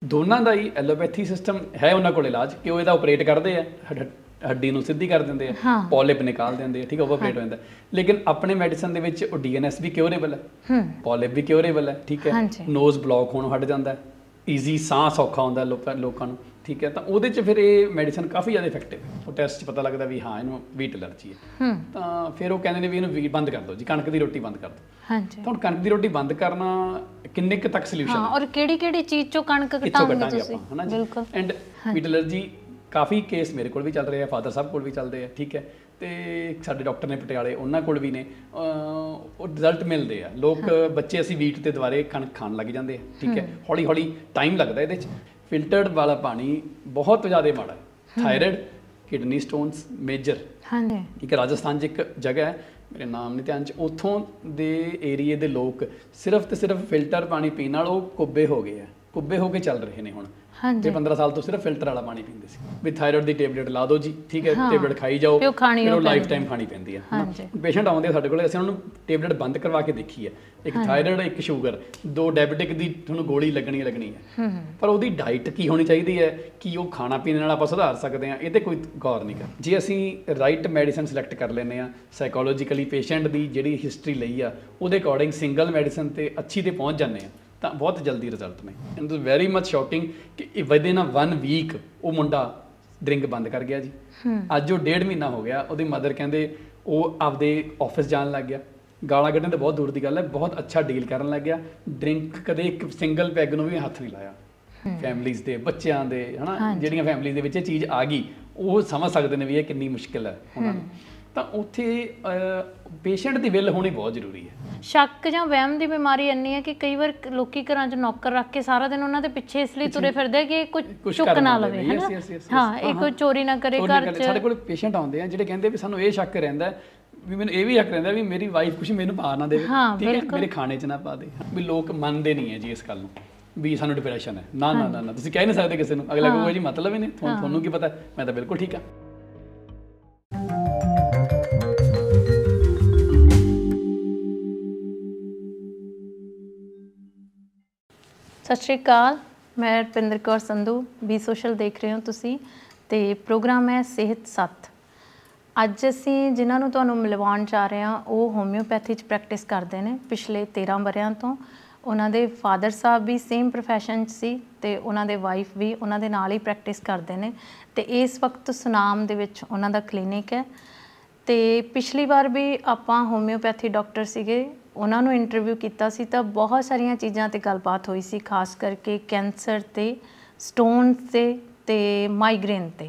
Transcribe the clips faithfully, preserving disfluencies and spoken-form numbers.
ਦੋਨਾਂ ਦਾ ਹੀ allopathy system ਹੈ ਉਹਨਾਂ ਕੋਲ ਇਲਾਜ ਕਿ ਉਹ ਇਹਦਾ ਆਪਰੇਟ ਕਰਦੇ ਆ, ਹੱਡੀ ਨੂੰ ਸਿੱਧੀ ਕਰ ਦਿੰਦੇ ਆ, ਪੋਲਿਪ ਨਿਕਾਲ ਦਿੰਦੇ ਆ, ਠੀਕ ਹੈ, ਉਹ ਆਪਰੇਟ ਹੋ ਜਾਂਦਾ। ਲੇਕਿਨ ਆਪਣੇ ਮੈਡੀਸਨ ਦੇ ਵਿੱਚ ਉਹ ਡੀ ਐਨ ਐਸ ਵੀ ਕਿਉਰੇਬਲ ਹੈ, ਪੋਲਿਪ ਵੀ ਕਿਉਰੇਬਲ ਹੈ, ਠੀਕ ਹੈ, ਨੋਜ਼ ਬਲੌਕ ਹੋਣੋਂ ਹਟ ਜਾਂਦਾ, ਈਜ਼ੀ ਸਾਹ ਸੌਖਾ ਹੁੰਦਾ ਲੋਕਾਂ ਲੋਕਾਂ ਨੂੰ, ਠੀਕ ਹੈ। ਤਾਂ ਉਹਦੇ 'ਚ ਫਿਰ ਇਹ ਮੈਡੀਸਨ ਕਾਫੀ ਜ਼ਿਆਦਾ ਇਫੈਕਟਿਵ ਹੈ। ਉਹ ਟੈਸਟ 'ਚ ਪਤਾ ਲੱਗਦਾ ਵੀ ਹਾਂ ਇਹਨੂੰ ਵੀਟ ਐਲਰਜੀ ਹੈ, ਤਾਂ ਫਿਰ ਉਹ ਕਹਿੰਦੇ ਨੇ ਵੀ ਇਹਨੂੰ ਵੀਟ ਬੰਦ ਕਰ ਦਿਓ ਜੀ, ਕਣਕ ਦੀ ਰੋਟੀ ਬੰਦ ਕਰ ਦਿਓ। ਹਾਂਜੀ, ਤਾਂ ਹੁਣ ਕਣਕ ਦੀ ਰੋਟੀ ਬੰਦ ਕਰਨਾ ਕਿੰਨੇ ਕੁ ਤੱਕ ਸੋਲੂਸ਼ਨ ਹੈ, ਔਰ ਕਿਹੜੀ ਕਿਹੜੀ ਚੀਜ਼ 'ਚੋਂ ਕਣਕ ਘਟਾਉਂਗੇ ਤੁਸੀਂ, ਹੈ ਨਾ ਜੀ। ਐਂਡ ਵੀਟ ਐਲਰਜੀ ਕਾਫੀ ਕੇਸ ਮੇਰੇ ਕੋਲ ਵੀ ਚੱਲ ਰਹੇ ਆ, ਫਾਦਰ ਸਾਹਿਬ ਕੋਲ ਵੀ ਚੱਲਦੇ ਆ, ਠੀਕ ਹੈ, ਤੇ ਸਾਡੇ ਡਾਕਟਰ ਨੇ ਪਟਿਆਲੇ ਉਹਨਾਂ ਕੋਲ ਵੀ ਨੇ, ਉਹ ਰਿਜ਼ਲਟ ਮਿਲਦੇ ਆ। ਲੋਕ ਬੱਚੇ ਅਸੀਂ ਵੀਟ ਤੇ ਦੁਬਾਰੇ ਕਣਕ ਖਾਣ ਲੱਗ ਜਾਂਦੇ ਆ, ਠੀਕ ਹੈ, ਹੌਲੀ ਹੌਲੀ ਟਾਈਮ ਲੱਗਦਾ ਇਹਦੇ 'ਚ। ਫਿਲਟਰਡ ਵਾਲਾ ਪਾਣੀ ਬਹੁਤ ਜ਼ਿਆਦਾ ਮਾੜਾ ਹੈ, ਥਾਇਰਾਇਡ, ਕਿਡਨੀ ਸਟੋਨਸ ਮੇਜਰ, ਹਾਂਜੀ, ਇੱਕ ਰਾਜਸਥਾਨ 'ਚ ਇੱਕ ਜਗ੍ਹਾ ਹੈ, ਮੇਰੇ ਨਾਮ ਨਹੀਂ ਧਿਆਨ 'ਚ, ਉੱਥੋਂ ਦੇ ਏਰੀਏ ਦੇ ਲੋਕ ਸਿਰਫ ਤੇ ਸਿਰਫ ਫਿਲਟਰ ਪਾਣੀ ਪੀਣ ਨਾਲ ਉਹ ਕੁੱਬੇ ਹੋ ਗਏ ਆ, ਕੁੱਬੇ ਹੋ ਕੇ ਚੱਲ ਰਹੇ ਨੇ ਹੁਣ। ਤੇ ਪੰਦਰਾਂ ਸਾਲ ਤੋਂ ਸਿਰਫ ਫਿਲਟਰ ਵਾਲਾ ਪਾਣੀ ਪੀਂਦੇ ਸੀ, ਵੀ ਥਾਇਰਾਇਡ ਦੀ ਟੇਬਲੇਟ ਲਾ ਦਿਓ ਜੀ, ਠੀਕ ਹੈ, ਟੇਬਲੇਟ ਖਾਈ ਜਾਓ, ਫਿਰ ਉਹ ਲਾਈਫ ਟਾਈਮ ਖਾਣੀ ਪੈਂਦੀ ਹੈ। ਪੇਸ਼ੈਂਟ ਆਉਂਦੇ ਸਾਡੇ ਕੋਲ, ਅਸੀਂ ਉਹਨਾਂ ਨੂੰ ਟੇਬਲੇਟ ਬੰਦ ਕਰਵਾ ਕੇ ਦੇਖੀ ਹੈ, ਇੱਕ ਥਾਇਰਾਇਡ, ਇੱਕ ਸ਼ੂਗਰ, ਦੋ ਡਾਇਬਟਿਕ ਦੀ ਤੁਹਾਨੂੰ ਗੋਲੀ ਲੱਗਣੀ ਲੱਗਣੀ ਹੈ, ਪਰ ਉਹਦੀ ਡਾਈਟ ਕੀ ਹੋਣੀ ਚਾਹੀਦੀ ਹੈ, ਕੀ ਉਹ ਖਾਣਾ ਪੀਣ ਨਾਲ ਆਪਾਂ ਸੁਧਾਰ ਸਕਦੇ ਹਾਂ, ਇਹ 'ਤੇ ਕੋਈ ਗੌਰ ਨਹੀਂ ਕਰ। ਜੇ ਅਸੀਂ ਰਾਈਟ ਮੈਡੀਸਨ ਸਿਲੈਕਟ ਕਰ ਲੈਂਦੇ ਹਾਂ, ਸਾਈਕੋਲੋਜੀਕਲੀ ਪੇਸ਼ੈਂਟ ਦੀ ਜਿਹੜੀ ਹਿਸਟਰੀ ਲਈ ਆ ਉਹਦੇ ਅਕੋਰਡਿੰਗ ਸਿੰਗਲ ਮੈਡੀਸਨ 'ਤੇ ਅੱਛੀ 'ਤੇ ਪਹੁੰਚ ਜਾਂਦੇ ਹਾਂ, ਤਾਂ ਬਹੁਤ ਜਲਦੀ ਰਿਜ਼ਲਟ ਨੇ। ਐਂਡ ਵੈਰੀ ਮਚ ਸ਼ੌਕਿੰਗ ਕਿ ਵਿਦਿਨ ਵਨ ਵੀਕ ਉਹ ਮੁੰਡਾ ਡਰਿੰਕ ਬੰਦ ਕਰ ਗਿਆ ਜੀ। ਅੱਜ ਉਹ ਡੇਢ ਮਹੀਨਾ ਹੋ ਗਿਆ, ਉਹਦੀ ਮਦਰ ਕਹਿੰਦੇ ਉਹ ਆਪਦੇ ਆਫਿਸ ਜਾਣ ਲੱਗ ਗਿਆ, ਗਾਲਾਂ ਕੱਢਣ ਤਾਂ ਬਹੁਤ ਦੂਰ ਦੀ ਗੱਲ ਹੈ, ਬਹੁਤ ਅੱਛਾ ਡੀਲ ਕਰਨ ਲੱਗ ਗਿਆ, ਡਰਿੰਕ ਕਦੇ ਇੱਕ ਸਿੰਗਲ ਪੈਗ ਨੂੰ ਵੀ ਹੱਥ ਨਹੀਂ ਲਾਇਆ। ਫੈਮਲੀਜ਼ ਦੇ, ਬੱਚਿਆਂ ਦੇ, ਹੈ ਨਾ, ਜਿਹੜੀਆਂ ਫੈਮਲੀਜ਼ ਦੇ ਵਿੱਚ ਇਹ ਚੀਜ਼ ਆ ਗਈ ਉਹ ਸਮਝ ਸਕਦੇ ਨੇ ਵੀ ਇਹ ਕਿੰਨੀ ਮੁਸ਼ਕਿਲ ਹੈ ਉਹਨਾਂ ਨੂੰ। ਤਾਂ ਉੱਥੇ ਪੇਸ਼ੈਂਟ ਦੀ ਵਿਲ ਹੋਣੀ ਬਹੁਤ ਜ਼ਰੂਰੀ ਹੈ। ਸ਼ੱਕ ਜਾਂ ਵਹਿਮ ਦੀ ਬਿਮਾਰੀ ਇੰਨੀ ਹੈ ਕਿ ਕਈ ਵਾਰ ਲੋਕੀ ਘਰਾਂ 'ਚ ਨੌਕਰ ਰੱਖ ਕੇ ਸਾਰਾ ਦਿਨ ਉਹਨਾਂ ਦੇ ਪਿੱਛੇ ਇਸ ਲਈ ਤੁਰੇ ਫਿਰਦੇ ਕਿ ਕੁਝ ਚੁੱਕ ਨਾ ਲਵੇ, ਹੈ ਨਾ, ਹਾਂ, ਇਹ ਕੋਈ ਚੋਰੀ ਨਾ ਕਰੇ ਘਰ 'ਚ। ਸਾਡੇ ਕੋਲ ਪੇਸ਼ੈਂਟ ਆਉਂਦੇ ਆ ਜਿਹੜੇ ਕਹਿੰਦੇ ਵੀ ਸਾਨੂੰ ਇਹ ਸ਼ੱਕ ਰਹਿੰਦਾ ਵੀ ਮੈਨੂੰ ਇਹ ਵੀ ਸ਼ੱਕ ਰਹਿੰਦਾ ਵੀ ਮੇਰੀ ਵਾਈਫ ਕੁਛ ਮੈਨੂੰ ਪਾ ਨਾ ਦੇਵੇ, ਠੀਕ ਹੈ, ਮੇਰੇ ਖਾਣੇ 'ਚ ਨਾ ਪਾ ਦੇ। ਵੀ ਲੋਕ ਮੰਨਦੇ ਨਹੀਂ ਹੈ ਜੀ ਇਸ ਗੱਲ ਨੂੰ ਵੀ ਸਾਨੂੰ ਡਿਪਰੈਸ਼ਨ ਹੈ। ਨਾ ਨਾ ਨਾ, ਤੁਸੀਂ ਕਹਿ ਨਹੀਂ ਸਕਦੇ ਕਿਸੇ ਨੂੰ, ਅਗਲਾ ਕਹੂਗਾ ਜੀ ਮਤਲਬ ਹੀ ਨਹੀਂ, ਤੁਹਾਨੂੰ ਕੀ ਪਤਾ, ਮੈਂ ਤਾਂ ਬਿਲਕੁਲ ਠੀਕ ਹਾਂ। ਸਤਿ ਸ਼੍ਰੀ ਅਕਾਲ, ਮੈਂ ਰੁਪਿੰਦਰ ਕੌਰ ਸੰਧੂ, ਬੀ ਸੋਸ਼ਲ ਦੇਖ ਰਹੇ ਹੋ ਤੁਸੀਂ, ਅਤੇ ਪ੍ਰੋਗਰਾਮ ਹੈ ਸਿਹਤ ਸੱਤ। ਅੱਜ ਅਸੀਂ ਜਿਨ੍ਹਾਂ ਨੂੰ ਤੁਹਾਨੂੰ ਮਿਲਵਾਉਣ ਜਾ ਰਹੇ ਹਾਂ ਉਹ ਹੋਮਿਓਪੈਥੀ 'ਚ ਪ੍ਰੈਕਟਿਸ ਕਰਦੇ ਨੇ ਪਿਛਲੇ ਤੇਰ੍ਹਾਂ ਵਰ੍ਹਿਆਂ ਤੋਂ। ਉਹਨਾਂ ਦੇ ਫਾਦਰ ਸਾਹਿਬ ਵੀ ਸੇਮ ਪ੍ਰੋਫੈਸ਼ਨ 'ਚ ਸੀ ਅਤੇ ਉਹਨਾਂ ਦੇ ਵਾਈਫ ਵੀ ਉਹਨਾਂ ਦੇ ਨਾਲ ਹੀ ਪ੍ਰੈਕਟਿਸ ਕਰਦੇ ਨੇ, ਅਤੇ ਇਸ ਵਕਤ ਸੁਨਾਮ ਦੇ ਵਿੱਚ ਉਹਨਾਂ ਦਾ ਕਲੀਨਿਕ ਹੈ। ਅਤੇ ਪਿਛਲੀ ਵਾਰ ਵੀ ਆਪਾਂ ਹੋਮਿਓਪੈਥੀ ਡਾਕਟਰ ਸੀਗੇ, ਉਹਨਾਂ ਨੂੰ ਇੰਟਰਵਿਊ ਕੀਤਾ ਸੀ, ਤਾਂ ਬਹੁਤ ਸਾਰੀਆਂ ਚੀਜ਼ਾਂ 'ਤੇ ਗੱਲਬਾਤ ਹੋਈ ਸੀ, ਖਾਸ ਕਰਕੇ ਕੈਂਸਰ 'ਤੇ, ਸਟੋਨਸ 'ਤੇ ਅਤੇ ਮਾਈਗ੍ਰੇਨ 'ਤੇ।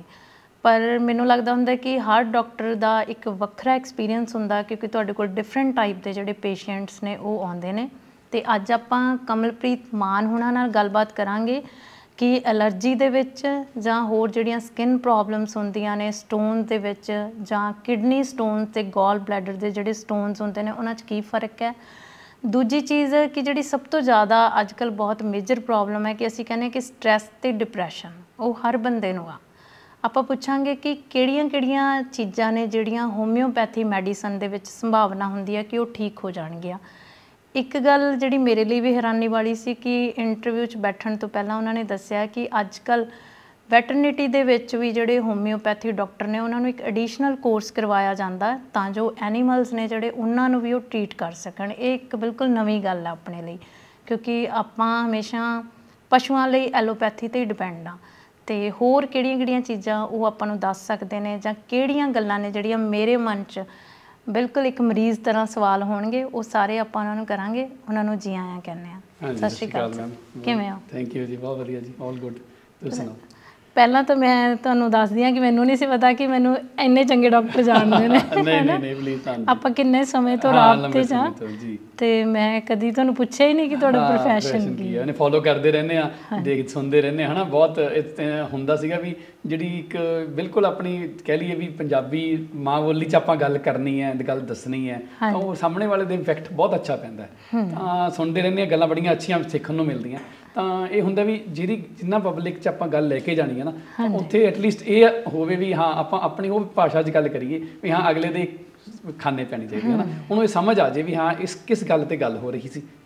ਪਰ ਮੈਨੂੰ ਲੱਗਦਾ ਹੁੰਦਾ ਕਿ ਹਰ ਡਾਕਟਰ ਦਾ ਇੱਕ ਵੱਖਰਾ ਐਕਸਪੀਰੀਅੰਸ ਹੁੰਦਾ, ਕਿਉਂਕਿ ਤੁਹਾਡੇ ਕੋਲ ਡਿਫਰੈਂਟ ਟਾਈਪ ਦੇ ਜਿਹੜੇ ਪੇਸ਼ੈਂਟਸ ਨੇ ਉਹ ਆਉਂਦੇ ਨੇ। ਅਤੇ ਅੱਜ ਆਪਾਂ ਕਮਲਪ੍ਰੀਤ ਮਾਨ ਹੁਣਾਂ ਨਾਲ ਗੱਲਬਾਤ ਕਰਾਂਗੇ ਕਿ ਐਲਰਜੀ ਦੇ ਵਿੱਚ ਜਾਂ ਹੋਰ ਜਿਹੜੀਆਂ ਸਕਿਨ ਪ੍ਰੋਬਲਮਸ ਹੁੰਦੀਆਂ ਨੇ ਸਟੋਨ ਦੇ ਵਿੱਚ, ਜਾਂ ਕਿਡਨੀ ਸਟੋਨ ਅਤੇ ਗੋਲ ਬਲੈਡਰ ਦੇ ਜਿਹੜੇ ਸਟੋਨਸ ਹੁੰਦੇ ਨੇ ਉਹਨਾਂ 'ਚ ਕੀ ਫ਼ਰਕ ਹੈ। ਦੂਜੀ ਚੀਜ਼ ਕਿ ਜਿਹੜੀ ਸਭ ਤੋਂ ਜ਼ਿਆਦਾ ਅੱਜ ਕੱਲ੍ਹ ਬਹੁਤ ਮੇਜਰ ਪ੍ਰੋਬਲਮ ਹੈ ਕਿ ਅਸੀਂ ਕਹਿੰਦੇ ਕਿ ਸਟਰੈਸ ਅਤੇ ਡਿਪਰੈਸ਼ਨ, ਉਹ ਹਰ ਬੰਦੇ ਨੂੰ ਆ। ਆਪਾਂ ਪੁੱਛਾਂਗੇ ਕਿ ਕਿਹੜੀਆਂ ਕਿਹੜੀਆਂ ਚੀਜ਼ਾਂ ਨੇ ਜਿਹੜੀਆਂ ਹੋਮਿਓਪੈਥੀ ਮੈਡੀਸਨ ਦੇ ਵਿੱਚ ਸੰਭਾਵਨਾ ਹੁੰਦੀ ਹੈ ਕਿ ਉਹ ਠੀਕ ਹੋ ਜਾਣਗੀਆਂ। ਇੱਕ ਗੱਲ ਜਿਹੜੀ ਮੇਰੇ ਲਈ ਵੀ ਹੈਰਾਨੀ ਵਾਲੀ ਸੀ ਕਿ ਇੰਟਰਵਿਊ 'ਚ ਬੈਠਣ ਤੋਂ ਪਹਿਲਾਂ ਉਹਨਾਂ ਨੇ ਦੱਸਿਆ ਕਿ ਅੱਜ ਕੱਲ੍ਹ ਵੈਟਰਨਿਟੀ ਦੇ ਵਿੱਚ ਵੀ ਜਿਹੜੇ ਹੋਮਿਓਪੈਥੀ ਡਾਕਟਰ ਨੇ ਉਹਨਾਂ ਨੂੰ ਇੱਕ ਐਡੀਸ਼ਨਲ ਕੋਰਸ ਕਰਵਾਇਆ ਜਾਂਦਾ ਤਾਂ ਜੋ ਐਨੀਮਲਸ ਨੇ ਜਿਹੜੇ ਉਹਨਾਂ ਨੂੰ ਵੀ ਉਹ ਟਰੀਟ ਕਰ ਸਕਣ। ਇਹ ਇੱਕ ਬਿਲਕੁਲ ਨਵੀਂ ਗੱਲ ਆ ਆਪਣੇ ਲਈ, ਕਿਉਂਕਿ ਆਪਾਂ ਹਮੇਸ਼ਾ ਪਸ਼ੂਆਂ ਲਈ ਐਲੋਪੈਥੀ 'ਤੇ ਹੀ ਡਿਪੈਂਡ ਆ। ਅਤੇ ਹੋਰ ਕਿਹੜੀਆਂ ਕਿਹੜੀਆਂ ਚੀਜ਼ਾਂ ਉਹ ਆਪਾਂ ਨੂੰ ਦੱਸ ਸਕਦੇ ਨੇ, ਜਾਂ ਕਿਹੜੀਆਂ ਗੱਲਾਂ ਨੇ ਜਿਹੜੀਆਂ ਮੇਰੇ ਮਨ 'ਚ ਬਿਲਕੁਲ ਇੱਕ ਮਰੀਜ਼ ਤਰ੍ਹਾਂ ਸਵਾਲ ਹੋਣਗੇ, ਉਹ ਸਾਰੇ ਆਪਾਂ ਉਹਨਾਂ ਨੂੰ ਕਰਾਂਗੇ। ਉਹਨਾਂ ਨੂੰ ਜੀ ਆਇਆਂ ਕਹਿੰਦੇ ਹਾਂ। ਸਤਿ ਸ਼੍ਰੀ ਅਕਾਲ ਮੈਮ, ਕਿਵੇਂ ਹੋ? ਥੈਂਕ ਯੂ ਜੀ, ਬਹੁਤ ਵਧੀਆ ਜੀ, ਆਲ ਗੁੱਡ। ਤੁਸੀਂ ਸੁਣਾਓ? ਪਹਿਲਾਂ ਤਾਂ ਮੈਂ ਤੁਹਾਨੂੰ ਦੱਸਦੀ ਹਾਂ ਕਿ ਮੈਨੂੰ ਨਹੀਂ ਸੀ ਪਤਾ ਕਿ ਮੈਨੂੰ ਇੰਨੇ ਚੰਗੇ ਡਾਕਟਰ ਜਾਣਦੇ ਨੇ। ਨਹੀਂ ਨਹੀਂ ਨਹੀਂ ਪਲੀਜ਼, ਆਪਾਂ ਕਿੰਨੇ ਸਮੇਂ ਤੋਂ ਰਾਬਤੇ 'ਚ ਹਾਂ, ਅਤੇ ਮੈਂ ਕਦੀ ਤੁਹਾਨੂੰ ਪੁੱਛਿਆ ਹੀ ਨਹੀਂ ਕਿ ਤੁਹਾਡਾ ਪ੍ਰੋਫੈਸ਼ਨ ਕੀ ਹੈ। ਉਹਨੇ ਫੋਲੋ ਕਰਦੇ ਰਹਿੰਦੇ ਆ, ਦੇਖ ਸੁਣਦੇ ਰਹਿੰਦੇ ਹਾਂ, ਹੈ ਨਾ। ਬਹੁਤ ਹੁੰਦਾ ਸੀਗਾ ਵੀ ਜਿਹੜੀ ਇੱਕ ਬਿਲਕੁਲ ਆਪਣੀ ਕਹਿ ਲਈਏ ਵੀ ਪੰਜਾਬੀ ਮਾਂ ਬੋਲੀ 'ਚ ਆਪਾਂ ਗੱਲ ਕਰਨੀ ਹੈ, ਗੱਲ ਦੱਸਣੀ ਹੈ, ਤਾਂ ਉਹ ਸਾਹਮਣੇ ਵਾਲੇ ਦੇ ਇਫੈਕਟ ਬਹੁਤ ਅੱਛਾ ਪੈਂਦਾ। ਤਾਂ ਸੁਣਦੇ ਰਹਿੰਦੇ ਹਾਂ, ਗੱਲਾਂ ਬੜੀਆਂ ਅੱਛੀਆਂ ਸਿੱਖਣ ਨੂੰ ਮਿਲਦੀਆਂ। ਤਾਂ ਇਹ ਹੁੰਦਾ ਵੀ ਜਿਹੜੀ ਜਿੰਨਾ ਪਬਲਿਕ 'ਚ ਆਪਾਂ ਗੱਲ ਲੈ ਕੇ ਜਾਣੀ ਹੈ ਨਾ, ਉੱਥੇ ਐਟਲੀਸਟ ਇਹ ਹੋਵੇ ਵੀ ਹਾਂ ਆਪਾਂ ਆਪਣੀ ਉਹ ਭਾਸ਼ਾ 'ਚ ਗੱਲ ਕਰੀਏ ਵੀ ਹਾਂ ਅਗਲੇ ਦੇ ਖਾਨੇ ਪੈਣੀ ਚਾਹੀਦੀ ਹੈ ਨਾ, ਉਹਨੂੰ ਇਹ ਸਮਝ ਆ ਜਾਏ ਵੀ ਹਾਂ ਇਸ ਕਿਸ ਗੱਲ 'ਤੇ ਗੱਲ ਹੋ ਰਹੀ ਸੀ,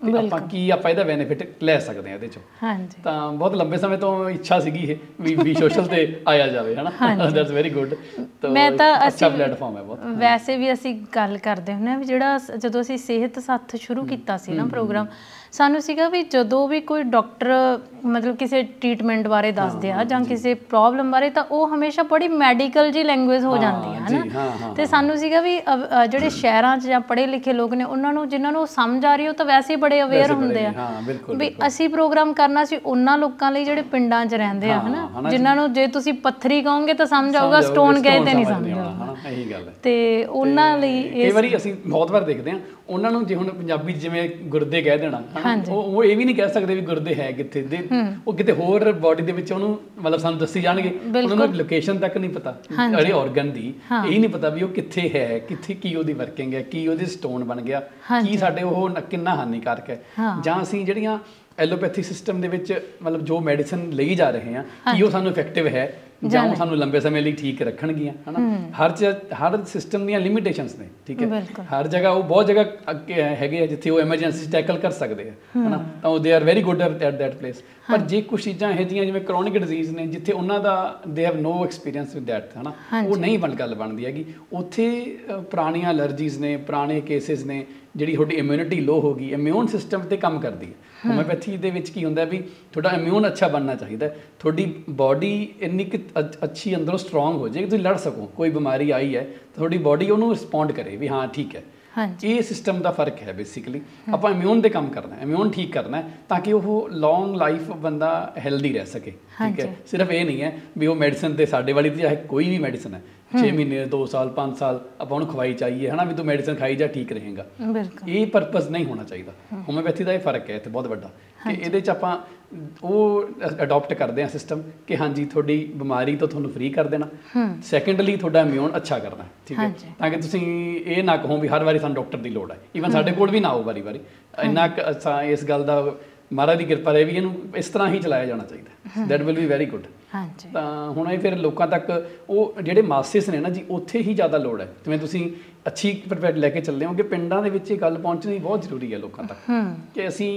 ਤੇ ਆਪਾਂ ਕੀ ਆਪਾਂ ਇਹਦਾ ਬੈਨੀਫਿਟ ਲੈ ਸਕਦੇ ਹਾਂ ਇਹਦੇ ਚੋਂ। ਹਾਂਜੀ, ਤਾਂ ਬਹੁਤ ਲੰਬੇ ਸਮੇਂ ਤੋਂ ਇੱਛਾ ਸੀਗੀ ਇਹ ਵੀ ਵੀ ਸੋਸ਼ਲ ਤੇ ਆਇਆ ਜਾਵੇ, ਹਨਾ। That's very good. ਮੈਂ ਤਾਂ ਅੱਛਾ ਪਲੇਟਫਾਰਮ ਹੈ ਬਹੁਤ। ਵੈਸੇ ਵੀ ਅਸੀਂ ਗੱਲ ਕਰਦੇ ਹੁੰਦੇ ਹਾਂ ਵੀ ਜਿਹੜਾ ਜਦੋਂ ਅਸੀਂ ਸਿਹਤ ਸਾਥ ਸ਼ੁਰੂ ਕੀਤਾ ਸੀ ਨਾ ਪ੍ਰੋਗਰਾਮ, ਸਾਨੂੰ ਸੀਗਾ ਵੀ ਜਦੋਂ ਵੀ ਕੋਈ ਡਾਕਟਰ ਮਤਲਬ ਕਿਸੇ ਟ੍ਰੀਟਮੈਂਟ ਬਾਰੇ ਦੱਸਦੇ ਆ ਜਾਂ ਕਿਸੇ ਪ੍ਰੋਬਲਮ ਬਾਰੇ, ਤਾਂ ਉਹ ਹਮੇਸ਼ਾ ਬੜੀ ਮੈਡੀਕਲ ਜੀ ਲੈਂਗੁਏਜ ਹੋ ਜਾਂਦੀ ਹੈ, ਹਨਾ। ਤੇ ਸਾਨੂੰ ਸੀਗਾ ਵੀ ਜਿਹੜੇ ਸ਼ਹਿਰਾਂ 'ਚ ਜਾਂ ਪੜ੍ਹੇ ਲਿਖੇ ਲੋਕ ਨੇ ਉਹਨਾਂ ਨੂੰ, ਜਿਨ੍ਹਾਂ ਨੂੰ ਸਮਝ ਆ ਰਹੀ ਉਹ ਤਾਂ ਵੈਸੇ ਹੀ ਬੜੇ ਅਵੇਅਰ ਹੁੰਦੇ ਆ ਵੀ ਅਸੀਂ ਪ੍ਰੋਗਰਾਮ ਕਰਨਾ ਸੀ ਉਹਨਾਂ ਲੋਕਾਂ ਲਈ ਜਿਹੜੇ ਪਿੰਡਾਂ 'ਚ ਰਹਿੰਦੇ ਆ, ਹਨਾ, ਜਿਨ੍ਹਾਂ ਨੂੰ ਜੇ ਤੁਸੀਂ ਪੱਥਰੀ ਕਹੋਗੇ ਤਾਂ ਸਮਝ ਆਊਗਾ, ਸਟੋਨ ਕਹੇ ਤੇ ਨਹੀਂ ਸਮਝ ਆਊਗਾ। ਇਹੀ ਗੱਲ ਹੈ। ਤੇ ਉਹਨਾਂ ਲਈ ਕਈ ਵਾਰੀ ਅਸੀਂ ਬਹੁਤ ਵਾਰ ਦੇਖਦੇ ਹਾਂ ਉਹਨਾਂ ਨੂੰ, ਜੇ ਹੁਣ ਪੰਜਾਬੀ ਜਿਵੇਂ ਗੁਰਦੇ ਕਹਿ ਦੇਣਾ, ਉਹ ਇਹ ਵੀ ਨਹੀਂ ਕਹਿ ਸਕਦੇ ਵੀ ਗੁਰਦੇ ਹੈ ਕਿੱਥੇ ਦੇ, ਉਹ ਕਿਤੇ ਹੋਰ ਬੋਡੀ ਦੇ ਵਿੱਚ ਉਹਨੂੰ ਮਤਲਬ ਸਾਨੂੰ ਦੱਸੀ ਜਾਣਗੇ, ਉਹਨਾਂ ਨੂੰ ਲੋਕੇਸ਼ਨ ਤੱਕ ਨਹੀਂ ਪਤਾ ਜਿਹੜੇ ਆਰਗਨ ਦੀ, ਇਹ ਨਹੀਂ ਪਤਾ ਵੀ ਉਹ ਕਿੱਥੇ ਹੈ, ਕਿੱਥੇ ਕੀ ਉਹਦੀ ਵਰਕਿੰਗ ਹੈ, ਕੀ ਉਹਦੇ ਸਟੋਨ ਬਣ ਗਿਆ, ਕੀ ਸਾਡੇ ਉਹ ਕਿੰਨਾ ਹਾਨੀਕਾਰਕ ਹੈ। ਜਾਂ ਅਸੀਂ ਜਿਹੜੀਆਂ ਐਲੋਪੈਥੀ ਸਿਸਟਮ ਦੇ ਵਿੱਚ ਮਤਲਬ ਜੋ ਮੈਡੀਸਨ ਲਈ ਜਾ ਰਹੇ ਹਾਂ, ਕੀ ਉਹ ਸਾਨੂੰ ਇਫੈਕਟਿਵ ਹੈ ਜਾਂ ਉਹ ਸਾਨੂੰ ਲੰਬੇ ਸਮੇਂ ਲਈ ਠੀਕ ਰੱਖਣਗੀਆਂ, ਹਨਾ। ਹਰ ਹਰ ਸਿਸਟਮ ਦੀਆਂ ਲਿਮਿਟੇਸ਼ਨਸ ਨੇ, ਠੀਕ ਹੈ। ਹਰ ਜਗ੍ਹਾ ਉਹ ਬਹੁਤ ਜਗ੍ਹਾ ਅੱਗੇ ਹੈਗੇ ਆ ਜਿੱਥੇ ਉਹ ਐਮਰਜੈਂਸੀ ਟੈਕਲ ਕਰ ਸਕਦੇ ਆ, ਹਨਾ। ਤਾਂ ਉਹ they are very good at that place. ਪਰ ਜੇ ਕੁਛ ਚੀਜ਼ਾਂ ਇਹੋ ਜਿਹੀਆਂ ਜਿਵੇਂ ਕਰੋਨਿਕ ਡਿਜ਼ੀਜ਼ ਨੇ, ਜਿੱਥੇ ਉਹਨਾਂ ਦਾ they have no experience with that, ਹਨਾ, ਉਹ ਨਹੀਂ ਬਣ ਗੱਲ ਬਣਦੀ ਹੈਗੀ। ਉੱਥੇ ਪੁਰਾਣੀਆਂ ਅਲਰਜੀਜ਼ ਨੇ, ਪੁਰਾਣੇ ਕੇਸਿਸ ਨੇ, ਜਿਹੜੀ ਤੁਹਾਡੀ ਇਮਿਊਨਿਟੀ ਲੋ ਹੋ ਗਈ, ਇਮਿਊਨ ਸਿਸਟਮ 'ਤੇ ਕੰਮ ਕਰਦੀ ਹੈ। ਹੋਮਿਓਪੈਥੀ ਦੇ ਵਿੱਚ ਕੀ ਹੁੰਦਾ ਵੀ ਤੁਹਾਡਾ ਇਮਿਊਨ ਅੱਛਾ ਬਣਨਾ ਚਾਹੀਦਾ, ਤੁਹਾਡੀ ਬਾਡੀ ਇੰਨੀ ਕੁ ਅੱਛੀ ਅੰਦਰੋਂ ਸਟਰੋਂਗ ਹੋ ਜਾਏ ਕਿ ਤੁਸੀਂ ਲੜ ਸਕੋ, ਕੋਈ ਬਿਮਾਰੀ ਆਈ ਹੈ ਤੁਹਾਡੀ ਬਾਡੀ ਉਹਨੂੰ ਰਿਸਪੌਂਡ ਕਰੇ ਵੀ ਹਾਂ ਠੀਕ ਹੈ। ਇਹ ਸਿਸਟਮ ਦਾ ਫਰਕ ਹੈ ਬੇਸਿਕਲੀ। ਆਪਾਂ ਇਮਿਊਨ 'ਤੇ ਕੰਮ ਕਰਨਾ, ਇਮਿਊਨ ਠੀਕ ਕਰਨਾ ਤਾਂ ਕਿ ਉਹ ਲੌਂਗ ਲਾਈਫ ਬੰਦਾ ਹੈਲਦੀ ਰਹਿ ਸਕੇ, ਠੀਕ ਹੈ। ਸਿਰਫ ਇਹ ਨਹੀਂ ਹੈ ਵੀ ਉਹ ਮੈਡੀਸਨ 'ਤੇ ਸਾਡੇ ਵਾਲੀ 'ਤੇ ਚਾਹੇ ਕੋਈ ਵੀ ਮੈਡੀਸਨ ਹੈ, ਛੇ ਮਹੀਨੇ ਦੋ ਸਾਲ ਪੰਜ ਸਾਲ ਆਪਾਂ ਉਹਨੂੰ ਖਵਾਈ ਚਾਹੀਏ, ਹਨਾ, ਵੀ ਤੂੰ ਮੈਡੀਸਨ ਖਾਈ ਜਾ ਠੀਕ ਰਹੇਗਾ। ਇਹ ਪਰਪਸ ਨਹੀਂ ਹੋਣਾ ਚਾਹੀਦਾ। ਹੋਮਿਓਪੈਥੀ ਦਾ ਇਹ ਫਰਕ ਹੈ ਇੱਥੇ ਬਹੁਤ ਵੱਡਾ, ਕਿ ਇਹਦੇ 'ਚ ਆਪਾਂ ਉਹ ਅਡੋਪਟ ਕਰਦੇ ਹਾਂ ਸਿਸਟਮ ਕਿ ਹਾਂਜੀ ਤੁਹਾਡੀ ਬਿਮਾਰੀ ਤੋਂ ਤੁਹਾਨੂੰ ਫ੍ਰੀ ਕਰ ਦੇਣਾ, ਸੈਕੰਡਲੀ ਤੁਹਾਡਾ ਇਮਿਊਨ ਅੱਛਾ ਕਰਨਾ, ਠੀਕ ਹੈ। ਤਾਂ ਕਿ ਤੁਸੀਂ ਇਹ ਨਾ ਕਹੋ ਵੀ ਹਰ ਵਾਰੀ ਸਾਨੂੰ ਡਾਕਟਰ ਦੀ ਲੋੜ ਹੈ, ਈਵਨ ਸਾਡੇ ਕੋਲ ਵੀ ਨਾ ਆਓ ਵਾਰੀ ਵਾਰੀ। ਇੰਨਾ ਕੁ ਇਸ ਗੱਲ ਦਾ ਮਹਾਰਾਜ ਦੀ ਕਿਰਪਾ ਰਹੇ ਵੀ ਇਹਨੂੰ ਇਸ ਤਰ੍ਹਾਂ ਹੀ ਚਲਾਇਆ ਜਾਣਾ ਚਾਹੀਦਾ। That will be very good. ਤਾਂ ਹੁਣ ਇਹ ਫਿਰ ਲੋਕਾਂ ਤੱਕ ਉਹ ਜਿਹੜੇ ਮਾਸਿਸ ਨੇ ਨਾ ਜੀ, ਉੱਥੇ ਹੀ ਜ਼ਿਆਦਾ ਲੋੜ ਹੈ। ਜਿਵੇਂ ਤੁਸੀਂ ਅੱਛੀ ਪ੍ਰੋਵਾਈਡ ਲੈ ਕੇ ਚੱਲੇ ਹੋ ਕਿ ਪਿੰਡਾਂ ਦੇ ਵਿੱਚ ਇਹ ਗੱਲ ਪਹੁੰਚਣੀ ਬਹੁਤ ਜ਼ਰੂਰੀ ਹੈ ਲੋਕਾਂ ਤੱਕ, ਕਿ ਅਸੀਂ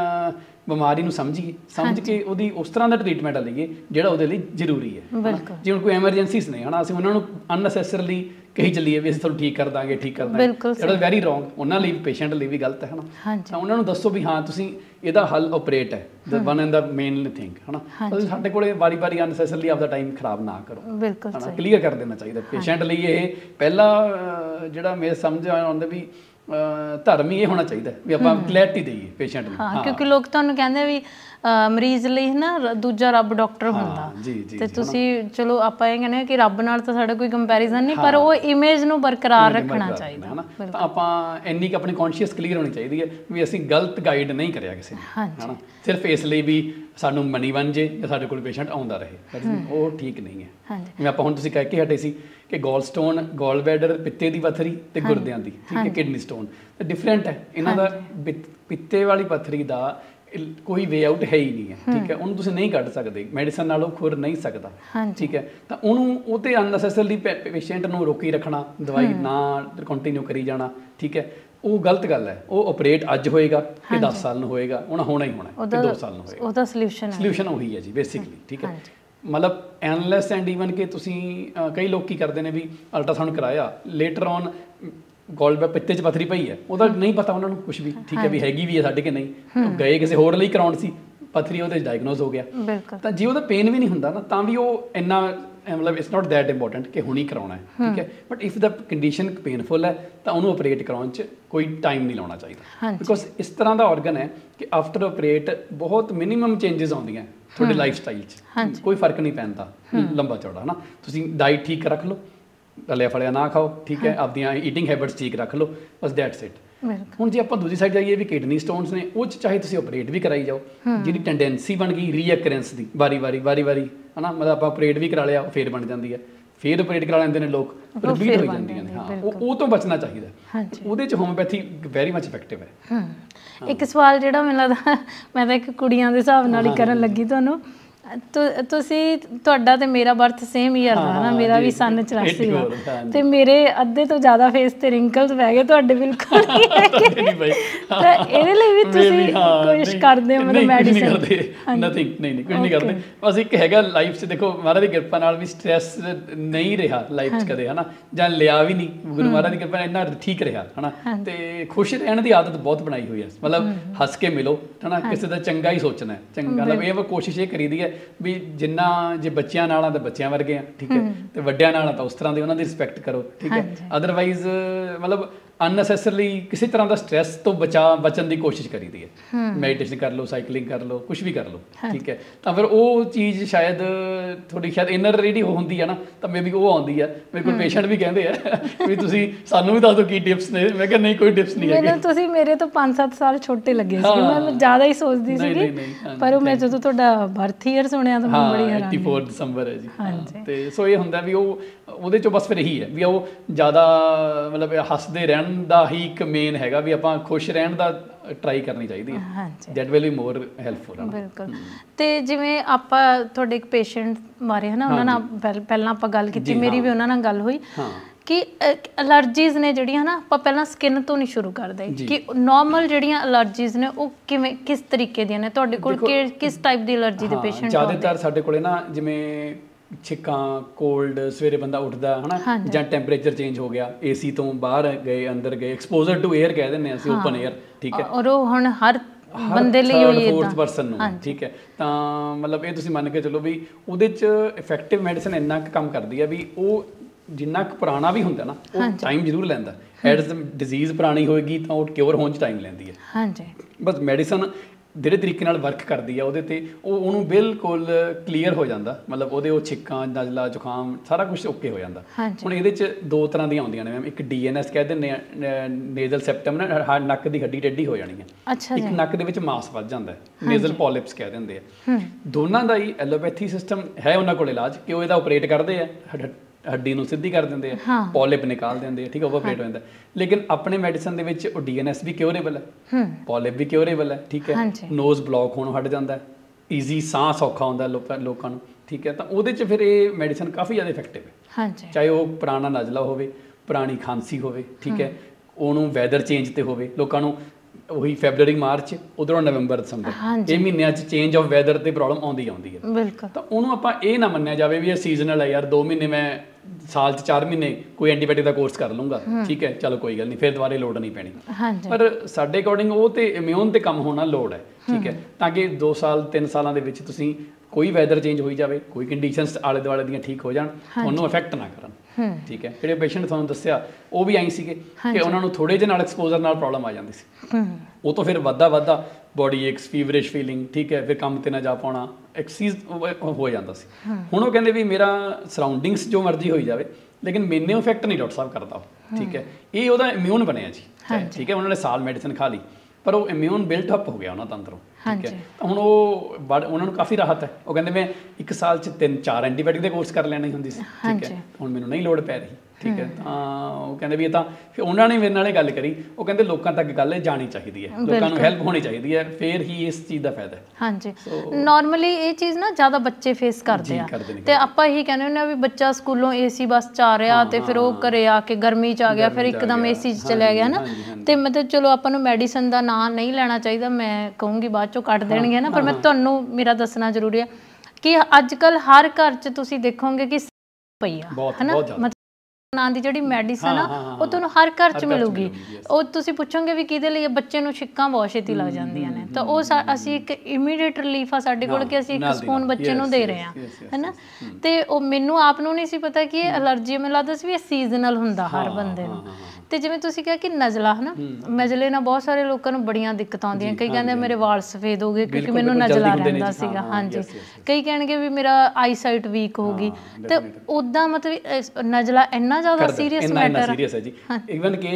ਬਿਮਾਰੀ ਨੂੰ ਸਮਝੀਏ, ਸਮਝ ਕੇ ਉਹਦੀ ਉਸ ਤਰ੍ਹਾਂ ਦਾ ਟਰੀਟਮੈਂਟ ਲਈਏ ਜਿਹੜਾ ਉਹਦੇ ਲਈ ਜ਼ਰੂਰੀ ਹੈ। ਜੇ ਹੁਣ ਕੋਈ ਐਮਰਜੈਂਸੀਜ਼ ਨੇ, ਹਨਾ, ਅਸੀਂ ਉਹਨਾਂ ਨੂੰ ਅਨਨੈਸੈਸਰਲੀ ਕਹੀ ਚੱਲੀਏ ਵੀ ਅਸੀਂ ਤੁਹਾਨੂੰ ਠੀਕ ਕਰ ਦਾਂਗੇ, ਠੀਕ ਕਰ ਦਾਂਗੇ, ਜਿਹੜਾ ਵੈਰੀ ਰੋਂਗ, ਉਹਨਾਂ ਲਈ ਪੇਸ਼ੈਂਟ ਲਈ ਵੀ ਗਲਤ ਹੈ, ਹਨਾ। ਤਾਂ ਉਹਨਾਂ ਨੂੰ ਦੱਸੋ ਵੀ ਹਾਂ ਤੁਸੀਂ ਇਹਦਾ ਹੱਲ ਆਪਰੇਟ ਹੈ, the one and the main thing, ਹਨਾ। ਤੁਸੀਂ ਸਾਡੇ ਕੋਲੇ ਵਾਰੀ ਵਾਰੀ ਅਨਨੈਸੈਸਰਲੀ ਆਪਦਾ ਟਾਈਮ ਖਰਾਬ ਨਾ ਕਰੋ, ਹਨਾ। ਕਲੀਅਰ ਕਰ ਦੇਣਾ ਚਾਹੀਦਾ ਪੇਸ਼ੈਂਟ ਲਈ। ਇਹ ਪਹਿਲਾ ਜਿਹੜਾ ਮੇਰੇ ਸਮਝ ਆਉਂਦਾ ਵੀ ਧਰਮ ਹੀ ਇਹ ਹੋਣਾ ਚਾਹੀਦਾ ਵੀ ਆਪਾਂ ਕਲੈਰਿਟੀ ਦੇਈਏ ਪੇਸ਼ੈਂਟ ਨੂੰ। ਹਾਂ, ਕਿਉਂਕਿ ਲੋਕ ਤੁਹਾਨੂੰ ਕਹਿੰਦੇ ਵੀ ਮਰੀਜ਼ ਲਈ ਨਾ ਦੂਜਾ ਰੱਬ ਡਾਕਟਰ ਹੁੰਦਾ, ਤੇ ਤੁਸੀਂ ਚਲੋ ਆਪਾਂ ਇਹ ਕਹਿੰਦੇ ਕਿ ਰੱਬ ਨਾਲ ਤਾਂ ਸਾਡਾ ਕੋਈ ਕੰਪੈਰੀਜ਼ਨ ਨਹੀਂ, ਪਰ ਉਹ ਇਮੇਜ ਨੂੰ ਬਰਕਰਾਰ ਰੱਖਣਾ ਚਾਹੀਦਾ, ਹਨਾ। ਤਾਂ ਆਪਾਂ ਇੰਨੀ ਕੁ ਆਪਣੀ ਕੌਨਸ਼ੀਅਸ ਕਲੀਅਰ ਹੋਣੀ ਚਾਹੀਦੀ ਹੈ ਵੀ ਅਸੀਂ ਗਲਤ ਗਾਈਡ ਨਹੀਂ ਕਰਿਆ ਕਿਸੇ ਨੇ, ਹਨਾ, ਸਿਰਫ ਇਸ ਲਈ ਵੀ ਸਾਨੂੰ ਮਨੀ ਬਣ ਜੇ ਜਾਂ ਸਾਡੇ ਕੋਲ ਪੇਸ਼ੈਂਟ ਆਉਂਦਾ ਰਹੇ, ਉਹ ਠੀਕ ਨਹੀਂ ਹੈ। ਜਿਵੇਂ ਆਪਾਂ ਹੁਣ ਤੁਸੀਂ ਕਹਿ ਕੇ ਹਟੇ ਸੀ ਕਿ ਗੋਲ ਸਟੋਨ, ਗੋਲ ਬੈਡਰ, ਪਿੱਤੇ ਦੀ ਪੱਥਰੀ ਤੇ ਗੁਰਦਿਆਂ ਦੀ, ਠੀਕ ਹੈ, ਕਿਡਨੀ ਸਟੋਨ ਡਿਫਰੈਂਟ ਹੈ। ਇਹਨਾਂ ਦਾ ਪਿੱਤੇ ਵਾਲੀ ਪੱਥਰੀ ਦਾ ਕੋਈ ਵੇ ਆਊਟ ਹੈ ਹੀ ਨਹੀਂ ਹੈ, ਠੀਕ ਹੈ। ਉਹਨੂੰ ਤੁਸੀਂ ਨਹੀਂ ਕੱਢ ਸਕਦੇ, ਮੈਡੀਸਨ ਨਾਲ ਉਹ ਖੁਰ ਨਹੀਂ ਸਕਦਾ, ਠੀਕ ਹੈ। ਤਾਂ ਉਹਨੂੰ ਉਹ ਤੇ ਅਨਨੈਸੈਸਰਲੀ ਪੇਸ਼ੈਂਟ ਨੂੰ ਰੋਕੀ ਰੱਖਣਾ, ਦਵਾਈ ਨਾ ਕੰਟੀਨਿਊ ਕਰੀ ਜਾਣਾ, ਠੀਕ ਹੈ, ਉਹ ਗਲਤ ਗੱਲ ਹੈ। ਉਹ ਆਪਰੇਟ ਅੱਜ ਹੋਏਗਾ ਕਿ ਦਸ ਸਾਲ ਨੂੰ ਹੋਏਗਾ, ਉਹਨਾਂ ਹੋਣਾ ਹੀ ਹੋਣਾ ਕਿ ਦੋ ਸਾਲ ਨੂੰ ਹੋਏਗਾ। ਉਹਦਾ ਸੋਲੂਸ਼ਨ ਸੋਲੂਸ਼ਨ ਉਹੀ ਹੈ ਜੀ ਬੇਸਿਕਲੀ, ਠੀਕ ਹੈ। ਮਤਲਬ ਐਨਲੈਸ ਐਂਡ ਈਵਨ ਕਿ ਤੁਸੀਂ ਕਈ ਲੋਕ ਕੀ ਕਰਦੇ ਨੇ ਵੀ ਅਲਟਰਾਸਾਊਂਡ ਕਰਾਇਆ, ਲੇਟਰ ਔਨ ਗੋਲ ਪਿੱਤੇ 'ਚ ਪੱਥਰੀ ਪਈ ਹੈ, ਉਹਦਾ ਨਹੀਂ ਪਤਾ ਉਹਨਾਂ ਨੂੰ ਕੁਛ ਵੀ, ਠੀਕ ਹੈ, ਵੀ ਹੈਗੀ ਵੀ ਹੈ ਸਾਡੇ ਕਿ ਨਹੀਂ। ਗਏ ਕਿਸੇ ਹੋਰ ਲਈ ਕਰਾਉਣ ਸੀ, ਪੱਥਰੀ ਉਹਦੇ 'ਚ ਡਾਇਗਨੋਜ਼ ਹੋ ਗਿਆ। ਤਾਂ ਜੇ ਉਹਦਾ ਪੇਨ ਵੀ ਨਹੀਂ ਹੁੰਦਾ ਨਾ, ਤਾਂ ਵੀ ਉਹ ਇੰਨਾ ਮਤਲਬ ਇਟਸ ਨਾਟ ਦੈਟ ਇੰਪੋਰਟੈਂਟ ਕਿ ਹੁਣੀ ਕਰਾਉਣਾ ਹੈ, ਠੀਕ ਹੈ। But if the condition painful ਹੈ ਤਾਂ ਉਹਨੂੰ ਆਪਰੇਟ ਕਰਾਉਣ 'ਚ ਕੋਈ ਟਾਈਮ ਨਹੀਂ ਲਾਉਣਾ ਚਾਹੀਦਾ, ਬਿਕੋਜ਼ ਇਸ ਤਰ੍ਹਾਂ ਦਾ ਆਰਗਨ ਹੈ ਕਿ ਆਫਟਰ ਆਪਰੇਟ ਬਹੁਤ ਮਿਨੀਮਮ ਚੇਂਜਿਸ ਆਉਂਦੀਆਂ ਤੁਹਾਡੇ ਲਾਈਫ ਸਟਾਈਲ 'ਚ, ਕੋਈ ਫਰਕ ਨਹੀਂ ਪੈਂਦਾ ਲੰਬਾ ਚੌੜਾ, ਹਨਾ। ਤੁਸੀਂ ਡਾਈਟ ਠੀਕ ਰੱਖ ਲਓ, ਤਲਿਆ ਫਲਿਆ ਨਾ ਖਾਓ, ਠੀਕ ਹੈ, ਆਪਦੀਆਂ ਈਟਿੰਗ ਹੈਬਿਟਸ ਠੀਕ ਰੱਖ ਲਓ, ਬਸ ਦੈਟਸ ਇਟ। ਹੁਣ ਜੇ ਆਪਾਂ ਦੂਜੀ ਸਾਈਡ ਜਾਈਏ ਵੀ ਕਿਡਨੀ ਸਟੋਨਸ ਨੇ, ਉਹ 'ਚ ਚਾਹੇ ਤੁਸੀਂ ਆਪਰੇਟ ਵੀ ਕਰਾਈ ਜਾਓ, ਜਿਹੜੀ ਟੈਂਡੈਂਸੀ ਬਣ ਗਈ ਰੀਅਕਰੈਂਸ ਦੀ, ਵਾਰੀ ਵਾਰੀ ਵਾਰੀ ਵਾਰੀ, ਹਨਾ, ਮਤਲਬ ਆਪਾਂ ਆਪਰੇਟ ਵੀ ਕਰਾ ਲਿਆ, ਫੇਰ ਬਣ ਜਾਂਦੀ ਹੈ, ਫੇਰ ਆਪਰੇਟ ਕਰਾ ਲੈਂਦੇ ਨੇ ਲੋਕ, ਰਿਪੀਟ ਹੋ ਜਾਂਦੀਆਂ ਨੇ। ਹਾਂ, ਉਹ ਤੋਂ ਬਚਣਾ ਚਾਹੀਦਾ, ਉਹਦੇ 'ਚ ਹੋਮਿਓਪੈਥੀ ਵੈਰੀ ਮਚ ਇਫੈਕਟਿਵ ਹੈ। ਇੱਕ ਸਵਾਲ ਜਿਹੜਾ ਮੈਨੂੰ ਲੱਗਦਾ ਮੈਂ ਤਾਂ ਇੱਕ ਕੁੜੀਆਂ ਦੇ ਹਿਸਾਬ ਨਾਲ ਹੀ ਕਰਨ ਲੱਗੀ ਤੁਹਾਨੂੰ, ਤੁ- ਤੁਸੀਂ ਤੁਹਾਡਾ ਤੇ ਮੇਰਾ ਬਰਥ ਸੇਮ ਈਅਰ ਦਾ ਨਾ, ਹਾਂ, ਮੇਰਾ ਜੀ, ਵੀ ਜੀ, ਸਨ ਚੁਰਾਸੀ ਦਾ, eighty-four, ਹਾਂ ਜੀ। ਤੇ ਮੇਰੇ ਅੱਧੇ ਤੋਂ ਜ਼ਿਆਦਾ ਫੇਸ ਤੇ ਰਿੰਕਲਸ ਪੈ ਗਏ, ਤੁਹਾਡੇ ਬਿਲਕੁਲ ਨਹੀਂ ਤੁਹਾਡੇ ਹੈਗੇ। ਨਹੀਂ ਬਈ। ਤਾਂ ਇਹਦੇ ਲਈ ਵੀ Maybe, ਤੁਸੀਂ ਹਾਂ, ਕੋਸ਼ਿਸ਼ ਨਹੀਂ, ਕਰਦੇ ਹੋ, ਮਤਲਬ ਨਹੀਂ, ਕੁਝ ਨਹੀਂ ਮੈਡੀਸਨ? ਕਰਦੇ, nothing, ਨਹੀਂ ਨਹੀਂ ਕੁਝ ਨਹੀਂ ਕਰਦੇ। ਬਸ ਇੱਕ ਹੈਗਾ ਲਾਈਫ 'ਚ, ਦੇਖੋ ਮਹਾਰਾਜ ਦੀ ਕਿਰਪਾ ਨਾਲ ਵੀ ਸਟ੍ਰੈਸ ਨਹੀਂ ਰਿਹਾ ਲਾਈਫ 'ਚ ਕਦੇ, ਹਨਾ, ਜਾਂ ਲਿਆ ਵੀ ਨਹੀਂ, ਗੁਰੂ ਮਹਾਰਾਜ ਦੀ ਕਿਰਪਾ ਨਾਲ ਇੰਨਾ ਠੀਕ ਰਿਹਾ, ਹਨਾ। ਤੇ ਖੁਸ਼ ਰਹਿਣ ਦੀ ਆਦਤ ਬਹੁਤ ਬਣਾਈ ਹੋਈ ਹੈ, ਮਤਲਬ ਹੱਸ ਕੇ ਮਿਲੋ, ਹਨਾ, ਕਿਸੇ ਦਾ ਚੰਗਾ ਹੀ ਸੋਚਣਾ ਹੈ, ਚੰਗਾ ਮਤਲਬ ਇਹ ਕੋਸ਼ਿਸ਼ ਇਹ ਕਰੀਦੀ ਹੈ ਵੀ ਜਿੰਨਾ, ਜੇ ਬੱਚਿਆਂ ਨਾਲ ਆ ਤਾਂ ਬੱਚਿਆਂ ਵਰਗੇ ਆ, ਠੀਕ ਹੈ, ਤੇ ਵੱਡਿਆਂ ਨਾਲ ਆ ਤਾਂ ਉਸ ਤਰ੍ਹਾਂ ਦੇ ਉਹਨਾਂ ਦੀ ਰਿਸਪੈਕਟ ਕਰੋ, ਠੀਕ ਹੈ। ਅਦਰਵਾਈਜ਼ ਮਤਲਬ ਅਨਨੈਸੈਸਰਲੀ ਕਿਸੇ ਤਰ੍ਹਾਂ ਦਾ ਸਟ੍ਰੈਸ ਤੋਂ ਬਚਾ ਬਚਣ ਦੀ ਕੋਸ਼ਿਸ਼ ਕਰੀਦੀ ਹੈ। ਮੈਡੀਟੇਸ਼ਨ ਕਰ ਲਓ, ਸਾਈਕਲਿੰਗ ਕਰ ਲਓ, ਕੁਝ ਵੀ ਕਰ ਲਓ, ਠੀਕ ਹੈ। ਤਾਂ ਫਿਰ ਉਹ ਚੀਜ਼ ਸ਼ਾਇਦ ਥੋੜੀ ਸ਼ਾਇਦ ਇਨਰ ਰੈਡੀ ਹੁੰਦੀ ਹੈ ਨਾ, ਤਾਂ ਮੇਬੀ ਉਹ ਆਉਂਦੀ ਹੈ। ਮੇਰੇ ਕੋਲ ਪੇਸ਼ੈਂਟ ਵੀ ਕਹਿੰਦੇ ਆ ਵੀ ਤੁਸੀਂ ਸਾਨੂੰ ਵੀ ਦੱਸ ਦਿਓ ਕੀ ਟਿਪਸ ਨੇ। ਮੈਂ ਕਿਹਾ ਨਹੀਂ, ਕੋਈ ਟਿਪਸ ਨਹੀਂ ਹੈਗੇ। ਮੈਨੂੰ ਤੁਸੀਂ ਮੇਰੇ ਤੋਂ ਪੰਜ ਸੱਤ ਸਾਲ ਛੋਟੇ ਲੱਗੇ ਸੀ, ਮੈਂ ਜ਼ਿਆਦਾ ਹੀ ਸੋਚਦੀ ਸੀਗੀ, ਪਰ ਉਹ ਮੈਂ ਜਦੋਂ ਤੁਹਾਡਾ ਬਰਥ ਈਅਰ ਸੁਣਿਆ ਤਾਂ ਮੈਨੂੰ ਬੜੀ ਹੈਰਾਨੀ। ਚੌਰਾਸੀ ਦਸੰਬਰ ਹੈ ਜੀ। ਤੇ ਸੋ ਇਹ ਹੁੰਦਾ ਵੀ ਉਹ ਉਹਦੇ ਚੋਂ ਬਸ ਫਿਰ ਇਹੀ ਹੈ ਵੀ ਉਹ ਜ਼ਿਆਦਾ ਮਤਲਬ ਹੱਸਦੇ ਰਹਿਣ ਦਾ ਹੀ ਇੱਕ ਮੇਨ ਹੈਗਾ ਵੀ ਆਪਾਂ ਖੁਸ਼ ਰਹਿਣ ਦਾ ਟਰਾਈ ਕਰਨੀ ਚਾਹੀਦੀ ਹੈ। ਹਾਂਜੀ, that will be more helpful. ਬਿਲਕੁਲ। ਤੇ ਜਿਵੇਂ ਆਪਾਂ ਤੁਹਾਡੇ ਇੱਕ ਪੇਸ਼ੈਂਟ ਬਾਰੇ, ਹਨਾ, ਉਹਨਾਂ ਨਾਲ ਪਹਿਲਾਂ ਆਪਾਂ ਗੱਲ ਕੀਤੀ, ਮੇਰੀ ਵੀ ਉਹਨਾਂ ਨਾਲ ਗੱਲ ਹੋਈ ਕਿ ਅਲਰਜੀਜ਼ ਨੇ ਜਿਹੜੀਆਂ ਨਾ, ਆਪਾਂ ਪਹਿਲਾਂ ਸਕਿਨ ਤੋਂ ਨਹੀਂ ਸ਼ੁਰੂ ਕਰਦੇ ਕਿ ਨਾਰਮਲ ਜਿਹੜੀਆਂ ਅਲਰਜੀਜ਼ ਨੇ ਉਹ ਕਿਵੇਂ, ਕਿਸ ਤਰੀਕੇ ਦੀਆਂ ਨੇ ਤੁਹਾਡੇ ਕੋਲ, ਕਿਸ ਟਾਈਪ ਦੀ ਅਲਰਜੀ ਦੇ ਪੇਸ਼ੈਂਟ? ਜ਼ਿਆਦਾਤਰ ਸਾਡੇ ਕੋਲੇ ਨਾ ਜਿਵੇਂ ਛਿੱਕਾਂ, ਕੋਲਡ, ਸਵੇਰੇ ਬੰਦਾ ਉੱਠਦਾ, ਹਨਾ, ਜਾਂ ਟੈਂਪਰੇਚਰ ਚੇਂਜ ਹੋ ਗਿਆ, ਏਸੀ ਤੋਂ ਬਾਹਰ ਗਏ, ਅੰਦਰ ਗਏ, ਐਕਸਪੋਜ਼ਰ ਟੂ 에ਅਰ ਕਹਿ ਦਿੰਦੇ ਅਸੀਂ, ਓਪਨ 에ਅਰ, ਠੀਕ ਹੈ। ਔਰ ਉਹ ਹੁਣ ਹਰ ਬੰਦੇ ਲਈ ਹੋਈ ਹੈ, ਫੋਰਥ ਪਰਸਨ ਨੂੰ, ਠੀਕ ਹੈ। ਤਾਂ ਮਤਲਬ ਇਹ ਤੁਸੀਂ ਮੰਨ ਕੇ ਚੱਲੋ ਵੀ ਉਹਦੇ 'ਚ ਇਫੈਕਟਿਵ ਮੈਡੀਸਨ ਇੰਨਾ ਕੁ ਕੰਮ ਕਰਦੀ ਹੈ ਵੀ ਉਹ ਜਿੰਨਾ ਕੁ ਪੁਰਾਣਾ ਵੀ ਹੁੰਦਾ ਨਾ, ਉਹ ਟਾਈਮ ਜ਼ਰੂਰ ਲੈਂਦਾ। ਐਜ਼ ਡਿਜ਼ੀਜ਼ ਪੁਰਾਣੀ ਹੋਏਗੀ ਤਾਂ ਉਹ ਕਿਉਰ ਹੋਣ 'ਚ ਟਾਈਮ ਲੈਂਦੀ ਹੈ। ਹਾਂਜੀ, ਬਸ ਮੈਡੀਸਨ ਜਿਹੜੇ ਤਰੀਕੇ ਨਾਲ ਵਰਕ ਕਰਦੀ ਆ ਉਹਦੇ 'ਤੇ, ਉਹ ਉਹਨੂੰ ਬਿਲਕੁਲ ਕਲੀਅਰ ਹੋ ਜਾਂਦਾ, ਮਤਲਬ ਉਹਦੇ ਉਹ ਛਿੱਕਾਂ, ਨਜ਼ਲਾ, ਜ਼ੁਕਾਮ, ਸਾਰਾ ਕੁਝ ਓਕੇ ਹੋ ਜਾਂਦਾ। ਹੁਣ ਇਹਦੇ 'ਚ ਦੋ ਤਰ੍ਹਾਂ ਦੀਆਂ ਆਉਂਦੀਆਂ ਨੇ ਮੈਮ, ਇੱਕ ਡੀ ਐਨ ਐਸ ਕਹਿ ਦਿੰਦੇ ਆ, ਨੇਜ਼ਲ ਸੈਪਟਮ ਨਾ, ਨੱਕ ਦੀ ਹੱਡੀ ਟੇਢੀ ਹੋ ਜਾਣੀ ਹੈ। ਇੱਕ ਨੱਕ ਦੇ ਵਿੱਚ ਮਾਸ ਵੱਧ ਜਾਂਦਾ ਹੈ, ਨੇਜ਼ਲ ਪੋਲਿਪਸ ਕਹਿ ਦਿੰਦੇ ਆ। ਦੋਨਾਂ ਦਾ ਹੀ ਐਲੋਪੈਥੀ ਸਿਸਟਮ ਹੈ ਉਹਨਾਂ ਕੋਲ ਇਲਾਜ, ਕਿ ਉਹ ਇਹਦਾ ਆਪਰੇਟ ਕਰਦੇ ਆ, ਹੱਡੀ ਨੂੰ ਸਿੱਧੀ ਕਰ ਦਿੰਦੇ ਆ, ਪੋਲਿਪ ਨਿਕਾਲ ਦਿੰਦੇ ਆ, ਠੀਕ ਹੈ, ਉਹ ਆਪਰੇਟ ਹੋ ਜਾਂਦਾ। ਲੇਕਿਨ ਆਪਣੇ ਮੈਡੀਸਨ ਦੇ ਵਿੱਚ ਉਹ ਡੀ ਐਨ ਐਸ ਵੀ ਕਿਉਰੇਬਲ ਹੈ, ਪੋਲਿਪ ਵੀ ਕਿਉਰੇਬਲ ਹੈ, ਠੀਕ ਹੈ। ਨੋਜ਼ ਬਲੌਕ ਹੋਣੋਂ ਹਟ ਜਾਂਦਾ, ਈਜ਼ੀ ਸਾਹ ਸੌਖਾ ਹੁੰਦਾ ਲੋਕਾਂ ਨੂੰ, ਠੀਕ ਹੈ। ਤਾਂ ਉਹਦੇ 'ਚ ਫਿਰ ਇਹ ਮੈਡੀਸਨ ਕਾਫੀ ਜ਼ਿਆਦਾ ਇਫੈਕਟਿਵ ਹੈ, ਚਾਹੇ ਉਹ ਪੁਰਾਣਾ ਨਜ਼ਲਾ ਹੋਵੇ, ਪੁਰਾਣੀ ਖਾਂਸੀ ਹੋਵੇ, ਠੀਕ ਹੈ, ਉਹਨੂੰ ਵੈਦਰ ਚੇਂਜ ਤੇ ਹੋਵੇ। ਲੋਕਾਂ ਨੂੰ ਉਹੀ ਫੈਬਰਵਰੀ, ਮਾਰਚ, ਉਧਰੋਂ ਨਵੰਬਰ, ਦਸੰਬਰ, ਇਹ ਮਹੀਨਿਆਂ 'ਚ ਚੇਂਜ ਆਫ ਵੈਦਰ ਤੇ ਪ੍ਰੋਬਲਮ ਆਉਂਦੀ ਆਉਂਦੀ ਹੈ। ਤਾਂ ਉਹਨੂੰ ਆਪਾਂ ਇਹ ਨਾ ਮੰਨਿਆ ਜਾਵੇ ਵੀ ਇਹ ਸੀਜ਼ਨਲ ਹੈ ਯਾਰ, ਦੋ ਮਹੀਨੇ ਮੈਂ ਸਾਲ 'ਚ ਚਾਰ ਮਹੀਨੇ ਕੋਈ ਐਂਟੀਬਾਇਓਟਿਕ ਦਾ ਕੋਰਸ ਕਰ ਲੂੰਗਾ, ਠੀਕ ਹੈ, ਚਲੋ ਕੋਈ ਗੱਲ ਨਹੀਂ, ਫਿਰ ਦੁਬਾਰੇ ਲੋੜ ਨਹੀਂ ਪੈਣੀ। ਪਰ ਸਾਡੇ ਅਕੋਰਡਿੰਗ ਉਹ ਤੇ ਇਮਿਊਨ ਤੇ ਕੰਮ ਹੋਣਾ ਲੋੜ ਹੈ, ਠੀਕ ਹੈ, ਤਾਂ ਕਿ ਦੋ ਸਾਲ ਤਿੰਨ ਸਾਲਾਂ ਦੇ ਵਿੱਚ ਤੁਸੀਂ ਕੋਈ ਵੈਦਰ ਚੇਂਜ ਹੋਈ ਜਾਵੇ, ਕੋਈ ਕੰਡੀਸ਼ਨਸ ਆਲੇ ਦੁਆਲੇ ਦੀਆਂ ਠੀਕ ਹੋ ਜਾਣ, ਉਹਨੂੰ ਇਫੈਕਟ ਨਾ ਕਰਨ, ਠੀਕ ਹੈ। ਜਿਹੜੇ ਪੇਸ਼ੈਂਟ ਤੁਹਾਨੂੰ ਦੱਸਿਆ ਉਹ ਵੀ ਆਈ ਸੀਗੇ ਕਿ ਉਹਨਾਂ ਨੂੰ ਥੋੜੇ ਜਿਹੇ ਨਾਲ ਐਕਸਪੋਜ਼ਰ ਨਾਲ ਪ੍ਰੋਬਲਮ ਆ ਜਾਂਦੀ ਸੀ, ਉਹ ਤੋਂ ਫਿਰ ਵੱਧਦਾ ਵੱਧਦਾ ਬੋਡੀ ਏਕਸ, ਫੀਵਰਿਸ਼ ਫੀਲਿੰਗ, ਠੀਕ ਹੈ, ਫਿਰ ਕੰਮ ਤੇ ਨਾ ਜਾ ਪਾਉਣਾ, ਐਕਸੀਜ਼ ਹੋ ਜਾਂਦਾ ਸੀ। ਹੁਣ ਉਹ ਕਹਿੰਦੇ ਵੀ ਮੇਰਾ ਸਰਾਊਂਡਿੰਗਸ ਜੋ ਮਰਜ਼ੀ ਹੋਈ ਜਾਵੇ, ਲੇਕਿਨ ਮੈਨੂੰ ਇਫੈਕਟ ਨਹੀਂ ਡਾਕਟਰ ਸਾਹਿਬ ਕਰਦਾ, ਠੀਕ ਹੈ। ਇਹ ਉਹਦਾ ਇਮਿਊਨ ਬਣਿਆ ਜੀ, ਠੀਕ ਹੈ। ਉਹਨਾਂ ਨੇ ਸਾਲ ਮੈਡੀਸਨ ਖਾ ਲਈ, ਪਰ ਉਹ ਇਮਿਊਨ ਬਿਲਟ ਅਪ ਹੋ ਗਿਆ ਉਹਨਾਂ ਦਾ ਅੰਦਰੋਂ, ਠੀਕ ਹੈ। ਤਾਂ ਹੁਣ ਉਹ ਬੜ ਉਹਨਾਂ ਨੂੰ ਕਾਫੀ ਰਾਹਤ ਹੈ। ਉਹ ਕਹਿੰਦੇ ਮੈਂ ਇੱਕ ਸਾਲ 'ਚ ਤਿੰਨ ਚਾਰ ਐਂਟੀਬਾਇਓਟਿਕ ਦੇ ਕੋਰਸ ਕਰ ਲੈਣੀ ਹੁੰਦੀ ਸੀ, ਠੀਕ ਹੈ, ਹੁਣ ਮੈਨੂੰ ਨਹੀਂ ਲੋੜ ਪੈ ਰਹੀ, ਠੀਕ ਹੈ। ਤਾਂ ਉਹ ਕਹਿੰਦੇ ਵੀ ਇਹ ਤਾਂ ਫਿਰ ਉਹਨਾਂ ਨੇ ਮੇਰੇ ਨਾਲ ਇਹ ਗੱਲ ਕਰੀ, ਉਹ ਕਹਿੰਦੇ ਲੋਕਾਂ ਤੱਕ ਗੱਲ ਇਹ ਜਾਣੀ ਚਾਹੀਦੀ ਹੈ, ਲੋਕਾਂ ਨੂੰ ਹੈਲਪ ਹੋਣੀ ਚਾਹੀਦੀ ਹੈ, ਫਿਰ ਹੀ ਇਸ ਚੀਜ਼ ਦਾ ਫਾਇਦਾ ਹੈ। ਹਾਂਜੀ, ਨਾਰਮਲੀ ਇਹ ਚੀਜ਼ ਨਾ ਜ਼ਿਆਦਾ ਬੱਚੇ ਫੇਸ ਕਰਦੇ ਆ, ਤੇ ਆਪਾਂ ਇਹੀ ਕਹਿੰਦੇ ਹੁੰਦੇ ਆ ਵੀ ਬੱਚਾ ਸਕੂਲੋਂ ਏਸੀ ਬੱਸ 'ਚ ਆ ਰਿਹਾ ਤੇ ਫਿਰ ਉਹ ਘਰੇ ਆ ਕੇ ਗਰਮੀ 'ਚ ਆ ਗਿਆ, ਫਿਰ ਇੱਕਦਮ ਏਸੀ 'ਚ ਚਲਿਆ ਗਿਆ ਨਾ, ਤੇ ਮਤਲਬ ਚਲੋ ਆਪਾਂ ਨੂੰ ਮੈਡੀਸਨ ਦਾ ਨਾਂ ਨਹੀਂ ਲੈਣਾ ਚਾਹੀਦਾ, ਮੈਂ ਕਹੂੰਗੀ ਬਾਅਦ ਚੋਂ ਕੱਟ ਦੇਣਗੇ ਨਾ, ਪਰ ਮੈਂ ਤੁਹਾਨੂੰ ਮੇਰਾ ਦੱਸਣਾ ਜ਼ਰੂਰੀ ਹੈ ਕਿ ਅੱਜ ਕੱਲ੍ਹ ਹਰ ਘਰ 'ਚ ਤੁਸੀਂ ਦੇਖੋਗੇ ਕਿ ਪਈ ਆ, ਹੈ ਨਾ, ਨਾਂ ਦੀ ਜਿਹੜੀ ਮੈਡੀਸਨ ਆ ਉਹ ਤੁਹਾਨੂੰ ਹਰ ਘਰ 'ਚ ਮਿਲੂਗੀ। ਉਹ ਤੁਸੀਂ ਪੁੱਛੋਗੇ ਵੀ ਕਿਹਦੇ ਲਈ, ਬੱਚੇ ਨੂੰ ਛਿੱਕਾਂ ਬਹੁਤ ਛੇਤੀ ਲੱਗ ਜਾਂਦੀਆਂ ਨੇ, ਤਾਂ ਉਹ ਅਸੀਂ ਇੱਕ ਇਮੀਡੀਏਟ ਰਿਲੀਫ ਆ ਸਾਡੇ ਕੋਲ ਕਿ ਅਸੀਂ ਇੱਕ ਸਪੂਨ ਬੱਚੇ ਨੂੰ ਦੇ ਰਹੇ ਹਾਂ, ਹੈ ਨਾ। ਤੇ ਉਹ ਮੈਨੂੰ ਆਪ ਨੂੰ ਨਹੀਂ ਸੀ ਪਤਾ ਕਿ ਇਹ ਐਲਰਜੀ, ਮੈਨੂੰ ਲੱਗਦਾ ਸੀ ਵੀ ਇਹ ਸੀਜ਼ਨਲ ਹੁੰਦਾ ਹਰ ਬੰਦੇ ਨੂੰ। ਤੇ ਜਿਵੇਂ ਤੁਸੀਂ ਕਿਹਾ ਕਿ ਨਜ਼ਲਾ, ਹੈ ਨਾ, ਨਜ਼ਲੇ ਨਾਲ ਬਹੁਤ ਸਾਰੇ ਲੋਕਾਂ ਨੂੰ ਬੜੀਆਂ ਦਿੱਕਤਾਂ ਆਉਂਦੀਆਂ, ਕਈ ਕਹਿੰਦੇ ਮੇਰੇ ਵਾਲ ਸਫੇਦ ਹੋ ਗਏ ਕਿਉਂਕਿ ਮੈਨੂੰ ਨਜ਼ਲਾ ਰਹਿੰਦਾ ਸੀਗਾ, ਹਾਂਜੀ, ਕਈ ਕਹਿਣਗੇ ਵੀ ਮੇਰਾ ਆਈ ਸਾਈਟ ਵੀਕ ਹੋ ਗਈ। ਤੇ ਉੱਦਾਂ ਮਤਲਬ ਨਜ਼ਲਾ ਇੰਨਾ ਜ਼ਿਆਦਾ ਸੀਰੀਅਸ ਮੈਟਰ ਹੈ ਜੀ, ਈਵਨ ਕਿ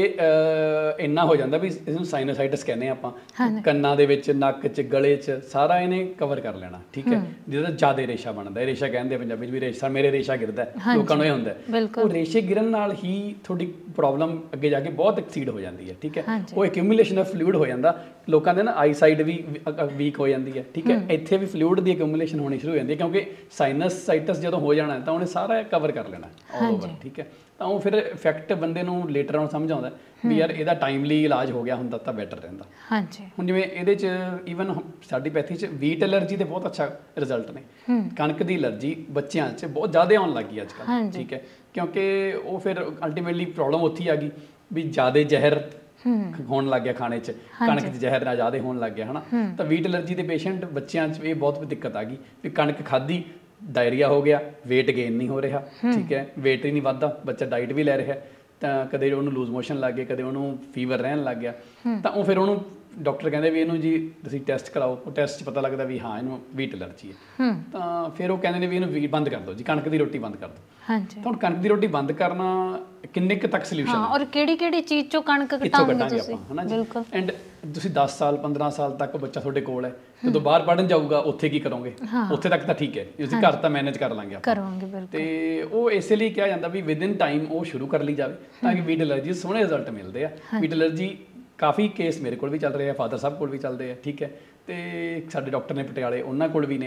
ਇੰਨਾ ਹੋ ਜਾਂਦਾ ਵੀ ਇਸਨੂੰ ਸਾਈਨੋਸਾਈਟਸ ਕਹਿੰਦੇ ਆਪਾਂ, ਕੰਨਾਂ ਦੇ ਵਿੱਚ, ਨੱਕ 'ਚ, ਗਲੇ 'ਚ, ਸਾਰਾ ਇਹਨੇ ਕਵਰ ਕਰ ਲੈਣਾ, ਠੀਕ ਹੈ, ਜਿਹਦਾ ਜ਼ਿਆਦਾ ਰੇਸ਼ਾ ਬਣਦਾ, ਰੇਸ਼ਾ ਕਹਿੰਦੇ ਪੰਜਾਬੀ 'ਚ ਵੀ, ਰੇਸ਼ਾ ਮੇਰੇ ਰੇਸ਼ਾ ਗਿਰਦਾ, ਲੋਕਾਂ ਨੂੰ ਇਹ ਹੁੰਦਾ। ਉਹ ਰੇਸ਼ੇ ਗਿਰਨ ਨਾਲ ਹੀ ਤੁਹਾਡੀ ਪ੍ਰੋਬਲਮ ਅੱਗੇ ਜਾ ਕੇ ਬਹੁਤ ਐਕਸੀਡ ਹੋ ਜਾਂਦੀ ਹੈ, ਠੀਕ ਹੈ, ਉਹ ਐਕਿਊਮੂਲੇਸ਼ਨ ਆਫ ਫਲੂਇਡ ਹੋ ਜਾਂਦਾ, ਲੋਕਾਂ ਦੇ ਨਾ ਆਈ ਸਾਈਡ ਵੀ ਵੀਕ ਹੋ ਜਾਂਦੀ ਹੈ, ਠੀਕ ਹੈ। ਇੱਥੇ ਵੀ ਫਲੂਇਡ ਦੀ ਅਕੂਮੂਲੇਸ਼ਨ ਹੋਣੀ ਸ਼ੁਰੂ ਹੋ ਜਾਂਦੀ ਹੈ, ਕਿਉਂਕਿ ਸਾਈਨਸਾਈਟਸ ਜਦੋਂ ਹੋ ਜਾਣਾ ਤਾਂ ਉਹਨੇ ਸਾਰਾ ਕਵਰ ਕਰ ਲੈਣਾ ਆਲ ਓਵਰ, ਠੀਕ ਹੈ। ਤਾਂ ਉਹ ਫਿਰ ਇਫੈਕਟ ਬੰਦੇ ਨੂੰ ਲੇਟਰ ਆਨ ਸਮਝ ਆਉਂਦਾ ਵੀ ਯਾਰ ਇਹਦਾ ਟਾਈਮਲੀ ਇਲਾਜ ਹੋ ਗਿਆ ਹੁੰਦਾ ਤਾਂ ਬੈਟਰ ਰਹਿੰਦਾ। ਹਾਂਜੀ, ਹੁਣ ਜਿਵੇਂ ਇਹਦੇ 'ਚ ਈਵਨ ਸਾਡੀ ਪੈਥੀ 'ਚ ਵੀਟ ਐਲਰਜੀ ਦੇ ਬਹੁਤ ਅੱਛਾ ਰਿਜ਼ਲਟ ਨੇ। ਕਣਕ ਦੀ ਐਲਰਜੀ ਬੱਚਿਆਂ 'ਚ ਬਹੁਤ ਜ਼ਿਆਦਾ ਆਉਣ ਲੱਗ ਗਈ ਅੱਜ ਕੱਲ੍ਹ, ਠੀਕ ਹੈ, ਕਿਉਂਕਿ ਉਹ ਫਿਰ ਅਲਟੀਮੇਟਲੀ ਪ੍ਰੋਬਲਮ ਉੱਥੇ ਆ ਗਈ ਵੀ ਜ਼ਿਆਦਾ ਜ਼ਹਿਰ ਹੋਣ ਲੱਗ ਗਿਆ ਖਾਣੇ 'ਚ, ਕਣਕ ਦੀ ਜ਼ਹਿਰ ਨਾਲ ਜ਼ਿਆਦਾ ਹੋਣ ਲੱਗ ਗਿਆ, ਹੈ ਨਾ। ਤਾਂ ਵੀਟ ਐਲਰਜੀ ਦੇ ਪੇਸ਼ੈਂਟ ਬੱਚਿਆਂ 'ਚ ਇਹ ਬਹੁਤ ਦਿੱਕਤ ਆ ਗਈ ਵੀ ਕਣਕ ਖਾਧੀ, ਡਾਇਰੀਆ ਹੋ ਗਿਆ, ਵੇਟ ਗੇਨ ਨਹੀਂ ਹੋ ਰਿਹਾ, ਠੀਕ ਹੈ, ਵੇਟ ਹੀ ਨਹੀਂ ਵੱਧਦਾ, ਬੱਚਾ ਡਾਈਟ ਵੀ ਲੈ ਰਿਹਾ, ਤਾਂ ਕਦੇ ਉਹਨੂੰ ਲੂਜ਼ ਮੋਸ਼ਨ ਲੱਗ ਗਏ, ਕਦੇ ਉਹਨੂੰ ਫੀਵਰ ਰਹਿਣ ਲੱਗ ਗਿਆ। ਤਾਂ ਉਹ ਫਿਰ ਉਹਨੂੰ ਡਾਕਟਰ ਕਹਿੰਦੇ ਵੀ ਇਹਨੂੰ ਜੀ ਤੁਸੀਂ ਟੈਸਟ ਕਰਾਓ, ਉਹ ਟੈਸਟ 'ਚ ਪਤਾ ਲੱਗਦਾ ਵੀ ਹਾਂ ਇਹਨੂੰ ਵੀਟ ਐਲਰਜੀ ਹੈ। ਤਾਂ ਫਿਰ ਉਹ ਕਹਿੰਦੇ ਨੇ ਵੀ ਇਹਨੂੰ ਵੀ ਬੰਦ ਕਰ ਦਿਓ ਜੀ, ਕਣਕ ਦੀ ਰੋਟੀ ਬੰਦ ਕਰ ਦਿਓ। ਹਾਂਜੀ, ਤਾਂ ਹੁਣ ਕਣਕ ਦੀ ਰੋਟੀ ਬੰਦ ਕਰਨਾ ਕਿੰਨੇ ਕੁ ਤੱਕ ਸੋਲੂਸ਼ਨ ਹੈ, ਔਰ ਕਿਹੜੀ ਕਿਹੜੀ ਚੀਜ਼ ਚੋਂ ਕਣਕ ਘਟਾਉਂਗੇ ਤੁਸੀਂ, ਹੈ ਨਾ। ਬਿਲਕੁਲ। ਐਂਡ ਤੁਸੀਂ ਦਸ ਸਾਲ ਪੰਦਰਾਂ ਸਾਲ ਤੱਕ ਬੱਚਾ ਤੁਹਾਡੇ ਕੋਲ ਹੈ, ਜਦੋਂ ਬਾਹਰ ਪੜ੍ਹਨ ਜਾਊਗਾ ਉੱਥੇ ਕੀ ਕਰੋਗੇ? ਉੱਥੇ ਤੱਕ ਤਾਂ ਠੀਕ ਹੈ, ਤੁਸੀਂ ਘਰ ਤਾਂ ਮੈਨੇਜ ਕਰ ਲਾਂਗੇ ਆਪਾਂ, ਕਰੋਗੇ ਬਿਲਕੁਲ। ਤੇ ਉਹ ਇਸੇ ਲਈ ਕਿਹਾ ਜਾਂਦਾ ਵੀ ਵਿਦਿਨ ਟਾਈਮ ਉਹ ਸ਼ੁਰੂ ਕਰ ਲਈ ਜਾਵੇ ਤਾਂ ਕਿ ਵੀਟ ਐਲਰਜੀ ਸੋਹਣੇ ਰਿਜ਼ਲਟ ਮਿਲਦੇ ਆ। ਵੀਟ ਐਲਰਜੀ ਕਾਫੀ ਕੇਸ ਮੇਰੇ ਕੋਲ ਵੀ ਚੱਲ ਰਹੇ ਆ, ਫਾਦਰ ਸਾਹਿਬ ਕੋਲ ਵੀ ਚੱਲਦੇ ਆ, ਠੀਕ ਹੈ, ਤੇ ਸਾਡੇ ਡਾਕਟਰ ਨੇ ਪਟਿਆਲੇ ਉਹਨਾਂ ਕੋਲ ਵੀ ਨੇ,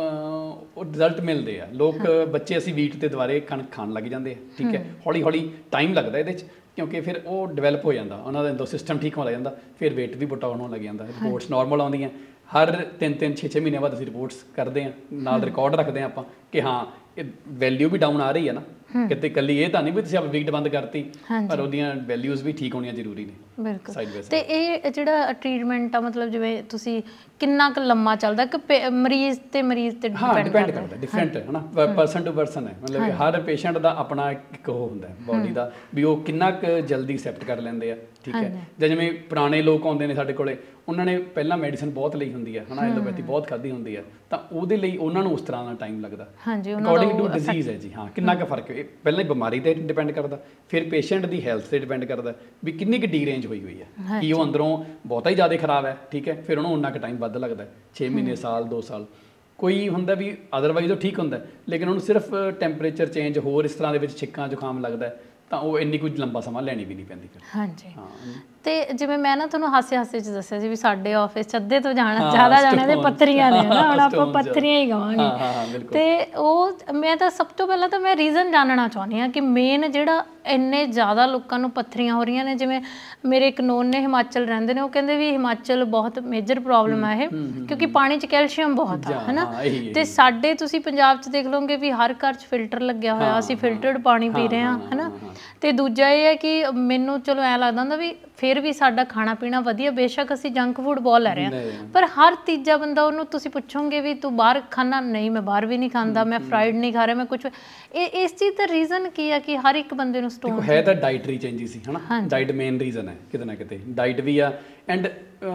ਉਹ ਰਿਜ਼ਲਟ ਮਿਲਦੇ ਆ। ਲੋਕ ਬੱਚੇ ਅਸੀਂ ਵੀਟ ਤੇ ਦੁਬਾਰੇ ਕਣਕ ਖਾਣ ਲੱਗ ਜਾਂਦੇ ਆ, ਠੀਕ ਹੈ। ਹੌਲੀ ਹੌਲੀ ਟਾਈਮ ਲੱਗਦਾ ਇਹਦੇ 'ਚ, ਕਿਉਂਕਿ ਫਿਰ ਉਹ ਡਿਵੈਲਪ ਹੋ ਜਾਂਦਾ, ਉਹਨਾਂ ਦਾ ਅੰਦਰੋਂ ਸਿਸਟਮ ਠੀਕ ਹੋਣ ਲੱਗ ਜਾਂਦਾ, ਫਿਰ ਵੇਟ ਵੀ ਪੁੱਟ ਆਨ ਹੋਣ ਲੱਗ ਜਾਂਦਾ, ਰਿਪੋਰਟਸ ਨਾਰਮਲ ਆਉਂਦੀਆਂ। ਹਰ ਤਿੰਨ ਤਿੰਨ ਛੇ ਛੇ ਮਹੀਨੇ ਬਾਅਦ ਅਸੀਂ ਰਿਪੋਰਟਸ ਕਰਦੇ ਹਾਂ, ਨਾਲ ਰਿਕਾਰਡ ਰੱਖਦੇ ਹਾਂ ਆਪਾਂ ਕਿ ਹਾਂ ਇਹ ਵੈਲਿਊ ਵੀ ਡਾਊਨ ਆ ਰਹੀ ਹੈ ਨਾ, ਕਿਤੇ ਇਕੱਲੀ ਇਹ ਤਾਂ ਨਹੀਂ ਵੀ ਤੁਸੀਂ ਆਪ ਵੀਟ ਬੰਦ ਕਰਤੀ, ਪਰ ਉਹਦੀਆਂ ਵੈਲਿਊਜ਼ ਵੀ ਠੀਕ ਹੋਣੀਆਂ ਜ਼ਰੂਰੀ ਨੇ। ਬਿਲਕੁਲ। ਤੇ ਇਹ ਜਿਹੜਾ ਟ੍ਰੀਟਮੈਂਟ ਆ, ਮਤਲਬ ਜਿਵੇਂ ਤੁਸੀਂ ਕਿੰਨਾ ਕੁ ਲੰਮਾ ਚੱਲਦਾ ਕਿ ਮਰੀਜ਼ ਤੇ ਮਰੀਜ਼ ਤੇ ਡਿਪੈਂਡ ਕਰਦਾ, ਡਿਫਰੈਂਟ ਹੈ ਨਾ, ਪਰਸਨ ਟੂ ਪਰਸਨ ਹੈ, ਮਤਲਬ ਹਰ ਪੇਸ਼ੈਂਟ ਦਾ ਆਪਣਾ ਇੱਕ ਉਹ ਹੁੰਦਾ ਬੋਡੀ ਦਾ ਵੀ ਉਹ ਕਿੰਨਾ ਕੁ ਜਲਦੀ ਐਕਸੈਪਟ ਕਰ ਲੈਂਦੇ ਆ, ਠੀਕ ਹੈ। ਜਾਂ ਜਿਵੇਂ ਪੁਰਾਣੇ ਲੋਕ ਆਉਂਦੇ ਨੇ ਸਾਡੇ ਕੋਲੇ, ਉਹਨਾਂ ਨੇ ਪਹਿਲਾਂ ਮੈਡੀਸਨ ਬਹੁਤ ਲਈ ਹੁੰਦੀ ਹੈ, ਹੈ ਨਾ, ਐਲੋਪੈਥੀ ਬਹੁਤ ਖਾਧੀ ਹੁੰਦੀ ਹੈ, ਤਾਂ ਉਹਦੇ ਲਈ ਉਹਨਾਂ ਨੂੰ ਉਸ ਤਰ੍ਹਾਂ ਦਾ ਟਾਈਮ ਲੱਗਦਾ ਅਕੋਰਡਿੰਗ ਟੂ ਡਿਜ਼ੀਜ਼ ਹੈ ਜੀ। ਹਾਂ, ਕਿੰਨਾ ਕੁ ਫਰਕ ਹੈ, ਪਹਿਲਾਂ ਹੀ ਬਿਮਾਰੀ 'ਤੇ ਡਿਪੈਂਡ ਕਰਦਾ, ਫਿਰ ਪੇਸ਼ੈਂਟ ਦੀ ਹੈਲਥ 'ਤੇ ਡਿਪੈਂਡ ਕਰਦਾ ਵੀ ਕਿੰਨੀ ਕੁ ਡੀ ਰੇਂਜ ਹੋਈ ਹੋਈ ਹੈ, ਕਿ ਉਹ ਅੰਦਰੋਂ ਬਹੁਤਾ ਹੀ ਜ਼ਿਆਦਾ ਖਰਾਬ ਹੈ, ਠੀਕ ਹੈ, ਫਿਰ ਉਹਨੂੰ ਉਨਾ ਕੁ ਟਾਈਮ ਵੱਧ ਲੱਗਦਾ, ਛੇ ਮਹੀਨੇ, ਸਾਲ, ਦੋ ਸਾਲ। ਕੋਈ ਹੁੰਦਾ ਵੀ ਅਦਰਵਾਈਜ਼ ਉਹ ਠੀਕ ਹੁੰਦਾ, ਲੇਕਿਨ ਉਹਨੂੰ ਸਿਰਫ ਟੈਂਪਰੇਚਰ ਚੇਂਜ ਹੋਰ ਇਸ ਤਰ੍ਹਾਂ ਦੇ ਵਿੱਚ ਛਿੱਕਾਂ ਜ਼ੁਕਾਮ ਲੱਗਦਾ, ਤਾਂ ਉਹ ਇੰਨੀ ਕੁਝ ਲੰਬਾ ਸਮਾਂ ਲੈਣੀ ਵੀ ਨਹੀਂ ਪੈਂਦੀ ਫਿਰ। ਹਾਂਜੀ। ਤੇ ਜਿਵੇਂ ਮੈਂ ਨਾ ਤੁਹਾਨੂੰ ਹਾਸੇ ਹਾਸੇ 'ਚ ਦੱਸਿਆ ਸੀ ਵੀ ਸਾਡੇ ਆਫਿਸ 'ਚ ਅੱਧੇ ਤੋਂ ਜਾਣਾ ਜ਼ਿਆਦਾ ਜਾਣੇ ਦੇ ਪੱਥਰੀਆਂ ਨੇ ਨਾ, ਹੁਣ ਆਪਾਂ ਪੱਥਰੀਆਂ ਹੀ ਕਹਾਂਗੇ। ਤੇ ਉਹ ਮੈਂ ਤਾਂ ਸਭ ਤੋਂ ਪਹਿਲਾਂ ਤਾਂ ਮੈਂ ਰੀਜ਼ਨ ਜਾਣਨਾ ਚਾਹੁੰਦੀ ਹਾਂ ਕਿ ਮੇਨ ਜਿਹੜਾ ਇੰਨੇ ਜ਼ਿਆਦਾ ਲੋਕਾਂ ਨੂੰ ਪੱਥਰੀਆਂ ਹੋ ਰਹੀਆਂ ਨੇ। ਜਿਵੇਂ ਮੇਰੇ ਇੱਕ ਨੋਨ ਨੇ ਹਿਮਾਚਲ ਰਹਿੰਦੇ ਨੇ, ਉਹ ਕਹਿੰਦੇ ਵੀ ਹਿਮਾਚਲ ਬਹੁਤ ਮੇਜਰ ਪ੍ਰੋਬਲਮ ਹੈ ਇਹ, ਕਿਉਂਕਿ ਪਾਣੀ 'ਚ ਕੈਲਸ਼ੀਅਮ ਬਹੁਤ ਆ, ਹੈ ਨਾ। ਤੇ ਸਾਡੇ ਤੁਸੀਂ ਪੰਜਾਬ 'ਚ ਦੇਖ ਲਓਗੇ ਵੀ ਹਰ ਘਰ 'ਚ ਫਿਲਟਰ ਲੱਗਿਆ ਹੋਇਆ, ਅਸੀਂ ਫਿਲਟਰਡ ਪਾਣੀ ਪੀ ਰਹੇ ਹਾਂ, ਹੈ ਨਾ। ਤੇ ਦੂਜਾ ਇਹ ਹੈ ਕਿ ਮੈਨੂੰ ਚਲੋ ਐਂ ਲੱਗਦਾ ਹੁੰਦਾ ਵੀ ਫਿਰ ਵੀ ਸਾਡਾ ਖਾਣਾ ਪੀਣਾ ਵਧੀਆ, ਬੇਸ਼ੱਕ ਅਸੀਂ ਜੰਕ ਫੂਡ ਬਹੁਤ ਲੈ ਰਹੇ ਹਾਂ, ਪਰ ਹਰ ਤੀਜਾ ਬੰਦਾ ਉਹਨੂੰ ਤੁਸੀਂ ਪੁੱਛੋਗੇ ਵੀ ਤੂੰ ਬਾਹਰ ਖਾਣਾ, ਨਹੀਂ ਮੈਂ ਬਾਹਰ ਵੀ ਨਹੀਂ ਖਾਂਦਾ, ਮੈਂ ਫਰਾਈਡ ਨਹੀਂ ਖਾ ਰਿਹਾ, ਮੈਂ ਕੁਛ। ਇਹ ਇਸ ਚੀਜ਼ ਦਾ ਰੀਜ਼ਨ ਕੀ ਹੈ ਕਿ ਹਰ ਇੱਕ ਬੰਦੇ ਨੂੰ ਸਟੋਨ ਹੈ? ਤਾਂ ਡਾਈਟਰੀ ਚੇਂਜਿਸ ਸੀ, ਹੈ ਨਾ, ਡਾਈਟ ਮੇਨ ਰੀਜ਼ਨ ਹੈ ਕਿਤੇ ਨਾ ਕਿਤੇ, ਡਾਈਟ ਵੀ ਆ। ਐਂਡ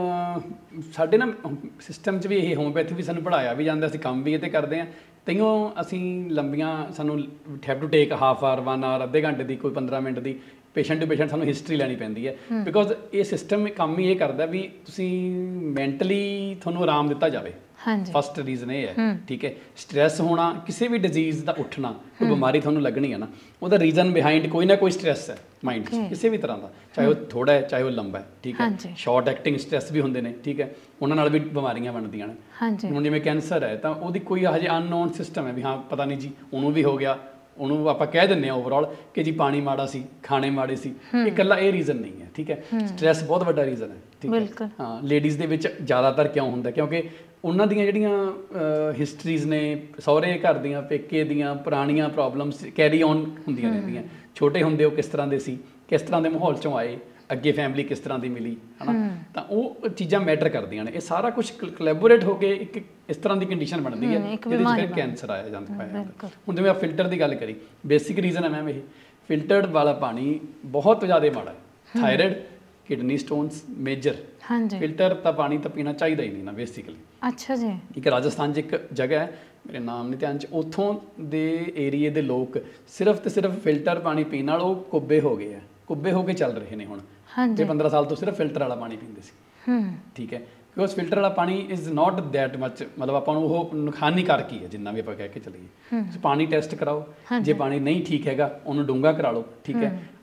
ਸਾਡੇ ਨਾ ਸਿਸਟਮ 'ਚ ਵੀ ਇਹ ਹੋਮਿਓਪੈਥੀ ਵੀ ਸਾਨੂੰ ਪੜ੍ਹਾਇਆ ਵੀ ਜਾਂਦਾ, ਅਸੀਂ ਕੰਮ ਵੀ ਇਹ 'ਤੇ ਕਰਦੇ ਹਾਂ, ਤਈਓ ਅਸੀਂ ਲੰਬੀਆਂ ਸਾਨੂੰ have to take half or one or ਅੱਧੇ ਘੰਟੇ ਦੀ, ਕੋਈ ਪੰਦਰਾਂ ਮਿੰਟ ਦੀ ਪੇਸ਼ੈਂਟ ਟੂ ਪੇਸ਼ੈਂਟ ਸਾਨੂੰ ਹਿਸਟਰੀ ਲੈਣੀ ਪੈਂਦੀ ਹੈ, ਬਿਕੋਜ਼ ਇਹ ਸਿਸਟਮ ਕੰਮ ਹੀ ਇਹ ਕਰਦਾ ਵੀ ਤੁਸੀਂ ਮੈਂਟਲੀ ਤੁਹਾਨੂੰ ਆਰਾਮ ਦਿੱਤਾ ਜਾਵੇ। ਫਸਟ ਰੀਜ਼ਨ ਇਹ ਹੈ, ਠੀਕ ਹੈ। ਸਟ੍ਰੈਸ ਹੋਣਾ, ਕਿਸੇ ਵੀ ਡਿਜ਼ੀਜ਼ ਦਾ ਉੱਠਣਾ, ਕੋਈ ਬਿਮਾਰੀ ਤੁਹਾਨੂੰ ਲੱਗਣੀ ਹੈ ਨਾ, ਉਹਦਾ ਰੀਜ਼ਨ ਬਿਹਾਈਂਡ ਕੋਈ ਨਾ ਕੋਈ ਸਟ੍ਰੈਸ ਹੈ ਮਾਈਂਡ 'ਚ, ਕਿਸੇ ਵੀ ਤਰ੍ਹਾਂ ਦਾ, ਚਾਹੇ ਉਹ ਥੋੜਾ ਹੈ ਚਾਹੇ ਉਹ ਲੰਬਾ ਹੈ, ਠੀਕ ਹੈ। ਸ਼ਾਰਟ ਐਕਟਿੰਗ ਸਟ੍ਰੈਸ ਵੀ ਹੁੰਦੇ ਨੇ, ਠੀਕ ਹੈ, ਉਹਨਾਂ ਨਾਲ ਵੀ ਬਿਮਾਰੀਆਂ ਬਣਦੀਆਂ ਨੇ। ਹੁਣ ਜਿਵੇਂ ਕੈਂਸਰ ਹੈ, ਤਾਂ ਉਹਦੀ ਕੋਈ ਹਜੇ ਅਨਨੋਨ ਸਿਸਟਮ ਹੈ ਵੀ ਹਾਂ ਪਤਾ ਨਹੀਂ ਜੀ ਉਹਨੂੰ ਵੀ ਹੋ ਗਿਆ, ਉਹਨੂੰ ਆਪਾਂ ਕਹਿ ਦਿੰਦੇ ਹਾਂ ਓਵਰਆਲ ਕਿ ਜੀ ਪਾਣੀ ਮਾੜਾ ਸੀ, ਖਾਣੇ ਮਾੜੇ ਸੀ, ਇਹ ਇਕੱਲਾ ਇਹ ਰੀਜ਼ਨ ਨਹੀਂ ਹੈ, ਠੀਕ ਹੈ। ਸਟ੍ਰੈਸ ਬਹੁਤ ਵੱਡਾ ਰੀਜ਼ਨ ਹੈ, ਠੀਕ ਹੈ। ਹਾਂ, ਲੇਡੀਜ਼ ਦੇ ਵਿੱਚ ਜ਼ਿਆਦਾਤਰ ਕਿਉਂ ਹੁੰਦਾ? ਕਿਉਂਕਿ ਉਹਨਾਂ ਦੀਆਂ ਜਿਹੜੀਆਂ ਹਿਸਟਰੀਜ਼ ਨੇ, ਸਹੁਰੇ ਘਰ ਦੀਆਂ, ਪੇਕੇ ਦੀਆਂ ਪੁਰਾਣੀਆਂ ਪ੍ਰੋਬਲਮਸ ਕੈਰੀ ਔਨ ਹੁੰਦੀਆਂ ਰਹਿੰਦੀਆਂ। ਛੋਟੇ ਹੁੰਦੇ ਉਹ ਕਿਸ ਤਰ੍ਹਾਂ ਦੇ ਸੀ, ਕਿਸ ਤਰ੍ਹਾਂ ਦੇ ਮਾਹੌਲ 'ਚੋਂ ਆਏ, ਅੱਗੇ ਫੈਮਿਲੀ ਕਿਸ ਤਰ੍ਹਾਂ ਦੀ ਮਿਲੀ, ਹੈ ਨਾ, ਤਾਂ ਉਹ ਚੀਜ਼ਾਂ ਮੈਟਰ ਕਰਦੀਆਂ ਨੇ। ਇਹ ਸਾਰਾ ਕੁਝ ਕੋਲੈਬੋਰੇਟ ਹੋ ਕੇ ਇੱਕ ਇਸ ਤਰ੍ਹਾਂ ਦੀ ਕੰਡੀਸ਼ਨ ਬਣਦੀ ਹੈ ਜਿਹਦੇ 'ਚ ਕੈਂਸਰ ਆਇਆ ਜਾਂਦਾ ਪਾਇਆ ਜਾਂਦਾ। ਹੁਣ ਜਿਵੇਂ ਆਪਾਂ ਫਿਲਟਰ ਦੀ ਗੱਲ ਕਰੀ, ਬੇਸਿਕ ਰੀਜ਼ਨ ਹੈ ਮੈਮ ਇਹ, ਫਿਲਟਰਡ ਵਾਲਾ ਪਾਣੀ ਬਹੁਤ ਜ਼ਿਆਦਾ ਮਾੜਾ ਹੈ। Thyroid, kidney stones major, filter ਤਾਂ ਪਾਣੀ ਤਾਂ ਪੀਣਾ ਚਾਹੀਦਾ ਹੀ ਨਹੀਂ ਨਾ ਬੇਸਿਕਲੀ। ਅੱਛਾ ਜੀ। ਇੱਕ ਰਾਜਸਥਾਨ 'ਚ ਇੱਕ ਜਗ੍ਹਾ ਹੈ, ਮੇਰੇ ਨਾਮ ਨਹੀਂ ਧਿਆਨ 'ਚ, ਉੱਥੋਂ ਦੇ ਏਰੀਏ ਦੇ ਲੋਕ ਸਿਰਫ ਤੇ ਸਿਰਫ ਫਿਲਟਰ ਪਾਣੀ ਪੀਣ ਨਾਲ ਉਹ ਕੁੱਬੇ ਹੋ ਗਏ ਆ, ਕੁੱਬੇ ਹੋ ਕੇ ਚੱਲ ਰਹੇ ਨੇ ਹੁਣ। ਤੇ ਪੰਦਰਾਂ ਸਾਲ ਤੋਂ ਸਿਰਫ ਫਿਲਟਰ ਵਾਲਾ ਪਾਣੀ ਪੀਂਦੇ ਸੀ, ਠੀਕ ਹੈ। ਬਿਕੋਜ਼ ਫਿਲਟਰ ਵਾਲਾ ਪਾਣੀ ਇਜ਼ ਨਾਟ ਦੈਟ ਮੱਚ, ਮਤਲਬ ਆਪਾਂ ਨੂੰ ਉਹ ਨੁਕਸਾਨੀਕਾਰਕ ਹੀ ਹੈ ਜਿੰਨਾ ਵੀ ਆਪਾਂ ਕਹਿ ਕੇ ਚੱਲੀਏ। ਤੁਸੀਂ ਪਾਣੀ ਟੈਸਟ ਕਰਾਓ, ਜੇ ਪਾਣੀ ਨਹੀਂ ਠੀਕ ਹੈਗਾ ਉਹਨੂੰ ਡੂੰਘਾ ਕਰਾ ਲਓ, ਠੀਕ ਹੈ।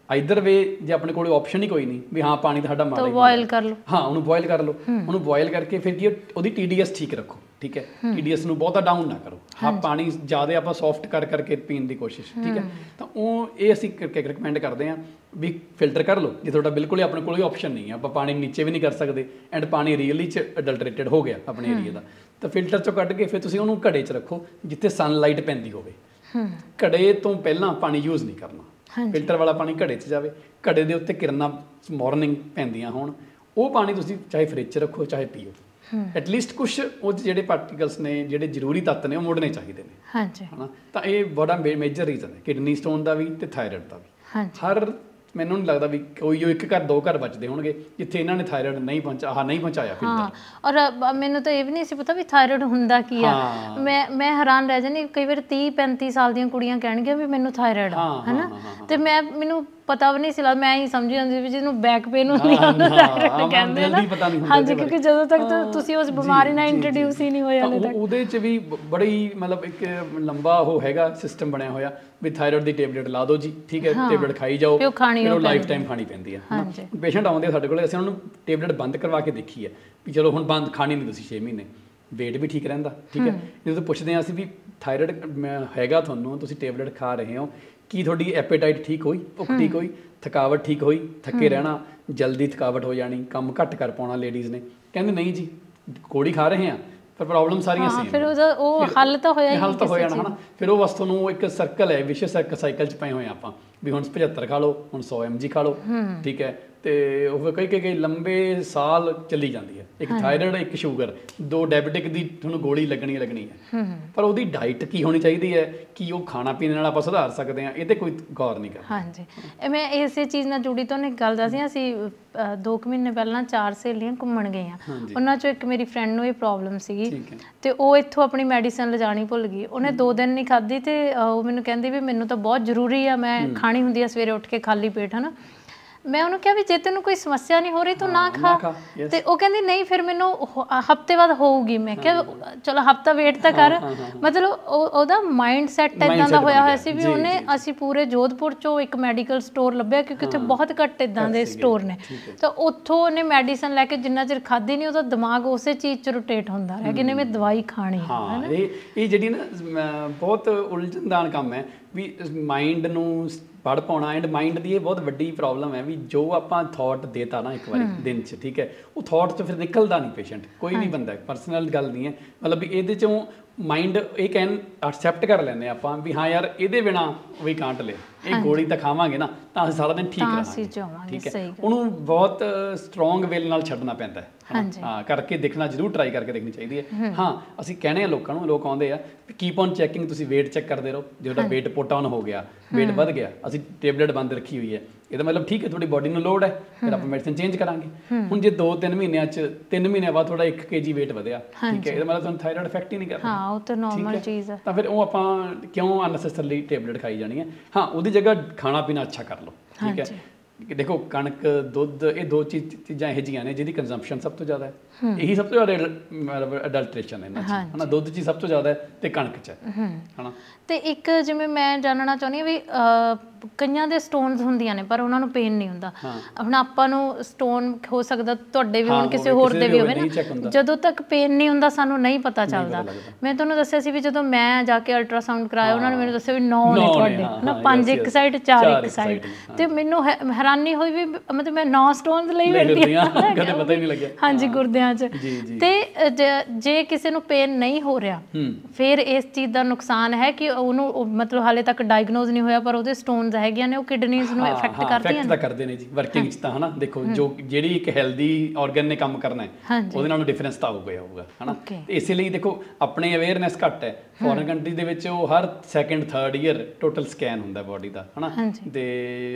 ਆਈਦਰ ਵੇ ਜੇ ਆਪਣੇ ਕੋਲ ਆਪਸ਼ਨ ਹੀ ਕੋਈ ਨਹੀਂ ਵੀ ਹਾਂ ਪਾਣੀ ਤਾਂ ਸਾਡਾ ਮਾੜਾ ਹੀ ਬੋਇਲ ਕਰ ਲਓ, ਹਾਂ ਉਹਨੂੰ ਬੋਇਲ ਕਰ ਲਓ, ਉਹਨੂੰ ਬੋਇਲ ਕਰਕੇ ਫਿਰ ਕੀ ਉਹਦੀ ਟੀ ਡੀ ਐਸ ਠੀਕ ਰੱਖੋ, ਠੀਕ ਹੈ, ਟੀ ਡੀ ਐਸ ਨੂੰ ਬਹੁਤਾ ਡਾਊਨ ਨਾ ਕਰੋ, ਹਾਂ ਪਾਣੀ ਜ਼ਿਆਦਾ ਆਪਾਂ ਸੌਫਟ ਕਰ ਕਰਕੇ ਪੀਣ ਦੀ ਕੋਸ਼ਿਸ਼, ਠੀਕ ਹੈ। ਤਾਂ ਉਹ ਇਹ ਅਸੀਂ ਰਿਕਮੈਂਡ ਕਰਦੇ ਹਾਂ ਵੀ ਫਿਲਟਰ ਕਰ ਲਓ ਜੇ ਤੁਹਾਡਾ ਬਿਲਕੁਲ ਹੀ ਆਪਣੇ ਕੋਲ ਕੋਈ ਆਪਸ਼ਨ ਨਹੀਂ ਹੈ, ਆਪਾਂ ਪਾਣੀ ਨੀਚੇ ਵੀ ਨਹੀਂ ਕਰ ਸਕਦੇ ਐਂਡ ਪਾਣੀ ਰੀਅਲੀ ਚ ਅਡਲਟਰੇਟਡ ਹੋ ਗਿਆ ਆਪਣੇ ਏਰੀਆ ਦਾ, ਤਾਂ ਫਿਲਟਰ ਚੋਂ ਕੱਢ ਕੇ ਫਿਰ ਤੁਸੀਂ ਉਹਨੂੰ ਘੜੇ 'ਚ ਰੱਖੋ ਜਿੱਥੇ ਸਨਲਾਈਟ ਪੈਂਦੀ ਹੋਵੇ। ਘੜੇ ਤੋਂ ਪਹਿਲਾਂ ਪਾਣੀ ਯੂਜ਼ ਨਹੀਂ ਕਰਨਾ, ਫਿਲਟਰ ਵਾਲਾ ਪਾਣੀ ਘੜੇ 'ਚ ਜਾਵੇ, ਘੜੇ ਦੇ ਉੱਤੇ ਕਿਰਨਾਂ ਮਾਰਨਿੰਗ ਪੈਂਦੀਆਂ ਹੋਣ, ਉਹ ਪਾਣੀ ਤੁਸੀਂ ਚਾਹੇ ਫਰਿੱਜ 'ਚ ਰੱਖੋ ਚਾਹੇ ਪੀਓ। ਐਟਲੀਸਟ ਕੁਛ ਉਹ ਜਿਹੜੇ ਪਾਰਟੀਕਲਸ ਨੇ ਜਿਹੜੇ ਜ਼ਰੂਰੀ ਤੱਤ ਨੇ ਉਹ ਮੁੜਨੇ ਚਾਹੀਦੇ ਨੇ, ਹਾਂਜੀ ਹੈ ਨਾ। ਤਾਂ ਇਹ ਬੜਾ ਮੇਜਰ ਰੀਜ਼ਨ ਹੈ ਕਿਡਨੀ ਸਟੋਨ ਦਾ ਵੀ ਤੇ ਥਾਇਰਾਇਡ ਦਾ ਵੀ। ਹਰ ਮੈਨੂੰ ਨਹੀਂ ਲੱਗਦਾ ਵੀ ਕੋਈ ਜੋ ਇੱਕ ਘਰ ਦੋ ਘਰ ਬਚਦੇ ਹੋਣਗੇ ਜਿੱਥੇ ਇਹਨਾਂ ਨੇ ਥਾਇਰਾਇਡ ਨਹੀਂ ਪਹੁੰਚਾ ਆਹ ਨਹੀਂ ਪਹੁੰਚਾਇਆ ਫਿਲਟਰ। ਹਾਂ, ਔਰ ਮੈਨੂੰ ਤਾਂ ਇਹ ਵੀ ਨਹੀਂ ਸੀ ਪਤਾ ਵੀ ਥਾਇਰਾਇਡ ਹੁੰਦਾ ਕੀ ਆ। ਮੈਂ ਮੈਂ ਹੈਰਾਨ ਰਹਿ ਜਾਂਦੀ ਕਈ ਵਾਰ ਤੀਹ ਪੈਂਤੀ ਸਾਲ ਦੀਆਂ ਕੁੜੀਆਂ ਕਹਿਣਗੀਆਂ ਵੀ ਮੈਨੂੰ ਥਾਇਰਾਇਡ ਆ, ਹਨਾ, ਤੇ ਮੈਂ ਮੈਨੂੰ ਪਤਾ ਵੀ ਨਹੀਂ ਸੀ ਲੱਗਦਾ, ਮੈਂ ਹੀ ਸਮਝੀ ਜਾਂਦੀ ਵੀ ਜਿਹਨੂੰ ਬੈਕ ਪੇਨ ਹੁੰਦੀ ਆ ਉਹਨੂੰ ਥਾਇਰਾਇਡ ਕਹਿੰਦੇ ਆ ਨਾ। ਹਾਂਜੀ, ਕਿਉਂਕਿ ਜਦੋਂ ਤੱਕ ਤੁਸੀਂ ਉਸ ਬਿਮਾਰੀ ਨਾਲ ਇੰਟਰੋਡਿਊਸ ਹੀ ਨਹੀਂ ਹੋਏ ਹਾਲੇ ਤੱਕ। ਉਹਦੇ 'ਚ ਵੀ ਬੜੀ ਮਤਲਬ ਇੱਕ ਲੰਬਾ ਉਹ ਹੈਗਾ ਸਿਸਟਮ ਬਣਿਆ ਹੋਇਆ ਵੀ ਥਾਇਰਾਇਡ ਦੀ ਟੇਬਲੇਟ ਲਾ ਦਿਓ ਜੀ, ਠੀਕ ਹੈ, ਟੇਬਲੇਟ ਖਾਈ ਜਾਓ, ਫਿਰ ਉਹ ਲਾਈਫ ਟਾਈਮ ਖਾਣੀ ਪੈਂਦੀ ਹੈ। ਪੇਸ਼ੈਂਟ ਆਉਂਦੇ ਸਾਡੇ ਕੋਲ, ਅਸੀਂ ਉਹਨਾਂ ਨੂੰ ਟੇਬਲੇਟ ਬੰਦ ਕਰਵਾ ਕੇ ਦੇਖੀ ਹੈ ਵੀ ਚਲੋ ਹੁਣ ਬੰਦ ਖਾਣੀ ਨਹੀਂ ਤੁਸੀਂ ਛੇ ਮਹੀਨੇ, ਵੇਟ ਵੀ ਠੀਕ ਰਹਿੰਦਾ, ਠੀਕ ਹੈ। ਜਦੋਂ ਪੁੱਛਦੇ ਹਾਂ ਅਸੀਂ ਵੀ ਥਾਇਰਾਇਡ ਹੈਗਾ ਤੁਹਾਨੂੰ, ਤੁਸੀਂ ਟੇਬਲੇਟ ਖਾ ਰਹੇ ਹੋ, ਕੀ ਤੁਹਾਡੀ ਐਪੇਟਾਈਟ ਠੀਕ ਹੋਈ, ਭੁੱਖ ਠੀਕ ਹੋਈ, ਥਕਾਵਟ ਠੀਕ ਹੋਈ, ਥੱਕੇ ਰਹਿਣਾ, ਜਲਦੀ ਥਕਾਵਟ ਹੋ ਜਾਣੀ, ਕੰਮ ਘੱਟ ਕਰ ਪਾਉਣਾ ਲੇਡੀਜ਼ ਨੇ, ਕਹਿੰਦੇ ਨਹੀਂ ਜੀ ਗੋਲੀ ਖਾ ਰਹੇ ਹਾਂ ਪਰ ਪ੍ਰੋਬਲਮ ਸਾਰੀਆਂ ਸੇਮ। ਫਿਰ ਉਹਦਾ ਉਹ ਹੱਲ ਤਾਂ ਹੋਇਆ ਹੀ ਹੱਲ ਤਾਂ ਹੋ ਜਾਣਾ, ਹਨਾ। ਫਿਰ ਉਹ ਬਸ ਤੁਹਾਨੂੰ ਇੱਕ ਸਰਕਲ ਹੈ, ਵਿਸ਼ੇ ਸਾਈਕਲ 'ਚ ਪਏ ਹੋਏ ਆਪਾਂ ਵੀ ਹੁਣ ਪਝੱਤਰ ਖਾ ਲਓ, ਹੁਣ ਸੌ ਐਮ ਜੀ ਖਾ ਲਓ, ਠੀਕ ਹੈ, ਤੇ ਉਹ ਕਈ ਕਈ ਕਈ ਲੰਬੇ ਸਾਲ ਚੱਲੀ ਜਾਂਦੀ ਹੈ। ਇੱਕ ਥਾਇਰਾਇਡ, ਇੱਕ ਸ਼ੂਗਰ, ਦੋ ਡਾਇਬਟਿਕ ਦੀ ਤੁਹਾਨੂੰ ਗੋਲੀ ਲੱਗਣੀ ਲੱਗਣੀ ਹੈ, ਪਰ ਉਹਦੀ ਡਾਈਟ ਕੀ ਹੋਣੀ ਚਾਹੀਦੀ ਹੈ, ਕੀ ਉਹ ਖਾਣਾ ਪੀਣ ਨਾਲ ਆਪਾਂ ਸੁਧਾਰ ਸਕਦੇ ਹਾਂ, ਇਹ ਤੇ ਕੋਈ ਗੌਰ ਨਹੀਂ ਕਰਦਾ। ਹਾਂਜੀ, ਮੈਂ ਇਸੇ ਚੀਜ਼ ਨਾਲ ਜੁੜੀ ਤੁਹਾਨੂੰ ਇੱਕ ਗੱਲ ਦੱਸਦੀ ਹਾਂ। ਅਸੀਂ ਦੋ ਕੁ ਮਹੀਨੇ ਪਹਿਲਾਂ ਚਾਰ ਸਹੇਲੀਆਂ ਘੁੰਮਣ ਗਏ ਹਾਂ, ਉਹਨਾਂ 'ਚੋਂ ਇੱਕ ਮੇਰੀ ਫਰੈਂਡ ਨੂੰ ਇਹ ਪ੍ਰੋਬਲਮ ਸੀਗੀ, ਤੇ ਉਹ ਇੱਥੋਂ ਆਪਣੀ ਮੈਡੀਸਨ ਲਿਜਾਣੀ ਭੁੱਲ ਗਈ। ਉਹਨੇ ਦੋ ਦਿਨ ਨਹੀਂ ਖਾਧੀ ਤੇ ਉਹ ਮੈਨੂੰ ਕਹਿੰਦੀ ਵੀ ਮੈਨੂੰ ਤਾਂ ਬਹੁਤ ਜ਼ਰੂਰੀ ਆ, ਮੈਂ ਖਾਣੀ ਹੁੰਦੀ ਆ ਸਵੇਰੇ ਉੱਠ ਕੇ ਖਾਲੀ ਪੇਟ, ਹਨਾ। ਮੈਂ ਉਹਨੂੰ ਕਿਹਾ ਵੀ ਜੇ ਤੈਨੂੰ ਕੋਈ ਸਮੱਸਿਆ ਨਹੀਂ ਹੋ ਰਹੀ ਤੂੰ ਨਾ ਖਾ, ਤੇ ਉਹ ਕਹਿੰਦੀ ਨਹੀਂ ਫਿਰ ਮੈਨੂੰ ਹਫ਼ਤੇ ਬਾਅਦ ਹੋਊਗੀ। ਮੈਂ ਕਿਹਾ ਚਲੋ ਹਫ਼ਤਾ ਵੇਟ ਤਾਂ ਕਰ। ਮਤਲਬ ਉਹਦਾ ਮਾਈਂਡ ਸੈੱਟ ਇੱਦਾਂ ਦਾ ਹੋਇਆ ਹੋਇਆ ਸੀ ਵੀ ਉਹਨੇ, ਅਸੀਂ ਪੂਰੇ ਜੋਧਪੁਰ 'ਚੋਂ ਇੱਕ ਮੈਡੀਕਲ ਸਟੋਰ ਲੱਭਿਆ ਕਿਉਂਕਿ ਉੱਥੇ ਬਹੁਤ ਘੱਟ ਇੱਦਾਂ ਦੇ ਸਟੋਰ ਨੇ, ਤਾਂ ਉੱਥੋਂ ਉਹਨੇ ਮੈਡੀਸਨ ਲੈ ਕੇ ਜਿੰਨਾ ਚਿਰ ਖਾਧੀ ਨਹੀਂ ਉਹਦਾ ਦਿਮਾਗ ਉਸੇ ਚੀਜ਼ 'ਚ ਰੋਟੇਟ ਹੁੰਦਾ ਰਿਹਾ ਕਿ ਇਹਨੇ ਮੈਂ ਦਵਾਈ ਖਾਣੀ ਹੈ। ਇਹ ਇਹ ਜਿਹੜੀ ਨਾ ਬਹੁਤ ਉਲਝਣਦਾਰ ਕੰਮ ਹੈ ਵੀ ਮਾਈਂਡ ਨੂੰ ਪੜ੍ਹ ਪਾਉਣਾ, ਐਂਡ ਮਾਈਂਡ ਦੀ ਇਹ ਬਹੁਤ ਵੱਡੀ ਪ੍ਰੋਬਲਮ ਹੈ ਵੀ ਜੋ ਆਪਾਂ ਥੋਟ ਦੇਤਾ ਨਾ ਇੱਕ ਵਾਰੀ ਦਿਨ 'ਚ, ਠੀਕ ਹੈ, ਉਹ ਥੋਟ 'ਚ ਫਿਰ ਨਿਕਲਦਾ ਨਹੀਂ ਪੇਸ਼ੈਂਟ, ਕੋਈ ਵੀ ਬੰਦਾ, ਪਰਸਨਲ ਗੱਲ ਨਹੀਂ ਹੈ, ਮਤਲਬ ਵੀ ਇਹਦੇ 'ਚੋਂ ਮਾਈਂਡ ਇਹ ਕਹਿਣ ਐਕਸੈਪਟ ਕਰ ਲੈਂਦੇ ਆਪਾਂ ਵੀ ਹਾਂ ਯਾਰ ਇਹਦੇ ਬਿਨਾ ਵੀ ਕਾਂਟ ਲਿਆ, ਇਹ ਗੋਲੀ ਤਾਂ ਖਾਵਾਂਗੇ ਨਾ ਤਾਂ ਅਸੀਂ ਸਾਰਾ ਦਿਨ ਠੀਕ ਰਹਾਂਗੇ, ਠੀਕ ਹੈ। ਉਹਨੂੰ ਬਹੁਤ ਸਟਰੋਂਗ ਵਿਲ ਨਾਲ ਛੱਡਣਾ ਪੈਂਦਾ ਹੈ, ਹਾਂ, ਕਰਕੇ ਦੇਖਣਾ ਜ਼ਰੂਰ, ਟਰਾਈ ਕਰਕੇ ਦੇਖਣੀ ਚਾਹੀਦੀ ਹੈ। ਹਾਂ, ਅਸੀਂ ਕਹਿੰਦੇ ਹਾਂ ਲੋਕਾਂ ਨੂੰ, ਲੋਕ ਆਉਂਦੇ ਆ ਕੀਪ ਔਨ ਚੈਕਿੰਗ, ਤੁਸੀਂ ਵੇਟ ਚੈੱਕ ਕਰਦੇ ਰਹੋ, ਜੇ ਤੁਹਾਡਾ ਵੇਟ ਪੁੱਟ ਆਨ ਹੋ ਗਿਆ, ਵੇਟ ਵੱਧ ਗਿਆ, ਅਸੀਂ ਟੇਬਲੇਟ ਬੰਦ ਰੱਖੀ ਹੋਈ ਹੈ, ਇਹਦਾ ਮਤਲਬ ਠੀਕ ਹੈ ਤੁਹਾਡੀ ਬੋਡੀ ਨੂੰ ਲੋੜ ਹੈ, ਫਿਰ ਆਪਾਂ ਮੈਡੀਸਿਨ ਚੇਂਜ ਕਰਾਂਗੇ। ਹੁਣ ਜੇ ਦੋ ਤਿੰਨ ਮਹੀਨਿਆਂ 'ਚ ਤਿੰਨ ਮਹੀਨਿਆਂ ਬਾਅਦ ਤੁਹਾਡਾ ਇੱਕ ਕੇ ਜੀ ਵੇਟ ਵਧਿਆ, ਠੀਕ ਹੈ, ਇਹਦਾ ਮਤਲਬ ਤੁਹਾਨੂੰ ਥਾਇਰਾਇਡ ਇਫੈਕਟ ਹੀ ਨਹੀਂ ਕਰਦਾ, ਹਾਂ, ਉਹ ਤਾਂ ਨਾਰਮਲ ਚੀਜ਼ ਹੈ, ਤਾਂ ਫਿਰ ਉਹ ਆਪਾਂ ਕਿਉਂ ਅਨਨੈਸੈਸਰੀਲੀ ਟੇਬਲੇਟ ਖਾਈ ਜਾਣੀ ਹੈ। ਹਾਂ, ਉਹਦੀ ਜਗ੍ਹਾ ਖਾਣਾ ਪੀਣਾ ਅੱਛਾ ਕਰ ਲਓ, ਠੀਕ ਹੈ। ਦੇਖੋ ਕਣਕ, ਦੁੱਧ, ਇਹ ਦੋ ਚੀਜ਼ ਚੀਜ਼ਾਂ ਇਹੋ ਜਿਹੀਆਂ ਨੇ ਜਿਹਦੀ ਕੰਜ਼ੰਪਸ਼ਨ ਸਭ ਤੋਂ ਜ਼ਿਆਦਾ ਹੈ, ਇਹੀ ਸਭ ਤੋਂ ਜ਼ਿਆਦਾ ਮਤਲਬ ਅਡਲਟ੍ਰੇਸ਼ਨ ਹੈ ਇਹਨਾਂ 'ਚ, ਹੈ ਨਾ। ਦੁੱਧ 'ਚ ਸਭ ਤੋਂ ਜ਼ਿਆਦਾ ਹੈ ਤੇ ਕਣਕ 'ਚ ਹੈ ਨਾ। ਤੇ ਇੱਕ ਜਿਵੇਂ ਮੈਂ ਜਾਣਨਾ ਚਾਹੁੰਦੀ ਹਾਂ ਵੀ ਕਈਆਂ ਦੇ ਸਟੋਨਸ ਹੁੰਦੀਆਂ ਨੇ ਪਰ ਉਹਨਾਂ ਨੂੰ ਪੇਨ ਨਹੀਂ ਹੁੰਦਾ। ਹੁਣ ਆਪਾਂ ਨੂੰ ਸਟੋਨ ਹੋ ਸਕਦਾ ਤੁਹਾਡੇ ਵੀ ਹੋਣ, ਕਿਸੇ ਹੋਰ ਦੇ ਵੀ ਹੋਵੇ ਨਾ, ਜਦੋਂ ਤੱਕ ਪੇਨ ਨਹੀਂ ਹੁੰਦਾ ਸਾਨੂੰ ਨਹੀਂ ਪਤਾ ਚੱਲਦਾ। ਮੈਂ ਤੁਹਾਨੂੰ ਦੱਸਿਆ ਸੀ ਵੀ ਜਦੋਂ ਮੈਂ ਜਾ ਕੇ ਅਲਟਰਾਸਾਊਂਡ ਕਰਾਇਆ ਉਹਨਾਂ ਨੇ ਮੈਨੂੰ ਦੱਸਿਆ ਵੀ ਨੌ ਨੇ ਤੁਹਾਡੇ, ਨਾ ਪੰਜ ਇੱਕ ਸਾਈਡ, ਚਾਰ ਇੱਕ ਸਾਈਡ, ਤੇ ਮੈਨੂੰ ਹੈਰਾਨੀ ਹੋਈ ਵੀ ਮਤਲਬ ਮੈਂ ਨੌ ਸਟੋਨਸ ਲਈ ਫਿਰਦੀ ਹਾਂ, ਕਦੇ ਪਤਾ ਹੀ ਨਹੀਂ ਲੱਗਿਆ। ਹਾਂਜੀ, ਗੁਰਦਿਆਂ 'ਚ। ਤੇ ਜੇ ਕਿਸੇ ਨੂੰ ਪੇਨ ਨਹੀਂ ਹੋ ਰਿਹਾ ਫਿਰ ਇਸ ਚੀਜ਼ ਦਾ ਨੁਕਸਾਨ ਹੈ ਕਿ ਉਹਨੂੰ ਮਤਲਬ ਹਾਲੇ ਤੱਕ ਡਾਇਗਨੋਜ਼ ਨਹੀਂ ਹੋਇਆ ਪਰ ਉਹਦੇ ਸਟੋਨਸ ਹੈਗੀਆਂ ਨੇ, ਉਹ ਕਿਡਨੀਜ਼ ਨੂੰ ਇਫੈਕਟ ਕਰਦੀਆਂ ਨੇ। ਤਾਂ ਕਰਦੇ ਨੇ ਜੀ ਵਰਕਿੰਗ 'ਚ ਤਾਂ, ਹਨਾ। ਦੇਖੋ ਜੋ ਜਿਹੜੀ ਇੱਕ ਹੈਲਦੀ ਆਰਗਨ ਨੇ ਕੰਮ ਕਰਨਾ ਹੈ ਉਹਦੇ ਨਾਲ ਡਿਫਰੈਂਸ ਤਾਂ ਆਊਗਾ ਆਊਗਾ, ਹਨਾ। ਤੇ ਇਸੇ ਲਈ ਦੇਖੋ ਆਪਣੀ ਅਵੇਅਰਨੈਸ ਘੱਟ ਹੈ, ਫੋਰਨ ਕੰਟਰੀ ਦੇ ਵਿੱਚ ਉਹ ਹਰ second third year total scan ਹੁੰਦਾ ਬੋਡੀ ਦਾ, ਹਨਾ। ਤੇ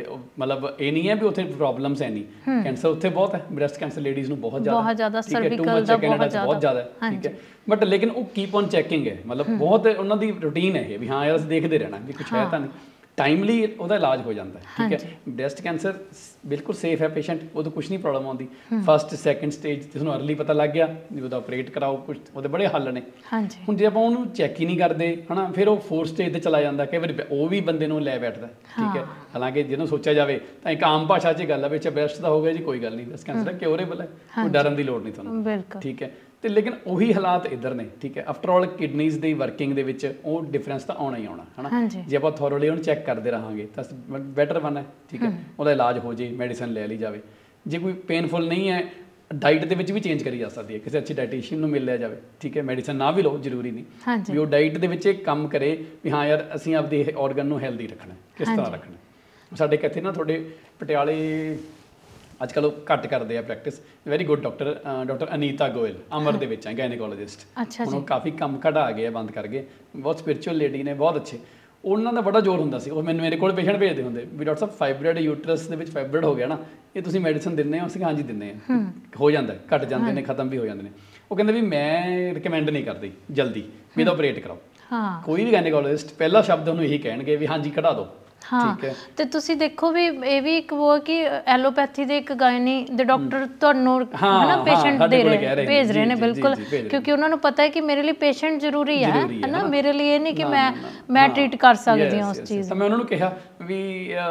ਮਤਲਬ ਇਹ ਨਹੀਂ ਹੈ ਵੀ ਉੱਥੇ ਪ੍ਰੋਬਲਮਸ ਹੈ ਨਹੀਂ, ਕੈਂਸਰ ਉੱਥੇ ਬਹੁਤ ਹੈ, ਬ੍ਰੈਸਟ ਕੈਂਸਰ ਲੇਡੀਜ਼ ਨੂੰ ਬਹੁਤ ਜ਼ਿਆਦਾ, ਬਹੁਤ ਜ਼ਿਆਦਾ, ਸਰਵਿਕਲ ਦਾ ਬਹੁਤ ਜ਼ਿਆਦਾ, ਠੀਕ ਹੈ। ਬਟ ਲੇਕਿਨ ਉਹ ਕੀਪ ਔਨ ਚੈਕਿੰਗ ਹੈ, ਮਤਲਬ ਬਹੁਤ ਉਹਨਾਂ ਦੀ ਰੂਟੀਨ ਹੈ ਇਹ ਵੀ ਹਾਂ ਯਾਰ ਅਸੀਂ ਦੇਖਦੇ ਰਹਿਣਾ ਵੀ ਕੁਛ ਹੈ ਤਾਂ ਨਹੀਂ। ਟਾਈਮਲੀ ਉਹਦਾ ਇਲਾਜ ਹੋ ਜਾਂਦਾ ਹੈ। ਠੀਕ ਹੈ, ਬ੍ਰੈਸਟ ਕੈਂਸਰ ਬਿਲਕੁਲ ਸੇਫ ਹੈ ਪੇਸ਼ੈਂਟ, ਉਹਨੂੰ ਕੁਝ ਨਹੀਂ ਪ੍ਰੋਬਲਮ ਆਉਂਦੀ। ਫਸਟ ਸੈਕਿੰਡ ਸਟੇਜ ਤੁਹਾਨੂੰ ਅਰਲੀ ਪਤਾ ਲੱਗ ਗਿਆ ਵੀ ਉਹਦਾ ਆਪਰੇਟ ਕਰਾਓ, ਕੁਝ ਉਹਦੇ ਬੜੇ ਹੱਲ ਨੇ। ਹੁਣ ਜੇ ਆਪਾਂ ਉਹਨੂੰ ਚੈੱਕ ਹੀ ਨਹੀਂ ਕਰਦੇ ਹਨਾ, ਫਿਰ ਉਹ ਫੋਰ ਸਟੇਜ ਤੇ ਚਲਾ ਜਾਂਦਾ, ਕਈ ਵਾਰੀ ਉਹ ਵੀ ਬੰਦੇ ਨੂੰ ਲੈ ਬੈਠਦਾ। ਠੀਕ ਹੈ, ਹਾਲਾਂਕਿ ਜਿਹਨੂੰ ਸੋਚਿਆ ਜਾਵੇ ਤਾਂ ਇੱਕ ਆਮ ਭਾਸ਼ਾ 'ਚ ਗੱਲ ਹੈ ਵੀ ਬ੍ਰੈਸਟ ਦਾ ਹੋ ਗਿਆ ਜੀ, ਕੋਈ ਗੱਲ ਨਹੀਂ, ਬ੍ਰੈਸਟ ਕੈਂਸਰ ਕਿਉਰੇਬਲ ਹੈ, ਕੋਈ ਡਰਨ ਦੀ ਲੋੜ ਨਹੀਂ ਤੁਹਾਨੂੰ। ਠੀਕ ਹੈ, ਤੇ ਲੇਕਿਨ ਉਹੀ ਹਾਲਾਤ ਇੱਧਰ ਨੇ। ਠੀਕ ਹੈ, ਆਫਟਰ ਆਲ ਕਿਡਨੀਜ਼ ਦੀ ਵਰਕਿੰਗ ਦੇ ਵਿੱਚ ਉਹ ਡਿਫਰੈਂਸ ਤਾਂ ਆਉਣਾ ਹੀ ਆਉਣਾ ਹੈ ਨਾ। ਜੇ ਆਪਾਂ ਥੋਰਲੀ ਉਹਨੂੰ ਚੈੱਕ ਕਰਦੇ ਰਹਾਂਗੇ ਤਾਂ ਬੈਟਰ ਬਣ ਹੈ। ਠੀਕ ਹੈ, ਉਹਦਾ ਇਲਾਜ ਹੋ ਜੇ, ਮੈਡੀਸਨ ਲੈ ਲਈ ਜਾਵੇ। ਜੇ ਕੋਈ ਪੇਨਫੁਲ ਨਹੀਂ ਹੈ, ਡਾਈਟ ਦੇ ਵਿੱਚ ਵੀ ਚੇਂਜ ਕਰੀ ਜਾ ਸਕਦੀ ਹੈ, ਕਿਸੇ ਅੱਛੀ ਡਾਈਟੀਸ਼ੀਅਨ ਨੂੰ ਮਿਲ ਲਿਆ ਜਾਵੇ। ਠੀਕ ਹੈ, ਮੈਡੀਸਨ ਨਾ ਵੀ ਲਓ, ਜ਼ਰੂਰੀ ਨਹੀਂ ਵੀ ਉਹ ਡਾਈਟ ਦੇ ਵਿੱਚ ਇੱਕ ਕੰਮ ਕਰੇ ਵੀ ਹਾਂ ਯਾਰ ਅਸੀਂ ਆਪਦੇ ਔਰਗਨ ਨੂੰ ਹੈਲਦੀ ਰੱਖਣਾ, ਕਿਸ ਤਰ੍ਹਾਂ ਰੱਖਣਾ। ਸਾਡੇ ਇੱਥੇ ਨਾ ਤੁਹਾਡੇ ਪਟਿਆਲੇ ਅੱਜ ਕੱਲ੍ਹ ਉਹ ਘੱਟ ਕਰਦੇ ਆ practice, very good doctor doctor Anita Goyal Amar ਦੇ ਵਿੱਚ ਹੈ, ਗਾਇਨੇਕੋਲੋਜਿਸਟ। ਹੁਣ ਉਹ ਕਾਫੀ ਕੰਮ ਕਢਾ ਗਏ ਆ, ਬੰਦ ਕਰ ਗਏ, ਬਹੁਤ ਸਪਿਰਿਚੁਅਲ ਲੇਡੀ ਨੇ, ਬਹੁਤ ਅੱਛੇ। ਉਹਨਾਂ ਦਾ ਬੜਾ ਜ਼ੋਰ ਹੁੰਦਾ ਸੀ, ਉਹ ਮੈਨੂੰ ਮੇਰੇ ਕੋਲ ਪੇਸ਼ੈਂਟ ਭੇਜਦੇ ਹੁੰਦੇ ਵੀ ਡਾਕਟਰ ਸਾਹਿਬ ਫਾਈਬਰਡ ਯੂਟਰਸ ਦੇ ਵਿੱਚ ਫਾਈਬਰਡ ਹੋ ਗਿਆ ਨਾ, ਇਹ ਤੁਸੀਂ ਮੈਡੀਸਨ ਦਿੰਦੇ ਹੋ? ਅਸੀਂ ਹਾਂਜੀ ਦਿੰਦੇ ਹਾਂ, ਹੋ ਜਾਂਦਾ, ਘੱਟ ਜਾਂਦੇ ਨੇ, ਖਤਮ ਵੀ ਹੋ ਜਾਂਦੇ ਨੇ। ਉਹ ਕਹਿੰਦੇ ਵੀ ਮੈਂ ਰਿਕਮੈਂਡ ਨਹੀਂ ਕਰਦੀ ਜਲਦੀ ਵੀ ਇਹਦਾ ਆਪਰੇਟ ਕਰਾਓ। ਕੋਈ ਵੀ ਗਾਇਨੇਕੋਲੋਜਿਸਟ ਪਹਿਲਾ ਸ਼ਬਦ ਉਹਨੂੰ ਇਹੀ ਕਹਿਣਗੇ ਵੀ ਹਾਂਜੀ ਕਢਾ ਦਿਓ। ਹਾਂ, ਤੇ ਤੁਸੀਂ ਦੇਖੋ ਵੀ ਇਹ ਵੀ ਇੱਕ ਉਹ ਕਿ ਐਲੋਪੈਥੀ ਦੇ ਇੱਕ ਗਾਇਨੀ ਦੇ ਡਾਕਟਰ ਤੁਹਾਨੂੰ ਹਨਾ ਪੇਸ਼ੈਂਟ ਦੇ ਰਹੇ ਭੇਜ ਰਹੇ ਨੇ, ਬਿਲਕੁਲ, ਕਿਉਂਕਿ ਉਹਨਾਂ ਨੂੰ ਪਤਾ ਹੈ ਕਿ ਮੇਰੇ ਲਈ ਪੇਸ਼ੈਂਟ ਜ਼ਰੂਰੀ ਹੈ ਹਨਾ, ਮੇਰੇ ਲਈ ਇਹ ਨਹੀਂ ਕਿ ਮੈਂ ਮੈਂ ਟ੍ਰੀਟ ਕਰ ਸਕਦੀ ਹਾਂ ਉਸ ਚੀਜ਼। ਤਾਂ ਮੈਂ ਉਹਨਾਂ ਨੂੰ ਕਿਹਾ ਵੀ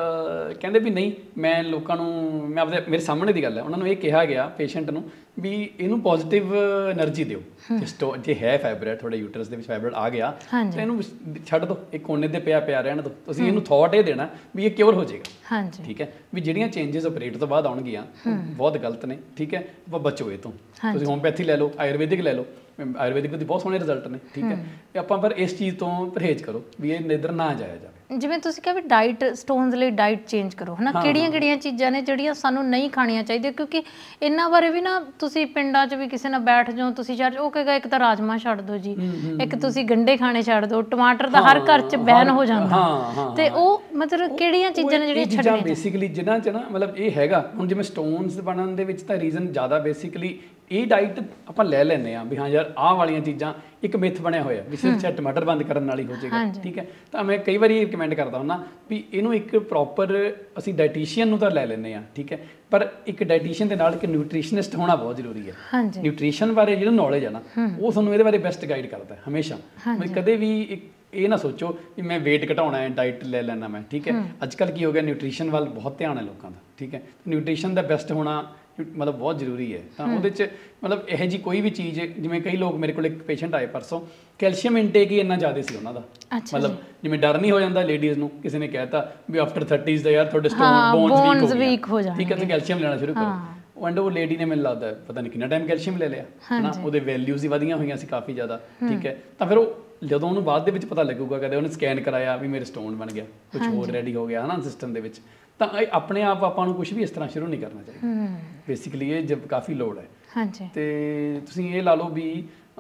ਕਹਿੰਦੇ ਵੀ ਨਹੀਂ, ਮੈਂ ਲੋਕਾਂ ਨੂੰ, ਮੈਂ ਆਪਦੇ ਮੇਰੇ ਸਾਹਮਣੇ ਦੀ ਗੱਲ ਹੈ, ਉਹਨਾਂ ਨੂੰ ਇਹ ਕਿਹਾ ਗਿਆ ਪੇਸ਼ੈਂਟ ਨੂੰ ਵੀ ਇਹਨੂੰ ਪੋਜ਼ਿਟਿਵ એનર્ਜੀ ਦਿਓ। ਸਟੋ ਜੇ ਹੈ ਫਾਈਬਰਡ, ਤੁਹਾਡੇ ਯੂਟਰਸ ਦੇ ਵਿੱਚ ਫਾਈਬਰਡ ਆ ਗਿਆ ਤਾਂ ਇਹਨੂੰ ਛੱਡ ਦਿਓ, ਇੱਕ ਕੋਨੇ ਤੇ ਪਿਆ ਪਿਆ ਰਹਿਣ ਦਿਓ। ਤੁਸੀਂ ਇਹਨੂੰ ਥੋਟ ਇਹ ਦੇਣਾ ਵੀ ਇਹ ਕਿਉਰ ਹੋ ਜਾਏਗਾ। ਠੀਕ ਹੈ, ਵੀ ਜਿਹੜੀਆਂ ਚੇਂਜਸ ਆਪਰੇਟ ਤੋਂ ਬਾਅਦ ਆਉਣਗੀਆਂ ਬਹੁਤ ਗਲਤ ਨੇ। ਠੀਕ ਹੈ, ਆਪਾਂ ਬਚੋ ਇਹ ਤੋਂ। ਤੁਸੀਂ ਹੋਮਪੈਥੀ ਲੈ ਲਓ, ਆਯੁਰਵੈਦਿਕ ਲੈ ਲਓ, ਆਯੁਰਵੈਦਿਕ ਦੇ ਬਹੁਤ ਸੋਹਣੇ ਰਿਜ਼ਲਟ ਨੇ। ਠੀਕ ਹੈ, ਆਪਾਂ ਪਰ ਇਸ ਚੀਜ਼ ਤੋਂ ਪਰਹੇਜ਼ ਕਰੋ ਵੀ ਇਹ ਇੱਧਰ ਨਾ ਜਾਇਆ ਜਾਵੇ। ਜਿਵੇਂ ਤੁਸੀਂ ਕਿਹਾ ਵੀ ਡਾਈਟ, ਸਟੋਨਸ ਲਈ ਡਾਈਟ ਚੇਂਜ ਕਰੋ ਹਨਾ, ਕਿਹੜੀਆਂ ਕਿਹੜੀਆਂ ਚੀਜ਼ਾਂ ਨੇ ਜਿਹੜੀਆਂ ਸਾਨੂੰ ਨਹੀਂ ਖਾਣੀਆਂ ਚਾਹੀਦੀਆਂ? ਕਿਉਂਕਿ ਇਹਨਾਂ ਬਾਰੇ ਵੀ ਨਾ ਤੁਸੀਂ ਪਿੰਡਾਂ 'ਚ ਵੀ ਕਿਸੇ ਨਾਲ ਬੈਠ ਜਾਓ, ਤੁਸੀਂ ਚਰਚ, ਉਹ ਕਹੇਗਾ ਇੱਕ ਤਾਂ ਰਾਜਮਾ ਛੱਡ ਦਿਓ ਜੀ, ਇੱਕ ਤੁਸੀਂ ਗੰਢੇ ਖਾਣੇ ਛੱਡ ਦਿਓ, ਟਮਾਟਰ ਤਾਂ ਹਰ ਘਰ 'ਚ ਬੈਨ ਹੋ ਜਾਂਦਾ। ਤੇ ਉਹ ਮਤਲਬ ਕਿਹੜੀਆਂ ਚੀਜ਼ਾਂ ਨੇ ਜਿਹੜੀਆਂ ਛੱਡਣੀਆਂ ਬੇਸਿਕਲੀ ਜਿਨ੍ਹਾਂ 'ਚ ਨਾ ਮਤਲਬ ਇਹ ਹੈਗਾ। ਹੁਣ ਜਿਵੇਂ ਸਟੋਨਸ ਬਣਨ ਦੇ ਵਿੱਚ ਤਾਂ ਰੀਜ਼ਨ ਜ਼ਿਆਦਾ ਬੇਸਿਕਲੀ ਇਹ ਡਾਈਟ ਆਪਾਂ ਲੈ ਲੈਂਦੇ ਹਾਂ ਵੀ ਹਾਂ ਯਾਰ ਆਹ ਵਾਲੀਆਂ ਚੀਜ਼ਾਂ, ਇੱਕ ਮਿਥ ਬਣਿਆ ਹੋਇਆ ਵੀ ਸਿਰਫ ਟਮਾਟਰ ਬੰਦ ਕਰਨ ਨਾਲ ਹੀ ਹੋ ਜਾਏਗਾ। ਠੀਕ ਹੈ, ਤਾਂ ਮੈਂ ਕਈ ਵਾਰੀ ਰਿਕਮੈਂਡ ਕਰਦਾ ਹੁੰਦਾ ਵੀ ਇਹਨੂੰ ਇੱਕ ਪ੍ਰੋਪਰ ਅਸੀਂ ਡਾਈਟੀਸ਼ੀਅਨ ਨੂੰ ਤਾਂ ਲੈ ਲੈਂਦੇ ਹਾਂ। ਠੀਕ ਹੈ, ਪਰ ਇੱਕ ਡਾਈਟੀਸ਼ੀਅਨ ਦੇ ਨਾਲ ਇੱਕ ਨਿਊਟ੍ਰੀਸ਼ਨਿਸਟ ਹੋਣਾ ਬਹੁਤ ਜ਼ਰੂਰੀ ਹੈ। ਨਿਊਟ੍ਰੀਸ਼ਨ ਬਾਰੇ ਜਿਹੜਾ ਨੌਲੇਜ ਹੈ ਨਾ, ਉਹ ਤੁਹਾਨੂੰ ਇਹਦੇ ਬਾਰੇ ਬੈਸਟ ਗਾਈਡ ਕਰਦਾ ਹਮੇਸ਼ਾ। ਕਦੇ ਵੀ ਇੱਕ ਇਹ ਨਾ ਸੋਚੋ ਵੀ ਮੈਂ ਵੇਟ ਘਟਾਉਣਾ ਹੈ, ਡਾਈਟ ਲੈ ਲੈਣਾ ਮੈਂ। ਠੀਕ ਹੈ, ਅੱਜ ਕੱਲ੍ਹ ਕੀ ਹੋ ਗਿਆ, ਨਿਊਟ੍ਰੀਸ਼ਨ ਵੱਲ ਬਹੁਤ ਧਿਆਨ ਹੈ ਲੋਕਾਂ ਦਾ। ਠੀਕ ਹੈ, ਨਿਊਟ੍ਰੀਸ਼ਨ ਦਾ ਬੈਸਟ ਹੋਣਾ ਮਤਲਬ ਬਹੁਤ ਜ਼ਰੂਰੀ ਹੈ। ਤਾਂ ਉਹਦੇ 'ਚ ਮਤਲਬ ਇਹੋ ਜਿਹੀ ਕੋਈ ਵੀ ਚੀਜ਼, ਜਿਵੇਂ ਕਈ ਲੋਕ ਮੇਰੇ ਕੋਲ, ਇੱਕ ਪੇਸ਼ੈਂਟ ਆਏ ਪਰਸੋਂ, ਕੈਲਸ਼ੀਅਮ ਇਨਟੇਕ ਹੀ ਇੰਨਾ ਜ਼ਿਆਦਾ ਸੀ ਉਹਨਾਂ ਦਾ, ਮਤਲਬ ਜਿਵੇਂ ਡਰ ਨਹੀਂ ਹੋ ਜਾਂਦਾ ਲੇਡੀਜ਼ ਨੂੰ, ਕਿਸੇ ਨੇ ਕਹਿਤਾ ਵੀ ਆਫਟਰ ਥਰਟੀਜ਼ ਦਾ ਯਾਰ ਤੁਹਾਡੇ ਸਟੋਨ ਬੋਨਸ ਵੀਕ ਹੋ ਜਾਣਗੇ। ਠੀਕ ਹੈ, ਤੇ ਕੈਲਸ਼ੀਅਮ ਲੈਣਾ ਸ਼ੁਰੂ ਕਰੋ। ਐਂਡ ਉਹ ਲੇਡੀ ਨੇ ਮੈਨੂੰ ਲੱਗਦਾ ਪਤਾ ਨਹੀਂ ਕਿੰਨਾ ਟਾਈਮ ਕੈਲਸ਼ੀਅਮ ਲੈ ਲਿਆ ਹੈ ਨਾ, ਉਹਦੇ ਵੈਲਿਊਜ਼ ਹੀ ਵਧੀਆਂ ਹੋਈਆਂ ਸੀ ਕਾਫੀ ਜ਼ਿਆਦਾ। ਠੀਕ ਹੈ, ਤਾਂ ਫਿਰ ਉਹ ਜਦੋਂ ਉਹਨੂੰ ਬਾਅਦ ਦੇ ਵਿੱਚ ਪਤਾ ਲੱਗੂਗਾ, ਕਦੇ ਉਹਨੇ ਸਕੈਨ ਕਰਾਇਆ ਵੀ ਮੇਰੇ ਸਟੋਨ ਬਣ ਗਿਆ, ਕੁਝ ਹੋਰ ਰੈਡੀ ਹੋ ਗਿਆ ਹੈ ਨਾ ਸਿਸਟਮ ਦੇ ਵਿੱਚ, ਤਾਂ ਆਪਣੇ ਆਪ ਆਪਾਂ ਨੂੰ ਕੁਝ ਵੀ ਇਸ ਤਰ੍ਹਾਂ ਸ਼ੁਰੂ ਨਹੀਂ ਕਰਨਾ ਚਾਹੀਦਾ। ਬੇਸਿਕਲੀ ਇਹ ਜਬ ਕਾਫੀ ਲੋੜ ਹੈ। ਹਾਂਜੀ, ਤੇ ਤੁਸੀਂ ਇਹ ਲਾ ਲਓ ਵੀ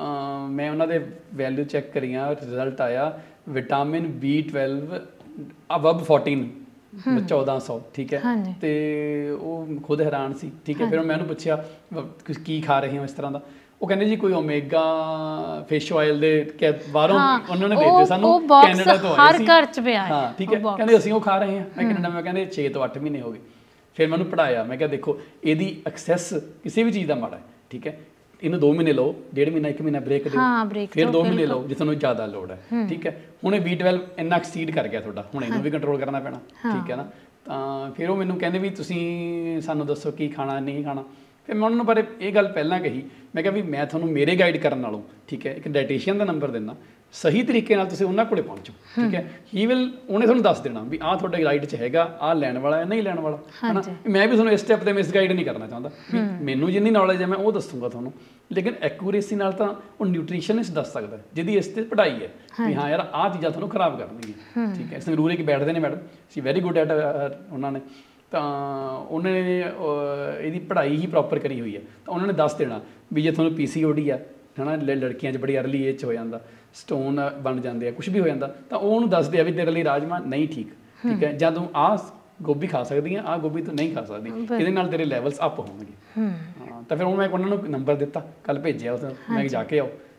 ਮੈਂ ਉਹਨਾਂ ਦੇ ਵੈਲਿਊ ਚੈੱਕ ਕਰੀਆਂ, ਰਿਜ਼ਲਟ ਆਇਆ vitamin B twelve above fourteen, ਚੌਦਾਂ ਸੌ। ਠੀਕ ਹੈ, ਤੇ ਉਹ ਖੁਦ ਹੈਰਾਨ ਸੀ। ਠੀਕ ਹੈ, ਫਿਰ ਮੈਂ ਉਹਨੂੰ ਪੁੱਛਿਆ ਕੀ ਖਾ ਰਹੇ ਹੋ ਇਸ ਤਰ੍ਹਾਂ ਦਾ, ਉਹ ਕਹਿੰਦੇ ਜੀ ਕੋਈ ਓਮੇਗਾ ਫਿਸ਼ ਆਇਲ ਦੇ ਬਾਹਰੋਂ ਉਹਨਾਂ ਨੇ ਦਿੱਤੇ ਸਾਨੂੰ, ਕੈਨੇਡਾ ਤੋਂ ਆਏ ਸੀ। ਹਾਂ, ਠੀਕ ਹੈ, ਕਹਿੰਦੇ ਅਸੀਂ ਉਹ ਖਾ ਰਹੇ ਹਾਂ। ਮੈਂ ਕੈਨੇਡਾ, ਮੈਂ ਕਹਿੰਦੇ ਛੇ ਤੋਂ ਅੱਠ ਮਹੀਨੇ ਹੋ ਗਏ। ਫਿਰ ਮੈਨੂੰ ਪੜ੍ਹਾਇਆ, ਮੈਂ ਕਿਹਾ ਦੇਖੋ ਇਹਦੀ ਐਕਸੈਸ ਕਿਸੇ ਵੀ ਚੀਜ਼ ਦਾ ਮਾੜਾ ਹੈ। ਠੀਕ ਹੈ, ਇਹਨੂੰ ਦੋ ਮਹੀਨੇ ਲਓ, ਡੇਢ ਮਹੀਨਾ ਇੱਕ ਮਹੀਨਾ ਬ੍ਰੇਕ ਦਿਓ, ਫਿਰ ਦੋ ਮਹੀਨੇ ਲਓ ਜੇ ਤੁਹਾਨੂੰ ਜ਼ਿਆਦਾ ਲੋੜ ਹੈ। ਠੀਕ ਹੈ, ਹੁਣ ਇਹ ਬੀ ਟਵੈਲਵ ਇੰਨਾ ਐਕਸੀਡ ਕਰ ਗਿਆ ਤੁਹਾਡਾ, ਹੁਣ ਇਹਨੂੰ ਵੀ ਕੰਟਰੋਲ ਕਰਨਾ ਪੈਣਾ। ਠੀਕ ਹੈ ਨਾ, ਤਾਂ ਫਿਰ ਉਹ ਮੈਨੂੰ ਕਹਿੰਦੇ ਵੀ ਤੁਸੀਂ ਸਾਨੂੰ ਦੱਸੋ ਕੀ ਖਾਣਾ ਨਹੀਂ ਖਾਣਾ। ਫਿਰ ਮੈਂ ਉਹਨਾਂ ਨੂੰ ਪਰ ਇਹ ਗੱਲ ਪਹਿਲਾਂ ਕਹੀ, ਮੈਂ ਕਿਹਾ ਵੀ ਮੈਂ ਤੁਹਾਨੂੰ ਮੇਰੇ ਗਾਈਡ ਕਰਨ ਨਾਲੋਂ, ਠੀਕ ਹੈ, ਇੱਕ ਡਾਈਟੀਸ਼ੀਅਨ ਦਾ ਨੰਬਰ ਦਿੰਦਾ, ਸਹੀ ਤਰੀਕੇ ਨਾਲ ਤੁਸੀਂ ਉਹਨਾਂ ਕੋਲੇ ਪਹੁੰਚੋ। ਠੀਕ ਹੈ, ਹੀ ਵਿਲ, ਉਹਨੇ ਤੁਹਾਨੂੰ ਦੱਸ ਦੇਣਾ ਵੀ ਆਹ ਤੁਹਾਡੇ ਡਾਈਟ 'ਚ ਹੈਗਾ, ਆਹ ਲੈਣ ਵਾਲਾ ਹੈ ਨਹੀਂ ਲੈਣ ਵਾਲਾ ਹੈ ਨਾ। ਮੈਂ ਵੀ ਤੁਹਾਨੂੰ ਇਸ ਸਟੈਪ 'ਤੇ ਮਿਸਗਾਈਡ ਨਹੀਂ ਕਰਨਾ ਚਾਹੁੰਦਾ, ਵੀ ਮੈਨੂੰ ਜਿੰਨੀ ਨੌਲੇਜ ਹੈ ਮੈਂ ਉਹ ਦੱਸੂਗਾ ਤੁਹਾਨੂੰ, ਲੇਕਿਨ ਐਕੂਰੇਸੀ ਨਾਲ ਤਾਂ ਉਹ ਨਿਊਟ੍ਰੀਸ਼ਨਿਸਟ ਦੱਸ ਸਕਦਾ ਜਿਹਦੀ ਇਸ 'ਤੇ ਪੜ੍ਹਾਈ ਹੈ ਵੀ ਹਾਂ ਯਾਰ ਆਹ ਚੀਜ਼ਾਂ ਤੁਹਾਨੂੰ ਖਰਾਬ ਕਰਨਗੀਆਂ। ਠੀਕ ਹੈ, ਸੰਗਰੂਰ ਇੱਕ ਬੈਠਦੇ ਨੇ ਮੈਡਮ, ਸੀ ਵੈਰੀ ਗੁੱਡ ਐਟ, ਉਹਨਾਂ ਨੇ ਤਾਂ ਉਹਨਾਂ ਨੇ ਇਹਦੀ ਪੜ੍ਹਾਈ ਹੀ ਪ੍ਰੋਪਰ ਕਰੀ ਹੋਈ ਹੈ। ਤਾਂ ਉਹਨਾਂ ਨੇ ਦੱਸ ਦੇਣਾ ਵੀ ਜੇ ਤੁਹਾਨੂੰ ਪੀ ਸੀ ਓ ਡੀ ਆ ਹੈ ਨਾ, ਲੜਕੀਆਂ 'ਚ ਬੜੀ ਅਰਲੀ ਏਜ 'ਚ ਹੋ ਜਾਂਦਾ, ਸਟੋਨ ਬਣ ਜਾਂਦੇ ਆ, ਕੁਛ ਵੀ ਹੋ ਜਾਂਦਾ, ਤਾਂ ਉਹ ਉਹਨੂੰ ਦੱਸਦੇ ਆ ਵੀ ਤੇਰੇ ਲਈ ਰਾਜਮਾ ਨਹੀਂ ਠੀਕ। ਠੀਕ ਹੈ, ਜਾਂ ਤੂੰ ਆਹ ਗੋਭੀ ਖਾ ਸਕਦੀ ਆ, ਆਹ ਗੋਭੀ ਤੂੰ ਨਹੀਂ ਖਾ ਸਕਦੀ, ਇਹਦੇ ਨਾਲ ਤੇਰੇ ਲੈਵਲਸ ਅਪ ਹੋਣਗੇ। ਹਾਂ, ਤਾਂ ਫਿਰ ਉਹ ਮੈਂ ਉਹਨਾਂ ਨੂੰ ਨੰਬਰ ਦਿੱਤਾ, ਕੱਲ੍ਹ ਭੇਜਿਆ, ਉਸ ਮੈਂ ਜਾ ਕੇ ਆਓ,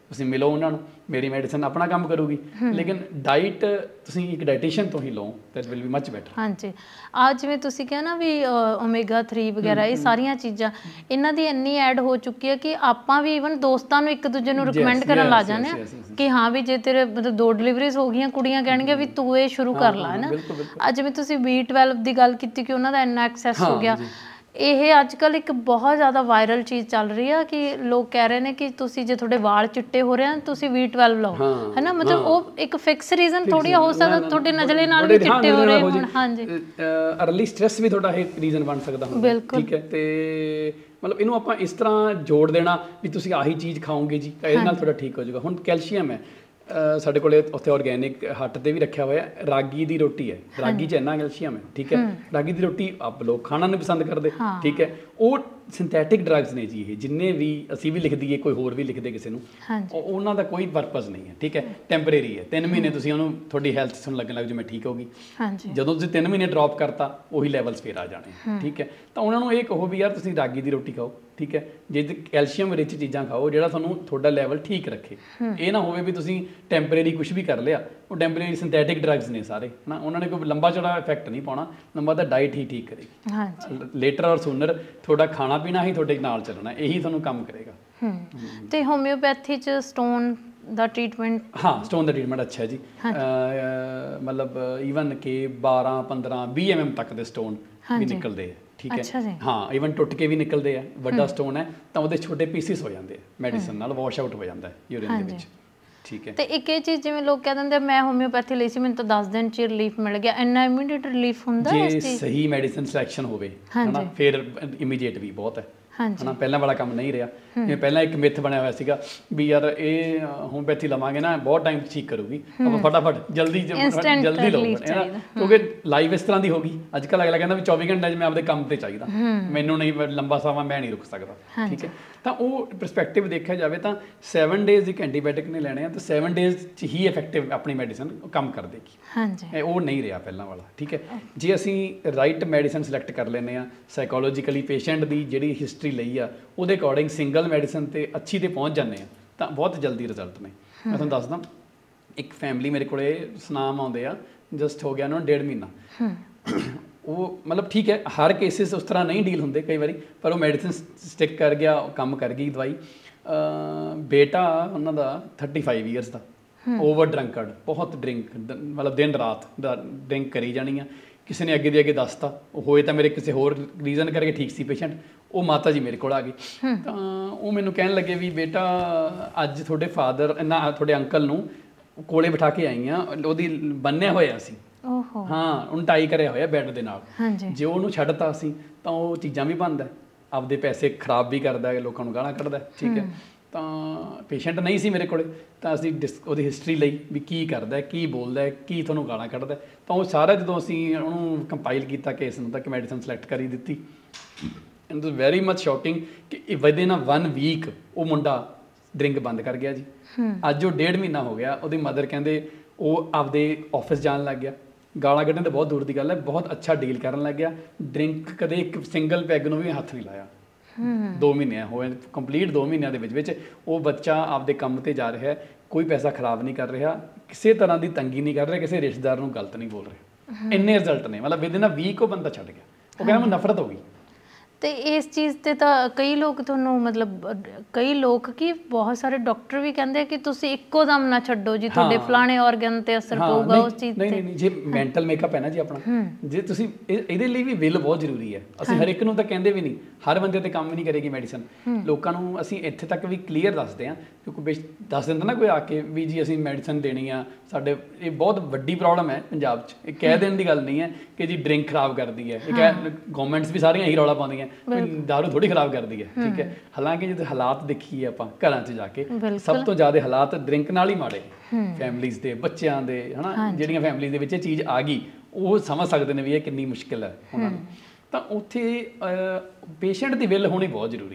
ਤੁਸੀਂ ਮਿਲੋ ਉਹਨਾਂ ਨੂੰ, ਮੇਰੀ ਮੈਡੀਸਨ ਆਪਣਾ ਕੰਮ ਕਰੂਗੀ। ਲੇਕਿਨ ਡਾਈਟ ਤੁਸੀਂ ਇੱਕ ਡਾਈਟੀਸ਼ੀਅਨ ਤੋਂ ਹੀ ਲਓ, that will be much better. ਹਾਂਜੀ, ਆ ਜਿਵੇਂ ਤੁਸੀਂ ਕਿਹਾ ਨਾ ਵੀ ਓਮੇਗਾ ਥ੍ਰੀ ਵਗੈਰਾ ਇਹ ਸਾਰੀਆਂ ਚੀਜ਼ਾਂ ਇਹਨਾਂ ਦੀ ਇੰਨੀ ਐਡ ਹੋ ਚੁੱਕੀ ਹੈ ਕਿ ਆਪਾਂ ਵੀ ਈਵਨ ਦੋਸਤਾਂ ਨੂੰ ਇੱਕ ਦੂਜੇ ਨੂੰ ਰਿਕਮੈਂਡ ਕਰਨ ਲੱਗ ਜਾਂਦੇ ਆ ਕਿ ਹਾਂ ਵੀ ਜੇ ਤੇਰੇ ਮਤਲਬ ਦੋ ਡਿਲੀਵਰੀਜ਼ ਹੋ ਗਈਆਂ, ਕੁੜੀਆਂ ਕਹਿਣਗੀਆਂ ਵੀ ਤੂੰ ਇਹ ਸ਼ੁਰੂ ਕਰ ਲਾ, ਹੈ ਨਾ। ਅੱਜ ਜਿਵੇਂ ਤੁਸੀਂ ਬੀ ਟਵੈਲਵ ਦੀ ਗੱਲ ਕੀਤੀ ਕਿ ਉਹਨਾਂ ਦਾ ਇੰਨਾ ਐਕਸੈਸ ਹੋ ਗਿਆ, ਇਹ ਅੱਜ ਕੱਲ੍ਹ ਇੱਕ ਬਹੁਤ ਜ਼ਿਆਦਾ ਵਾਇਰਲ ਚੀਜ਼ ਚੱਲ ਰਹੀ ਆ ਕਿ ਲੋਕ ਕਹਿ ਰਹੇ ਨੇ ਕਿ ਤੁਸੀਂ ਜੇ ਤੁਹਾਡੇ ਵਾਲ ਚਿੱਟੇ ਹੋ ਰਹੇ ਆ ਤੁਸੀਂ ਬੀ ਟਵੈਲਵ ਲਓ, ਹੈ ਨਾ। ਮਤਲਬ ਉਹ ਇੱਕ ਫਿਕਸ ਰੀਜ਼ਨ ਥੋੜੀ ਹੋ ਸਕਦਾ, ਤੁਹਾਡੇ ਨਜ਼ਲੇ ਨਾਲ ਵੀ ਚਿੱਟੇ ਹੋ ਰਹੇ ਹੋਣ। ਹਾਂਜੀ, ਅਰਲੀ ਸਟ੍ਰੈਸ ਵੀ ਤੁਹਾਡਾ ਇਹ ਰੀਜ਼ਨ ਬਣ ਸਕਦਾ ਹੁੰਦਾ, ਠੀਕ ਹੈ। ਤੇ ਮਤਲਬ ਇਹਨੂੰ ਆਪਾਂ ਇਸ ਤਰ੍ਹਾਂ ਜੋੜ ਦੇਣਾ ਵੀ ਤੁਸੀਂ ਆਹੀ ਚੀਜ਼ ਖਾਓਗੇ ਜੀ ਤਾਂ ਇਹਦੇ ਨਾਲ ਤੁਹਾਡਾ ਠੀਕ ਹੋ ਜਾਊਗਾ। ਹੁਣ ਕੈਲਸ਼ੀਅਮ ਹੈ ਸਾਡੇ ਕੋਲੇ ਉੱਥੇ ਆਰਗੈਨਿਕ ਹੱਟ ਤੇ ਵੀ ਰੱਖਿਆ ਹੋਇਆ, ਰਾਗੀ ਦੀ ਰੋਟੀ ਹੈ, ਰਾਗੀ 'ਚ ਇੰਨਾ ਕੈਲਸ਼ੀਅਮ ਹੈ, ਠੀਕ ਹੈ। ਰਾਗੀ ਦੀ ਰੋਟੀ ਆਪ ਲੋਕ ਖਾਣਾ ਨਹੀਂ ਪਸੰਦ ਕਰਦੇ, ਠੀਕ ਹੈ। ਉਹ ਸਿੰਥੈਟਿਕ ਡਰੱਗਸ ਨੇ ਜੀ, ਇਹ ਜਿੰਨੇ ਵੀ ਅਸੀਂ ਵੀ ਲਿਖ ਦਈਏ, ਕੋਈ ਹੋਰ ਵੀ ਲਿਖਦੇ ਕਿਸੇ ਨੂੰ, ਉਹਨਾਂ ਦਾ ਕੋਈ ਪਰਪਸ ਨਹੀਂ ਹੈ, ਠੀਕ ਹੈ। ਟੈਂਪਰੇਰੀ ਹੈ, ਤਿੰਨ ਮਹੀਨੇ ਤੁਸੀਂ ਉਹਨੂੰ ਤੁਹਾਡੀ ਹੈਲਥ ਤੁਹਾਨੂੰ ਲੱਗਣ ਲੱਗ ਜਿਵੇਂ ਠੀਕ ਹੋਗੀ। ਜਦੋਂ ਤੁਸੀਂ ਤਿੰਨ ਮਹੀਨੇ ਡ੍ਰੌਪ ਕਰਤਾ ਉਹੀ ਲੈਵਲਸ ਫੇਰ ਆ ਜਾਣੇ, ਠੀਕ ਹੈ। ਤਾਂ ਉਹਨਾਂ ਨੂੰ ਇਹ ਕਹੋ ਵੀ ਯਾਰ ਤੁਸੀਂ ਰਾਗੀ ਦੀ ਰੋਟੀ ਖਾਓ, ਠੀਕ ਹੈ। ਜੇ ਕੈਲਸ਼ੀਅਮ ਰਿਚ ਚੀਜ਼ਾਂ ਖਾਓ ਜਿਹੜਾ ਤੁਹਾਨੂੰ ਤੁਹਾਡਾ ਲੈਵਲ ਠੀਕ ਰੱਖੇ। ਇਹ ਨਾ ਹੋਵੇ ਵੀ ਤੁਸੀਂ ਟੈਂਪਰੇਰੀ ਕੁਝ ਵੀ ਕਰ ਲਿਆ, ਉਹ ਟੈਂਪਰੇਰੀ ਸਿੰਥੈਟਿਕ ਡਰੱਗਸ ਨੇ ਸਾਰੇ, ਹੈ ਨਾ। ਉਹਨਾਂ ਨੇ ਕੋਈ ਲੰਬਾ ਚੌੜਾ ਇਫੈਕਟ ਨਹੀਂ ਪਾਉਣਾ, ਲੰਬਾ ਤਾਂ ਡਾਈਟ ਹੀ ਠੀਕ ਕਰੇਗੀ। ਲੇਟਰ ਔਰ ਸੂਨਰ ਤੁਹਾਡਾ ਖਾਣਾ ਪੀਣਾ ਹੀ ਤੁਹਾਡੇ ਨਾਲ ਚੱਲਣਾ, ਇਹੀ ਤੁਹਾਨੂੰ ਕੰਮ ਕਰੇਗਾ। ਤੇ ਹੋਮਿਓਪੈਥੀ 'ਚ ਸਟੋਨ ਦਾ ਟ੍ਰੀਟਮੈਂਟ? ਹਾਂ, ਸਟੋਨ ਦਾ ਟ੍ਰੀਟਮੈਂਟ ਅੱਛਾ ਜੀ। ਮਤਲਬ ਈਵਨ ਕਿ ਬਾਰਾਂ ਪੰਦਰਾਂ ਵੀਹ ਐਮ ਐਮ ਤੱਕ ਦੇ ਸਟੋਨ ਵੀ ਨਿਕਲਦੇ ਆ, ਠੀਕ ਹੈ। ਹਾਂ, ਈਵਨ ਟੁੱਟ ਕੇ ਵੀ ਨਿਕਲਦੇ ਆ। ਵੱਡਾ ਸਟੋਨ ਹੈ ਤਾਂ ਉਹਦੇ ਛੋਟੇ ਪੀਸਿਸ ਹੋ ਜਾਂਦੇ ਆ, ਮੈਡੀਸਨ ਨਾਲ ਵਾਸ਼ ਆਊਟ ਹੋ ਜਾਂਦਾ ਹੈ ਯੂਰਿਨ ਦੇ ਵਿੱਚ, ਠੀਕ ਹੈ। ਤੇ ਇੱਕ ਇਹ ਚੀਜ਼ ਜਿਵੇਂ ਲੋਕ ਕਹਿ ਦਿੰਦੇ ਮੈਂ ਹੋਮਿਓਪੈਥੀ ਲਈ ਸੀ, ਮੈਨੂੰ ਤਾਂ ਦਸ ਦਿਨ 'ਚ ਰਿਲੀਫ ਮਿਲ ਗਿਆ, ਇੰਨਾ ਇਮੀਡੀਏਟ ਰਿਲੀਫ ਹੁੰਦਾ ਇਸ ਚੀਜ਼? ਜੇ ਸਹੀ ਮੈਡੀਸਨ ਸਿਲੈਕਸ਼ਨ ਹੋਵੇ, ਹੈ ਨਾ, ਫਿਰ ਇਮੀਡੀਏਟ ਵੀ ਬਹੁਤ ਹੈ, ਹੈ ਨਾ। ਪਹਿਲਾਂ ਵਾਲਾ ਕੰਮ ਨਹੀਂ ਰਿਹਾ। ਜਿਵੇਂ ਪਹਿਲਾਂ ਇੱਕ ਮਿੱਥ ਬਣਿਆ ਹੋਇਆ ਸੀਗਾ ਵੀ ਯਾਰ ਇਹ ਹੋਮਿਓਪੈਥੀ ਲਵਾਂਗੇ ਨਾ ਬਹੁਤ ਟਾਈਮ ਠੀਕ ਕਰੂਗੀ, ਆਪਾਂ ਫਟਾਫਟ ਜਲਦੀ ਜਲਦੀ ਲਓ, ਕਿਉਂਕਿ ਲਾਈਫ ਇਸ ਤਰ੍ਹਾਂ ਦੀ ਹੋ ਗਈ ਅੱਜ ਕੱਲ੍ਹ। ਅਗਲਾ ਕਹਿੰਦਾ ਵੀ ਚੌਵੀ ਘੰਟੇ 'ਚ ਮੈਂ ਆਪਦੇ ਕੰਮ 'ਤੇ ਚਾਹੀਦਾ, ਮੈਨੂੰ ਨਹੀਂ ਲੰਬਾ ਸਮਾਂ ਮੈਂ ਨਹੀਂ ਰੁਕ ਸਕਦਾ, ਠੀਕ ਹੈ। ਤਾਂ ਉਹ ਪਰਸਪੈਕਟਿਵ ਦੇਖਿਆ ਜਾਵੇ ਤਾਂ ਸੈਵਨ ਡੇਜ਼ ਇੱਕ ਐਂਟੀਬਾਇਓਟਿਕ ਨੇ ਲੈਣੇ ਆ, ਤਾਂ ਸੈਵਨ ਡੇਜ਼ 'ਚ ਹੀ ਇਫੈਕਟਿਵ ਆਪਣੀ ਮੈਡੀਸਨ ਕੰਮ ਕਰ ਦੇਗੀ। ਹਾਂਜੀ, ਉਹ ਨਹੀਂ ਰਿਹਾ ਪਹਿਲਾਂ ਵਾਲਾ, ਠੀਕ ਹੈ। ਜੇ ਅਸੀਂ ਰਾਈਟ ਮੈਡੀਸਨ ਸਿਲੈਕਟ ਕਰ ਲੈਂਦੇ ਹਾਂ, ਸਾਈਕੋਲੋਜੀਕਲੀ ਪੇਸ਼ੈਂਟ ਦੀ ਜਿਹੜੀ ਹਿਸਟਰੀ ਲਈ ਆ ਉਹਦੇ ਅਕੋਰਡਿੰਗ ਸਿੰਗਲ ਮੈਡੀਸਨ 'ਤੇ ਅੱਛੀ 'ਤੇ ਪਹੁੰਚ ਜਾਂਦੇ ਆ ਤਾਂ ਬਹੁਤ ਜਲਦੀ ਰਿਜ਼ਲਟ ਨੇ। ਮੈਂ ਤੁਹਾਨੂੰ ਦੱਸਦਾ, ਇੱਕ ਫੈਮਿਲੀ ਮੇਰੇ ਕੋਲੇ ਸੁਨਾਮ ਆਉਂਦੇ ਆ, ਜਸਟ ਹੋ ਗਿਆ ਉਹਨਾਂ ਨੂੰ ਡੇਢ ਮਹੀਨਾ। ਉਹ ਮਤਲਬ ਠੀਕ ਹੈ, ਹਰ ਕੇਸਿਸ ਉਸ ਤਰ੍ਹਾਂ ਨਹੀਂ ਡੀਲ ਹੁੰਦੇ ਕਈ ਵਾਰੀ, ਪਰ ਉਹ ਮੈਡੀਸਨ ਸਟਿਕ ਕਰ ਗਿਆ, ਕੰਮ ਕਰ ਗਈ ਦਵਾਈ। ਬੇਟਾ ਉਹਨਾਂ ਦਾ ਥਰਟੀ ਫਾਈਵ ਈਅਰਸ ਦਾ, ਓਵਰ ਡਰੰਕਰਡ, ਬਹੁਤ ਡਰਿੰਕ, ਮਤਲਬ ਦਿਨ ਰਾਤ ਡਰਿੰਕ ਕਰੀ ਜਾਣੀ ਆ। ਕਿਸੇ ਨੇ ਅੱਗੇ ਦੇ ਅੱਗੇ ਦੱਸਤਾ, ਉਹ ਹੋਏ ਤਾਂ ਮੇਰੇ ਕਿਸੇ ਹੋਰ ਰੀਜ਼ਨ ਕਰਕੇ ਠੀਕ ਸੀ ਪੇਸ਼ੈਂਟ, ਉਹ ਮਾਤਾ ਜੀ ਮੇਰੇ ਕੋਲ ਆ ਗਈ। ਤਾਂ ਉਹ ਮੈਨੂੰ ਕਹਿਣ ਲੱਗੇ ਵੀ ਬੇਟਾ ਅੱਜ ਤੁਹਾਡੇ ਫਾਦਰ ਨਾ ਤੁਹਾਡੇ ਅੰਕਲ ਨੂੰ ਕੋਲੇ ਬਿਠਾ ਕੇ ਆਈ ਆ, ਉਹਦੀ ਬੰਨਿਆ ਹੋਇਆ ਸੀ, ਹਾਂ ਉਹਨੂੰ ਟਾਈ ਕਰਿਆ ਹੋਇਆ ਬੈੱਡ ਦੇ ਨਾਲ। ਜੇ ਉਹਨੂੰ ਛੱਡਤਾ ਸੀ ਤਾਂ ਉਹ ਚੀਜ਼ਾਂ ਵੀ ਬੰਦ ਹੈ, ਆਪਦੇ ਪੈਸੇ ਖਰਾਬ ਵੀ ਕਰਦਾ, ਲੋਕਾਂ ਨੂੰ ਗਾਲਾਂ ਕੱਢਦਾ, ਠੀਕ ਹੈ। ਤਾਂ ਪੇਸ਼ੈਂਟ ਨਹੀਂ ਸੀ ਮੇਰੇ ਕੋਲੇ, ਤਾਂ ਅਸੀਂ ਡਿਸ ਉਹਦੀ ਹਿਸਟਰੀ ਲਈ ਵੀ ਕੀ ਕਰਦਾ, ਕੀ ਬੋਲਦਾ, ਕੀ ਤੁਹਾਨੂੰ ਗਾਲਾਂ ਕੱਢਦਾ। ਤਾਂ ਉਹ ਸਾਰਾ ਜਦੋਂ ਅਸੀਂ ਉਹਨੂੰ ਕੰਪਾਈਲ ਕੀਤਾ ਕੇਸ ਨੂੰ, ਤਾਂ ਕਿ ਮੈਡੀਸਨ ਸਿਲੈਕਟ ਕਰੀ ਦਿੱਤੀ। And was very much shocking ਕਿ ਵਿਦਿਨ ਅ ਵਨ ਵੀਕ ਉਹ ਮੁੰਡਾ ਡਰਿੰਕ ਬੰਦ ਕਰ ਗਿਆ ਜੀ। ਅੱਜ ਉਹ ਡੇਢ ਮਹੀਨਾ ਹੋ ਗਿਆ, ਉਹਦੀ ਮਦਰ ਕਹਿੰਦੇ ਉਹ ਆਪਦੇ ਆਫਿਸ ਜਾਣ ਲੱਗ ਗਿਆ, ਗਾਲਾਂ ਕੱਢਣ ਤਾਂ ਬਹੁਤ ਦੂਰ ਦੀ ਗੱਲ ਹੈ, ਬਹੁਤ ਅੱਛਾ ਡੀਲ ਕਰਨ ਲੱਗ ਗਿਆ। ਡਰਿੰਕ ਕਦੇ ਇੱਕ ਸਿੰਗਲ ਪੈਗ ਨੂੰ ਵੀ ਹੱਥ ਨਹੀਂ ਲਾਇਆ। ਦੋ ਮਹੀਨੇ ਹੋਏ ਕੰਪਲੀਟ, ਦੋ ਮਹੀਨਿਆਂ ਦੇ ਵਿੱਚ ਵਿੱਚ ਉਹ ਬੱਚਾ ਆਪਦੇ ਕੰਮ 'ਤੇ ਜਾ ਰਿਹਾ, ਕੋਈ ਪੈਸਾ ਖਰਾਬ ਨਹੀਂ ਕਰ ਰਿਹਾ, ਕਿਸੇ ਤਰ੍ਹਾਂ ਦੀ ਤੰਗੀ ਨਹੀਂ ਕਰ ਰਿਹਾ, ਕਿਸੇ ਰਿਸ਼ਤੇਦਾਰ ਨੂੰ ਗਲਤ ਨਹੀਂ ਬੋਲ ਰਿਹਾ। ਇੰਨੇ ਰਿਜ਼ਲਟ ਨੇ, ਮਤਲਬ ਵਿਦਿਨ ਅ ਵੀਕ ਉਹ ਬੰਦਾ ਛੱਡ ਗਿਆ। ਉਹ ਕਹਿੰਦਾ ਮੈਨੂੰ ਨਫ਼ਰਤ ਹੋ ਗਈ। ਤੇ ਇਸ ਚੀਜ਼ 'ਤੇ ਤਾਂ ਕਈ ਲੋਕ ਤੁਹਾਨੂੰ ਮਤਲਬ ਕਈ ਲੋਕ ਕੀ ਬਹੁਤ ਸਾਰੇ ਡਾਕਟਰ ਵੀ ਕਹਿੰਦੇ ਕਿ ਤੁਸੀਂ ਇੱਕੋ ਦਮ ਨਾ ਛੱਡੋ ਜੀ, ਤੁਹਾਡੇ ਫਲਾਣੇ ਆਰਗਨ 'ਤੇ ਅਸਰ ਪਊਗਾ ਉਸ ਚੀਜ਼ 'ਤੇ। ਨਹੀਂ ਨਹੀਂ, ਜੇ ਮੈਂਟਲ ਮੇਕਅਪ ਹੈ ਨਾ ਜੀ ਆਪਣਾ, ਜੇ ਤੁਸੀਂ ਇਹਦੇ ਲਈ ਵੀ ਵਿਲ ਬਹੁਤ ਜ਼ਰੂਰੀ ਹੈ। ਅਸੀਂ ਹਰ ਇੱਕ ਨੂੰ ਤਾਂ ਕਹਿੰਦੇ ਵੀ ਨਹੀਂ, ਹਰ ਬੰਦੇ 'ਤੇ ਕੰਮ ਵੀ ਨਹੀਂ ਕਰੇਗੀ ਮੈਡੀਸਨ। ਲੋਕਾਂ ਨੂੰ ਅਸੀਂ ਇੱਥੇ ਤੱਕ ਵੀ ਕਲੀਅਰ ਦੱਸਦੇ ਹਾਂ, ਕਿਉਂਕਿ ਦੱਸ ਦਿੰਦਾ ਨਾ ਕੋਈ ਆ ਕੇ ਵੀ ਜੀ ਅਸੀਂ ਮੈਡੀਸਨ ਦੇਣੀ ਆ ਸਾਡੇ, ਇਹ ਬਹੁਤ ਵੱਡੀ ਪ੍ਰੋਬਲਮ ਹੈ ਪੰਜਾਬ 'ਚ। ਇਹ ਕਹਿ ਦੇਣ ਦੀ ਗੱਲ ਨਹੀਂ ਹੈ ਕਿ ਜੀ ਡਰਿੰਕ ਖਰਾਬ ਕਰਦੀ ਹੈ, ਇਹ ਕਹਿ ਗੌਰਮੈਂਟਸ ਵੀ ਸਾਰੀਆਂ ਇਹੀ ਰੌਲਾ ਪਾਉਂਦੀਆਂ ਦਾਰੂ ਥੋੜੀ ਖਰਾਬ ਕਰਦੀ ਹੈ, ਠੀਕ ਹੈ। ਹਾਲਾਂਕਿ ਜਦੋਂ ਹਾਲਾਤ ਦੇਖੀਏ ਆਪਾਂ ਘਰਾਂ 'ਚ ਜਾ ਕੇ, ਸਭ ਤੋਂ ਜ਼ਿਆਦਾ ਹਾਲਾਤ ਡਰਿੰਕ ਨਾਲ ਹੀ ਮਾੜੇ, ਫੈਮਲੀਜ਼ ਦੇ, ਬੱਚਿਆਂ ਦੇ, ਹੈ ਨਾ। ਜਿਹੜੀਆਂ ਫੈਮਲੀਜ਼ ਦੇ ਵਿੱਚ ਇਹ ਚੀਜ਼ ਆ ਗਈ ਉਹ ਸਮਝ ਸਕਦੇ ਨੇ ਵੀ ਇਹ ਕਿੰਨੀ ਮੁਸ਼ਕਿਲ ਹੈ ਉਹਨਾਂ ਨੂੰ। ਤਾਂ ਉੱਥੇ ਪੇਸ਼ੈਂਟ ਦੀ ਵਿਲ ਹੋਣੀ ਬਹੁਤ ਜ਼ਰੂਰੀ ਹੈ।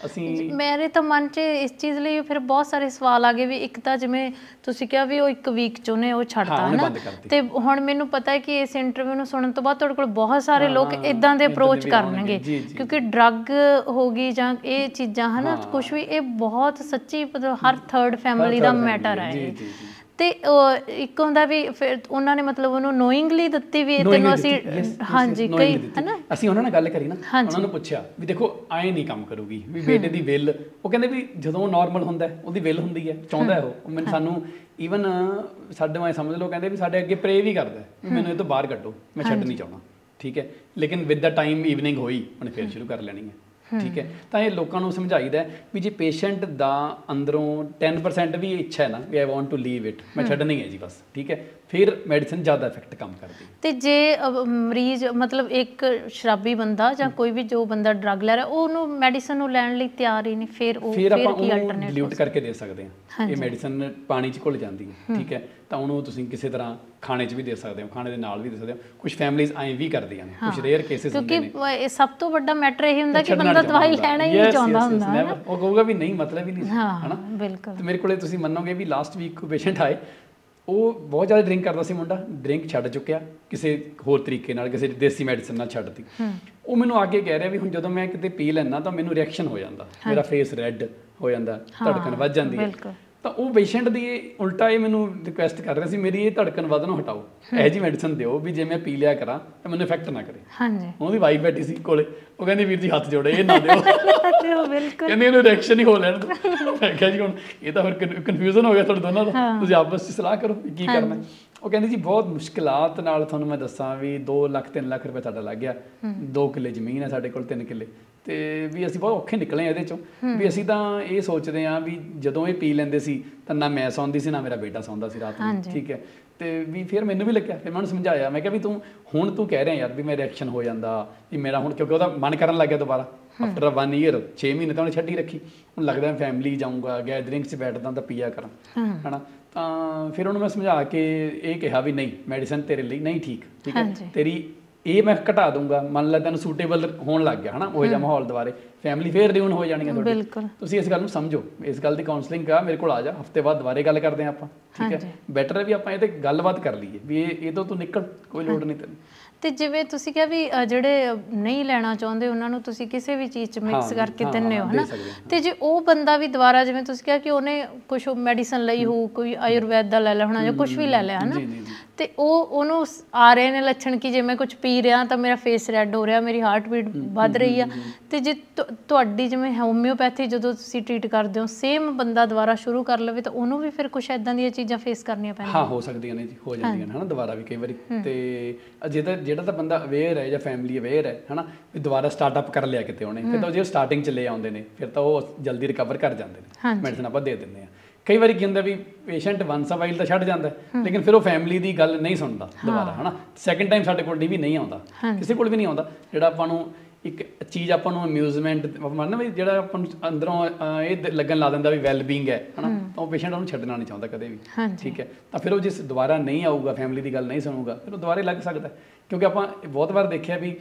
ਅਸੀਂ ਮੇਰੇ ਤਾਂ ਮਨ 'ਚ ਇਸ ਚੀਜ਼ ਲਈ ਫਿਰ ਬਹੁਤ ਸਾਰੇ ਸਵਾਲ ਆ ਗਏ ਵੀ ਇੱਕ ਤਾਂ ਜਿਵੇਂ ਤੁਸੀਂ ਕਿਹਾ ਵੀ ਉਹ ਇੱਕ ਵੀਕ 'ਚ ਉਹਨੇ ਉਹ ਛੱਡਤਾ ਹੈ ਨਾ, ਤੇ ਹੁਣ ਮੈਨੂੰ ਪਤਾ ਹੈ ਕਿ ਇਸ ਇੰਟਰਵਿਊ ਨੂੰ ਸੁਣਨ ਤੋਂ ਬਾਅਦ ਤੁਹਾਡੇ ਕੋਲ ਬਹੁਤ ਸਾਰੇ ਲੋਕ ਇਦਾਂ ਦੇ ਅਪਰੋਚ ਕਰਨਗੇ, ਕਿਉਂਕਿ ਡਰੱਗ ਹੋ ਗਈ ਜਾਂ ਇਹ ਚੀਜ਼ਾਂ ਹੈ ਨਾ ਕੁਛ ਵੀ, ਇਹ ਬਹੁਤ ਸੱਚੀ ਮਤਲਬ ਹਰ ਥਰਡ ਫੈਮਿਲੀ ਦਾ ਮੈਟਰ ਹੈ ਇਹ। ਤੇ ਇੱਕ ਹੁੰਦਾ ਵੀ ਫਿਰ ਉਹਨਾਂ ਨੇ ਮਤਲਬ ਉਹਨੂੰ ਨੋਇੰਗਲੀ ਦਿੱਤੀ ਵੀ ਤੈਨੂੰ ਅਸੀਂ, ਹਾਂਜੀ ਕਈ ਹੈ ਨਾ, ਅਸੀਂ ਉਹਨਾਂ ਨਾਲ ਗੱਲ ਕਰੀ ਨਾ, ਉਹਨਾਂ ਨੂੰ ਪੁੱਛਿਆ ਵੀ ਦੇਖੋ ਐਂ ਨਹੀਂ ਕੰਮ ਕਰੂਗੀ ਵੀ ਬੇਟੇ ਦੀ ਵਿਲ, ਉਹ ਕਹਿੰਦੇ ਵੀ ਜਦੋਂ ਨਾਰਮਲ ਹੁੰਦਾ ਉਹਦੀ ਵਿਲ ਹੁੰਦੀ ਹੈ, ਚਾਹੁੰਦਾ ਉਹ ਮੈਨੂੰ ਸਾਨੂੰ ਈਵਨ ਸਾਡੇ ਮੈਂ ਸਮਝ ਲਓ ਕਹਿੰਦੇ ਵੀ ਸਾਡੇ ਅੱਗੇ ਪ੍ਰੇ ਵੀ ਕਰਦਾ ਵੀ ਮੈਨੂੰ ਇਹ ਤੋਂ ਬਾਹਰ ਕੱਢੋ, ਮੈਂ ਛੱਡ ਨਹੀਂ ਚਾਹੁੰਦਾ, ਠੀਕ ਹੈ, ਲੇਕਿਨ ਵਿਦ ਦਾ ਟਾਈਮ ਈਵਨਿੰਗ ਹੋਈ ਉਹਨੇ ਫਿਰ ਸ਼ੁਰੂ ਕਰ ਲੈਣੀ ਹੈ, ਠੀਕ ਹੈ। ਤਾਂ ਇਹ ਲੋਕਾਂ ਨੂੰ ਸਮਝਾਈਦਾ ਵੀ ਜੇ ਪੇਸ਼ੈਂਟ ਦਾ ਅੰਦਰੋਂ ਟੈਨ ਪਰਸੈਂਟ ਵੀ ਇੱਛਾ ਹੈ ਨਾ ਵੀ I want to leave it, ਮੈਂ ਛੱਡਣੀ ਹੈ ਜੀ ਬਸ, ਠੀਕ ਹੈ, ਫਿਰ ਮੈਡੀਸਨ ਜ਼ਿਆਦਾ ਇਫੈਕਟ ਕੰਮ ਕਰਦੀ। ਤੇ ਜੇ ਮਰੀਜ਼ ਮਤਲਬ ਇੱਕ ਸ਼ਰਾਬੀ ਬੰਦਾ ਜਾਂ ਕੋਈ ਵੀ ਜੋ ਬੰਦਾ ਡਰੱਗ ਲੈ ਰਿਹਾ ਉਹਨੂੰ ਮੈਡੀਸਨ ਨੂੰ ਲੈਣ ਲਈ ਤਿਆਰ ਹੀ ਨਹੀਂ, ਫਿਰ ਉਹ ਫਿਰ ਆਪਾਂ ਉਹਨੂੰ ਡਿਲੂਟ ਕਰਕੇ ਦੇ ਸਕਦੇ ਹਾਂ। ਇਹ ਮੈਡੀਸਨ ਪਾਣੀ 'ਚ ਘੁਲ ਜਾਂਦੀ ਹੈ, ਠੀਕ ਹੈ, ਤਾਂ ਉਹਨੂੰ ਤੁਸੀਂ ਕਿਸੇ ਤਰ੍ਹਾਂ ਖਾਣੇ 'ਚ ਵੀ ਦੇ ਸਕਦੇ ਹੋ, ਖਾਣੇ ਦੇ ਨਾਲ ਵੀ ਦੇ ਸਕਦੇ ਹੋ। ਕੁਝ ਫੈਮਿਲੀਜ਼ ਐਂ ਵੀ ਕਰਦੀਆਂ ਨੇ, ਕੁਝ ਰੇਅਰ ਕੇਸਿਸ ਹੁੰਦੇ ਨੇ, ਕਿਉਂਕਿ ਸਭ ਤੋਂ ਵੱਡਾ ਮੈਟਰ ਇਹ ਹੁੰਦਾ ਕਿ ਬੰਦਾ ਦਵਾਈ ਲੈਣਾ ਹੀ ਨਹੀਂ ਚਾਹੁੰਦਾ ਹੁੰਦਾ ਹੈ, ਉਹ ਕਹੂਗਾ ਵੀ ਨਹੀਂ ਮਤਲਬ ਹੀ ਨਹੀਂ, ਹੈ ਨਾ। ਬਿਲਕੁਲ। ਮੇਰੇ ਕੋਲੇ ਤੁਸੀਂ ਮੰਨੋਗੇ ਵੀ ਲਾਸਟ ਵੀਕ ਕੋਈ ਪੇਸ਼ੈਂਟ ਆਏ, ਉਹ ਬਹੁਤ ਜ਼ਿਆਦਾ ਡਰਿੰਕ ਕਰਦਾ ਸੀ ਮੁੰਡਾ, ਡਰਿੰਕ ਛੱਡ ਚੁੱਕਿਆ ਕਿਸੇ ਹੋਰ ਤਰੀਕੇ ਨਾਲ, ਕਿਸੇ ਦੇਸੀ ਮੈਡੀਸਨ ਨਾਲ ਛੱਡਤੀ। ਉਹ ਮੈਨੂੰ ਆ ਕੇ ਕਹਿ ਰਿਹਾ ਵੀ ਹੁਣ ਜਦੋਂ ਮੈਂ ਕਿਤੇ ਪੀ ਲੈਂਦਾ ਤਾਂ ਮੈਨੂੰ ਰਿਐਕਸ਼ਨ ਹੋ ਜਾਂਦਾ, ਮੇਰਾ ਫੇਸ ਰੈੱਡ ਹੋ ਜਾਂਦਾ, ਧੜਕਣ ਵੱਧ ਜਾਂਦੀ ਹੈ। ਤਾਂ ਉਹ ਪੇਸ਼ੈਂਟ ਦੀ ਇਹ ਉਲਟਾ ਇਹ ਮੈਨੂੰ ਰਿਕੁਐਸਟ ਕਰ ਰਿਹਾ ਸੀ ਮੇਰੀ ਇਹ ਧੜਕਨ ਵਧਣੋਂ ਹਟਾਓ, ਇਹੋ ਜਿਹੀ ਮੈਡੀਸਨ ਦਿਓ ਵੀ ਜੇ ਮੈਂ ਪੀ ਲਿਆ ਕਰਾਂ ਤਾਂ ਮੈਨੂੰ ਇਫੈਕਟ ਨਾ ਕਰੇ। ਹਾਂਜੀ। ਉਹਦੀ ਵਾਈਫ ਬੈਠੀ ਸੀ ਕੋਲੇ, ਉਹ ਕਹਿੰਦੀ ਵੀਰ ਜੀ ਹੱਥ ਜੋੜੇ ਇਹ ਨਾ ਦਿਓ, ਬਿਲਕੁਲ, ਕਹਿੰਦੀ ਇਹਨੂੰ ਰਿਐਕਸ਼ਨ ਹੀ ਹੋ ਲੈਣ ਦਿਓ। ਮੈਂ ਕਿਹਾ ਜੀ ਹੁਣ ਇਹ ਤਾਂ ਫਿਰ ਕਨਫਿਊਜ਼ਨ ਹੋ ਗਿਆ ਤੁਹਾਡੇ ਦੋਨਾਂ ਦਾ, ਤੁਸੀਂ ਆਪਸ 'ਚ ਸਲਾਹ ਕਰੋ ਕੀ ਕਰਨਾ। ਉਹ ਕਹਿੰਦੀ ਜੀ ਬਹੁਤ ਮੁਸ਼ਕਿਲਾਤ ਨਾਲ ਤੁਹਾਨੂੰ ਮੈਂ ਦੱਸਾਂ ਵੀ ਦੋ ਲੱਖ ਤਿੰਨ ਲੱਖ ਰੁਪਏ ਸਾਡਾ ਲੱਗ ਗਿਆ, ਦੋ ਕਿੱਲੇ ਜ਼ਮੀਨ ਹੈ ਸਾਡੇ ਕੋਲ, ਤਿੰਨ ਕਿੱਲੇ, ਤੇ ਵੀ ਅਸੀਂ ਬਹੁਤ ਔਖੇ ਨਿਕਲੇ ਇਹਦੇ ਚੋਂ। ਵੀ ਅਸੀਂ ਤਾਂ ਇਹ ਸੋਚਦੇ ਹਾਂ ਵੀ ਜਦੋਂ ਇਹ ਪੀ ਲੈਂਦੇ ਸੀ ਤਾਂ ਨਾ ਮੈਂ ਸੌਂਦੀ ਸੀ ਨਾ ਮੇਰਾ ਬੇਟਾ ਸੌਂਦਾ ਸੀ ਰਾਤ ਨੂੰ, ਠੀਕ ਹੈ। ਤੇ ਵੀ ਫਿਰ ਮੈਨੂੰ ਵੀ ਲੱਗਿਆ, ਫਿਰ ਮੈਂ ਉਹਨੂੰ ਸਮਝਾਇਆ, ਮੈਂ ਕਿਹਾ ਵੀ ਤੂੰ ਹੁਣ ਤੂੰ ਕਹਿ ਰਿਹਾ ਯਾਰ ਵੀ ਮੈਂ ਰਿਐਕਸ਼ਨ ਹੋ ਜਾਂਦਾ ਵੀ ਮੇਰਾ ਹੁਣ, ਕਿਉਂਕਿ ਉਹਦਾ ਮਨ ਕਰਨ ਲੱਗ ਗਿਆ ਦੁਬਾਰਾ ਆਫਟਰ ਵਨ ਈਅਰ, ਛੇ ਮਹੀਨੇ ਤਾਂ ਉਹਨੇ ਛੱਡੀ ਰੱਖੀ, ਹੁਣ ਲੱਗਦਾ ਫੈਮਿਲੀ ਜਾਊਂਗਾ ਗੈਦਰਿੰਗ 'ਚ ਬੈਠਦਾ ਤਾਂ ਪੀਆ ਕਰਾਂ, ਹੈ ਨਾ। ਤਾਂ ਫਿਰ ਉਹਨੂੰ ਮੈਂ ਸਮਝਾ ਕੇ ਇਹ ਕਿਹਾ ਵੀ ਨਹੀਂ ਮੈਡੀਸਨ ਤੇਰੇ ਲਈ ਨਹੀਂ ਠੀਕ, ਠੀਕ ਹੈ, ਤੇਰੀ ਇਹ ਮੈਂ ਘਟਾ ਦੂੰਗਾ, ਮੰਨ ਲਾ ਤੈਨੂੰ ਸੂਟੇਬਲ ਹੋਣ ਲੱਗ ਗਿਆ ਹੈ ਨਾ ਉਹ ਜਿਹਾ ਮਾਹੌਲ ਦੁਬਾਰੇ, ਫੈਮਿਲੀ ਫੇਰ ਰਿਊਨ ਹੋ ਜਾਣੀ ਹੈ ਤੁਹਾਡੀ। ਤੁਸੀਂ ਇਸ ਗੱਲ ਨੂੰ ਸਮਝੋ, ਇਸ ਗੱਲ ਦੀ ਕਾਉਂਸਲਿੰਗ ਕਰਾ, ਮੇਰੇ ਕੋਲ ਆ ਜਾ, ਹਫਤੇ ਬਾਅਦ ਦੁਬਾਰੇ ਗੱਲ ਕਰਦੇ ਹਾਂ ਆਪਾਂ, ਠੀਕ ਹੈ। ਬੈਟਰ ਹੈ ਵੀ ਆਪਾਂ ਇਹ ਤੇ ਗੱਲਬਾਤ ਕਰ ਲਈਏ ਵੀ ਇਹ ਇਹ ਤੋਂ ਤੂੰ ਨਿਕਲ, ਕੋਈ ਲੋੜ ਨਹੀਂ ਤੈਨੂੰ। ਤੇ ਜਿਵੇਂ ਤੁਸੀਂ ਕਿਹਾ ਵੀ ਜਿਹੜੇ ਨਹੀਂ ਲੈਣਾ ਚਾਹੁੰਦੇ ਉਹਨਾਂ ਨੂੰ ਤੁਸੀਂ ਕਿਸੇ ਵੀ ਚੀਜ਼ 'ਚ ਮਿਕਸ ਕਰਕੇ ਦਿੰਦੇ ਹੋ, ਹੈ ਨਾ। ਤੇ ਜੇ ਉਹ ਬੰਦਾ ਵੀ ਦੁਬਾਰਾ ਜਿਵੇਂ ਤੁਸੀਂ ਕਿਹਾ ਕਿ ਉਹਨੇ ਕੁਛ ਮੈਡੀਸਨ ਲਈ ਹੋ, ਕੋਈ ਆਯੁਰਵੈਦ ਦਾ ਲੈ ਲਿਆ ਹੋਣਾ ਜਾਂ ਕੁਛ ਵੀ ਲੈ ਲਿਆ ਹੈ ਨਾ, ਤੇ ਉਹ ਉਹਨੂੰ ਆ ਰਹੇ ਨੇ ਲੱਛਣ ਕਿ ਜੇ ਮੈਂ ਕੁਛ ਪੀ ਰਿਹਾ ਤਾਂ ਮੇਰਾ ਫੇਸ ਰੈੱਡ ਹੋ ਰਿਹਾ, ਮੇਰੀ ਹਾਰਟ ਬੀਟ ਵੱਧ ਰਹੀ ਆ, ਤੇ ਜੇ ਤੁਹਾਡੀ ਜਿਵੇਂ ਹੋਮਿਓਪੈਥੀ ਜਦੋਂ ਤੁਸੀਂ ਟ੍ਰੀਟ ਕਰਦੇ ਹੋ ਸੇਮ ਬੰਦਾ ਦੁਬਾਰਾ ਸ਼ੁਰੂ ਕਰ ਲਵੇ ਤਾਂ ਉਹਨੂੰ ਵੀ ਫਿਰ ਕੁਛ ਇੱਦਾਂ ਦੀਆਂ ਚੀਜ਼ਾਂ ਫੇਸ ਕਰਨੀਆਂ ਪੈਂਦੀਆਂ? ਹਾਂ, ਹੋ ਸਕਦੀਆਂ ਨੇ ਜੀ, ਹੋ ਜਾਂਦੀਆਂ ਨੇ ਹੈ ਨਾ ਦੁਬਾਰਾ ਵੀ ਕਈ ਵਾਰੀ। ਤੇ ਜੇ ਤਾਂ ਜਿਹੜਾ ਤਾਂ ਬੰਦਾ ਅਵੇਅਰ ਹੈ ਜਾਂ ਫੈਮਿਲੀ ਅਵੇਅਰ ਹੈ ਹੈ ਨਾ ਵੀ ਦੁਬਾਰਾ ਸਟਾਰਟਅਪ ਕਰ ਲਿਆ ਕਿਤੇ ਉਹਨੇ, ਫਿਰ ਤਾਂ ਜੇ ਸਟਾਰਟਿੰਗ 'ਚ ਲੈ ਆਉਂਦੇ ਨੇ ਫਿਰ ਤਾਂ ਉਹ ਜਲਦੀ ਰਿਕਵਰ ਕਰ ਜਾਂਦੇ ਨੇ, ਮੈਡੀਸਨ ਆਪਾਂ ਦੇ ਦਿੰਦੇ ਹਾਂ। ਕਈ ਵਾਰੀ ਕੀ ਹੁੰਦਾ ਵੀ ਪੇਸ਼ੈਂਟ ਵਨਸ ਅ ਵਾਈਲ ਤਾਂ ਛੱਡ ਜਾਂਦਾ, ਲੇਕਿਨ ਫਿਰ ਉਹ ਫੈਮਿਲੀ ਦੀ ਗੱਲ ਨਹੀਂ ਸੁਣਦਾ ਦੁਬਾਰਾ, ਹੈ ਨਾ। ਸੈਕਿੰਡ ਟਾਈਮ ਸਾਡੇ ਕੋਲ ਵੀ ਨਹੀਂ ਆਉਂਦਾ, ਕਿਸੇ ਕੋਲ ਵੀ ਨਹੀਂ ਆਉਂਦਾ। ਜਿਹੜਾ ਆਪਾਂ ਨੂੰ ਇੱਕ ਚੀਜ਼ ਆਪਾਂ ਨੂੰ ਅਮਿਊਜ਼ਮੈਂਟ ਮੰਨਣਾ ਵੀ ਜਿਹੜਾ ਆਪਾਂ ਨੂੰ ਅੰਦਰੋਂ ਇਹ ਲੱਗਣ ਲਾ ਦਿੰਦਾ ਵੀ ਵੈਲ ਬੀਇੰਗ ਹੈ ਹੈ ਨਾ, ਤਾਂ ਉਹ ਪੇਸ਼ੈਂਟ ਉਹਨੂੰ ਛੱਡਣਾ ਨਹੀਂ ਚਾਹੁੰਦਾ ਕਦੇ ਵੀ, ਠੀਕ ਹੈ। ਤਾਂ ਫਿਰ ਉਹ ਜਿਸ ਦੁਬਾਰਾ ਨਹੀਂ ਆਊਗਾ, ਫੈਮਿਲੀ ਦੀ ਗੱਲ ਨਹੀਂ ਸੁਣੂਗਾ, ਫਿਰ ਉਹ ਦੁਬਾਰੇ ਲੱਗ ਸਕਦਾ। ਕਿਉਂਕਿ ਆਪਾਂ ਬਹੁਤ ਵਾਰ ਦੇਖਿਆ ਵੀ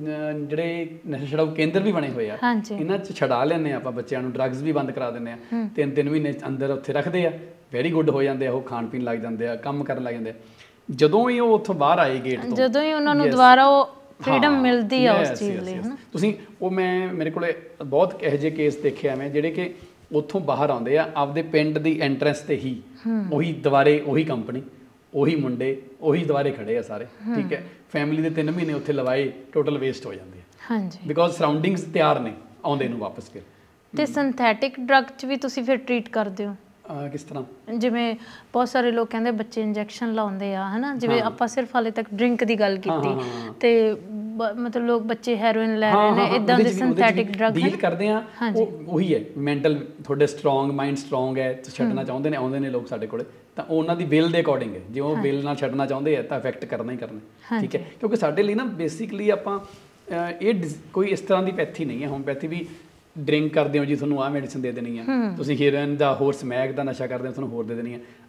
ਜਿਹੜੇ ਨਸ਼ਾ ਛਡਾਊ ਕੇਂਦਰ ਵੀ ਬਣੇ ਹੋਏ ਆ, ਇਹਨਾਂ 'ਚ ਛਡਾ ਲੈਂਦੇ ਆ ਆਪਾਂ ਬੱਚਿਆਂ ਨੂੰ, ਡਰੱਗਸ ਵੀ ਬੰਦ ਕਰਾ ਦਿੰਦੇ ਆ, ਤਿੰਨ ਤਿੰਨ ਮਹੀਨੇ ਅੰਦਰ ਉੱਥੇ ਰੱਖਦੇ ਆ, ਵੈਰੀ ਗੁੱਡ ਹੋ ਜਾਂਦੇ ਆ, ਉਹ ਖਾਣ ਪੀਣ ਲੱਗ ਜਾਂਦੇ ਆ, ਕੰਮ ਕਰਨ ਲੱਗ ਜਾਂਦੇ ਆ। ਜਦੋਂ ਹੀ ਉਹ ਉੱਥੋਂ ਬਾਹਰ ਆਏ ਗੇਟ ਤੋਂ, ਜਦੋਂ ਹੀ ਉਹਨਾਂ ਨੂੰ ਦੁਬਾਰਾ ਉਹ ਫਰੀडम ਮਿਲਦੀ ਆ ਉਸ ਚੀਜ਼ ਲਈ, ਹੈ ਨਾ। ਤੁਸੀਂ ਉਹ ਮੈਂ ਮੇਰੇ ਕੋਲੇ ਬਹੁਤ ਇਹੋ ਜਿਹੇ ਕੇਸ ਦੇਖੇ ਐਵੇਂ ਜਿਹੜੇ ਕਿ ਉੱਥੋਂ ਬਾਹਰ ਆਉਂਦੇ ਆ ਆਪਦੇ ਪਿੰਡ ਦੀ ਐਂਟਰੈਂਸ ਤੇ ਹੀ ਉਹੀ ਦੁਬਾਰੇ ਉਹੀ ਕੰਪਨੀ, ਉਹੀ ਮੁੰਡੇ, ਉਹੀ ਦੁਬਾਰੇ ਖੜੇ ਆ ਸਾਰੇ, ਠੀਕ ਹੈ। ਫੈਮਿਲੀ ਦੇ ਤਿੰਨ ਮਹੀਨੇ ਉੱਥੇ ਲਵਾਏ, ਟੋਟਲ ਵੇਸਟ ਹੋ ਜਾਂਦੇ ਆ, ਹਾਂਜੀ, ਬਿਕੋਜ਼ ਸਰਾਊਂਡਿੰਗਸ ਤਿਆਰ ਨੇ ਆਉਂਦੇ ਨੂੰ ਵਾਪਸ ਫਿਰ। ਤੇ ਸਿੰਥੈਟਿਕ ਡਰੱਗ 'ਚ ਵੀ ਤੁਸੀਂ ਫਿਰ ਟ੍ਰੀਟ ਕਰਦੇ ਹੋ? ਕਿਸ ਤਰ੍ਹਾਂ? ਜਿਵੇਂ ਬਹੁਤ ਸਾਰੇ ਲੋਕ ਕਹਿੰਦੇ ਬੱਚੇ ਇੰਜੈਕਸ਼ਨ ਲਾਉਂਦੇ ਆ, ਹੈ ਨਾ, ਜਿਵੇਂ ਆਪਾਂ ਸਿਰਫ ਹਾਲੇ ਤੱਕ ਡਰਿੰਕ ਦੀ ਗੱਲ ਕੀਤੀ, ਤੇ ਮਤਲਬ ਲੋਕ ਬੱਚੇ ਹੈਰੋਇਨ ਲੈ ਰਹੇ ਨੇ, ਇਦਾਂ ਦੇ ਸਿੰਥੈਟਿਕ ਡਰੱਗ ਡੀਲ ਕਰਦੇ ਆ। ਉਹੀ ਹੈ ਮੈਂਟਲ, ਤੁਹਾਡੇ ਸਟਰੋਂਗ ਮਾਈਂਡ ਸਟਰੋਂਗ ਹੈ, ਛੱਡਣਾ ਚਾਹੁੰਦੇ ਨੇ, ਆਉਂਦੇ ਨੇ ਲੋਕ ਸਾਡੇ ਕੋਲੇ, ਤਾਂ ਉਹਨਾਂ ਦੀ ਵਿਲ ਦੇ ਅਕੋਰਡਿੰਗ ਹੈ। ਜੇ ਉਹ ਵਿਲ ਨਾਲ ਛੱਡਣਾ ਚਾਹੁੰਦੇ ਆ ਤਾਂ ਇਫੈਕਟ ਕਰਨਾ ਹੀ ਕਰਨਾ, ਠੀਕ ਹੈ। ਕਿਉਂਕਿ ਸਾਡੇ ਲਈ ਨਾ ਬੇਸਿਕਲੀ ਆਪਾਂ ਇਹ ਕੋਈ ਇਸ ਤਰ੍ਹਾਂ ਦੀ ਪੈਥੀ ਨਹੀਂ ਹੈ। ਹੋਮਪੈਥੀ ਵੀ ਡਰਿੰਕ ਕਰਦੇ ਹੋ ਜੀ ਤੁਹਾਨੂੰ ਆਹ ਮੈਡੀਸਨ ਦੇ ਦੇਣੀ ਹੈ, ਤੁਸੀਂ ਹੀਰੋਇਨ ਦਾ ਹੋਰ ਸਮੈਕ ਦਾ ਨਸ਼ਾ ਕਰਦੇ ਹੋ ਤੁਹਾਨੂੰ ਹੋਰ ਦੇ ਦੇਣੀ ਹੈ।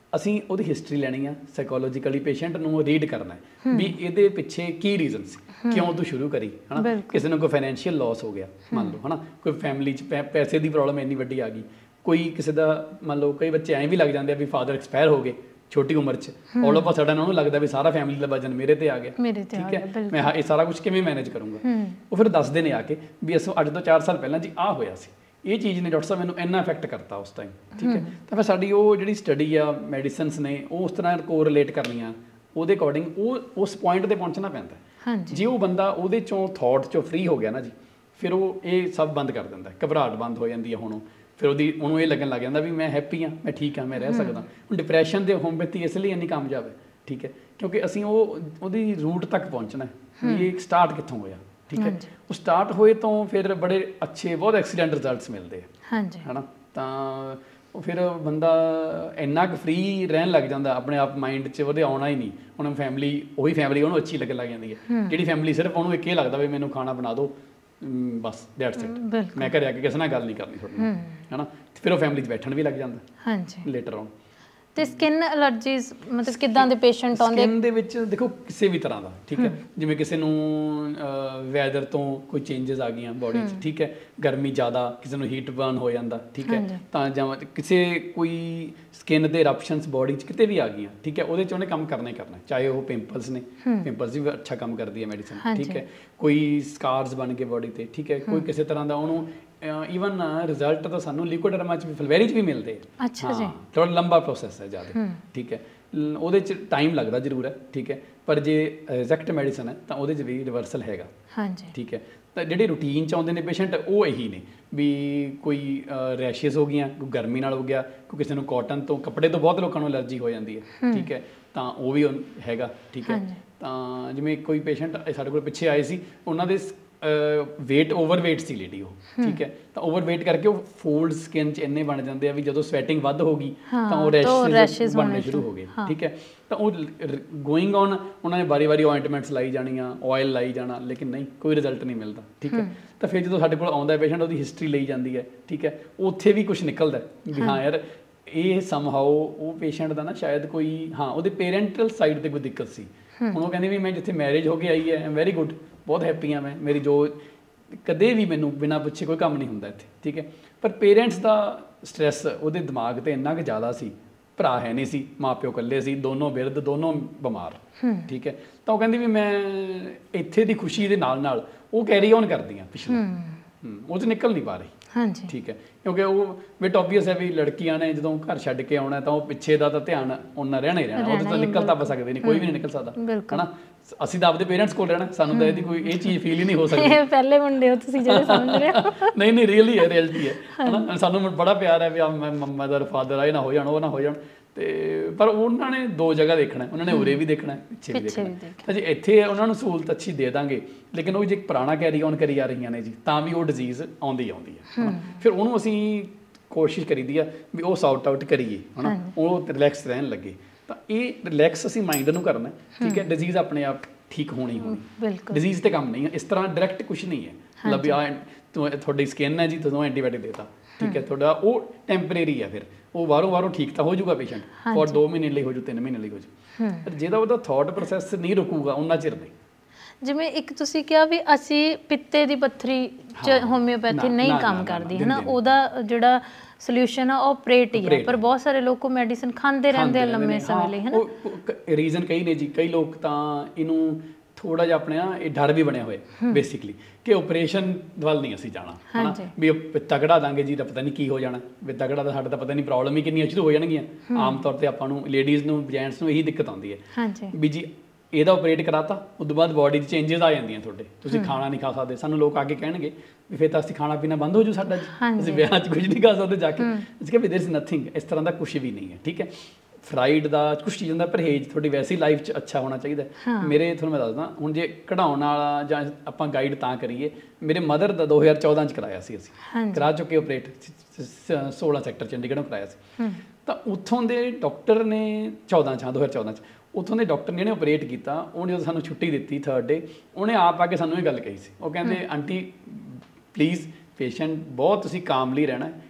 ਅਸੀਂ ਉਹਦੀ ਹਿਸਟਰੀ ਲੈਣੀ ਆ, ਸਾਈਕੋਲੋਜੀਕਲੀ ਪੇਸ਼ੈਂਟ ਨੂੰ ਰੀਡ ਕਰਨਾ ਹੈ ਵੀ ਇਹਦੇ ਪਿੱਛੇ ਕੀ ਰੀਜ਼ਨ ਸੀ, ਕਿਉਂ ਤੂੰ ਸ਼ੁਰੂ ਕਰੀ ਹੈ ਨਾ। ਕਿਸੇ ਨੂੰ ਕੋਈ ਫਾਈਨੈਂਸ਼ੀਅਲ ਲਾਸ ਹੋ ਗਿਆ ਮੰਨ ਲਓ ਹੈ ਨਾ, ਕੋਈ ਫੈਮਿਲੀ 'ਚ ਪੈ- ਪੈਸੇ ਦੀ ਪ੍ਰੋਬਲਮ ਇੰਨੀ ਵੱਡੀ ਆ ਗਈ, ਕੋਈ ਕਿਸੇ ਦਾ ਮੰਨ ਲਓ ਕਈ ਬੱਚੇ ਐਂ ਵੀ ਲੱਗ ਜਾਂਦੇ ਆ ਵੀ ਫਾਦਰ ਐਕਸਪਾਇਰ ਹੋ ਗਏ ਛੋਟੀ ਉਮਰ 'ਚ, ਆਲ ਆਫ ਅ ਸਡਨ ਉਹਨੂੰ ਲੱਗਦਾ ਵੀ ਸਾਰਾ ਫੈਮਿਲੀ ਦਾ ਵਜਨ ਮੇਰੇ ਤੇ ਆ ਗਿਆ, ਠੀਕ ਹੈ ਮੈਂ ਇਹ ਸਾਰਾ ਕੁਝ ਕਿਵੇਂ ਮੈਨੇਜ ਕਰੂੰਗਾ। ਉਹ ਫਿਰ ਦੱਸਦੇ ਨੇ ਆ ਕੇ ਵੀ ਅਸੀਂ ਅੱਜ ਤੋਂ ਚਾਰ ਸਾਲ ਪਹਿਲਾਂ ਜੀ ਆਹ ਹੋਇਆ ਸੀ, ਇਹ ਚੀਜ਼ ਨੇ ਡਾਕਟਰ ਸਾਹਿਬ ਮੈਨੂੰ ਇੰਨਾ ਇਫੈਕਟ ਕਰਤਾ ਉਸ ਟਾਈਮ, ਠੀਕ ਹੈ। ਤਾਂ ਫਿਰ ਸਾਡੀ ਉਹ ਜਿਹੜੀ ਸਟੱਡੀ ਆ ਮੈਡੀਸਨਸ ਨੇ ਉਹ ਉਸ ਤਰ੍ਹਾਂ ਕੋਰਿਲੇਟ ਕਰਨੀਆਂ, ਉਹਦੇ ਅਕੋਰਡਿੰਗ ਉਹ ਉਸ ਪੁਆਇੰਟ ਤੇ ਪਹੁੰਚਣਾ ਪੈਂਦਾ। ਹਾਂਜੀ, ਜੇ ਉਹ ਬੰਦਾ ਉਹਦੇ ਚੋਂ ਥਾਟ ਚੋਂ ਫ੍ਰੀ ਹੋ ਗਿਆ ਨਾ ਜੀ, ਫਿਰ ਉਹ ਇਹ ਸਭ ਬੰਦ ਕਰ ਦਿੰਦਾ, ਘਬਰਾਹਟ ਬੰਦ ਹੋ ਜਾਂਦੀ ਹੈ। ਹੁਣ ਉਹ ਫਿਰ ਉਹਦੀ ਉਹਨੂੰ ਇਹ ਲੱਗਣ ਲੱਗ ਜਾਂਦਾ ਵੀ ਮੈਂ ਹੈਪੀ ਹਾਂ, ਮੈਂ ਠੀਕ ਹਾਂ, ਮੈਂ ਰਹਿ ਸਕਦਾ। ਹੁਣ ਡਿਪਰੈਸ਼ਨ ਦੇ ਹੋਮਿਓਪੈਥੀ ਇਸ ਲਈ ਇੰਨੀ ਕਾਮਯਾਬ ਹੈ, ਠੀਕ ਹੈ, ਕਿਉਂਕਿ ਅਸੀਂ ਉਹ ਉਹਦੀ ਰੂਟ ਤੱਕ ਪਹੁੰਚਣਾ ਹੈ ਵੀ ਇਹ ਸਟਾਰਟ ਕਿੱਥੋਂ ਹੋਇਆ, ਠੀਕ ਹੈ। ਉਹ ਸਟਾਰਟ ਹੋਏ ਤੋਂ ਫਿਰ ਬੜੇ ਅੱਛੇ ਬਹੁਤ ਐਕਸੀਡੈਂਟ ਰਿਜ਼ਲਟਸ ਮਿਲਦੇ ਆ, ਹਾਂਜੀ ਹੈ ਨਾ। ਤਾਂ ਉਹ ਫਿਰ ਬੰਦਾ ਇੰਨਾ ਕੁ ਫ੍ਰੀ ਰਹਿਣ ਲੱਗ ਜਾਂਦਾ ਆਪਣੇ ਆਪ, ਮਾਈਂਡ 'ਚ ਉਹਦੇ ਆਉਣਾ ਹੀ ਨਹੀਂ। ਹੁਣ ਫੈਮਿਲੀ ਉਹੀ ਫੈਮਿਲੀ ਉਹਨੂੰ ਅੱਛੀ ਲੱਗਣ ਲੱਗ ਜਾਂਦੀ ਹੈ, ਜਿਹੜੀ ਫੈਮਿਲੀ ਸਿਰਫ ਉਹਨੂੰ ਇੱਕ ਇਹ ਲੱਗਦਾ ਵੀ ਮੈਨੂੰ ਖਾਣਾ ਬਣਾ ਦਿਓ ਬਸ ਦੈਟਸ ਇਟ, ਮੈਂ ਘਰੇ ਆ ਕੇ ਕਿਸੇ ਨਾਲ ਗੱਲ ਨਹੀਂ ਕਰਨੀ ਤੁਹਾਡੇ ਨਾਲ, ਹੈ ਨਾ। ਫਿਰ ਉਹ ਫੈਮਿਲੀ 'ਚ ਬੈਠਣ ਵੀ ਲੱਗ ਜਾਂਦਾ ਹਾਂਜੀ ਲੇਟਰ ਔਨ। ਤੇ ਸਕਿਨ ਅਲਰਜੀਜ਼ ਮਤਲਬ ਕਿੱਦਾਂ ਦੇ ਪੇਸ਼ੈਂਟ ਆਉਂਦੇ? ਸਕਿਨ ਦੇ ਵਿੱਚ ਦੇਖੋ ਕਿਸੇ ਵੀ ਤਰ੍ਹਾਂ ਦਾ, ਠੀਕ ਹੈ, ਜਿਵੇਂ ਕਿਸੇ ਨੂੰ ਵੈਦਰ ਤੋਂ ਕੋਈ ਚੇਂਜਸ ਆ ਗਈਆਂ ਬੋਡੀ 'ਚ, ਠੀਕ ਹੈ, ਗਰਮੀ ਜ਼ਿਆਦਾ, ਕਿਸੇ ਨੂੰ ਹੀਟ ਬਰਨ ਹੋ ਜਾਂਦਾ, ਠੀਕ ਹੈ, ਤਾਂ ਜਾਂ ਕਿਸੇ ਕੋਈ ਸਕਿਨ ਦੇ ਰਪਸ਼ਨਸ ਬੋਡੀ 'ਚ ਕਿਤੇ ਵੀ ਆ ਗਈਆਂ, ਠੀਕ ਹੈ, ਉਹਦੇ 'ਚ ਉਹਨੇ ਕੰਮ ਕਰਨਾ ਹੀ ਕਰਨਾ, ਚਾਹੇ ਉਹ ਪਿੰਪਲਸ ਨੇ, ਪਿੰਪਲਸ ਵੀ ਅੱਛਾ ਕੰਮ ਕਰਦੀ ਹੈ ਮੈਡੀਸਨ, ਠੀਕ ਹੈ, ਕੋਈ ਸਕਾਰਸ ਬਣ ਕੇ ਬੋਡੀ ਤੇ, ਠੀਕ ਹੈ, ਕੋਈ ਕਿਸੇ ਤਰ੍ਹਾਂ ਦਾ ਉਹਨੂੰ ਈਵਨ ਰਿਜ਼ਲਟ ਤਾਂ ਸਾਨੂੰ ਲਿਕੁਇਡਰਮਾ 'ਚ ਵੀ ਫਲਵੈਰੀ 'ਚ ਵੀ ਮਿਲਦੇ ਆ। ਅੱਛਾ ਜੀ, ਥੋੜਾ ਲੰਬਾ ਪ੍ਰੋਸੈਸ ਹੈ ਜ਼ਿਆਦਾ, ਠੀਕ ਹੈ, ਉਹਦੇ 'ਚ ਟਾਈਮ ਲੱਗਦਾ ਜ਼ਰੂਰ ਹੈ, ਠੀਕ ਹੈ, ਪਰ ਜੇ ਐਗਜ਼ੈਕਟ ਮੈਡੀਸਨ ਹੈ ਤਾਂ ਉਹਦੇ 'ਚ ਵੀ ਰਿਵਰਸਲ ਹੈਗਾ, ਹਾਂਜੀ, ਠੀਕ ਹੈ। ਤਾਂ ਜਿਹੜੇ ਰੂਟੀਨ 'ਚ ਆਉਂਦੇ ਨੇ ਪੇਸ਼ੈਂਟ ਉਹ ਇਹੀ ਨੇ ਵੀ ਕੋਈ ਰੈਸ਼ਿਸ ਹੋ ਗਈਆਂ, ਕੋਈ ਗਰਮੀ ਨਾਲ ਹੋ ਗਿਆ, ਕੋਈ ਕਿਸੇ ਨੂੰ ਕਾਟਨ ਤੋਂ ਕੱਪੜੇ ਤੋਂ ਬਹੁਤ ਲੋਕਾਂ ਨੂੰ ਐਲਰਜੀ ਹੋ ਜਾਂਦੀ ਹੈ, ਠੀਕ ਹੈ, ਤਾਂ ਉਹ ਵੀ ਹੈਗਾ, ਠੀਕ ਹੈ। ਤਾਂ ਜਿਵੇਂ ਕੋਈ ਪੇਸ਼ੈਂਟ ਸਾਡੇ ਕੋਲ ਪਿੱਛੇ ਆਏ ਸੀ, ਉਹਨਾਂ ਦੇ ਵੇਟ ਓਵਰ ਵੇਟ ਸੀ ਲੇਡੀ ਉਹ, ਠੀਕ ਹੈ, ਤਾਂ ਓਵਰ ਵੇਟ ਕਰਕੇ ਉਹ ਫੋਲਡ ਸਕਿਨ 'ਚ ਇੰਨੇ ਬਣ ਜਾਂਦੇ ਆ ਵੀ ਜਦੋਂ ਸਵੈਟਿੰਗ ਵੱਧ ਹੋ ਗਈ ਤਾਂ ਉਹ ਰੈਸ਼ਿਸ ਬਣਨੇ ਸ਼ੁਰੂ ਹੋ ਗਏ, ਠੀਕ ਹੈ। ਤਾਂ ਉਹ ਗੋਇੰਗ ਔਨ ਉਹਨਾਂ ਨੇ ਵਾਰੀ ਵਾਰੀ ਆਇੰਟਮੈਂਟਸ ਲਾਈ ਜਾਣੀਆਂ, ਆਇਲ ਲਾਈ ਜਾਣਾ, ਲੇਕਿਨ ਨਹੀਂ ਕੋਈ ਰਿਜ਼ਲਟ ਨਹੀਂ ਮਿਲਦਾ, ਠੀਕ ਹੈ। ਤਾਂ ਫਿਰ ਜਦੋਂ ਸਾਡੇ ਕੋਲ ਆਉਂਦਾ ਪੇਸ਼ੈਂਟ ਉਹਦੀ ਹਿਸਟਰੀ ਲਈ ਜਾਂਦੀ ਹੈ, ਠੀਕ ਹੈ, ਉੱਥੇ ਵੀ ਕੁਝ ਨਿਕਲਦਾ ਵੀ ਹਾਂ ਯਾਰ ਇਹ ਸਮਹਾਓ ਉਹ ਪੇਸ਼ੈਂਟ ਦਾ ਨਾ ਸ਼ਾਇਦ ਕੋਈ ਹਾਂ ਉਹਦੇ ਪੇਰੈਂਟਲ ਸਾਈਡ 'ਤੇ ਕੋਈ ਦਿੱਕਤ ਸੀ। ਹੁਣ ਉਹ ਕਹਿੰਦੇ ਵੀ ਮੈਂ ਜਿੱਥੇ ਮੈਰਿਜ ਹੋ ਕੇ ਆਈ ਹੈ, ਐਮ ਵੈਰੀ ਗੁੱਡ, ਬਹੁਤ ਹੈਪੀ ਹਾਂ ਮੈਂ, ਮੇਰੀ ਜੋ ਕਦੇ ਵੀ ਮੈਨੂੰ ਬਿਨਾਂ ਪੁੱਛੇ ਕੋਈ ਕੰਮ ਨਹੀਂ ਹੁੰਦਾ ਇੱਥੇ, ਠੀਕ ਹੈ, ਪਰ ਪੇਰੈਂਟਸ ਦਾ ਸਟ੍ਰੈਸ ਉਹਦੇ ਦਿਮਾਗ 'ਤੇ ਇੰਨਾ ਕੁ ਜ਼ਿਆਦਾ ਸੀ, ਭਰਾ ਹੈ ਨਹੀਂ ਸੀ, ਮਾਂ ਪਿਓ ਇਕੱਲੇ ਸੀ, ਦੋਨੋਂ ਬਿਰਧ, ਦੋਨੋਂ ਬਿਮਾਰ, ਠੀਕ ਹੈ। ਤਾਂ ਉਹ ਕਹਿੰਦੀ ਵੀ ਮੈਂ ਇੱਥੇ ਦੀ ਖੁਸ਼ੀ ਦੇ ਨਾਲ ਨਾਲ ਉਹ ਕੈਰੀ ਔਨ ਕਰਦੀ ਹਾਂ ਪਿਛਲੇ, ਉਹ 'ਚ ਨਿਕਲ ਨਹੀਂ ਪਾ ਰਹੀ, ਹਾਂਜੀ, ਠੀਕ ਹੈ, ਕਿਉਂਕਿ ਉਹ ਬਿਟ ਆਬਵੀਅਸ ਹੈ ਵੀ ਲੜਕੀਆਂ ਨੇ ਜਦੋਂ ਘਰ ਛੱਡ ਕੇ ਆਉਣਾ ਤਾਂ ਉਹ ਪਿੱਛੇ ਦਾ ਤਾਂ ਧਿਆਨ ਉਹਨਾਂ ਰਹਿਣਾ ਹੀ ਰਹਿਣਾ, ਉਹਦੇ ਤੋਂ ਨਿਕਲ ਤਾਂ ਆਪਾਂ ਸਕਦੇ ਨਹੀਂ, ਕੋਈ ਵੀ ਨਹੀਂ ਨਿਕਲ ਸਕਦਾ, ਹੈ ਨਾ। ਅਸੀਂ ਤਾਂ ਆਪਦੇ ਪੇਰੈਂਟਸ ਕੋਲ ਰਹਿਣਾ, ਸਾਨੂੰ ਤਾਂ ਇਹਦੀ ਕੋਈ ਇਹ ਚੀਜ਼ ਫੀਲ ਹੀ ਨਹੀਂ ਹੋ ਸਕਦੀ। ਪਹਿਲੇ ਮੁੰਡੇ ਹੋ ਤੁਸੀਂ ਜਿਹੜੇ ਸਮਝ ਰਹੇ ਹੋ। ਨਹੀਂ ਨਹੀਂ ਰੀਅਲੀ ਹੈ, ਰਿਐਲਿਟੀ ਹੈ, ਹੈ ਨਾ। ਸਾਨੂੰ ਬੜਾ ਪਿਆਰ ਹੈ ਵੀ ਮਦਰ ਫਾਦਰ ਆਏ ਨਾ ਹੋ ਜਾਣ, ਉਹ ਨਾ ਹੋ ਜਾਣ, ਤੇ ਪਰ ਉਹਨਾਂ ਨੇ ਦੋ ਜਗ੍ਹਾ ਦੇਖਣਾ, ਉਹਨਾਂ ਨੇ ਉਰੇ ਵੀ ਦੇਖਣਾ, ਪਿੱਛੇ ਵੀ ਦੇਖਣਾ। ਤਾਂ ਜੇ ਇੱਥੇ ਉਹਨਾਂ ਨੂੰ ਸਹੂਲਤ ਅੱਛੀ ਦੇ ਦਾਂਗੇ, ਲੇਕਿਨ ਉਹ ਜੇ ਪੁਰਾਣਾ ਕੈਰੀ ਔਨ ਕਰੀ ਆ ਰਹੀਆਂ ਨੇ ਜੀ, ਤਾਂ ਵੀ ਉਹ ਡਿਜ਼ੀਜ਼ ਆਉਂਦੀ ਆਉਂਦੀ ਹੈ। ਫਿਰ ਉਹਨੂੰ ਅਸੀਂ ਕੋਸ਼ਿਸ਼ ਕਰੀਦੀ ਆ ਵੀ ਉਹ ਸੌਟ ਆਊਟ ਕਰੀਏ, ਹੈ ਨਾ, ਉਹ ਰਿਲੈਕਸ ਰਹਿਣ ਲੱਗੇ। ਤਾਂ ਇਹ ਰਿਲੈਕਸ ਅਸੀਂ ਮਾਈਂਡ ਨੂੰ ਕਰਨਾ, ਠੀਕ ਹੈ, ਡਿਜ਼ੀਜ਼ ਆਪਣੇ ਆਪ ਠੀਕ ਹੋਣੀ ਹੋਣੀ, ਡਿਜ਼ੀਜ਼ ਤੇ ਕੰਮ ਨਹੀਂ ਹੈ। ਇਸ ਤਰ੍ਹਾਂ ਡਾਇਰੈਕਟ ਕੁਛ ਨਹੀਂ ਹੈ, ਮਤਲਬ ਵੀ ਆ ਤੁਹਾਡੀ ਸਕਿਨ ਹੈ ਜੀ, ਤੁਹਾਨੂੰ ਐਂਟੀਬਾਇਓਟਿਕ ਦੇਤਾ, ਠੀਕ ਹੈ, ਤੁਹਾਡਾ ਉਹ ਟੈਂਪਰੇਰੀ ਹੈ, ਫਿਰ ਉਹ ਬਾਹਰੋਂ ਬਾਹਰੋਂ ਠੀਕ ਤਾਂ ਹੋ ਜਾਊਗਾ ਪੇਸ਼ੈਂਟ, ਫੋਰ ਦੋ ਮਹੀਨੇ ਲਈ ਹੋ ਜੂ, ਤਿੰਨ ਮਹੀਨੇ ਲਈ ਹੋ ਜੂ, ਪਰ ਜਿਹਦਾ ਉਹਦਾ ਥਾਟ ਪ੍ਰੋਸੈਸ ਨਹੀਂ ਰੁਕੂਗਾ ਉਹਨਾਂ ਚਿਰ ਨਹੀਂ। ਜਿਵੇਂ ਇੱਕ ਤੁਸੀਂ ਕਿਹਾ ਵੀ ਅਸੀਂ ਪਿੱਤੇ ਦੀ ਪੱਥਰੀ 'ਚ ਹੋਮਿਓਪੈਥੀ ਨਹੀਂ ਕੰਮ ਕਰਦੀ, ਹੈ ਨਾ, ਉਹਦਾ ਜਿਹੜਾ ਸੋਲੂਸ਼ਨ ਆ ਉਹ ਆਪਰੇਟ ਹੀ ਹੈ, ਪਰ ਬਹੁਤ ਸਾਰੇ ਲੋਕ ਉਹ ਮੈਡੀਸਿਨ ਖਾਂਦੇ ਰਹਿੰਦੇ ਆ ਲੰਮੇ ਸਮੇਂ ਲਈ, ਹੈ ਨਾ। ਰੀਜ਼ਨ ਕਈ ਨੇ ਜੀ, ਕਈ ਲੋਕ ਤਾਂ ਇਹਨੂੰ ਥੋੜਾ ਜਿਹਾ ਆਪਣੇ ਨਾ ਇਹ ਡਰ ਵੀ ਬਣਿਆ ਹੋਇਆ ਬੇਸਿਕਲੀ ਕਿ ਆਪਰੇਸ਼ਨ ਵੱਲ ਨਹੀਂ ਅਸੀਂ ਜਾਣਾ, ਹੈ ਨਾ, ਵੀ ਪਿੱਤਾ ਕਢਾ ਦਾਂਗੇ ਜੀ ਤਾਂ ਪਤਾ ਨਹੀਂ ਕੀ ਹੋ ਜਾਣਾ, ਪਿੱਤਾ ਕਢਾ ਦਾ ਸਾਡਾ ਤਾਂ ਪਤਾ ਨਹੀਂ ਪ੍ਰੋਬਲਮ ਹੀ ਕਿੰਨੀਆਂ ਸ਼ੁਰੂ ਹੋ ਜਾਣਗੀਆਂ। ਆਮ ਤੌਰ ਤੇ ਆਪਾਂ ਨੂੰ ਲੇਡੀਜ਼ ਨੂੰ ਜੈਂਟਸ ਨੂੰ ਇਹੀ ਦਿੱਕਤ ਆਉਂਦੀ ਹੈ ਵੀ ਜੀ ਇਹਦਾ ਆਪਰੇਟ ਕਰਾਤਾ, ਉਸ ਤੋਂ ਬਾਅਦ ਬੋਡੀ 'ਚ ਚੇਂਜਸ ਆ ਜਾਂਦੀਆਂ ਤੁਹਾਡੇ, ਤੁਸੀਂ ਖਾਣਾ ਨਹੀਂ ਖਾ ਸਕਦੇ। ਸਾਨੂੰ ਲੋਕ ਆ ਕੇ ਕਹਿਣਗੇ ਵੀ ਫਿਰ ਤਾਂ ਅਸੀਂ ਖਾਣਾ ਪੀਣਾ ਬੰਦ ਹੋ ਜੂ ਸਾਡਾ ਜੀ, ਅਸੀਂ ਵਿਆਹ 'ਚ ਕੁਝ ਨਹੀਂ ਖਾ ਸਕਦੇ ਜਾ ਕੇ। ਅਸੀਂ ਕਿਹਾ ਵੀ ਦੇयर इज ਨਥਿੰਗ, ਇਸ ਤਰ੍ਹਾਂ ਦਾ ਕੁਝ ਵੀ ਨਹੀਂ ਹੈ, ਠੀਕ ਹੈ। ਫਰਾਈਡ ਦਾ ਕੁਛ ਚੀਜ਼ਾਂ ਦਾ ਪਰਹੇਜ਼ ਤੁਹਾਡੀ ਵੈਸੇ ਹੀ ਲਾਈਫ 'ਚ ਅੱਛਾ ਹੋਣਾ ਚਾਹੀਦਾ। ਮੇਰੇ ਤੁਹਾਨੂੰ ਮੈਂ ਦੱਸਦਾ, ਹੁਣ ਜੇ ਕਢਾਉਣ ਵਾਲਾ ਜਾਂ ਆਪਾਂ ਗਾਈਡ ਤਾਂ ਕਰੀਏ, ਮੇਰੇ ਮਦਰ ਦਾ ਦੋ ਹਜ਼ਾਰ ਚੌਦਾਂ 'ਚ ਕਰਾਇਆ ਸੀ, ਅਸੀਂ ਕਰਾ ਚੁੱਕੇ ਆਪਰੇਟ, ਸੋਲਾਂ ਸੈਕਟਰ ਚੰਡੀਗੜ੍ਹੋਂ ਕਰਾਇਆ ਸੀ। ਤਾਂ ਉੱਥੋਂ ਦੇ ਡਾਕਟਰ ਨੇ ਚੌਦਾਂ 'ਚ, ਹਾਂ ਦੋ ਹਜ਼ਾਰ ਚੌਦਾਂ 'ਚ ਉੱਥੋਂ ਦੇ ਡਾਕਟਰ ਨੇ ਜਿਹਨੇ ਆਪਰੇਟ ਕੀਤਾ, ਉਹਨੇ ਜਦੋਂ ਸਾਨੂੰ ਛੁੱਟੀ ਦਿੱਤੀ ਥਰਡ ਡੇ, ਉਹਨੇ ਆਪ ਆ ਕੇ ਸਾਨੂੰ ਇਹ ਗੱਲ ਕਹੀ ਸੀ। ਉਹ ਕਹਿੰਦੇ ਆਂਟੀ ਪਲੀਜ਼ ਪੇਸ਼ੈਂਟ ਬਹੁਤ ਤੁਸੀਂ ਕਾਮਲੀ ਰਹਿਣਾ,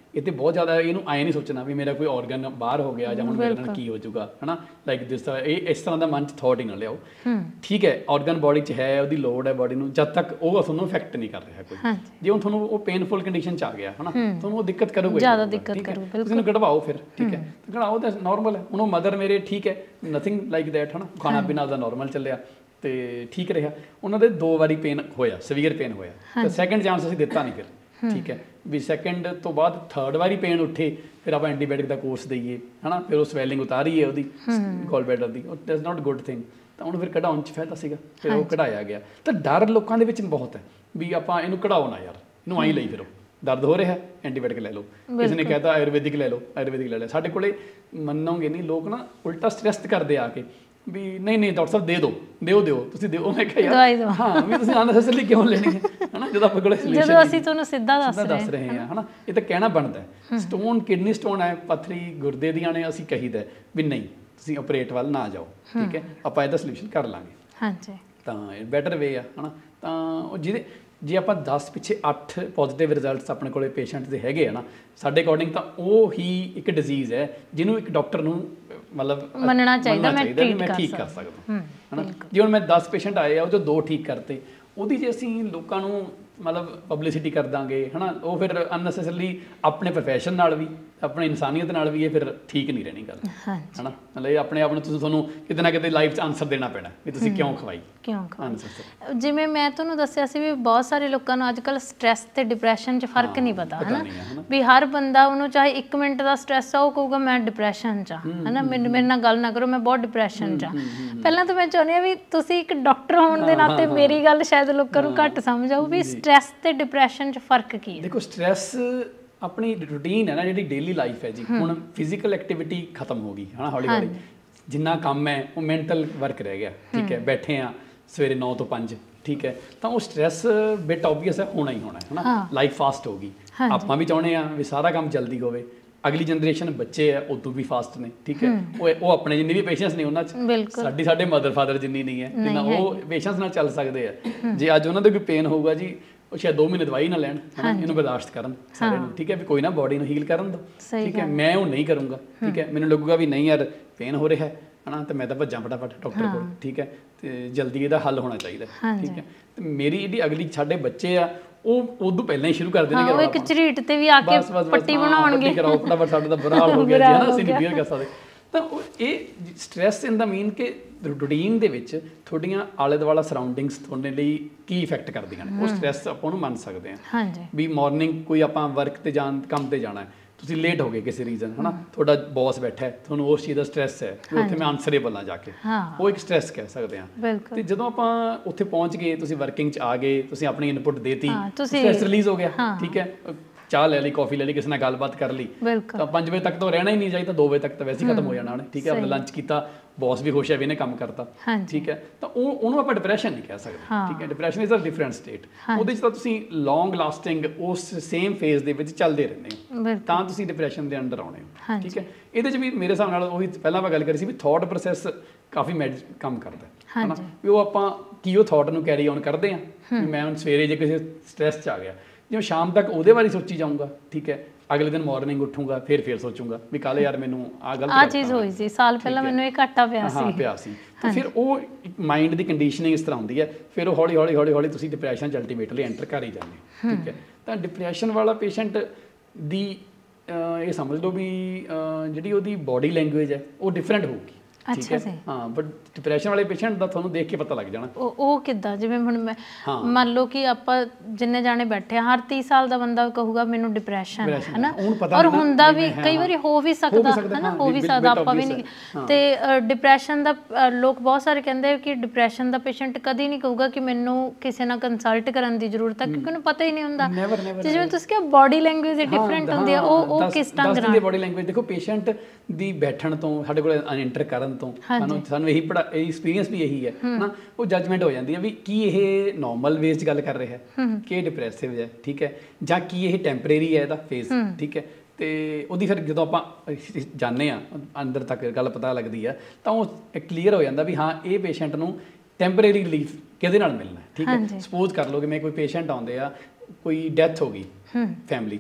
ਇਹ ਤੇ ਬਹੁਤ ਜ਼ਿਆਦਾ ਇਹਨੂੰ ਐਂ ਨਹੀਂ ਸੋਚਣਾ ਵੀ ਮੇਰਾ ਕੋਈ ਆਰਗਨ ਬਾਹਰ ਹੋ ਗਿਆ ਜਾਂ ਹੁਣ ਮੇਰੇ ਨਾਲ ਕੀ ਹੋ ਜਾਊਗਾ ਹਨਾ ਲਾਈਕ ਦਿਸ ਇਹ ਇਸ ਤਰ੍ਹਾਂ ਦਾ ਮਨ 'ਚ ਥੋਟ ਹੀ ਨਾ ਲਿਆਓ। ਠੀਕ ਹੈ ਆਰਗਨ ਬੋਡੀ 'ਚ ਹੈ, ਉਹਦੀ ਲੋੜ ਹੈ ਬੋਡੀ ਨੂੰ, ਜਦ ਤੱਕ ਉਹ ਤੁਹਾਨੂੰ ਇਫੈਕਟ ਨਹੀਂ ਕਰ ਰਿਹਾ ਕੋਈ। ਜੇ ਹੁਣ ਤੁਹਾਨੂੰ ਉਹ ਪੇਨਫੁਲ ਕੰਡੀਸ਼ਨ 'ਚ ਆ ਗਿਆ ਹਨਾ ਤੁਹਾਨੂੰ ਉਹ ਦਿੱਕਤ ਕਰੂਗਾ, ਜ਼ਿਆਦਾ ਦਿੱਕਤ ਕਰੂ, ਤੁਸੀਂ ਇਹਨੂੰ ਕਢਵਾਓ ਫਿਰ। ਠੀਕ ਹੈ ਕਢਾਓ ਤਾਂ ਨੋਰਮਲ ਹੈ। ਹੁਣ ਉਹ ਮਦਰ ਮੇਰੇ ਠੀਕ ਹੈ ਨਥਿੰਗ ਲਾਈਕ ਦੈਟ ਹਨਾ, ਖਾਣਾ ਪੀਣਾ ਉਹਦਾ ਨੋਰਮਲ ਚੱਲਿਆ ਤੇ ਠੀਕ ਰਿਹਾ। ਉਹਨਾਂ ਦੇ ਦੋ ਵਾਰੀ ਪੇਨ ਹੋਇਆ, ਸੀਵੀਅਰ ਪੇਨ ਹੋਇਆ, ਤੇ ਸੈਕੰਡ ਚਾਂਸ ਅਸੀਂ ਦਿੱਤਾ ਨਹੀਂ ਫਿਰ। ਠੀਕ ਹੈ ਵੀ ਸੈਕਿੰਡ ਤੋਂ ਬਾਅਦ ਥਰਡ ਵਾਰੀ ਪੇਨ ਉੱਠੇ ਫਿਰ ਆਪਾਂ ਐਂਟੀਬਾਇਓਟਿਕ ਦਾ ਕੋਰਸ ਦਈਏ ਹਨਾ, ਫਿਰ ਉਹ ਸਵੈਲਿੰਗ ਉਤਾਰੀਏ ਉਹਦੀ ਗੋਲ ਬੈਡਰ ਦੀ, ਉਹ ਦੈਟਸ ਨਾਟ ਗੁੱਡ ਥਿੰਗ। ਤਾਂ ਉਹਨੂੰ ਫਿਰ ਕਢਾਉਣ 'ਚ ਫਾਇਦਾ ਸੀਗਾ, ਫਿਰ ਉਹ ਕਢਾਇਆ ਗਿਆ। ਤਾਂ ਡਰ ਲੋਕਾਂ ਦੇ ਵਿੱਚ ਬਹੁਤ ਹੈ ਵੀ ਆਪਾਂ ਇਹਨੂੰ ਕਢਾਓ ਨਾ ਯਾਰ, ਇਹਨੂੰ ਆਈ ਲਈ ਫਿਰੋ, ਦਰਦ ਹੋ ਰਿਹਾ ਐਂਟੀਬਾਇਓਟਿਕ ਲੈ ਲਓ, ਕਿਸੇ ਨੇ ਕਹਿਤਾ ਆਯੁਰਵੈਦਿਕ ਲੈ ਲਓ, ਆਯੁਰਵੈਦਿਕ ਲੈ ਲਿਆ। ਸਾਡੇ ਕੋਲੇ ਮੰਨੋਗੇ ਨਹੀਂ ਲੋਕ ਨਾ ਉਲਟਾ ਸਟ੍ਰੈਸ ਕਰਦੇ ਆ ਕੇ ਵੀ ਨਹੀਂ ਨਹੀਂ ਡਾਕਟਰ ਸਾਹਿਬ ਦੇ ਦਿਓ ਦਿਓ ਦਿਓ ਤੁਸੀਂ ਦਿਓ। ਮੈਂ ਕਿਹਾ ਯਾਰ ਹਾਂ ਵੀ ਤੁਸੀਂ ਅਨਨੈਸੈਸਰੀ ਕਿਉਂ ਲੈਣੀ ਹੈ ਹਨਾ, ਜਦੋਂ ਆਪਣੇ ਕੋਲ ਸੋਲੂਸ਼ਨ ਜਦੋਂ ਅਸੀਂ ਤੁਹਾਨੂੰ ਸਿੱਧਾ ਦੱਸ ਰਹੇ ਦੱਸ ਰਹੇ ਹਾਂ ਹਨਾ। ਇਹ ਤਾਂ ਕਹਿਣਾ ਬਣਦਾ ਹੈ। ਸਟੋਨ ਕਿਡਨੀ ਸਟੋਨ ਹੈ, ਪੱਥਰੀ ਗੁਰਦੇ ਦੀਆਂ ਨੇ, ਅਸੀਂ ਕਹੀਦਾ ਵੀ ਨਹੀਂ ਤੁਸੀਂ ਆਪਰੇਟ ਵੱਲ ਨਾ ਜਾਓ। ਠੀਕ ਹੈ ਆਪਾਂ ਇਹਦਾ ਸੋਲੂਸ਼ਨ ਕਰ ਲਾਂਗੇ। ਹਾਂਜੀ ਤਾਂ ਇਹ ਬੈਟਰ ਵੇ ਆ ਹਨਾ। ਤਾਂ ਉਹ ਜਿਹਦੇ ਜੇ ਆਪਾਂ ਦਸ ਪਿੱਛੇ ਅੱਠ ਪੋਜ਼ੀਟਿਵ ਰਿਜ਼ਲਟਸ ਆਪਣੇ ਕੋਲੇ ਪੇਸ਼ੈਂਟ ਦੇ ਹੈਗੇ ਆ ਨਾ ਸਾਡੇ ਅਕੋਰਡਿੰਗ, ਤਾਂ ਉਹ ਹੀ ਇੱਕ ਡਿਜ਼ੀਜ਼ ਹੈ ਜਿਹਨੂੰ ਇੱਕ ਡਾਕਟਰ ਨੂੰ ਮਤਲਬ ਮੰਨਣਾ ਚਾਹੀਦਾ ਮੈਂ ਠੀਕ ਕਰ ਸਕਦਾ ਹਨਾ। ਜੇ ਹੁਣ ਮੈਂ ਦਸ ਪੇਸ਼ੈਂਟ ਆਏ ਆ ਉਹ 'ਚੋਂ ਦੋ ਠੀਕ ਕਰਤੇ, ਉਹਦੀ ਜੇ ਅਸੀਂ ਲੋਕਾਂ ਨੂੰ ਮਤਲਬ ਪਬਲਿਸਿਟੀ ਕਰ ਦਾਂਗੇ ਹਨਾ, ਉਹ ਫਿਰ ਅਨਨੈਸੈਸਰਲੀ ਆਪਣੇ ਪ੍ਰੋਫੈਸ਼ਨ ਨਾਲ ਵੀ ਆਪਣੀ ਇਨਸਾਨੀਅਤ ਨਾਲ ਵੀ ਇਹ ਫਿਰ ਠੀਕ ਨਹੀਂ ਰਹਿਣੀ ਗੱਲ ਹਨਾ। ਮਤਲਬ ਇਹ ਆਪਣੇ ਆਪ ਨੂੰ ਤੁਸੀਂ ਤੁਹਾਨੂੰ ਕਿਤੇ ਨਾ ਕਿਤੇ ਲਾਈਫ 'ਚ ਆਨਸਰ ਦੇਣਾ ਪੈਣਾ ਵੀ ਤੁਸੀਂ ਕਿਉਂ ਖਵਾਈ ਕਿਉਂ ਖਵਾਈ। ਜਿਵੇਂ ਮੈਂ ਤੁਹਾਨੂੰ ਦੱਸਿਆ ਸੀ ਵੀ ਬਹੁਤ ਸਾਰੇ ਲੋਕਾਂ ਨੂੰ ਅੱਜ ਕੱਲ੍ਹ ਸਟ੍ਰੈਸ ਤੇ ਡਿਪਰੈਸ਼ਨ 'ਚ ਫਰਕ ਨਹੀਂ ਪਤਾ ਹਨਾ, ਵੀ ਹਰ ਬੰਦਾ ਉਹਨੂੰ ਚਾਹੇ ਇੱਕ ਮਿੰਟ ਦਾ ਸਟ੍ਰੈਸ ਆ ਉਹ ਕਹੂਗਾ ਮੈਂ ਡਿਪਰੈਸ਼ਨ 'ਚ ਹਨਾ, ਮੈਨੂੰ ਮੇਰੇ ਨਾਲ ਗੱਲ ਨਾ ਕਰੋ ਮੈਂ ਬਹੁਤ ਡਿਪਰੈਸ਼ਨ 'ਚ। ਪਹਿਲਾਂ ਤਾਂ ਮੈਂ ਚਾਹੁੰਦੀ ਹਾਂ ਵੀ ਤੁਸੀਂ ਇੱਕ ਡਾਕਟਰ ਹੋਣ ਦੇ ਨਾਤੇ ਮੇਰੀ ਗੱਲ ਸ਼ਾਇਦ ਲੋਕਾਂ ਨੂੰ ਘੱਟ ਸਮਝ ਆਊ ਵੀ ਸਟ੍ਰੈਸ ਤੇ ਡਿਪਰੈਸ਼ਨ 'ਚ ਫਰਕ ਕੀ ਹੈ। ਦੇਖੋ ਸਟ੍ਰੈਸ ਆਪਣੀ ਰੂਟੀਨ ਹੈ ਨਾ, ਜਿਹੜੀ ਡੇਲੀ ਲਾਈਫ ਹੈ ਜੀ। ਹੁਣ ਫਿਜ਼ੀਕਲ ਐਕਟੀਵਿਟੀ ਖਤਮ ਹੋ ਗਈ ਹੈ ਨਾ ਹੌਲੀ ਹੌਲੀ, ਜਿੰਨਾ ਕੰਮ ਹੈ ਉਹ ਮੈਂਟਲ ਵਰਕ ਰਹਿ ਗਿਆ। ਠੀਕ ਹੈ ਬੈਠੇ ਆ ਸਵੇਰੇ ਨੌ ਤੋਂ ਪੰਜ ਠੀਕ ਹੈ, ਤਾਂ ਉਹ ਸਟ੍ਰੈਸ ਬਿਟ ਓਬਵੀਅਸ ਹੈ ਹੋਣਾ ਹੀ ਹੋਣਾ ਹੈ ਨਾ। ਲਾਈਫ ਫਾਸਟ ਹੋ ਗਈ, ਆਪਾਂ ਵੀ ਚਾਹੁੰਦੇ ਆ ਵੀ ਸਾਰਾ ਕੰਮ ਜਲਦੀ ਹੋਵੇ। ਅਗਲੀ ਜਨਰੇਸ਼ਨ ਬੱਚੇ ਆ ਉਦੋਂ ਵੀ ਫਾਸਟ ਨੇ। ਠੀਕ ਹੈ ਉਹ ਉਹ ਆਪਣੇ ਜਿੰਨੀ ਵੀ ਪੇਸ਼ੈਂਸ ਨੇ ਉਹਨਾਂ 'ਚ ਸਾਡੀ ਸਾਡੇ ਮਦਰ ਫਾਦਰ ਜਿੰਨੀ ਨਹੀਂ ਹੈ, ਜਿੰਨਾ ਉਹ ਪੇਸ਼ੈਂਸ ਨਾਲ ਚੱਲ ਸਕਦੇ ਆ। ਜੇ ਅੱਜ ਉਹਨਾਂ ਦੇ ਕੋਈ ਪੇਨ ਹੋਊਗਾ ਜੀ ਉਹ ਸ਼ਾਇਦ ਦੋ ਮਹੀਨੇ ਦਵਾਈ ਨਾ ਲੈਣ ਇਹਨੂੰ ਬਰਦਾਸ਼ਤ ਕਰਨ ਸਾਰਿਆਂ ਨੂੰ। ਠੀਕ ਹੈ ਵੀ ਕੋਈ ਨਾ ਬੋਡੀ ਨੂੰ ਹੀਲ ਕਰਨ ਦਿਓ। ਠੀਕ ਹੈ ਮੈਂ ਉਹ ਨਹੀਂ ਕਰੂੰਗਾ। ਠੀਕ ਹੈ ਮੈਨੂੰ ਲੱਗੂਗਾ ਵੀ ਨਹੀਂ ਯਾਰ ਪੇਨ ਹੋ ਰਿਹਾ ਹੈ ਨਾ, ਤੇ ਮੈਂ ਤਾਂ ਭੱਜਾਂ ਫਟਾਫਟ ਡਾਕਟਰ ਕੋਲ। ਠੀਕ ਹੈ ਤੇ ਜਲਦੀ ਇਹਦਾ ਹੱਲ ਹੋਣਾ ਚਾਹੀਦਾ। ਠੀਕ ਹੈ ਤੇ ਮੇਰੀ ਜਿਹੜੀ ਅਗਲੀ ਸਾਡੇ ਬੱਚੇ ਆ ਉਹ ਉਦੋਂ ਪਹਿਲਾਂ ਹੀ ਸ਼ੁਰੂ ਕਰ ਦੇਣਗੇ ਉਹ ਇੱਕ ਝਰੀਟ ਤੇ ਵੀ ਆ ਕੇ ਪੱਟੀ ਬਣਾਉਣਗੇ ਕਰਾਓ ਫਟਾਫਟ, ਸਾਡਾ ਤਾਂ ਬੁਰਾ ਹਾਲ ਹੋ ਗਿਆ ਜੀ ਹਨਾ, ਅਸੀਂ ਨਹੀਂ ਬੀਅਰ ਕਰ ਸਕਦੇ। ਤਾਂ ਇਹ ਸਟ੍ਰੈਸ ਇਨ ਦਾ ਮੀਨ ਕਿ ਰੂਟੀਨ ਦੇ ਵਿੱਚ ਤੁਹਾਡੀਆਂ ਆਲੇ ਦੁਆਲਾ ਸਰਾਊਂਡਿੰਗਸ ਤੁਹਾਡੇ ਲਈ ਕੀ ਇਫੈਕਟ ਕਰਦੀਆਂ ਨੇ, ਉਹ ਸਟ੍ਰੈਸ ਆਪਾਂ ਉਹਨੂੰ ਮੰਨ ਸਕਦੇ ਹਾਂ। ਵੀ ਮਾਰਨਿੰਗ ਕੋਈ ਆਪਾਂ ਵਰਕ ਤੇ ਜਾਣ ਕੰਮ ਤੇ ਜਾਣਾ, ਤੁਸੀਂ ਲੇਟ ਹੋ ਗਏ ਕਿਸੇ ਰੀਜ਼ਨ ਹਨਾ, ਤੁਹਾਡਾ ਬੌਸ ਬੈਠਾ ਹੈ, ਤੁਹਾਨੂੰ ਉਸ ਚੀਜ਼ ਦਾ ਸਟ੍ਰੈਸ ਹੈ ਕਿ ਉੱਥੇ ਮੈਂ ਆਨਸਰੇਬਲ ਨਾ ਜਾ ਕੇ, ਉਹ ਇੱਕ ਸਟ੍ਰੈਸ ਕਹਿ ਸਕਦੇ ਹਾਂ। ਤੇ ਜਦੋਂ ਆਪਾਂ ਉੱਥੇ ਪਹੁੰਚ ਗਏ, ਤੁਸੀਂ ਵਰਕਿੰਗ 'ਚ ਆ ਗਏ, ਤੁਸੀਂ ਆਪਣੀ ਇਨਪੁਟ ਦੇਤੀ, ਸਟ੍ਰੈਸ ਰਿਲੀਜ਼ ਹੋ ਗਿਆ। ਠੀਕ ਹੈ ਚਾਹ ਲੈ ਲਈ, ਕੌਫੀ ਲੈ ਲਈ, ਕਿਸੇ ਨਾਲ ਗੱਲਬਾਤ ਕਰ ਲਈ, ਤਾਂ ਪੰਜ ਵਜੇ ਤੱਕ ਤਾਂ ਰਹਿਣਾ ਹੀ ਨਹੀਂ ਚਾਹੀਦਾ, ਦੋ ਵਜੇ ਤੱਕ ਤਾਂ ਵੈਸੇ ਹੀ ਖਤਮ ਹੋ ਜਾਣਾ ਉਹਨੇ। ਠੀਕ ਹੈ ਆਪਣਾ ਲੰਚ ਕੀਤਾ, ਬੌਸ ਵੀ ਖੁਸ਼ ਹੈ ਵੀ ਇਹਨੇ ਕੰਮ ਕਰਤਾ। ਠੀਕ ਹੈ ਤਾਂ ਉਹ ਉਹਨੂੰ ਆਪਾਂ ਡਿਪਰੈਸ਼ਨ ਨਹੀਂ ਕਹਿ ਸਕਦੇ। ਠੀਕ ਹੈ depression is a different state. ਉਹਦੇ 'ਚ ਤਾਂ ਤੁਸੀਂ ਲੌਂਗ ਲਾਸਟਿੰਗ ਉਸ ਸੇਮ ਫੇਜ਼ ਦੇ ਵਿੱਚ ਚੱਲਦੇ ਰਹਿੰਦੇ ਹੋ, ਤਾਂ ਤੁਸੀਂ ਡਿਪਰੈਸ਼ਨ ਦੇ ਅੰਡਰ ਆਉਣੇ ਹੋ। ਠੀਕ ਹੈ ਇਹਦੇ 'ਚ ਵੀ ਮੇਰੇ ਹਿਸਾਬ ਨਾਲ ਉਹੀ ਪਹਿਲਾਂ ਆਪਾਂ ਗੱਲ ਕਰੀ ਸੀ ਵੀ ਥੋਟ ਪ੍ਰੋਸੈਸ ਕਾਫੀ ਮੈਡ ਕੰਮ ਕਰਦਾ ਹੈ ਨਾ, ਵੀ ਉਹ ਆਪਾਂ ਕੀ ਉਹ ਥੋਟ ਨੂੰ ਕੈਰੀ ਔਨ ਕਰਦੇ ਹਾਂ। ਵੀ ਮੈਂ ਹੁਣ ਸਵੇਰੇ ਜੇ ਕਿਸੇ ਸਟ੍ਰੈਸ 'ਚ ਆ ਗਿਆ, ਜਿਵੇਂ ਸ਼ਾਮ ਤੱਕ ਉਹਦੇ ਬਾਰੇ ਸੋਚੀ ਜਾਊਂਗਾ। ਠੀਕ ਹੈ ਅਗਲੇ ਦਿਨ ਮਾਰਨਿੰਗ ਉੱਠੂਗਾ ਫਿਰ ਫਿਰ ਸੋਚੂਗਾ ਵੀ ਕੱਲ ਯਾਰ ਮੈਨੂੰ ਆਹ ਗਲਤ ਆ ਚੀਜ਼ ਹੋਈ ਸੀ, ਸਾਲ ਪਹਿਲਾਂ ਮੈਨੂੰ ਇਹ ਘਾਟਾ ਪਿਆ ਸੀ ਹਾਂ ਪਿਆ ਸੀ। ਤੇ ਫਿਰ ਉਹ ਮਾਈਂਡ ਦੀ ਕੰਡੀਸ਼ਨਿੰਗ ਇਸ ਤਰ੍ਹਾਂ ਹੁੰਦੀ ਹੈ, ਫਿਰ ਉਹ ਹੌਲੀ ਹੌਲੀ ਹੌਲੀ ਹੌਲੀ ਤੁਸੀਂ ਡਿਪਰੈਸ਼ਨ 'ਚ ਅਲਟੀਮੇਟਲੀ ਐਂਟਰ ਕਰ ਹੀ ਜਾਂਦੇ ਹੋ। ਠੀਕ ਹੈ ਤਾਂ ਡਿਪਰੈਸ਼ਨ ਵਾਲਾ ਪੇਸ਼ੈਂਟ ਦੀ ਇਹ ਸਮਝ ਲਓ ਵੀ ਜਿਹੜੀ ਉਹਦੀ ਬੋਡੀ ਲੈਂਗੁਏਜ ਹੈ ਉਹ ਡਿਫਰੈਂਟ ਹੋਊਗੀ। ਠੀਕ ਹੈ ਹਾਂ ਬਟ ਡਿਪਰੈਸ਼ਨ ਵਾਲੇ ਪੇਸ਼ੈਂਟ ਦਾ ਤੁਹਾਨੂੰ ਦੇਖ ਕੇ ਪਤਾ ਲੱਗ ਜਾਣਾ ਉਹ ਉਹ ਕਿੱਦਾਂ। ਜਿਵੇਂ ਹੁਣ ਮੈਂ ਮੰਨ ਲਓ ਕਿ ਆਪਾਂ ਜਿੰਨੇ ਜਾਣੇ ਬੈਠੇ ਆ, ਹਰ ਤੀਹ ਸਾਲ ਦਾ ਬੰਦਾ ਕਹੂਗਾ ਮੈਨੂੰ ਡਿਪਰੈਸ਼ਨ ਹੈ ਹਨਾ, ਔਰ ਹੁੰਦਾ ਵੀ ਕਈ ਵਾਰੀ ਹੋ ਵੀ ਸਕਦਾ ਹਨਾ, ਹੋ ਵੀ ਸਕਦਾ ਆਪਾਂ ਵੀ ਨਹੀਂ। ਤੇ ਡਿਪਰੈਸ਼ਨ ਦਾ ਲੋਕ ਬਹੁਤ ਸਾਰੇ ਕਹਿੰਦੇ ਕਿ ਡਿਪਰੈਸ਼ਨ ਦਾ ਪੇਸ਼ੈਂਟ ਕਦੀ ਨਹੀਂ ਕਹੂਗਾ ਕਿ ਮੈਨੂੰ ਕਿਸੇ ਨਾਲ ਕੰਸਲਟ ਕਰਨ ਦੀ ਜ਼ਰੂਰਤ ਹੈ, ਕਿਉਂਕਿ ਉਹਨੂੰ ਪਤਾ ਹੀ ਨਹੀਂ ਹੁੰਦਾ। ਤੇ ਜਿਵੇਂ ਤੁਸੀਂ ਕਿਹਾ ਬੋਡੀ ਲੈਂਗੁਏਜ ਡਿਫਰੈਂਟ ਹੁੰਦੀ ਆ, ਉਹ ਉਹ ਕਿਸ ਢੰਗ ਨਾਲ ਬੋਡੀ ਲੈਂਗੁਏਜ ਦੇਖੋ ਪੇਸ਼ੈਂਟ ਦੀ ਬੈਠਣ ਤੋਂ ਸਾਡੇ ਕੋਲ ਐਂਟਰ ਕਰਨ ਤੋਂ ਸਾਨੂੰ ਸਾਨੂੰ ਇਹੀ ਪੜਾ ਇਹ ਐਕਸਪੀਰੀਅੰਸ ਵੀ ਇਹੀ ਹੈ ਨਾ, ਉਹ ਜੱਜਮੈਂਟ ਹੋ ਜਾਂਦੀ ਹੈ ਵੀ ਕੀ ਇਹ ਨੋਰਮਲ ਵੇਜ਼ 'ਚ ਗੱਲ ਕਰ ਰਿਹਾ ਹੈ, ਕਿ ਡਿਪਰੈਸਿਵ ਹੈ। ਠੀਕ ਹੈ ਜਾਂ ਕੀ ਇਹ ਟੈਂਪਰੇਰੀ ਹੈ ਇਹਦਾ ਫੇਜ਼। ਠੀਕ ਹੈ ਤੇ ਉਹਦੀ ਫਿਰ ਜਦੋਂ ਆਪਾਂ ਜਾਂਦੇ ਹਾਂ ਅੰਦਰ ਤੱਕ ਗੱਲ ਪਤਾ ਲੱਗਦੀ ਆ, ਤਾਂ ਉਹ ਕਲੀਅਰ ਹੋ ਜਾਂਦਾ ਵੀ ਹਾਂ ਇਹ ਪੇਸ਼ੈਂਟ ਨੂੰ ਟੈਂਪਰੇਰੀ ਰਿਲੀਫ ਕਿਹਦੇ ਨਾਲ ਮਿਲਣਾ। ਠੀਕ ਹੈ ਸਪੋਜ਼ ਕਰ ਲਓ ਕਿ ਮੈਂ ਕੋਈ ਪੇਸ਼ੈਂਟ ਆਉਂਦੇ ਆ, ਕੋਈ ਡੈਥ ਹੋ ਗਈ ਫੈਮਿਲੀ 'ਚ,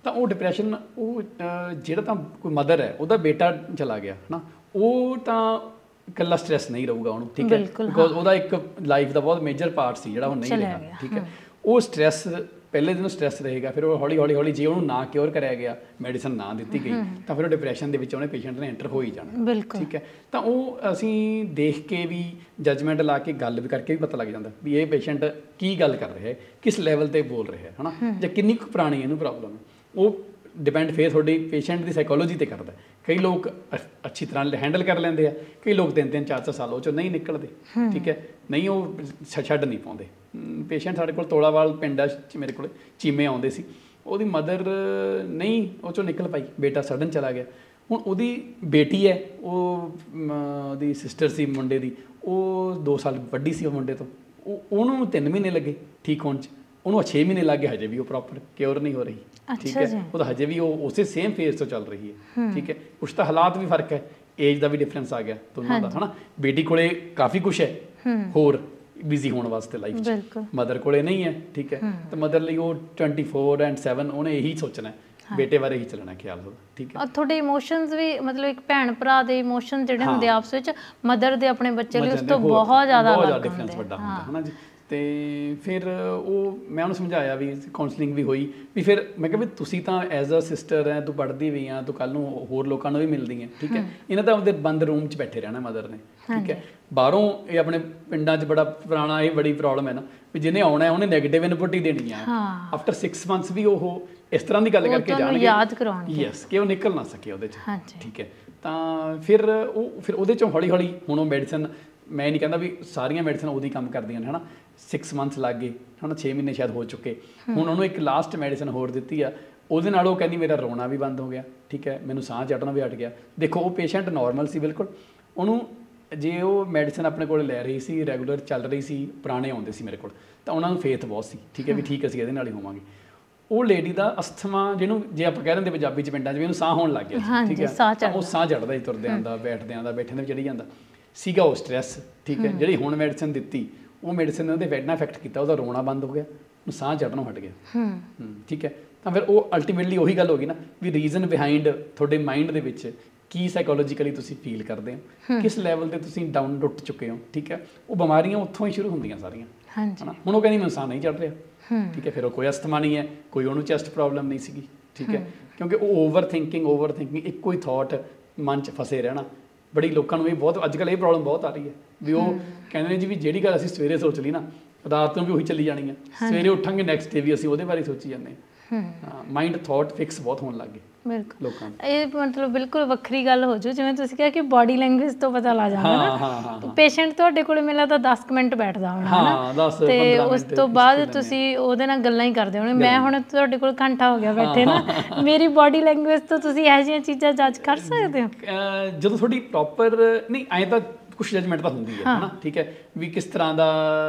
ਤਾਂ ਉਹ ਡਿਪਰੈਸ਼ਨ ਉਹ ਅਹ, ਜਿਹੜਾ ਤਾਂ ਕੋਈ ਮਦਰ ਹੈ ਉਹਦਾ ਬੇਟਾ ਚਲਾ ਗਿਆ ਹੈ ਨਾ, ਉਹ ਤਾਂ ਇਕੱਲਾ ਸਟ੍ਰੈਸ ਨਹੀਂ ਰਹੂਗਾ ਉਹਨੂੰ, ਠੀਕ ਹੈ, ਬਿਕੋਜ਼ ਉਹਦਾ ਇੱਕ ਲਾਈਫ ਦਾ ਬਹੁਤ ਮੇਜਰ ਪਾਰਟ ਸੀ ਜਿਹੜਾ ਉਹ ਨਹੀਂ ਰਿਹਾ, ਠੀਕ ਹੈ। ਉਹ ਸਟ੍ਰੈਸ ਪਹਿਲੇ ਦਿਨ ਸਟ੍ਰੈਸ ਰਹੇਗਾ, ਫਿਰ ਉਹ ਹੌਲੀ ਹੌਲੀ ਹੌਲੀ ਜੇ ਉਹਨੂੰ ਨਾ ਕਿਉਰ ਕਰਿਆ ਗਿਆ, ਮੈਡੀਸਨ ਨਾ ਦਿੱਤੀ ਗਈ, ਤਾਂ ਫਿਰ ਉਹ ਡਿਪਰੈਸ਼ਨ ਦੇ ਵਿੱਚ ਉਹਨੇ ਪੇਸ਼ੈਂਟ ਨੇ ਐਂਟਰ ਹੋ ਹੀ ਜਾਣਾ, ਠੀਕ ਹੈ। ਤਾਂ ਉਹ ਅਸੀਂ ਦੇਖ ਕੇ ਵੀ ਜਜਮੈਂਟ ਲਾ ਕੇ ਗੱਲ ਵੀ ਕਰਕੇ ਵੀ ਪਤਾ ਲੱਗ ਜਾਂਦਾ ਵੀ ਇਹ ਪੇਸ਼ੈਂਟ ਕੀ ਗੱਲ ਕਰ ਰਿਹਾ ਹੈ, ਕਿਸ ਲੈਵਲ ਤੇ ਬੋਲ ਰਿਹਾ ਹੈ ਹੈ ਨਾ, ਜਾਂ ਕਿੰਨੀ ਕੁ ਪੁਰਾਣੀ ਇਹਨੂੰ ਪ੍ਰੋਬਲਮ ਹੈ। ਉਹ ਡਿਪੈਂਡ ਫਿਰ ਤੁਹਾਡੀ ਪੇਸ਼ੈਂਟ ਦੀ ਸਾਈਕੋਲੋਜੀ ਤੇ ਕਰਦਾ। ਕਈ ਲੋਕ ਅ- ਅੱਛੀ ਤਰ੍ਹਾਂ ਹੈਂਡਲ ਕਰ ਲੈਂਦੇ ਆ, ਕਈ ਲੋਕ ਤਿੰਨ ਤਿੰਨ ਚਾਰ ਚਾਰ ਸਾਲ ਉਹ ਚੋਂ ਨਹੀਂ ਨਿਕਲਦੇ, ਠੀਕ ਹੈ, ਨਹੀਂ ਉਹ ਛ- ਛੱਡ ਨਹੀਂ ਪਾਉਂਦੇ। ਪੇਸ਼ੈਂਟ ਸਾਡੇ ਕੋਲ ਤੋਲਾਵਾਲ ਪਿੰਡ ਆ, ਮੇਰੇ ਕੋਲ ਚੀਮੇ ਆਉਂਦੇ ਸੀ, ਉਹਦੀ ਮਦਰ ਨਹੀਂ ਉਹ ਚੋਂ ਨਿਕਲ ਪਾਈ, ਬੇਟਾ ਸਡਨ ਚਲਾ ਗਿਆ। ਹੁਣ ਉਹਦੀ ਬੇਟੀ ਹੈ, ਉਹ ਮ, ਉਹਦੀ ਸਿਸਟਰ ਸੀ ਮੁੰਡੇ ਦੀ, ਉਹ ਦੋ ਸਾਲ ਵੱਡੀ ਸੀ ਉਹ ਮੁੰਡੇ ਤੋਂ, ਉਹ ਉਹਨੂੰ ਤਿੰਨ ਮਹੀਨੇ ਲੱਗੇ ਠੀਕ ਹੋਣ 'ਚ, ਉਹਨੂੰ ਛੇ ਮਹੀਨੇ ਲੱਗ ਗਏ, ਹਜੇ ਵੀ ਉਹ ਪ੍ਰੋਪਰ ਕਿਉਰ ਨਹੀਂ ਹੋ ਰਹੀ, ਠੀਕ ਹੈ। ਉਹਦਾ ਹਜੇ ਵੀ ਉਹ ਉਸੇ ਸੇਮ ਫੇਜ਼ ਤੋਂ ਚੱਲ ਰਹੀ ਹੈ, ਠੀਕ ਹੈ। ਕੁਛ ਤਾਂ ਹਾਲਾਤ ਵੀ ਫਰਕ ਹੈ, ਏਜ ਦਾ ਵੀ ਡਿਫਰੈਂਸ ਆ ਗਿਆ ਦੋਨਾਂ ਦਾ, ਹੈ ਨਾ। ਬੇਟੀ ਕੋਲੇ ਕਾਫੀ ਕੁਛ ਹੈ ਹੋਰ ਬਿਜ਼ੀ ਹੋਣ ਵਾਸਤੇ ਲਾਈਫ 'ਚ, ਮਦਰ ਕੋਲੇ ਨਹੀਂ ਹੈ, ਠੀਕ ਹੈ। ਤਾਂ ਮਦਰ ਲਈ ਉਹ ਟਵੈਂਟੀ ਫੋਰ ਐਂਡ ਸੈਵਨ ਉਹਨੇ ਇਹੀ ਸੋਚਣਾ, ਬੇਟੇ ਬਾਰੇ ਹੀ ਚੱਲਣਾ ਖਿਆਲ ਉਹਦਾ, ਠੀਕ ਹੈ। ਤੁਹਾਡੇ ਇਮੋਸ਼ਨਸ ਵੀ ਮਤਲਬ ਇੱਕ ਭੈਣ ਭਰਾ ਦੇ ਇਮੋਸ਼ਨ ਜਿਹੜੇ ਹੁੰਦੇ ਆਪਸ ਵਿੱਚ, ਮਦਰ ਦੇ ਆਪਣੇ ਬੱਚੇ ਲਈ ਉਸ ਤੋਂ ਬਹੁਤ ਜ਼ਿਆਦਾ ਅਲੱਗ ਡਿਫਰੈਂਸ ਵੱਡਾ ਹੁੰਦਾ, ਹੈ ਨਾ ਜੀ। ਤੇ ਫਿਰ ਉਹ ਮੈਂ ਉਹਨੂੰ ਸਮਝਾਇਆ ਵੀ ਕਾਉਂਸਲਿੰਗ ਵੀ ਹੋਈ ਵੀ, ਫਿਰ ਮੈਂ ਕਿਹਾ ਵੀ ਤੁਸੀਂ ਤਾਂ ਐਜ਼ ਅ ਸਿਸਟਰ ਹੈ, ਤੂੰ ਪੜ੍ਹਦੀ ਵੀ ਆ, ਤੂੰ ਕੱਲ੍ਹ ਨੂੰ ਹੋਰ ਲੋਕਾਂ ਨੂੰ ਵੀ ਮਿਲਦੀ ਹੈ, ਠੀਕ ਹੈ। ਇਹਨਾਂ ਤਾਂ ਆਪਦੇ ਬੰਦ ਰੂਮ 'ਚ ਬੈਠੇ ਰਹਿਣਾ ਮਦਰ ਨੇ, ਠੀਕ ਹੈ। ਬਾਹਰੋਂ ਇਹ ਆਪਣੇ ਪਿੰਡਾਂ 'ਚ ਬੜਾ ਪੁਰਾਣਾ ਇਹ ਬੜੀ ਪ੍ਰੋਬਲਮ ਹੈ ਨਾ ਵੀ ਜਿਹਨੇ ਆਉਣਾ ਉਹਨੇ ਨੈਗੇਟਿਵ ਇਨਪੁਟ ਹੀ ਦੇਣੀ ਆ। ਆਫਟਰ ਸਿਕਸ ਮੰਥਸ ਵੀ ਉਹ ਇਸ ਤਰ੍ਹਾਂ ਦੀ ਗੱਲ ਕਰਕੇ ਜਾਣਗੇ, ਯਾਦ ਕਰਾਉਣਗੇ, ਯੈਸ, ਕਿ ਉਹ ਨਿਕਲ ਨਾ ਸਕੇ ਉਹਦੇ 'ਚ, ਠੀਕ ਹੈ। ਤਾਂ ਫਿਰ ਉਹ ਫਿਰ ਉਹਦੇ 'ਚੋਂ ਹੌਲੀ ਹੌਲੀ ਹੁਣ ਉਹ ਮੈਡੀਸਨ, ਮੈਂ ਨਹੀਂ ਕਹਿੰਦਾ ਵੀ ਸਾਰੀਆਂ ਮੈਡੀਸਨ ਉਹਦੀ ਕੰਮ ਕਰਦੀਆਂ ਨੇ, ਹੈ ਨਾ। ਸਿਕਸ ਮੰਥਸ ਲੱਗ ਗਏ, ਹੈ ਨਾ, ਛੇ ਮਹੀਨੇ ਸ਼ਾਇਦ ਹੋ ਚੁੱਕੇ। ਹੁਣ ਉਹਨੂੰ ਇੱਕ ਲਾਸਟ ਮੈਡੀਸਨ ਹੋਰ ਦਿੱਤੀ ਆ, ਉਹਦੇ ਨਾਲ ਉਹ ਕਹਿੰਦੀ ਮੇਰਾ ਰੋਣਾ ਵੀ ਬੰਦ ਹੋ ਗਿਆ, ਠੀਕ ਹੈ, ਮੈਨੂੰ ਸਾਹ ਚੜ੍ਹਨਾ ਵੀ ਹਟ ਗਿਆ। ਦੇਖੋ ਉਹ ਪੇਸ਼ੈਂਟ ਨਾਰਮਲ ਸੀ ਬਿਲਕੁਲ, ਉਹਨੂੰ ਜੇ ਉਹ ਮੈਡੀਸਨ ਆਪਣੇ ਕੋਲ ਲੈ ਰਹੀ ਸੀ, ਰੈਗੂਲਰ ਚੱਲ ਰਹੀ ਸੀ, ਪੁਰਾਣੇ ਆਉਂਦੇ ਸੀ ਮੇਰੇ ਕੋਲ, ਤਾਂ ਉਹਨਾਂ ਨੂੰ ਫੇਥ ਬਹੁਤ ਸੀ, ਠੀਕ ਹੈ, ਵੀ ਠੀਕ ਅਸੀਂ ਇਹਦੇ ਨਾਲ ਹੀ ਹੋਵਾਂਗੇ। ਉਹ ਲੇਡੀ ਦਾ ਅਸਥਮਾ, ਜਿਹਨੂੰ ਜੇ ਆਪਾਂ ਕਹਿ ਦਿੰਦੇ ਪੰਜਾਬੀ 'ਚ ਪਿੰਡਾਂ 'ਚ ਵੀ ਇਹਨੂੰ ਸਾਹ ਹੋਣ ਲੱਗ ਗਿਆ, ਠੀਕ ਹੈ, ਉਹ ਸਾਹ ਚੜ੍ਹਦਾ ਹੀ, ਤੁਰਦਿਆਂ ਦਾ, ਬੈਠਦਿਆਂ ਦਾ, ਬੈਠਿਆਂ ਦਾ ਵੀ ਚੜੀ ਜਾਂਦਾ ਸੀਗਾ ਉਹ ਸਟ੍ਰੈਸ, ਠੀਕ ਹੈ। ਜਿਹੜੀ ਹੁਣ ਮੈਡੀਸਨ ਦਿੱਤੀ, ਉਹ ਮੈਡੀਸਨ ਨੇ ਉਹਦੇ ਇੰਨਾ ਇਫੈਕਟ ਕੀਤਾ, ਉਹਦਾ ਰੋਣਾ ਬੰਦ ਹੋ ਗਿਆ, ਉਹਨੂੰ ਸਾਹ ਚੜ੍ਹਨੋਂ ਹਟ ਗਿਆ, ਠੀਕ ਹੈ। ਤਾਂ ਫਿਰ ਉਹ ਅਲਟੀਮੇਟਲੀ ਉਹੀ ਗੱਲ ਹੋ ਗਈ ਨਾ ਵੀ ਰੀਜ਼ਨ ਬਿਹਾਈਂਡ ਤੁਹਾਡੇ ਮਾਈਂਡ ਦੇ ਵਿੱਚ ਕੀ ਸਾਈਕੋਲੋਜੀਕਲੀ ਤੁਸੀਂ ਫੀਲ ਕਰਦੇ ਹੋ, ਕਿਸ ਲੈਵਲ ਤੇ ਤੁਸੀਂ ਡਾਊਨ ਟੁੱਟ ਚੁੱਕੇ ਹੋ, ਠੀਕ ਹੈ। ਉਹ ਬਿਮਾਰੀਆਂ ਉੱਥੋਂ ਹੀ ਸ਼ੁਰੂ ਹੁੰਦੀਆਂ ਸਾਰੀਆਂ, ਹੈ ਨਾ। ਹੁਣ ਉਹ ਕਹਿੰਦੀ ਮੈਨੂੰ ਸਾਹ ਨਹੀਂ ਚੜ੍ਹ ਰਿਹਾ, ਠੀਕ ਹੈ, ਫਿਰ ਉਹ ਕੋਈ ਅਸਥਮਾ ਨਹੀਂ ਹੈ, ਕੋਈ ਉਹਨੂੰ ਚੈਸਟ ਪ੍ਰੋਬਲਮ ਨਹੀਂ ਸੀਗੀ, ਠੀਕ ਹੈ। ਕਿਉਂਕਿ ਉਹ ਓਵਰ ਥਿੰਕਿੰਗ ਓਵਰ ਥਿੰਕਿੰਗ ਇੱਕੋ ਹੀ ਥਾਟ ਮਨ 'ਚ ਫਸੇ ਰਹਿਣਾ, ਬੜੀ ਲੋਕਾਂ ਨੂੰ ਇਹ ਬਹੁਤ ਅੱਜ ਕੱਲ੍ਹ ਇਹ ਪ੍ਰੋਬਲਮ ਬਹੁਤ ਆ ਰਹੀ ਹੈ ਵੀ ਉਹ ਕਹਿੰਦੇ ਨੇ ਜੀ ਵੀ ਜਿਹੜੀ ਗੱਲ ਅਸੀਂ ਸਵੇਰੇ ਸੋਚ ਲਈ ਨਾ, ਰਾਤ ਨੂੰ ਵੀ ਉਹੀ ਚੱਲੀ ਜਾਣੀ ਹੈ, ਸਵੇਰੇ ਉੱਠਾਂਗੇ ਨੈਕਸਟ ਡੇ ਵੀ ਅਸੀਂ ਉਹਦੇ ਬਾਰੇ ਸੋਚੀ ਜਾਂਦੇ ਹਾਂ। ਮਾਈਂਡ ਥਾਟ ਫਿਕਸ ਬਹੁਤ ਹੋਣ ਲੱਗ ਗਏ ਬਿਲਕੁਲ ਲੋਕਾਂ ਨੂੰ। ਇਹ ਮਤਲਬ ਬਿਲਕੁਲ ਵੱਖਰੀ ਗੱਲ ਹੋ ਜੂ, ਜਿਵੇਂ ਤੁਸੀਂ ਕਿਹਾ ਕਿ ਬਾਡੀ ਲੈਂਗੁਏਜ ਤੋਂ ਪਤਾ ਲੱਗ ਜਾਂਦਾ ਨਾ। ਪੇਸ਼ੈਂਟ ਤੁਹਾਡੇ ਕੋਲ ਮਿਲਿਆ ਤਾਂ ਦਸ ਕੁ ਮਿੰਟ ਬੈਠਦਾ ਹੋਣਾ, ਹੈ ਨਾ, ਤੇ ਉਸ ਤੋਂ ਬਾਅਦ ਤੁਸੀਂ ਉਹਦੇ ਨਾਲ ਗੱਲਾਂ ਹੀ ਕਰਦੇ ਹੋਣੇ। ਮੈਂ ਹੁਣ ਤੁਹਾਡੇ ਕੋਲ ਘੰਟਾ ਹੋ ਗਿਆ ਬੈਠੇ ਨਾ, ਮੇਰੀ ਬਾਡੀ ਲੈਂਗੁਏਜ ਤੋਂ ਤੁਸੀਂ ਇਹੋ ਜਿਹੀਆਂ ਚੀਜ਼ਾਂ ਜੱਜ ਕਰ ਸਕਦੇ ਹੋ ਜਦੋਂ ਤੁਹਾਡੀ ਪ੍ਰੋਪਰ ਨਹੀਂ ਐਂ ਤਾਂ ਕੁਛ ਜਜਮੈਂਟ ਤਾਂ ਹੁੰਦੀ ਹੈ, ਹੈ ਨਾ, ਠੀਕ ਹੈ, ਵੀ ਕਿਸ ਤਰ੍ਹਾਂ ਦਾ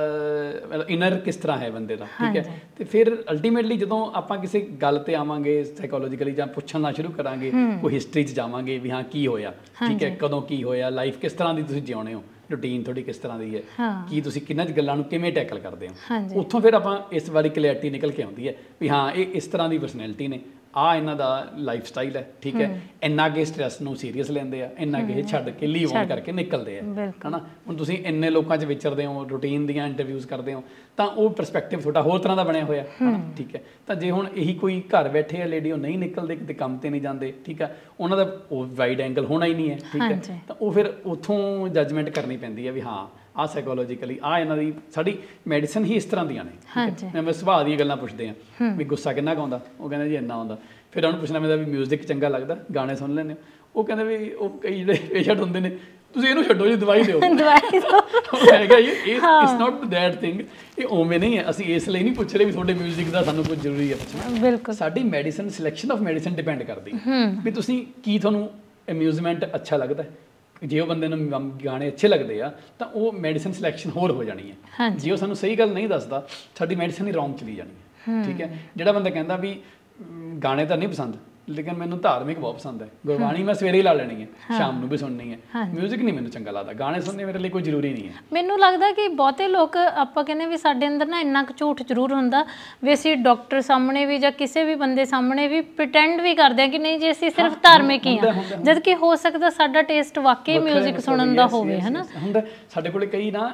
ਇਨਰ ਕਿਸ ਤਰ੍ਹਾਂ ਹੈ ਬੰਦੇ ਦਾ, ਠੀਕ ਹੈ। ਤੇ ਫਿਰ ਅਲਟੀਮੇਟਲੀ ਜਦੋਂ ਆਪਾਂ ਕਿਸੇ ਗੱਲ ਤੇ ਆਵਾਂਗੇ ਸਾਈਕੋਲੋਜੀਕਲੀ ਜਾਂ ਪੁੱਛਣਾ ਸ਼ੁਰੂ ਕਰਾਂਗੇ, ਕੋਈ ਹਿਸਟਰੀ 'ਚ ਜਾਵਾਂਗੇ ਵੀ ਹਾਂ ਕੀ ਹੋਇਆ, ਠੀਕ ਹੈ, ਕਦੋਂ ਕੀ ਹੋਇਆ, ਲਾਈਫ ਕਿਸ ਤਰ੍ਹਾਂ ਦੀ ਤੁਸੀਂ ਜਿਉਣੇ ਹੋ, ਰੂਟੀਨ ਤੁਹਾਡੀ ਕਿਸ ਤਰ੍ਹਾਂ ਦੀ ਹੈ, ਕੀ ਤੁਸੀਂ ਕਿੰਨਾਂ 'ਚ ਗੱਲਾਂ ਨੂੰ ਕਿਵੇਂ ਟੈਕਲ ਕਰਦੇ ਹੋ, ਉੱਥੋਂ ਫਿਰ ਆਪਾਂ ਇਸ ਵਾਰੀ ਕਲੈਰਿਟੀ ਨਿਕਲ ਕੇ ਆਉਂਦੀ ਹੈ ਵੀ ਹਾਂ ਇਹ ਇਸ ਤਰ੍ਹਾਂ ਦੀ ਪਰਸਨੈਲਿਟੀ ਨੇ, ਆ ਇਹਨਾਂ ਦਾ ਲਾਈਫ ਸਟਾਈਲ ਹੈ, ਠੀਕ ਹੈ। ਇੰਨਾ ਕਿ ਸਟ੍ਰੈਸ ਨੂੰ ਸੀਰੀਅਸ ਲੈਂਦੇ ਆ, ਇੰਨਾ ਕਿ ਛੱਡ ਕੇ ਲੀਵ ਆਨ ਕਰਕੇ ਨਿਕਲਦੇ ਆ, ਹੈ ਨਾ। ਹੁਣ ਤੁਸੀਂ ਇੰਨੇ ਲੋਕਾਂ 'ਚ ਵਿਚਰਦੇ ਹੋ, ਰੂਟੀਨ ਦੀਆਂ ਇੰਟਰਵਿਊਜ਼ ਕਰਦੇ ਹੋ, ਤਾਂ ਉਹ ਪਰਸਪੈਕਟਿਵ ਤੁਹਾਡਾ ਹੋਰ ਤਰ੍ਹਾਂ ਦਾ ਬਣਿਆ ਹੋਇਆ, ਹੈ ਨਾ, ਠੀਕ ਹੈ। ਤਾਂ ਜੇ ਹੁਣ ਇਹੀ ਕੋਈ ਘਰ ਬੈਠੇ ਆ ਲੇਡੀ, ਉਹ ਨਹੀਂ ਨਿਕਲਦੇ, ਕਿਤੇ ਕੰਮ ਤੇ ਨਹੀਂ ਜਾਂਦੇ, ਠੀਕ ਹੈ, ਉਹਨਾਂ ਦਾ ਉਹ ਵਾਈਡ ਐਂਗਲ ਹੋਣਾ ਹੀ ਨਹੀਂ ਹੈ, ਠੀਕ ਹੈ। ਤਾਂ ਉਹ ਫਿਰ ਉੱਥੋਂ ਜਜਮੈਂਟ ਕਰਨੀ ਪੈਂਦੀ ਹੈ ਵੀ ਹਾਂ ਆਹ ਸਾਈਕੋਲੋਜੀਕਲੀ ਆਹ ਇਹਨਾਂ ਦੀ ਸਾਡੀ ਮੈਡੀਸਨ ਹੀ ਇਸ ਤਰ੍ਹਾਂ ਦੀਆਂ ਨੇ, ਠੀਕ ਹੈ। ਮੈਂ ਸੁਭਾਅ ਦੀਆਂ ਗੱਲਾਂ ਪੁੱਛਦੇ ਹਾਂ ਵੀ ਗੁੱਸਾ ਕਿੰਨਾ ਕੁ ਆਉਂਦਾ, ਉਹ ਕਹਿੰਦਾ ਜੀ ਇੰਨਾ ਆਉਂਦਾ। ਫਿਰ ਉਹਨੂੰ ਪੁੱਛਣਾ ਪੈਂਦਾ ਵੀ ਮਿਊਜ਼ਿਕ ਚੰਗਾ ਲੱਗਦਾ, ਗਾਣੇ ਸੁਣ ਲੈਂਦੇ ਹੋ, ਉਹ ਕਹਿੰਦੇ ਵੀ ਉਹ ਕਈ ਜਿਹੜੇ ਪੇਸ਼ੈਂਟ ਹੁੰਦੇ ਨੇ ਤੁਸੀਂ ਇਹਨੂੰ ਛੱਡੋ ਜੀ, ਦਵਾਈ ਦਿਓ, ਦਵਾਈ ਦਿਓ, ਹੈਗਾ ਜੀ, ਇਹ ਇਟਸ ਨਾਟ ਦੈਟ ਥਿੰਗ, ਇਹ ਉਵੇਂ ਨਹੀਂ ਹੈ। ਅਸੀਂ ਇਸ ਲਈ ਨਹੀਂ ਪੁੱਛ ਰਹੇ ਵੀ ਤੁਹਾਡੇ ਮਿਊਜ਼ਿਕ ਦਾ ਸਾਨੂੰ ਕੁਝ ਜ਼ਰੂਰੀ ਹੈ ਪੁੱਛਣਾ, ਬਿਲਕੁਲ। ਸਾਡੀ medicine selection of medicine depend ਕਰਦੀ ਵੀ ਤੁਸੀਂ ਕੀ ਤੁਹਾਨੂੰ ਅਮਿਊਜ਼ਮੈਂਟ ਅੱਛਾ ਲੱਗਦਾ। ਜੇ ਉਹ ਬੰਦੇ ਨੂੰ ਗਾਣੇ ਅੱਛੇ ਲੱਗਦੇ ਆ ਤਾਂ ਉਹ ਮੈਡੀਸਨ ਸਿਲੈਕਸ਼ਨ ਹੋਰ ਹੋ ਜਾਣੀ ਹੈ। ਜੇ ਉਹ ਸਾਨੂੰ ਸਹੀ ਗੱਲ ਨਹੀਂ ਦੱਸਦਾ, ਸਾਡੀ ਮੈਡੀਸਨ ਹੀ ਰੌਂਗ ਚਲੀ ਜਾਣੀ ਹੈ, ਠੀਕ ਹੈ। ਜਿਹੜਾ ਬੰਦਾ ਕਹਿੰਦਾ ਵੀ ਗਾਣੇ ਤਾਂ ਨਹੀਂ ਪਸੰਦ, ਲੇਕਿਨ ਮੈਨੂੰ ਧਾਰਮਿਕ ਬਹੁਤ ਪਸੰਦ ਹੈ। ਗੁਰਬਾਣੀ ਮੈਂ ਸਵੇਰੇ ਹੀ ਲਾ ਲੈਣੀ ਹੈ, ਸ਼ਾਮ ਨੂੰ ਵੀ ਸੁਣਨੀ ਹੈ। ਮਿਊਜ਼ਿਕ ਨਹੀਂ ਮੈਨੂੰ ਚੰਗਾ ਲੱਗਦਾ, ਗਾਣੇ ਸੁਣਨੇ ਮੇਰੇ ਲਈ ਕੋਈ ਜ਼ਰੂਰੀ ਨਹੀਂ ਹੈ। ਮੈਨੂੰ ਲੱਗਦਾ ਕਿ ਬਹੁਤੇ ਲੋਕ ਆਪਾਂ ਕਹਿੰਦੇ ਵੀ ਸਾਡੇ ਅੰਦਰ ਨਾ ਇੰਨਾ ਕੁ ਝੂਠ ਜ਼ਰੂਰ ਹੁੰਦਾ ਵੀ ਅਸੀਂ ਡਾਕਟਰ ਸਾਹਮਣੇ ਵੀ ਜਾਂ ਕਿਸੇ ਵੀ ਬੰਦੇ ਸਾਹਮਣੇ ਵੀ ਪ੍ਰੀਟੈਂਡ ਵੀ ਕਰਦੇ ਹਾਂ ਕਿ ਨਹੀਂ ਜੀ ਅਸੀਂ ਸਿਰਫ ਧਾਰਮਿਕ ਹੀ ਹਾਂ, ਜਦ ਕਿ ਹੋ ਸਕਦਾ ਸਾਡਾ ਟੇਸਟ ਵਾਕਈ ਮਿਊਜ਼ਿਕ ਸੁਣਨ ਦਾ ਹੋਵੇ, ਹੈ ਨਾ। ਹੁੰਦਾ ਸਾਡੇ ਕੋਲ ਕਈ ਨਾ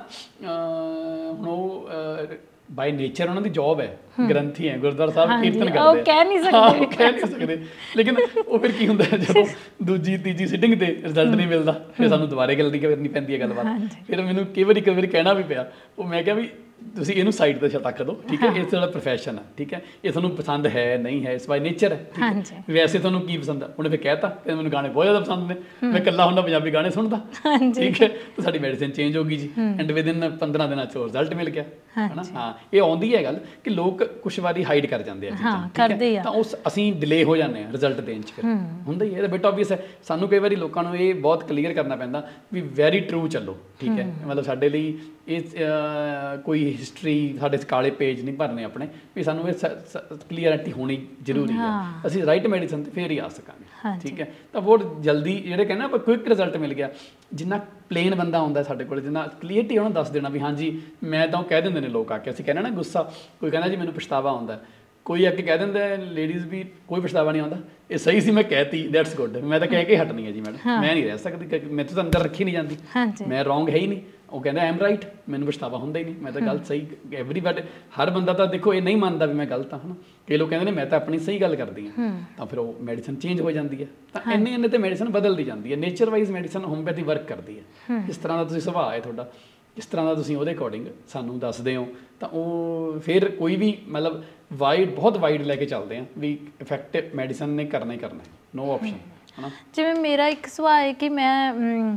ਹੁਣ ਉਹ ਬਾਈ ਨੇਚਰ ਉਹਨਾਂ ਦੀ ਜੌਬ ਹੈ, ਗ੍ਰੰਥੀ ਹੈ, ਗੁਰਦੁਆਰਾ ਸਾਹਿਬ ਕੀਰਤਨ ਕਰਦੇ ਆ, ਉਹ ਕਹਿ ਨਹੀਂ ਸਕਦੇ ਕਹਿ ਨਹੀਂ ਸਕਦੇ ਲੇਕਿਨ ਉਹ ਫਿਰ ਕੀ ਹੁੰਦਾ ਜਦੋਂ ਦੂਜੀ ਤੀਜੀ ਸਿਟਿੰਗ ਤੇ ਰਿਜ਼ਲਟ ਨਹੀਂ ਮਿਲਦਾ ਫਿਰ ਸਾਨੂੰ ਦੁਬਾਰੇ ਗੱਲ ਕਰਨੀ ਪੈਂਦੀ ਹੈ ਗੱਲਬਾਤ। ਫਿਰ ਮੈਨੂੰ ਕਈ ਵਾਰੀ ਕਈ ਵਾਰੀ ਕਹਿਣਾ ਵੀ ਪਿਆ, ਉਹ ਮੈਂ ਕਿਹਾ ਵੀ ਤੁਸੀਂ ਇਹਨੂੰ ਸਾਈਡ ਤੇ ਰੱਖ ਦਿਓ, ਠੀਕ ਹੈ, ਇਸ ਤੁਹਾਡਾ ਪ੍ਰੋਫੈਸ਼ਨ ਹੈ, ਠੀਕ ਹੈ, ਇਹ ਤੁਹਾਨੂੰ ਪਸੰਦ ਹੈ ਨਹੀਂ ਹੈ, ਇਸ ਬਾਈ ਨੇਚਰ ਹੈ, ਠੀਕ ਹੈ। ਵੈਸੇ ਤੁਹਾਨੂੰ ਕੀ ਪਸੰਦ ਆ, ਉਹਨੇ ਫਿਰ ਕਹਿਤਾ ਕਿ ਮੈਨੂੰ ਗਾਣੇ ਬਹੁਤ ਜ਼ਿਆਦਾ ਪਸੰਦ ਨੇ, ਮੈਂ ਇਕੱਲਾ ਹੁੰਦਾ ਪੰਜਾਬੀ ਗਾਣੇ ਸੁਣਦਾ, ਠੀਕ ਹੈ, ਤਾਂ ਸਾਡੀ ਮੈਡੀਸਿਨ ਚੇਂਜ ਹੋ ਗਈ ਜੀ, ਐਂਡ ਵਿਦਿਨ ਪੰਦਰਾਂ ਦਿਨਾਂ 'ਚ ਰਿਜ਼ਲਟ ਮਿਲ ਗਿਆ, ਹੈ ਨਾ। ਹਾਂ, ਇਹ ਆਉਂਦੀ ਹੈ ਗੱਲ ਕਿ ਲੋਕ ਕੁਛ ਵਾਰੀ ਹਾਈਡ ਕਰ ਜਾਂਦੇ ਆ ਚੀਜ਼ਾਂ, ਤਾਂ ਉਸ ਅਸੀਂ ਡਿਲੇ ਹੋ ਜਾਂਦੇ ਹਾਂ ਰਿਜ਼ਲਟ ਦੇਣ 'ਚ, ਫਿਰ ਹੁੰਦਾ ਹੀ ਇਹ ਤਾਂ ਬਿਟ ਆਬਵੀਅਸ ਹੈ। ਸਾਨੂੰ ਕਈ ਵਾਰੀ ਲੋਕਾਂ ਨੂੰ ਇਹ ਬਹੁਤ ਕਲੀਅਰ ਕਰਨਾ ਪੈਂਦਾ ਵੀ ਵੈਰੀ ਟਰੂ ਚੱਲੋ, ਠੀਕ ਹੈ, ਮਤਲਬ ਸਾਡੇ ਲਈ ਇਹ ਕੋਈ ਹਿਸਟਰੀ ਸਾਡੇ ਕਾਲੇ ਪੇਜ ਨਹੀਂ ਭਰਨੇ ਆਪਣੇ, ਵੀ ਸਾਨੂੰ ਇਹ ਕਲੀਅਰਿਟੀ ਹੋਣੀ ਜ਼ਰੂਰੀ ਹੈ, ਅਸੀਂ ਰਾਈਟ ਮੈਡੀਸਨ 'ਤੇ ਫੇਰ ਹੀ ਆ ਸਕਾਂਗੇ, ਠੀਕ ਹੈ। ਤਾਂ ਬਹੁਤ ਜਲਦੀ ਜਿਹੜੇ ਕਹਿੰਦੇ ਆਪਾਂ ਕੁਇਕ ਰਿਜ਼ਲਟ ਮਿਲ ਗਿਆ, ਜਿੰਨਾ ਪਲੇਨ ਬੰਦਾ ਆਉਂਦਾ ਸਾਡੇ ਕੋਲ, ਜਿੰਨਾ ਕਲੀਅਰਟੀ ਉਹਨੂੰ ਦੱਸ ਦੇਣਾ ਵੀ ਹਾਂਜੀ ਮੈਂ ਤਾਂ, ਉਹ ਕਹਿ ਦਿੰਦੇ ਨੇ ਲੋਕ ਆ ਕੇ, ਅਸੀਂ ਕਹਿੰਦੇ ਨਾ ਗੁੱਸਾ, ਕੋਈ ਕਹਿੰਦਾ ਜੀ ਮੈਨੂੰ ਪਛਤਾਵਾ ਆਉਂਦਾ, ਕੋਈ ਅੱਗੇ ਕਹਿ ਦਿੰਦਾ ਲੇਡੀਜ਼ ਵੀ ਕੋਈ ਪਛਤਾਵਾ ਨਹੀਂ ਆਉਂਦਾ, ਇਹ ਸਹੀ ਸੀ ਮੈਂ ਕਹਿਤੀ ਦੈਟਸ ਗੁੱਡ, ਮੈਂ ਤਾਂ ਕਹਿ ਕੇ ਹਟਣੀ ਹੈ ਜੀ ਮੈਡਮ, ਮੈਂ ਨਹੀਂ ਰਹਿ ਸਕਦੀ, ਮੈਥੋਂ ਤਾਂ ਅੰਦਰ ਰੱਖੀ ਨਹੀਂ ਜਾਂਦੀ, ਮੈਂ ਰੋਂਗ ਹੈ ਹੀ ਨਹੀਂ, ਉਹ ਕਹਿੰਦਾ ਆਈ ਐਮ ਰਾਈਟ, ਮੈਨੂੰ ਪਛਤਾਵਾ ਹੁੰਦਾ ਹੀ ਨਹੀਂ, ਮੈਂ ਤਾਂ ਗਲਤ ਸਹੀ ਐਵਰੀਬਡੀ, ਹਰ ਬੰਦਾ ਤਾਂ ਦੇਖੋ ਇਹ ਨਹੀਂ ਮੰਨਦਾ ਵੀ ਮੈਂ ਗਲਤ ਹਾਂ, ਹੈ ਨਾ। ਕਈ ਲੋਕ ਕਹਿੰਦੇ ਨੇ ਮੈਂ ਤਾਂ ਆਪਣੀ ਸਹੀ ਗੱਲ ਕਰਦੀ ਹਾਂ, ਤਾਂ ਫਿਰ ਉਹ ਮੈਡੀਸਨ ਚੇਂਜ ਹੋ ਜਾਂਦੀ ਹੈ, ਤਾਂ ਇੰਨੇ ਇੰਨੇ ਤੇ ਮੈਡੀਸਨ ਬਦਲਦੀ ਜਾਂਦੀ ਹੈ। Nature wise medicine homeopathy work ਕਰਦੀ ਹੈ, ਕਿਸ ਤਰ੍ਹਾਂ ਦਾ ਤੁਸੀਂ ਸੁਭਾਅ ਹੈ ਤੁਹਾਡਾ, ਕਿਸ ਤਰ੍ਹਾਂ ਦਾ ਤੁਸੀਂ ਉਹਦੇ ਅਕੋਰਡਿੰਗ ਸਾਨੂੰ ਦੱਸਦੇ ਹੋ, ਤਾਂ ਉਹ ਫਿਰ ਕੋਈ ਵੀ ਮਤਲਬ ਵਾਈਡ ਬਹੁਤ ਵਾਈਡ ਲੈ ਕੇ ਚੱਲਦੇ ਆ ਵੀ ਇਫੈਕਟਿਵ ਮੈਡੀਸਨ ਨੇ ਕਰਨਾ ਹੀ ਕਰਨਾ, ਨੋ ਆਪਸ਼ਨ, ਹੈ ਨਾ। ਜਿਵੇਂ ਮੇਰਾ ਇੱਕ ਸੁਭਾਅ ਹੈ ਕਿ ਮੈਂ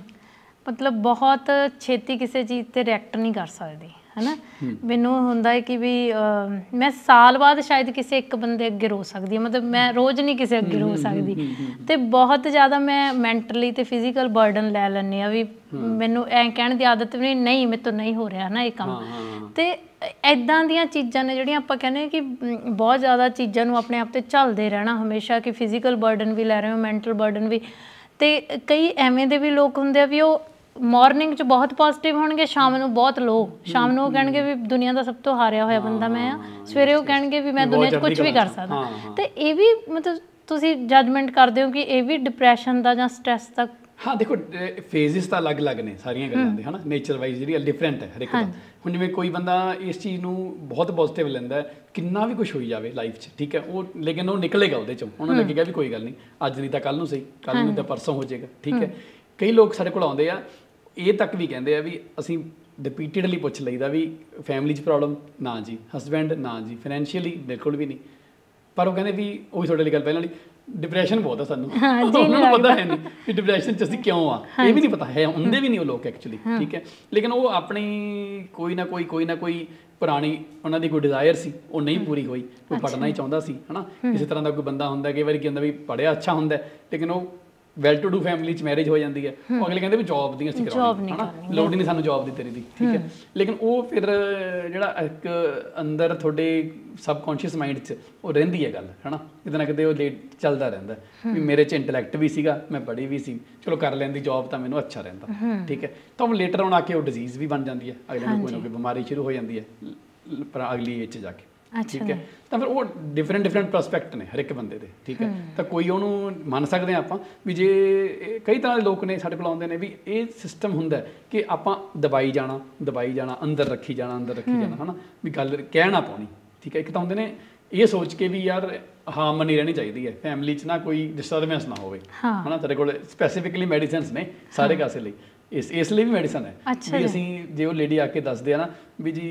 ਮਤਲਬ ਬਹੁਤ ਛੇਤੀ ਕਿਸੇ ਚੀਜ਼ 'ਤੇ ਰਿਐਕਟ ਨਹੀਂ ਕਰ ਸਕਦੀ, ਹੈ ਨਾ। ਮੈਨੂੰ ਹੁੰਦਾ ਹੈ ਕਿ ਵੀ ਮੈਂ ਸਾਲ ਬਾਅਦ ਸ਼ਾਇਦ ਕਿਸੇ ਇੱਕ ਬੰਦੇ ਅੱਗੇ ਰੋ ਸਕਦੀ ਹਾਂ, ਮਤਲਬ ਮੈਂ ਰੋਜ਼ ਨਹੀਂ ਕਿਸੇ ਅੱਗੇ ਰੋ ਸਕਦੀ, ਅਤੇ ਬਹੁਤ ਜ਼ਿਆਦਾ ਮੈਂ ਮੈਂਟਲੀ ਅਤੇ ਫਿਜ਼ੀਕਲ ਬਰਡਨ ਲੈ ਲੈਂਦੀ ਹਾਂ, ਵੀ ਮੈਨੂੰ ਐਂ ਕਹਿਣ ਦੀ ਆਦਤ ਵੀ ਨਹੀਂ ਮੇਰੇ ਤੋਂ ਨਹੀਂ ਹੋ ਰਿਹਾ ਨਾ ਇਹ ਕੰਮ। ਅਤੇ ਇੱਦਾਂ ਦੀਆਂ ਚੀਜ਼ਾਂ ਨੇ ਜਿਹੜੀਆਂ ਆਪਾਂ ਕਹਿੰਦੇ ਹਾਂ ਕਿ ਬਹੁਤ ਜ਼ਿਆਦਾ ਚੀਜ਼ਾਂ ਨੂੰ ਆਪਣੇ ਆਪ 'ਤੇ ਝੱਲਦੇ ਰਹਿਣਾ ਹਮੇਸ਼ਾ, ਕਿ ਫਿਜ਼ੀਕਲ ਬਰਡਨ ਵੀ ਲੈ ਰਹੇ ਹੋ, ਮੈਂਟਲ ਬਰਡਨ ਵੀ। ਅਤੇ ਕਈ ਐਵੇਂ ਦੇ ਵੀ ਲੋਕ ਹੁੰਦੇ ਆ ਵੀ ਉਹ ਮਾਰਨਿੰਗ 'ਚ ਬਹੁਤ ਪੋਜ਼ੀਟਿਵ ਹੋਣਗੇ, ਸ਼ਾਮ ਨੂੰ ਬਹੁਤ ਲੋ, ਸ਼ਾਮ ਨੂੰ ਉਹ ਕਹਿਣਗੇ ਵੀ ਦੁਨੀਆ ਦਾ ਸਭ ਤੋਂ ਹਾਰਿਆ ਹੋਇਆ ਬੰਦਾ ਮੈਂ ਆ, ਸਵੇਰੇ ਉਹ ਕਹਿਣਗੇ ਵੀ ਮੈਂ ਦੁਨੀਆ 'ਚ ਕੁਛ ਵੀ ਕਰ ਸਕਦਾ। ਅਤੇ ਇਹ ਵੀ ਮਤਲਬ ਤੁਸੀਂ ਜੱਜਮੈਂਟ ਕਰਦੇ ਹੋ ਕਿ ਇਹ ਵੀ ਡਿਪਰੈਸ਼ਨ ਦਾ ਜਾਂ ਸਟ੍ਰੈਸ ਦਾ? ਹਾਂ ਦੇਖੋ, ਫੇਜ਼ਿਸ ਤਾਂ ਅਲੱਗ ਅਲੱਗ ਨੇ ਸਾਰੀਆਂ ਗੱਲਾਂ ਦੇ, ਹੈ ਨਾ। ਨੇਚਰ ਵਾਈਜ਼ ਜਿਹੜੀ ਡਿਫਰੈਂਟ ਹੈ ਹਰ ਇੱਕ ਦਾ। ਹੁਣ ਜਿਵੇਂ ਕੋਈ ਬੰਦਾ ਇਸ ਚੀਜ਼ ਨੂੰ ਬਹੁਤ ਪੋਜ਼ੀਟਿਵ ਲੈਂਦਾ, ਕਿੰਨਾ ਵੀ ਕੁਛ ਹੋਈ ਜਾਵੇ ਲਾਈਫ 'ਚ, ਠੀਕ ਹੈ, ਉਹ ਲੇਕਿਨ ਉਹ ਨਿਕਲੇਗਾ ਉਹਦੇ 'ਚੋਂ, ਉਹਨੂੰ ਲੱਗੇਗਾ ਵੀ ਕੋਈ ਗੱਲ ਨਹੀਂ, ਅੱਜ ਨਹੀਂ ਤਾਂ ਕੱਲ੍ਹ ਨੂੰ ਸਹੀ, ਕੱਲ੍ਹ ਨੂੰ ਤਾਂ ਪਰਸੋਂ ਹੋ ਜਾਏਗਾ, ਠੀਕ ਹੈ। ਕਈ ਲੋਕ ਸਾਡੇ ਕੋਲ ਆਉਂਦੇ ਆ, ਇਹ ਤੱਕ ਵੀ ਕਹਿੰਦੇ ਆ ਵੀ ਅਸੀਂ ਰਿਪੀਟਡਲੀ ਪੁੱਛ ਲਈਦਾ ਵੀ ਫੈਮਿਲੀ 'ਚ ਪ੍ਰੋਬਲਮ, ਨਾ ਜੀ, ਹਸਬੈਂਡ, ਨਾ ਜੀ, ਫਾਈਨੈਂਸ਼ੀਅਲੀ ਬਿਲਕੁਲ ਵੀ ਨਹੀਂ, ਪਰ ਉਹ ਕਹਿੰਦੇ ਵੀ ਉਹੀ ਤੁਹਾਡੇ ਲਈ ਗੱਲ ਪਹਿਲਾਂ ਵਾਲੀ, ਡਿਪਰੈਸ਼ਨ ਬਹੁਤ ਆ ਸਾਨੂੰ, ਉਹਨਾਂ ਨੂੰ ਪਤਾ ਹੈ ਨਹੀਂ ਵੀ ਡਿਪਰੈਸ਼ਨ 'ਚ ਅਸੀਂ ਕਿਉਂ ਆ, ਇਹ ਵੀ ਨਹੀਂ ਪਤਾ ਹੈ, ਹੁੰਦੇ ਵੀ ਨਹੀਂ ਉਹ ਲੋਕ ਐਕਚੁਅਲੀ, ਠੀਕ ਹੈ। ਲੇਕਿਨ ਉਹ ਆਪਣੀ ਕੋਈ ਨਾ ਕੋਈ ਕੋਈ ਨਾ ਕੋਈ ਪੁਰਾਣੀ ਉਹਨਾਂ ਦੀ ਕੋਈ ਡਿਜ਼ਾਇਰ ਸੀ, ਉਹ ਨਹੀਂ ਪੂਰੀ ਹੋਈ, ਕੋਈ ਪੜ੍ਹਨਾ ਹੀ ਚਾਹੁੰਦਾ ਸੀ, ਹੈ ਨਾ। ਕਿਸੇ ਤਰ੍ਹਾਂ ਦਾ ਕੋਈ ਬੰਦਾ ਹੁੰਦਾ, ਕਈ ਵਾਰੀ ਕੀ ਹੁੰਦਾ ਵੀ ਪੜ੍ਹਿਆ ਅੱਛਾ ਹੁੰਦਾ, ਲੇਕਿਨ ਉਹ ਵੈਲ ਟੂ ਡੂ ਫੈਮਿਲੀ 'ਚ ਮੈਰਿਜ ਹੋ ਜਾਂਦੀ ਹੈ, ਉਹ ਅਗਲੇ ਕਹਿੰਦੇ ਵੀ ਜੋਬ ਦੀ ਅਸੀਂ ਕਰਾਉਣੀ, ਹੈ ਨਾ, ਲੋੜ ਹੀ ਨਹੀਂ ਸਾਨੂੰ ਜੋਬ ਦੀ ਤੇਰੀ ਦੀ, ਠੀਕ ਹੈ। ਲੇਕਿਨ ਉਹ ਫਿਰ ਜਿਹੜਾ ਇੱਕ ਅੰਦਰ ਤੁਹਾਡੇ ਸਬਕੌਂਸ਼ੀਅਸ ਮਾਈਂਡ 'ਚ ਉਹ ਰਹਿੰਦੀ ਹੈ ਗੱਲ, ਹੈ ਨਾ, ਕਿਤੇ ਨਾ ਕਿਤੇ ਉਹ ਲੇਟ ਚੱਲਦਾ ਰਹਿੰਦਾ ਵੀ ਮੇਰੇ 'ਚ ਇੰਟੈਲੈਕਟ ਵੀ ਸੀਗਾ, ਮੈਂ ਪੜ੍ਹੀ ਵੀ ਸੀ, ਚਲੋ ਕਰ ਲੈਂਦੀ ਜੋਬ ਤਾਂ ਮੈਨੂੰ ਅੱਛਾ ਰਹਿੰਦਾ, ਠੀਕ ਹੈ। ਤਾਂ ਉਹ ਲੇਟਰ ਆਉਣ ਆ ਕੇ ਉਹ ਡਿਜ਼ੀਜ਼ ਵੀ ਬਣ ਜਾਂਦੀ ਹੈ, ਅਗਲੇ ਨੂੰ ਕੋਈ ਨਾ ਕੋਈ ਬਿਮਾਰੀ ਸ਼ੁਰੂ ਹੋ ਜਾਂਦੀ ਹੈ ਪਰ ਅਗਲੀ ਏਜ 'ਚ ਜਾ ਕੇ, ਠੀਕ ਹੈ। ਤਾਂ ਫਿਰ ਉਹ ਡਿਫਰੈਂਟ ਡਿਫਰੈਂਟ ਪ੍ਰਸਪੈਕਟ ਨੇ ਹਰ ਇੱਕ ਬੰਦੇ ਦੇ, ਠੀਕ ਹੈ। ਤਾਂ ਕੋਈ ਉਹਨੂੰ ਮੰਨ ਸਕਦੇ ਹਾਂ ਆਪਾਂ ਵੀ ਜੇ ਕਈ ਤਰ੍ਹਾਂ ਦੇ ਲੋਕ ਨੇ ਸਾਡੇ ਕੋਲ ਆਉਂਦੇ ਨੇ ਵੀ ਇਹ ਸਿਸਟਮ ਹੁੰਦਾ ਕਿ ਆਪਾਂ ਦਬਾਈ ਜਾਣਾ ਦਬਾਈ ਜਾਣਾ ਅੰਦਰ ਰੱਖੀ ਜਾਣਾ ਅੰਦਰ ਰੱਖੀ ਜਾਣਾ, ਹੈ ਨਾ, ਵੀ ਗੱਲ ਕਹਿਣਾ ਪਾਉਣੀ, ਠੀਕ ਹੈ। ਇੱਕ ਤਾਂ ਹੁੰਦੇ ਨੇ ਇਹ ਸੋਚ ਕੇ ਵੀ ਯਾਰ ਹਾਰਮ ਨਹੀਂ ਰਹਿਣੀ ਚਾਹੀਦੀ ਹੈ, ਫੈਮਿਲੀ 'ਚ ਨਾ ਕੋਈ ਡਿਸਟਰਬੈਂਸ ਨਾ ਹੋਵੇ, ਹੈ ਨਾ। ਸਾਡੇ ਕੋਲ ਸਪੈਸੀਫਿਕਲੀ ਮੈਡੀਸਨਸ ਨੇ ਸਾਰੇ ਕਾਸੇ ਲਈ, ਇਸ ਇਸ ਲਈ ਵੀ ਮੈਡੀਸਨ ਹੈ ਵੀ ਅਸੀਂ ਜੇ ਉਹ ਲੇਡੀ ਆ ਕੇ ਦੱਸਦੇ ਆ ਨਾ ਵੀ ਜੀ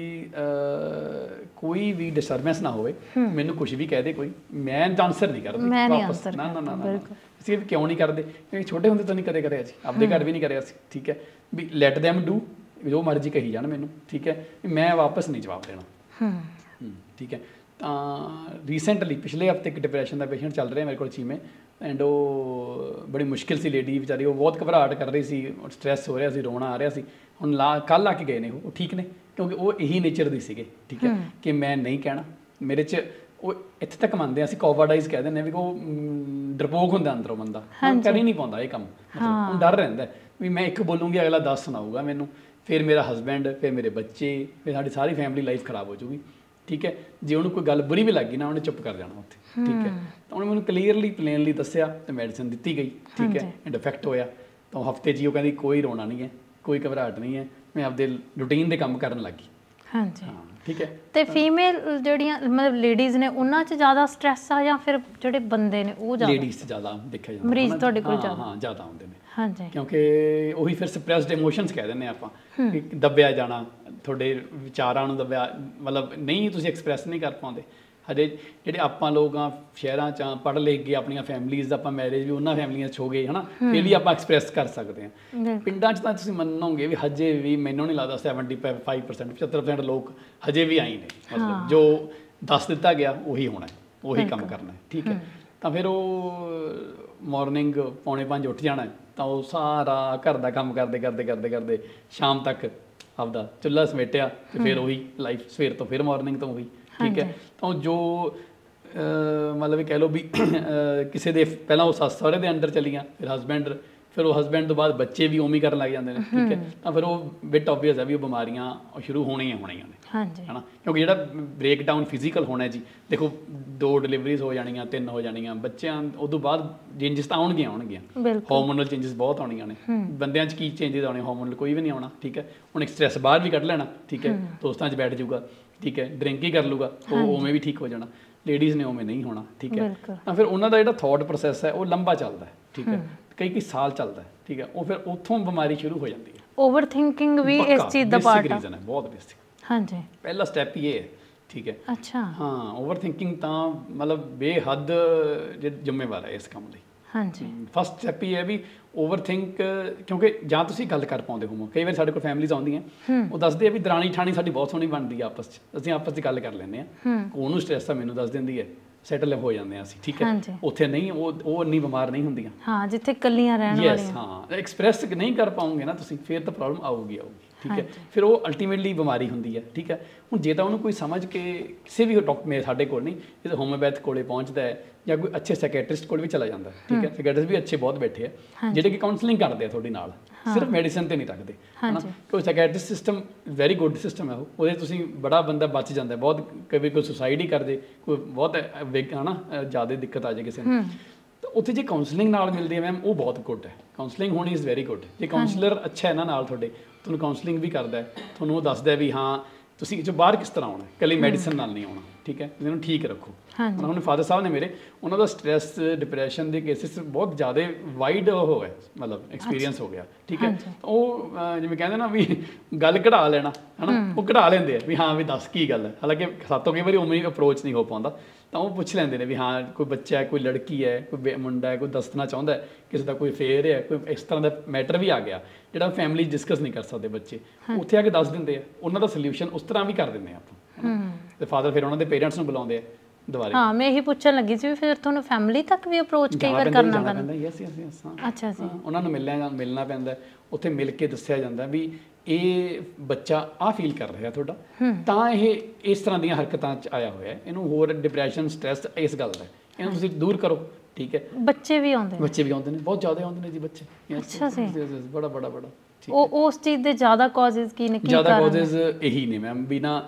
ਕੋਈ ਵੀ ਡਿਸਟਰਬੈਂਸ ਨਾ ਹੋਵੇ, ਮੈਨੂੰ ਕੁਛ ਵੀ ਕਹਿ ਦੇ ਕੋਈ, ਮੈਂ ਆਨਸਰ ਨਹੀਂ ਕਰਦੀ ਵਾਪਸ, ਨਾ ਨਾ ਨਾ ਨਾ ਅਸੀਂ ਕਿਉਂ ਨਹੀਂ ਕਰਦੇ, ਕਿਉਂਕਿ ਛੋਟੇ ਹੁੰਦੇ ਤਾਂ ਨਹੀਂ ਕਦੇ ਕਰਿਆ ਸੀ, ਆਪਦੇ ਘਰ ਵੀ ਨਹੀਂ ਕਰਿਆ ਸੀ, ਠੀਕ ਹੈ। ਵੀ ਲੈਟ ਦੈਮ ਡੂ, ਜੋ ਮਰਜ਼ੀ ਕਹੀ ਜਾਣ ਮੈਨੂੰ, ਠੀਕ ਹੈ, ਮੈਂ ਵਾਪਸ ਨਹੀਂ ਜਵਾਬ ਦੇਣਾ, ਠੀਕ ਹੈ। ਤਾਂ ਰੀਸੈਂਟਲੀ ਪਿਛਲੇ ਹਫ਼ਤੇ ਇੱਕ ਡਿਪਰੈਸ਼ਨ ਦਾ ਪੇਸ਼ੈਂਟ ਚੱਲ ਰਿਹਾ ਮੇਰੇ ਕੋਲ ਚੀਮੇ, ਐਂਡ ਉਹ ਬੜੀ ਮੁਸ਼ਕਿਲ ਸੀ ਲੇਡੀ ਵਿਚਾਰੀ, ਉਹ ਬਹੁਤ ਘਬਰਾਹਟ ਕਰ ਰਹੀ ਸੀ, ਸਟ੍ਰੈਸ ਹੋ ਰਿਹਾ ਸੀ, ਰੋਣਾ ਆ ਰਿਹਾ ਸੀ। ਹੁਣ ਲਾ ਕੱਲ੍ਹ ਆ ਕੇ ਗਏ ਨੇ ਉਹ ਠੀਕ ਨੇ, ਕਿਉਂਕਿ ਉਹ ਇਹੀ ਨੇਚਰ ਦੀ ਸੀਗੇ, ਠੀਕ ਹੈ, ਕਿ ਮੈਂ ਨਹੀਂ ਕਹਿਣਾ, ਮੇਰੇ 'ਚ ਉਹ ਇੱਥੇ ਤੱਕ ਮੰਨਦੇ ਆ, ਅਸੀਂ ਕੋਵਰਡਾਈਜ਼ ਕਹਿ ਦਿੰਦੇ ਆ ਵੀ ਉਹ ਡਰਪੋਕ ਹੁੰਦਾ ਅੰਦਰੋਂ ਬੰਦਾ, ਉਹ ਕਰ ਹੀ ਨਹੀਂ ਪਾਉਂਦਾ ਇਹ ਕੰਮ, ਮਤਲਬ ਉਹ ਡਰ ਰਹਿੰਦਾ ਵੀ ਮੈਂ ਇੱਕ ਬੋਲੂੰਗੀ ਅਗਲਾ ਦਸ ਸੁਣਾਊਗਾ ਮੈਨੂੰ, ਫਿਰ ਮੇਰਾ ਹਸਬੈਂਡ, ਫਿਰ ਮੇਰੇ ਬੱਚੇ, ਫਿਰ ਸਾਡੀ ਸਾਰੀ ਫੈਮਿਲੀ ਲਾਈਫ ਖਰਾਬ ਹੋ ਜੂਗੀ, ਠੀਕ ਹੈ। ਜੇ ਉਹਨੂੰ ਕੋਈ ਗੱਲ ਬੁਰੀ ਵੀ ਲੱਗੀ ਨਾ ਉਹਨੇ ਚੁੱਪ ਕਰ ਜਾਣਾ ਉੱਥੇ, ਠੀਕ ਹੈ। ਤਾਂ ਉਹਨੇ ਮੈਨੂੰ ਕਲੀਅਰਲੀ ਪਲੇਨਲੀ ਦੱਸਿਆ ਤੇ ਮੈਡੀਸਨ ਦਿੱਤੀ ਗਈ, ਠੀਕ ਹੈ, ਐਂਡ ਇਫੈਕਟ ਹੋਇਆ। ਤਾਂ ਹਫਤੇ 'ਚ ਹੀ ਉਹ ਕਹਿੰਦੀ ਕੋਈ ਰੋਣਾ ਨਹੀਂ ਹੈ, ਕੋਈ ਘਬਰਾਹਟ ਨਹੀਂ ਹੈ, ਮੈਂ ਆਪਦੇ ਰੂਟੀਨ ਦੇ ਕੰਮ ਕਰਨ ਲੱਗ ਗਈ। ਹਾਂਜੀ, ਹਾਂ, ਠੀਕ ਹੈ। ਤੇ ਫੀਮੇਲ ਜਿਹੜੀਆਂ ਮਤਲਬ ਲੇਡੀਜ਼ ਨੇ ਉਹਨਾਂ 'ਚ ਜ਼ਿਆਦਾ ਸਟ੍ਰੈਸ ਆ ਜਾਂ ਫਿਰ ਜਿਹੜੇ ਬੰਦੇ ਨੇ ਉਹ ਜ਼ਿਆਦਾ? ਲੇਡੀਜ਼ 'ਚ ਜ਼ਿਆਦਾ ਦੇਖਿਆ ਜਾਂਦਾ, ਮਰੀਜ਼ ਤੁਹਾਡੇ ਕੋਲ ਜ਼ਿਆਦਾ? ਹਾਂ, ਜ਼ਿਆਦਾ ਆਉਂਦੇ ਨੇ। ਹਾਂਜੀ, ਕਿਉਂਕਿ ਉਹੀ ਫਿਰ ਸਪਰੈਸਡ ਇਮੋਸ਼ਨਸ ਕਹਿ ਦਿੰਦੇ ਆਪਾਂ, ਦੱਬਿਆ ਜਾਣਾ, ਤੁਹਾਡੇ ਵਿਚਾਰਾਂ ਨੂੰ ਦੱਬਿਆ, ਮਤਲਬ ਨਹੀਂ ਤੁਸੀਂ ਐਕਸਪ੍ਰੈਸ ਨਹੀਂ ਕਰ ਪਾਉਂਦੇ। ਹਜੇ ਜਿਹੜੇ ਆਪਾਂ ਲੋਕ ਆ ਸ਼ਹਿਰਾਂ 'ਚ ਪੜ੍ਹ ਲਿਖ ਕੇ ਆਪਣੀਆਂ ਫੈਮਲੀਜ਼ ਆਪਾਂ ਮੈਰਿਜ ਵੀ ਉਹਨਾਂ ਫੈਮਲੀਆਂ 'ਚ ਹੋ ਗਏ ਹੈ ਨਾ, ਫਿਰ ਵੀ ਆਪਾਂ ਐਕਸਪ੍ਰੈਸ ਕਰ ਸਕਦੇ ਹਾਂ। ਪਿੰਡਾਂ 'ਚ ਤਾਂ ਤੁਸੀਂ ਮੰਨੋਗੇ ਵੀ ਹਜੇ ਵੀ ਮੈਨੂੰ ਨਹੀਂ ਲੱਗਦਾ ਸੈਵਨਟੀ ਫਾਈਵ ਪਰਸੈਂਟ ਪਝੱਤਰ ਪਰਸੈਂਟ ਲੋਕ ਹਜੇ ਵੀ ਆਈ ਨੇ, ਮਤਲਬ ਜੋ ਦੱਸ ਦਿੱਤਾ ਗਿਆ ਉਹੀ ਹੋਣਾ, ਉਹੀ ਕੰਮ ਕਰਨਾ, ਠੀਕ ਹੈ। ਤਾਂ ਫਿਰ ਉਹ ਮਾਰਨਿੰਗ ਪੌਣੇ ਪੰਜ ਉੱਠ ਜਾਣਾ, ਤਾਂ ਉਹ ਸਾਰਾ ਘਰ ਦਾ ਕੰਮ ਕਰਦੇ ਕਰਦੇ ਕਰਦੇ ਕਰਦੇ ਸ਼ਾਮ ਤੱਕ ਆਪਦਾ ਚੁੱਲ੍ਹਾ ਸਮੇਟਿਆ, ਤੇ ਫਿਰ ਉਹੀ ਲਾਈਫ ਸਵੇਰ ਤੋਂ ਫਿਰ ਮਾਰਨਿੰਗ ਤੋਂ ਉਹੀ, ਠੀਕ ਹੈ। ਤਾਂ ਜੋ ਮਤਲਬ ਇਹ ਕਹਿ ਲਓ ਵੀ ਕਿਸੇ ਦੇ ਪਹਿਲਾਂ ਉਹ ਸੱਸ ਸਹੁਰੇ ਦੇ ਅੰਡਰ ਚਲੀਆਂ, ਫਿਰ ਹਸਬੈਂਡ, ਫਿਰ ਉਹ ਹਸਬੈਂਡ ਤੋਂ ਬਾਅਦ ਬੱਚੇ ਵੀ ਉਵੇਂ ਹੀ ਕਰਨ ਲੱਗ ਜਾਂਦੇ ਨੇ, ਠੀਕ ਹੈ। ਤਾਂ ਫਿਰ ਉਹ ਬਿਟ ਆਬਵੀਅਸ ਹੈ ਵੀ ਉਹ ਬਿਮਾਰੀਆਂ ਸ਼ੁਰੂ ਹੋਣੀਆਂ ਹੋਣੀਆਂ ਨੇ, ਹਾਂਜੀ, ਹੈ ਨਾ। ਕਿਉਂਕਿ ਜਿਹੜਾ ਬ੍ਰੇਕ ਡਾਊਨ ਫਿਜ਼ੀਕਲ ਹੋਣਾ ਜੀ, ਦੇਖੋ ਦੋ ਡਿਲੀਵਰੀਜ਼ ਹੋ ਜਾਣੀਆਂ, ਤਿੰਨ ਹੋ ਜਾਣੀਆਂ, ਬੱਚਿਆਂ ਉਦੋਂ ਬਾਅਦ ਚੇਂਜਸ ਤਾਂ ਆਉਣਗੀਆਂ ਆਉਣਗੀਆਂ ਹਾਰਮੋਨਲ ਚੇਂਜਸ ਬਹੁਤ ਆਉਣੀਆਂ ਨੇ। ਬੰਦਿਆਂ 'ਚ ਕੀ ਚੇਂਜਸ ਆਉਣੇ, ਹਾਰਮੋਨਲ ਕੋਈ ਵੀ ਨਹੀਂ ਆਉਣਾ, ਠੀਕ ਹੈ। ਹੁਣ ਇੱਕ ਸਟ੍ਰੈਸ ਬਾਹਰ ਵੀ ਕੱਢ ਲੈਣਾ, ਠੀਕ ਹੈ, ਦੋਸਤਾਂ 'ਚ ਬੈਠ ਜਾਊਗਾ, ਠੀਕ ਹੈ, ਡਰਿੰਕ ਹੀ ਕਰ ਲੂਗਾ, ਉਹ ਉਵੇਂ ਵੀ ਠੀਕ ਹੋ ਜਾਣਾ। ਲੇਡੀਜ਼ ਨੇ ਉਵੇਂ ਨਹੀਂ ਹੋਣਾ, ਠੀਕ ਹੈ। ਤਾਂ ਫਿਰ ਉਹਨਾਂ ਦਾ ਜਿਹੜਾ ਥੋਟ ਪ੍ਰੋਸੈਸ ਹੈ ਉਹ ਲੰਬਾ ਚੱਲਦਾ ਹੈ, ਠੀਕ ਹੈ, ਕਈ ਕਈ ਸਾਲ ਚੱਲਦਾ ਹੈ, ਠੀਕ ਹੈ। ਉਹ ਫਿਰ ਉੱਥੋਂ ਬਿਮਾਰੀ ਸ਼ੁਰੂ ਹੋ ਜਾਂਦੀ ਹੈ। ਓਵਰ ਥਿੰਕਿੰਗ ਵੀ ਇਸ ਚੀਜ਼ ਦਾ ਪਾਰਟ ਹੈ, ਰੀਜ਼ਨ ਹੈ, ਬਹੁਤ ਬੇਸਿਕ। ਹਾਂਜੀ, ਪਹਿਲਾ ਸਟੈਪ ਹੀ ਇਹ ਹੈ, ਠੀਕ ਹੈ। ਅੱਛਾ, ਹਾਂ, ਓਵਰ ਥਿੰਕਿੰਗ ਤਾਂ ਮਤਲਬ ਬੇਹੱਦ ਜ਼ਿੰਮੇਵਾਰ ਹੈ ਇਸ ਕੰਮ ਲਈ। ਹਾਂਜੀ, ਫਸਟ ਸਟੈਪ ਹੀ ਹੈ ਵੀ ਓਵਰ ਥਿੰਕ, ਕਿਉਂਕਿ ਜਾਂ ਤੁਸੀਂ ਗੱਲ ਕਰ ਪਾਉਂਦੇ ਹੋ, ਕਈ ਵਾਰ ਸਾਡੇ ਕੋਲ ਫੈਮਲੀਜ਼ ਆਉਂਦੀਆਂ, ਉਹ ਦੱਸਦੇ ਆ ਵੀ ਦਰਾਣੀ ਠਾਣੀ ਸਾਡੀ ਬਹੁਤ ਸੋਹਣੀ ਬਣਦੀ ਆ ਆਪਸ 'ਚ, ਅਸੀਂ ਆਪਸ 'ਚ ਗੱਲ ਕਰ ਲੈਂਦੇ ਹਾਂ, ਉਹਨੂੰ ਸਟ੍ਰੈਸ ਆ ਮੈਨੂੰ ਦੱਸ ਦਿੰਦੀ ਹੈ, ਸੈਟਲ ਹੋ ਜਾਂਦੇ ਹਾਂ ਅਸੀਂ, ਠੀਕ ਹੈ। ਉੱਥੇ ਨਹੀਂ, ਉਹ ਉਹ ਇੰਨੀ ਬਿਮਾਰ ਨਹੀਂ ਹੁੰਦੀਆਂ, ਹਾਂ, ਜਿੱਥੇ ਇਕੱਲੀਆਂ ਰਹਿਣ ਵਾਲੀਆਂ। ਹਾਂ, ਐਕਸਪ੍ਰੈਸ ਨਹੀਂ ਕਰ ਪਾਉਂਗੇ ਨਾ ਤੁਸੀਂ, ਫਿਰ ਤਾਂ ਪ੍ਰੋਬਲਮ ਆਊਗੀ ਆਊਗੀ, ਠੀਕ ਹੈ। ਫਿਰ ਉਹ ਅਲਟੀਮੇਟਲੀ ਬਿਮਾਰੀ ਹੁੰਦੀ ਹੈ, ਠੀਕ ਹੈ। ਹੁਣ ਜੇ ਤਾਂ ਉਹਨੂੰ ਕੋਈ ਸਮਝ ਕੇ ਕਿਸੇ ਵੀ ਡਾਕਟਰ ਮੇਰੇ ਸਾਡੇ ਕੋਲ ਨਹੀਂ, ਕਿਸੇ ਹੋਮਿਓਪੈਥ ਕੋਲੇ ਪਹੁੰਚਦਾ ਹੈ ਜਾਂ ਕੋਈ ਅੱਛੇ ਸਾਈਕੈਟਰਿਸਟ ਕੋਲ ਵੀ ਚਲਾ ਜਾਂਦਾ, ਠੀਕ ਹੈ। ਸਾਈਕੈਟਰਿਸਟ ਵੀ ਅੱਛੇ ਬਹੁਤ ਬੈਠੇ ਆ ਜਿਹੜੇ ਕਿ ਕਾਉਂਸਲਿੰਗ ਕਰਦੇ ਆ ਤੁਹਾਡੇ ਨਾਲ, ਸਿਰਫ ਮੈਡੀਸਨ ਤੇ ਨਹੀਂ ਰੱਖਦੇ, ਹੈ ਨਾ। ਕੋਈ psychiatrist system very good system ਹੈ, ਉਹ ਉਹਦੇ ਤੁਸੀਂ ਬੜਾ ਬੰਦਾ ਬਚ ਜਾਂਦਾ ਬਹੁਤ, ਕਦੇ ਕੋਈ ਸੁਸਾਈਡ ਹੀ ਕਰਦੇ, ਕੋਈ ਬਹੁਤ ਹੈ ਨਾ ਜ਼ਿਆਦਾ ਦਿੱਕਤ ਆ ਜਾਏ ਕਿਸੇ ਨੂੰ, ਤਾਂ ਉੱਥੇ ਜੇ ਕਾਉਂਸਲਿੰਗ ਨਾਲ ਮਿਲਦੀ ਹੈ ਮੈਮ, ਉਹ ਬਹੁਤ ਗੁੱਡ ਹੈ। ਕਾਉਂਸਲਿੰਗ ਹੋਣੀ ਇਜ਼ ਵੈਰੀ ਗੁੱਡ। ਜੇ ਕਾਉਂਸਲਰ ਅੱਛਾ ਹੈ ਨਾ ਨਾਲ ਤੁਹਾਡੇ, ਤੁਹਾਨੂੰ ਕਾਉਂਸਲਿੰਗ ਵੀ ਕਰਦਾ, ਤੁਹਾਨੂੰ ਉਹ ਦੱਸਦਾ ਵੀ ਹਾਂ ਤੁਸੀਂ ਜੋ ਬਾਹਰ ਕਿਸ ਤਰ੍ਹਾਂ ਆਉਣਾ, ਇਕੱਲੀ ਮੈਡੀਸਨ ਨਾਲ ਨਹੀਂ ਆਉਣਾ, ਠੀਕ ਹੈ। ਤੁਸੀਂ ਇਹਨੂੰ ਠੀਕ ਰੱਖੋ। ਹੁਣ ਫਾਦਰ ਸਾਹਿਬ ਨੇ ਮੇਰੇ, ਉਹਨਾਂ ਦਾ ਸਟ੍ਰੈਸ ਡਿਪਰੈਸ਼ਨ ਦੇ ਕੇਸਿਸ ਬਹੁਤ ਜ਼ਿਆਦਾ ਵਾਈਡ ਉਹ ਹੈ, ਮਤਲਬ ਐਕਸਪੀਰੀਅੰਸ ਹੋ ਗਿਆ, ਠੀਕ ਹੈ। ਉਹ ਜਿਵੇਂ ਕਹਿੰਦੇ ਨਾ ਵੀ ਗੱਲ ਕਢਾ ਲੈਣਾ, ਹੈ ਨਾ, ਉਹ ਕਢਾ ਲੈਂਦੇ ਆ ਵੀ ਹਾਂ ਵੀ ਦੱਸ ਕੀ ਗੱਲ ਹੈ। ਹਾਲਾਂਕਿ ਸਾਤੋਂ ਕਈ ਵਾਰੀ ਉਵੇਂ ਅਪਰੋਚ ਨਹੀਂ ਹੋ ਪਾਉਂਦਾ, ਤਾਂ ਉਹ ਪੁੱਛ ਲੈਂਦੇ ਨੇ ਵੀ ਹਾਂ ਕੋਈ ਬੱਚਾ ਹੈ, ਕੋਈ ਲੜਕੀ ਹੈ, ਕੋਈ ਮੁੰਡਾ ਹੈ, ਕੋਈ ਦੱਸਣਾ ਚਾਹੁੰਦਾ ਕਿਸੇ ਦਾ ਕੋਈ ਫੇਰ ਹੈ, ਕੋਈ ਇਸ ਤਰ੍ਹਾਂ ਦਾ ਮੈਟਰ ਵੀ ਆ ਗਿਆ ਜਿਹੜਾ ਫੈਮਿਲੀ ਡਿਸਕਸ ਨਹੀਂ ਕਰ ਸਕਦੇ ਬੱਚੇ, ਉੱਥੇ ਆ ਕੇ ਦੱਸ ਦਿੰਦੇ ਆ, ਉਹਨਾਂ ਦਾ ਸੋਲਿਊਸ਼ਨ ਉਸ ਤਰ੍ਹਾਂ ਵੀ ਕਰ ਦਿੰਦੇ ਆ ਆਪਾਂ। ਤੇ ਫਾਦਰ ਫਿਰ ਉਹਨਾਂ ਦੇ ਪੇਰੈਂਟਸ ਨੂੰ ਬੁਲਾਉਂਦੇ ਆ ਦੁਬਾਰੇ। ਹਾਂ, ਮੈਂ ਇਹੀ ਪੁੱਛਣ ਲੱਗੀ ਸੀ ਵੀ ਫਿਰ ਤੁਹਾਨੂੰ ਫੈਮਿਲੀ ਤੱਕ ਵੀ ਅਪਰੋਚ ਕਈ ਵਾਰ ਕਰਨਾ ਪੈਂਦਾ? ਯੈਸ ਯੈਸ ਯੈਸ, ਅੱਛਾ ਜੀ। ਉਹਨਾਂ ਨੂੰ ਮਿਲਣਾ ਮਿਲਣਾ ਪੈਂਦਾ, ਉੱਥੇ ਮਿਲ ਕੇ ਦੱਸਿਆ ਜਾਂਦਾ ਵੀ ਇਹ ਬੱਚਾ ਆਹ ਫੀਲ ਕਰ ਰਿਹਾ ਤੁਹਾਡਾ, ਤਾਂ ਇਹ ਇਸ ਤਰ੍ਹਾਂ ਦੀਆਂ ਹਰਕਤਾਂ 'ਚ ਆਇਆ ਹੋਇਆ, ਇਹਨੂੰ ਹੋਰ ਡਿਪਰੈਸ਼ਨ ਸਟ੍ਰੈਸ ਇਸ ਗੱਲ ਦਾ, ਇਹਨੂੰ ਤੁਸੀਂ ਦੂਰ ਕਰੋ, ਠੀਕ ਹੈ। ਬੱਚੇ ਵੀ ਆਉਂਦੇ ਨੇ? ਬੱਚੇ ਵੀ ਆਉਂਦੇ ਨੇ, ਬਹੁਤ ਜ਼ਿਆਦਾ ਆਉਂਦੇ ਨੇ ਜੀ ਬੱਚੇ। ਅੱਛਾ ਜੀ, ਬੜਾ ਬੜਾ ਬੜਾ। ਉਹ ਉਸ ਚੀਜ਼ ਦੇ ਜ਼ਿਆਦਾ ਕਾਜ਼ਸ ਕੀ ਨੇ? ਜ਼ਿਆਦਾ ਕਾਜ਼ਸ ਇਹੀ ਨੇ ਮੈਮ ਵੀ ਨਾ,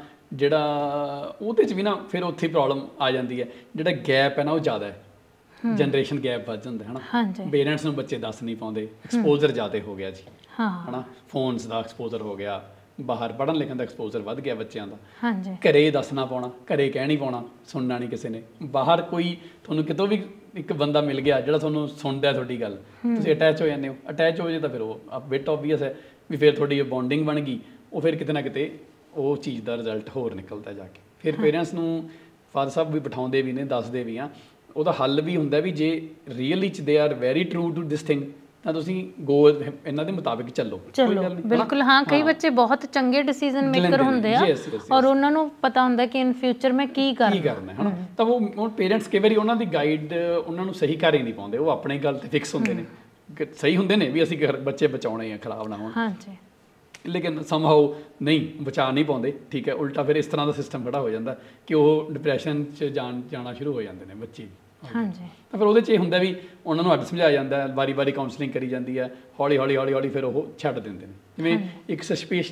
ਜਿਹੜਾ ਉਹਦੇ 'ਚ ਵੀ ਨਾ ਫਿਰ ਉੱਥੇ ਪ੍ਰੋਬਲਮ ਆ ਜਾਂਦੀ ਹੈ, ਜਿਹੜਾ ਗੈਪ ਹੈ ਨਾ ਉਹ ਜ਼ਿਆਦਾ ਹੈ, ਜਨਰੇਸ਼ਨ ਗੈਪ ਵੱਧ ਜਾਂਦਾ ਹੈ ਨਾ। ਪੇਰੈਂਟਸ ਨੂੰ ਬੱਚੇ ਦੱਸ ਨਹੀਂ ਪਾਉਂਦੇ, ਐਕਸਪੋਜ਼ਰ ਜ਼ਿਆਦਾ ਹੋ ਗਿਆ ਜੀ, ਹੈ ਨਾ, ਫੋਨਸ ਦਾ ਐਕਸਪੋਜ਼ਰ ਹੋ ਗਿਆ, ਬਾਹਰ ਪੜ੍ਹਨ ਲਿਖਣ ਦਾ ਐਕਸਪੋਜ਼ਰ ਵੱਧ ਗਿਆ ਬੱਚਿਆਂ ਦਾ, ਘਰੇ ਦੱਸਣਾ ਪਾਉਣਾ, ਘਰੇ ਕਹਿ ਨਹੀਂ ਪਾਉਣਾ, ਸੁਣਨਾ ਨਹੀਂ ਕਿਸੇ ਨੇ। ਬਾਹਰ ਕੋਈ ਤੁਹਾਨੂੰ ਕਿਤੋਂ ਵੀ ਇੱਕ ਬੰਦਾ ਮਿਲ ਗਿਆ ਜਿਹੜਾ ਤੁਹਾਨੂੰ ਸੁਣਦਾ ਤੁਹਾਡੀ ਗੱਲ, ਤੁਸੀਂ ਅਟੈਚ ਹੋ ਜਾਂਦੇ ਹੋ। ਅਟੈਚ ਹੋ ਜੇ ਤਾਂ ਫਿਰ ਉਹ ਬਿਟ ਆਬਵੀਅਸ ਹੈ ਵੀ ਫਿਰ ਤੁਹਾਡੀ ਬੌਂਡਿੰਗ ਬਣ ਗਈ, ਉਹ ਫਿਰ ਕਿਤੇ ਨਾ ਕਿਤੇ ਉਹ ਚੀਜ਼ ਦਾ ਰਿਜ਼ਲਟ ਹੋਰ ਨਿਕਲਦਾ ਜਾ ਕੇ। ਫਿਰ ਪੇਰੈਂਟਸ ਨੂੰ ਫਾਦਰ ਸਾਹਿਬ ਵੀ ਬਿਠਾਉਂਦੇ ਵੀ ਨੇ, ਦੱਸਦੇ ਵੀ ਆ, ਉਹਦਾ ਹੱਲ ਵੀ ਹੁੰਦਾ ਵੀ ਜੇ ਰੀਅਲੀ ਚ they are very true to this thing, ਤਾਂ ਤੁਸੀਂ ਗੋ ਇਹਨਾਂ ਦੇ ਮੁਤਾਬਿਕ ਚੱਲੋ। ਚਲੋ ਬਿਲਕੁਲ, ਹਾਂ। ਕਈ ਬੱਚੇ ਬਹੁਤ ਚੰਗੇ ਡਿਸੀਜਨ ਮੇਕਰ ਹੁੰਦੇ ਆ ਔਰ ਉਹਨਾਂ ਨੂੰ ਪਤਾ ਹੁੰਦਾ ਕਿ ਇਨ ਫਿਊਚਰ ਮੈਂ ਕੀ ਕਰਨਾ ਕੀ ਕਰਨਾ ਹੈ ਨਾ। ਤਾਂ ਉਹ ਪੇਰੈਂਟਸ ਕਈ ਵਾਰੀ ਉਹਨਾਂ ਦੀ ਗਾਈਡ ਉਹਨਾਂ ਨੂੰ ਸਹੀ ਕਰ ਹੀ ਨਹੀਂ ਪਾਉਂਦੇ, ਉਹ ਆਪਣੇ ਗੱਲ ਤੇ ਫਿਕਸ ਹੁੰਦੇ ਨੇ, ਸਹੀ ਹੁੰਦੇ ਨੇ ਵੀ ਅਸੀਂ ਬੱਚੇ ਬਚਾਉਣੇ ਆ, ਖਰਾਬ ਨਾ ਹੋਣ। ਹਾਂਜੀ, ਲੇਕਿਨ ਸਮਹਾਓ ਨਹੀਂ ਬਚਾ ਨਹੀਂ ਪਾਉਂਦੇ, ਠੀਕ ਹੈ। ਉਲਟਾ ਫਿਰ ਇਸ ਤਰ੍ਹਾਂ ਦਾ ਸਿਸਟਮ ਖੜਾ ਹੋ ਜਾਂਦਾ ਕਿ ਉਹ ਡਿਪਰੈਸ਼ਨ 'ਚ ਜਾਣ ਜਾਣਾ ਸ਼ੁਰੂ ਹੋ ਜਾਂਦੇ ਨੇ ਬੱਚੇ। ਹਾਂਜੀ, ਤਾਂ ਫਿਰ ਉਹਦੇ 'ਚ ਇਹ ਹੁੰਦਾ ਵੀ ਉਹਨਾਂ ਨੂੰ ਅੱਡ ਸਮਝਾਇਆ ਜਾਂਦਾ, ਵਾਰੀ ਵਾਰੀ ਕਾਉਂਸਲਿੰਗ ਕਰੀ ਜਾਂਦੀ ਹੈ, ਹੌਲੀ ਹੌਲੀ ਹੌਲੀ ਹੌਲੀ ਫਿਰ ਉਹ ਛੱਡ ਦਿੰਦੇ ਨੇ। ਜਿਵੇਂ ਇੱਕ ਸਸਪੀਸ਼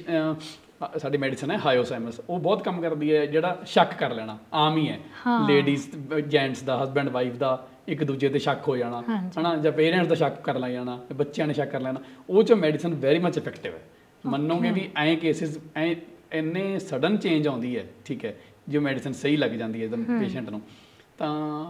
ਸਾਡੀ ਮੈਡੀਸਨ ਹੈ ਹਾਇਓਸਾਈਮਸ, ਉਹ ਬਹੁਤ ਕੰਮ ਕਰਦੀ ਹੈ ਜਿਹੜਾ ਸ਼ੱਕ ਕਰ ਲੈਣਾ, ਆਮ ਹੀ ਹੈ ਲੇਡੀਜ਼ ਜੈਂਟਸ ਦਾ, ਹਸਬੈਂਡ ਵਾਈਫ ਦਾ ਇੱਕ ਦੂਜੇ ਤੇ ਸ਼ੱਕ ਹੋ ਜਾਣਾ ਹੈ ਨਾ, ਜਾਂ ਪੇਰੈਂਟਸ ਦਾ ਸ਼ੱਕ ਕਰ ਲੈ ਜਾਣਾ, ਬੱਚਿਆਂ ਨੇ ਸ਼ੱਕ ਕਰ ਲੈਣਾ, ਉਹ 'ਚ ਮੈਡੀਸਨ ਵੈਰੀ ਮਚ ਇਫੈਕਟਿਵ ਹੈ। ਮੰਨੋਗੇ ਵੀ ਐਂ ਕੇਸਿਸ ਐਂ ਇੰਨੇ ਸਡਨ ਚੇਂਜ ਆਉਂਦੀ ਹੈ, ਠੀਕ ਹੈ, ਜੋ ਮੈਡੀਸਨ ਸਹੀ ਲੱਗ ਜਾਂਦੀ ਹੈ ਇੱਕਦਮ ਪੇਸ਼ੈਂਟ ਨੂੰ, ਤਾਂ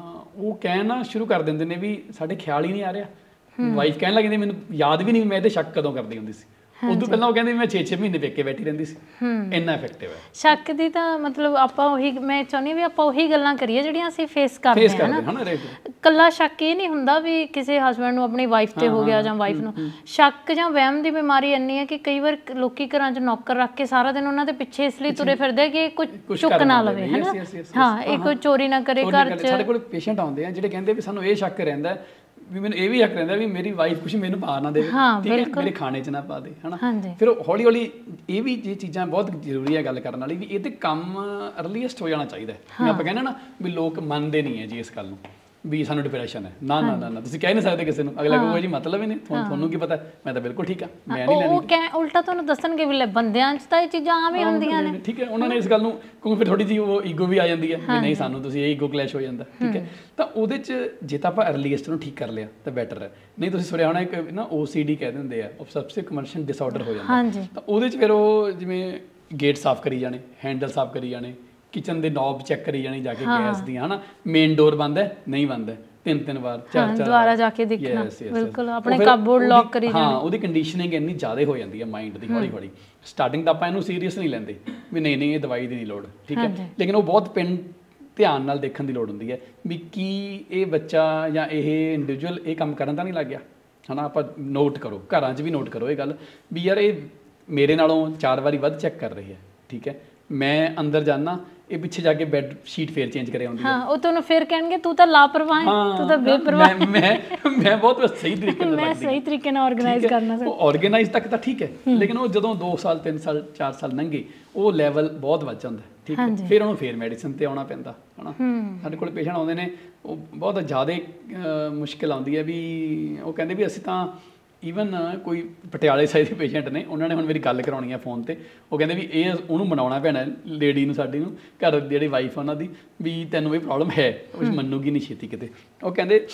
ਉਹ ਕਹਿਣਾ ਸ਼ੁਰੂ ਕਰ ਦਿੰਦੇ ਨੇ ਵੀ ਸਾਡੇ ਖਿਆਲ ਹੀ ਨਹੀਂ ਆ ਰਿਹਾ। ਵਾਈਫ ਕਹਿਣ ਲੱਗ ਜਾਂਦੀ ਮੈਨੂੰ ਯਾਦ ਵੀ ਨਹੀਂ ਮੈਂ ਇਹਦੇ ਸ਼ੱਕ ਕਦੋਂ ਕਰਦੀ ਹੁੰਦੀ ਸੀ, ਉਦੋਂ ਪਹਿਲਾਂ ਉਹ ਕਹਿੰਦੇ ਮੈਂ ਛੇ ਛੇ ਮਹੀਨੇ ਵੇਖ ਕੇ ਬੈਠੀ ਰਹਿੰਦੀ ਸੀ। ਇੰਨਾ ਇਫੈਕਟਿਵ ਹੈ ਸ਼ੱਕ ਦੀ। ਤਾਂ ਮਤਲਬ ਆਪਾਂ ਉਹੀ ਮੈਂ ਚਾਹੁੰਦੀ ਵੀ ਆਪਾਂ ਉਹੀ ਗੱਲਾਂ ਕਰੀਏ ਜਿਹੜੀਆਂ ਅਸੀਂ ਫੇਸ ਕਰਦੇ ਹਾਂ ਨਾ। ਕੱਲਾ ਸ਼ੱਕ ਇਹ ਨਹੀਂ ਹੁੰਦਾ ਵੀ ਕਿਸੇ ਹਸਬੈਂਡ ਨੂੰ ਆਪਣੀ ਵਾਈਫ ਤੇ ਹੋ ਗਿਆ ਜਾਂ ਵਾਈਫ ਨੂੰ। ਸ਼ੱਕ ਜਾਂ ਵਹਿਮ ਦੀ ਬਿਮਾਰੀ ਇੰਨੀ ਹੈ ਕਿ ਕਈ ਵਾਰ ਲੋਕੀ ਘਰਾਂ 'ਚ ਨੌਕਰ ਰੱਖ ਕੇ ਸਾਰਾ ਦਿਨ ਉਹਨਾਂ ਦੇ ਪਿੱਛੇ ਇਸ ਲਈ ਤੁਰੇ ਫਿਰਦੇ ਕਿ ਕੁਝ ਚੁੱਕ ਨਾ ਲਵੇ, ਹੈ ਨਾ। ਹਾਂ, ਇਹ ਕੋਈ ਚੋਰੀ ਨਾ ਕਰੇ ਘਰ 'ਚ। ਸਾਡੇ ਕੋਲ ਪੇਸ਼ੈਂਟ ਆਉਂਦੇ ਆ ਜਿਹੜੇ ਕਹਿੰਦੇ ਵੀ ਸਾਨੂੰ ਇਹ ਸ਼ੱਕ ਰਹਿੰਦਾ ਵੀ ਮੈਨੂੰ ਇਹ ਵੀ ਸ਼ੱਕ ਰਹਿੰਦਾ ਵੀ ਮੇਰੀ ਵਾਈਫ ਕੁਛ ਮੈਨੂੰ ਪਾ ਨਾ ਦੇਵੇ, ਠੀਕ ਹੈ, ਮੇਰੇ ਖਾਣੇ 'ਚ ਨਾ ਪਾ ਦੇ, ਹੈ ਨਾ। ਫਿਰ ਹੌਲੀ ਹੌਲੀ ਇਹ ਵੀ ਇਹ ਚੀਜ਼ਾਂ ਬਹੁਤ ਜ਼ਰੂਰੀ ਹੈ ਗੱਲ ਕਰਨ ਵਾਲੀ ਵੀ ਇਹ ਤੇ ਕੰਮ ਅਰਲੀਐਸਟ ਹੋ ਜਾਣਾ ਚਾਹੀਦਾ। ਜਿਵੇਂ ਆਪਾਂ ਕਹਿੰਦੇ ਨਾ ਵੀ ਲੋਕ ਮੰਨਦੇ ਨਹੀਂ ਹੈ ਜੀ ਇਸ ਗੱਲ ਨੂੰ ਵੀ ਸਾਨੂੰ ਡਿਪਰੈਸ਼ਨ ਹੈ। ਨਾ ਨਾ ਨਾ ਤੁਸੀਂ ਕਹਿ ਨਹੀਂ ਸਕਦੇ ਕਿਸੇ ਨੂੰ, ਅਗਲਾ ਕਹੂਗਾ ਜੀ ਮਤਲਬ ਹੀ ਨਹੀਂ, ਤੁਹਾਨੂੰ ਕੀ ਪਤਾ, ਮੈਂ ਤਾਂ ਬਿਲਕੁਲ ਠੀਕ ਆ, ਮੈਂ ਨਹੀਂ ਲੈਣੀ। ਉਹ ਕਹਿ ਉਲਟਾ ਤੁਹਾਨੂੰ ਦੱਸਣਗੇ ਵੀ ਲੈ ਬੰਦਿਆਂ 'ਚ ਤਾਂ ਇਹ ਚੀਜ਼ਾਂ ਆਮ ਹੀ ਹੁੰਦੀਆਂ ਨੇ, ਠੀਕ ਹੈ। ਉਹਨਾਂ ਨੇ ਇਸ ਗੱਲ ਨੂੰ ਕਿਉਂਕਿ ਫਿਰ ਥੋੜੀ ਜਿਹੀ ਉਹ ਈਗੋ ਵੀ ਆ ਜਾਂਦੀ ਹੈ ਵੀ ਨਹੀਂ ਸਾਨੂੰ ਤੁਸੀਂ ਇਹ ਈਗੋ ਕਲੈਸ਼ ਹੋ ਜਾਂਦਾ, ਠੀਕ ਹੈ। ਤਾਂ ਉਹਦੇ 'ਚ ਜੇ ਤਾਂ ਆਪਾਂ ਅਰਲੀਐਸਟ ਨੂੰ ਠੀਕ ਕਰ ਲਿਆ ਤਾਂ ਬੈਟਰ ਹੈ। ਨਹੀਂ ਤੁਸੀਂ ਸੁਣਿਆ ਹੋਣਾ ਇੱਕ ਨਾ ਓ ਸੀ ਡੀ ਕਹਿ ਦਿੰਦੇ ਆ, ਓਬਸੈਸਿਵ ਕੰਪਲਸਿਵ ਡਿਸਆਰਡਰ ਹੋ ਜਾਂਦਾ। ਤਾਂ ਉਹਦੇ 'ਚ ਫਿਰ ਉਹ ਜਿਵੇਂ ਗੇਟ ਸਾਫ਼ ਕਰੀ ਜਾਣੇ, ਹੈਂਡਲ ਸਾਫ਼ ਕਰੀ ਜਾਣੇ, ਕਿਚਨ ਦੇ ਨੌਬ ਚੈੱਕ ਕਰੀ ਜਾਣੀ ਜਾ ਕੇ ਗੈਸ ਦੀਆਂ, ਹੈ ਨਾ। ਮੇਨ ਡੋਰ ਬੰਦ ਹੈ ਨਹੀਂ ਬੰਦ ਹੈ, ਤਿੰਨ ਤਿੰਨ ਵਾਰ ਚਾਰ ਚਾਰ ਦੁਬਾਰਾ ਜਾ ਕੇ ਦੇਖਣਾ, ਬਿਲਕੁਲ ਆਪਣੇ ਕਬੋਰਡ ਲੌਕ ਕਰੀ ਜਾਣਾ। ਹਾਂ, ਉਹਦੀ ਕੰਡੀਸ਼ਨਿੰਗ ਇੰਨੀ ਜ਼ਿਆਦਾ ਹੋ ਜਾਂਦੀ ਹੈ ਮਾਈਂਡ ਦੀ ਹੌਲੀ ਹੌਲੀ। ਸਟਾਰਟਿੰਗ ਤਾਂ ਆਪਾਂ ਇਹਨੂੰ ਸੀਰੀਅਸ ਨਹੀਂ ਲੈਂਦੇ ਵੀ ਨਹੀਂ ਨਹੀਂ ਇਹ ਦਵਾਈ ਦੀ ਨਹੀਂ ਲੋੜ, ਠੀਕ ਹੈ। ਲੇਕਿਨ ਉਹ ਬਹੁਤ ਪਿੰਡ ਧਿਆਨ ਨਾਲ ਦੇਖਣ ਦੀ ਲੋੜ ਹੁੰਦੀ ਹੈ ਵੀ ਕੀ ਇਹ ਬੱਚਾ ਜਾਂ ਇਹ ਇੰਡੀਵਿਜੂਅਲ ਇਹ ਕੰਮ ਕਰਨ ਤਾਂ ਨਹੀਂ ਲੱਗ ਗਿਆ, ਹੈ ਨਾ। ਆਪਾਂ ਨੋਟ ਕਰੋ, ਘਰਾਂ 'ਚ ਵੀ ਨੋਟ ਕਰੋ ਇਹ ਗੱਲ ਵੀ ਯਾਰ ਇਹ ਮੇਰੇ ਨਾਲੋਂ ਚਾਰ ਵਾਰੀ ਵੱਧ ਚੈੱਕ ਕਰ ਰਹੀ ਹੈ, ਠੀਕ ਹੈ। ਮੈਂ ਅੰਦਰ ਜਾਣਾ, ਇਹ ਪਿੱਛੇ ਜਾ ਕੇ ਬੈੱਡ ਸ਼ੀਟ ਫੇਰ ਚੇਂਜ ਕਰਿਆ ਹੁੰਦੀ ਹੈ। ਹਾਂ, ਉਹ ਤੁਹਾਨੂੰ ਫੇਰ ਕਹਿਣਗੇ ਤੂੰ ਤਾਂ ਲਾਪਰਵਾਹ ਹੈ, ਤੂੰ ਤਾਂ ਬੇਪਰਵਾਹ। ਮੈਂ ਮੈਂ ਬਹੁਤ ਸਹੀ ਤਰੀਕੇ ਨਾਲ ਮੈਂ ਸਹੀ ਤਰੀਕੇ ਨਾਲ ਆਰਗੇਨਾਈਜ਼ ਕਰਨਾ ਸਕਦਾ। ਉਹ ਆਰਗੇਨਾਈਜ਼ ਤੱਕ ਤਾਂ ਠੀਕ ਹੈ, ਲੇਕਿਨ ਉਹ ਜਦੋਂ ਦੋ ਸਾਲ ਤਿੰਨ ਸਾਲ ਚਾਰ ਸਾਲ ਲੰਘੇ ਉਹ ਲੈਵਲ ਬਹੁਤ ਵੱਧ ਜਾਂਦਾ, ਠੀਕ ਹੈ। ਫਿਰ ਉਹਨੂੰ ਫੇਰ ਮੈਡੀਸਨ ਤੇ ਆਉਣਾ ਪੈਂਦਾ, ਹੈ ਨਾ। ਸਾਡੇ ਕੋਲ ਪੇਸ਼ੈਂਟ ਆਉਂਦੇ ਨੇ ਉਹ ਬਹੁਤ ਜ਼ਿਆਦਾ ਮੁਸ਼ਕਿਲ ਆਉਂਦੀ ਹੈ ਵੀ ਉਹ ਕਹਿੰਦੇ ਵੀ ਅਸੀਂ ਤਾਂ ਈਵਨ ਕੋਈ ਪਟਿਆਲੇ ਸਾਈਡ ਦੇ ਪੇਸ਼ੈਂਟ ਨੇ, ਉਹਨਾਂ ਨੇ ਹੁਣ ਮੇਰੀ ਗੱਲ ਕਰਾਉਣੀ ਹੈ ਫੋਨ 'ਤੇ। ਉਹ ਕਹਿੰਦੇ ਵੀ ਇਹ ਉਹਨੂੰ ਮਨਾਉਣਾ ਪੈਣਾ ਲੇਡੀ ਨੂੰ, ਸਾਡੀ ਨੂੰ, ਘਰ ਜਿਹੜੀ ਵਾਈਫ ਉਹਨਾਂ ਦੀ, ਵੀ ਤੈਨੂੰ ਇਹ ਪ੍ਰੋਬਲਮ ਹੈ, ਉਹ ਮੰਨੂਗੀ ਨਹੀਂ ਛੇਤੀ ਕਿਤੇ। ਉਹ ਕਹਿੰਦੇ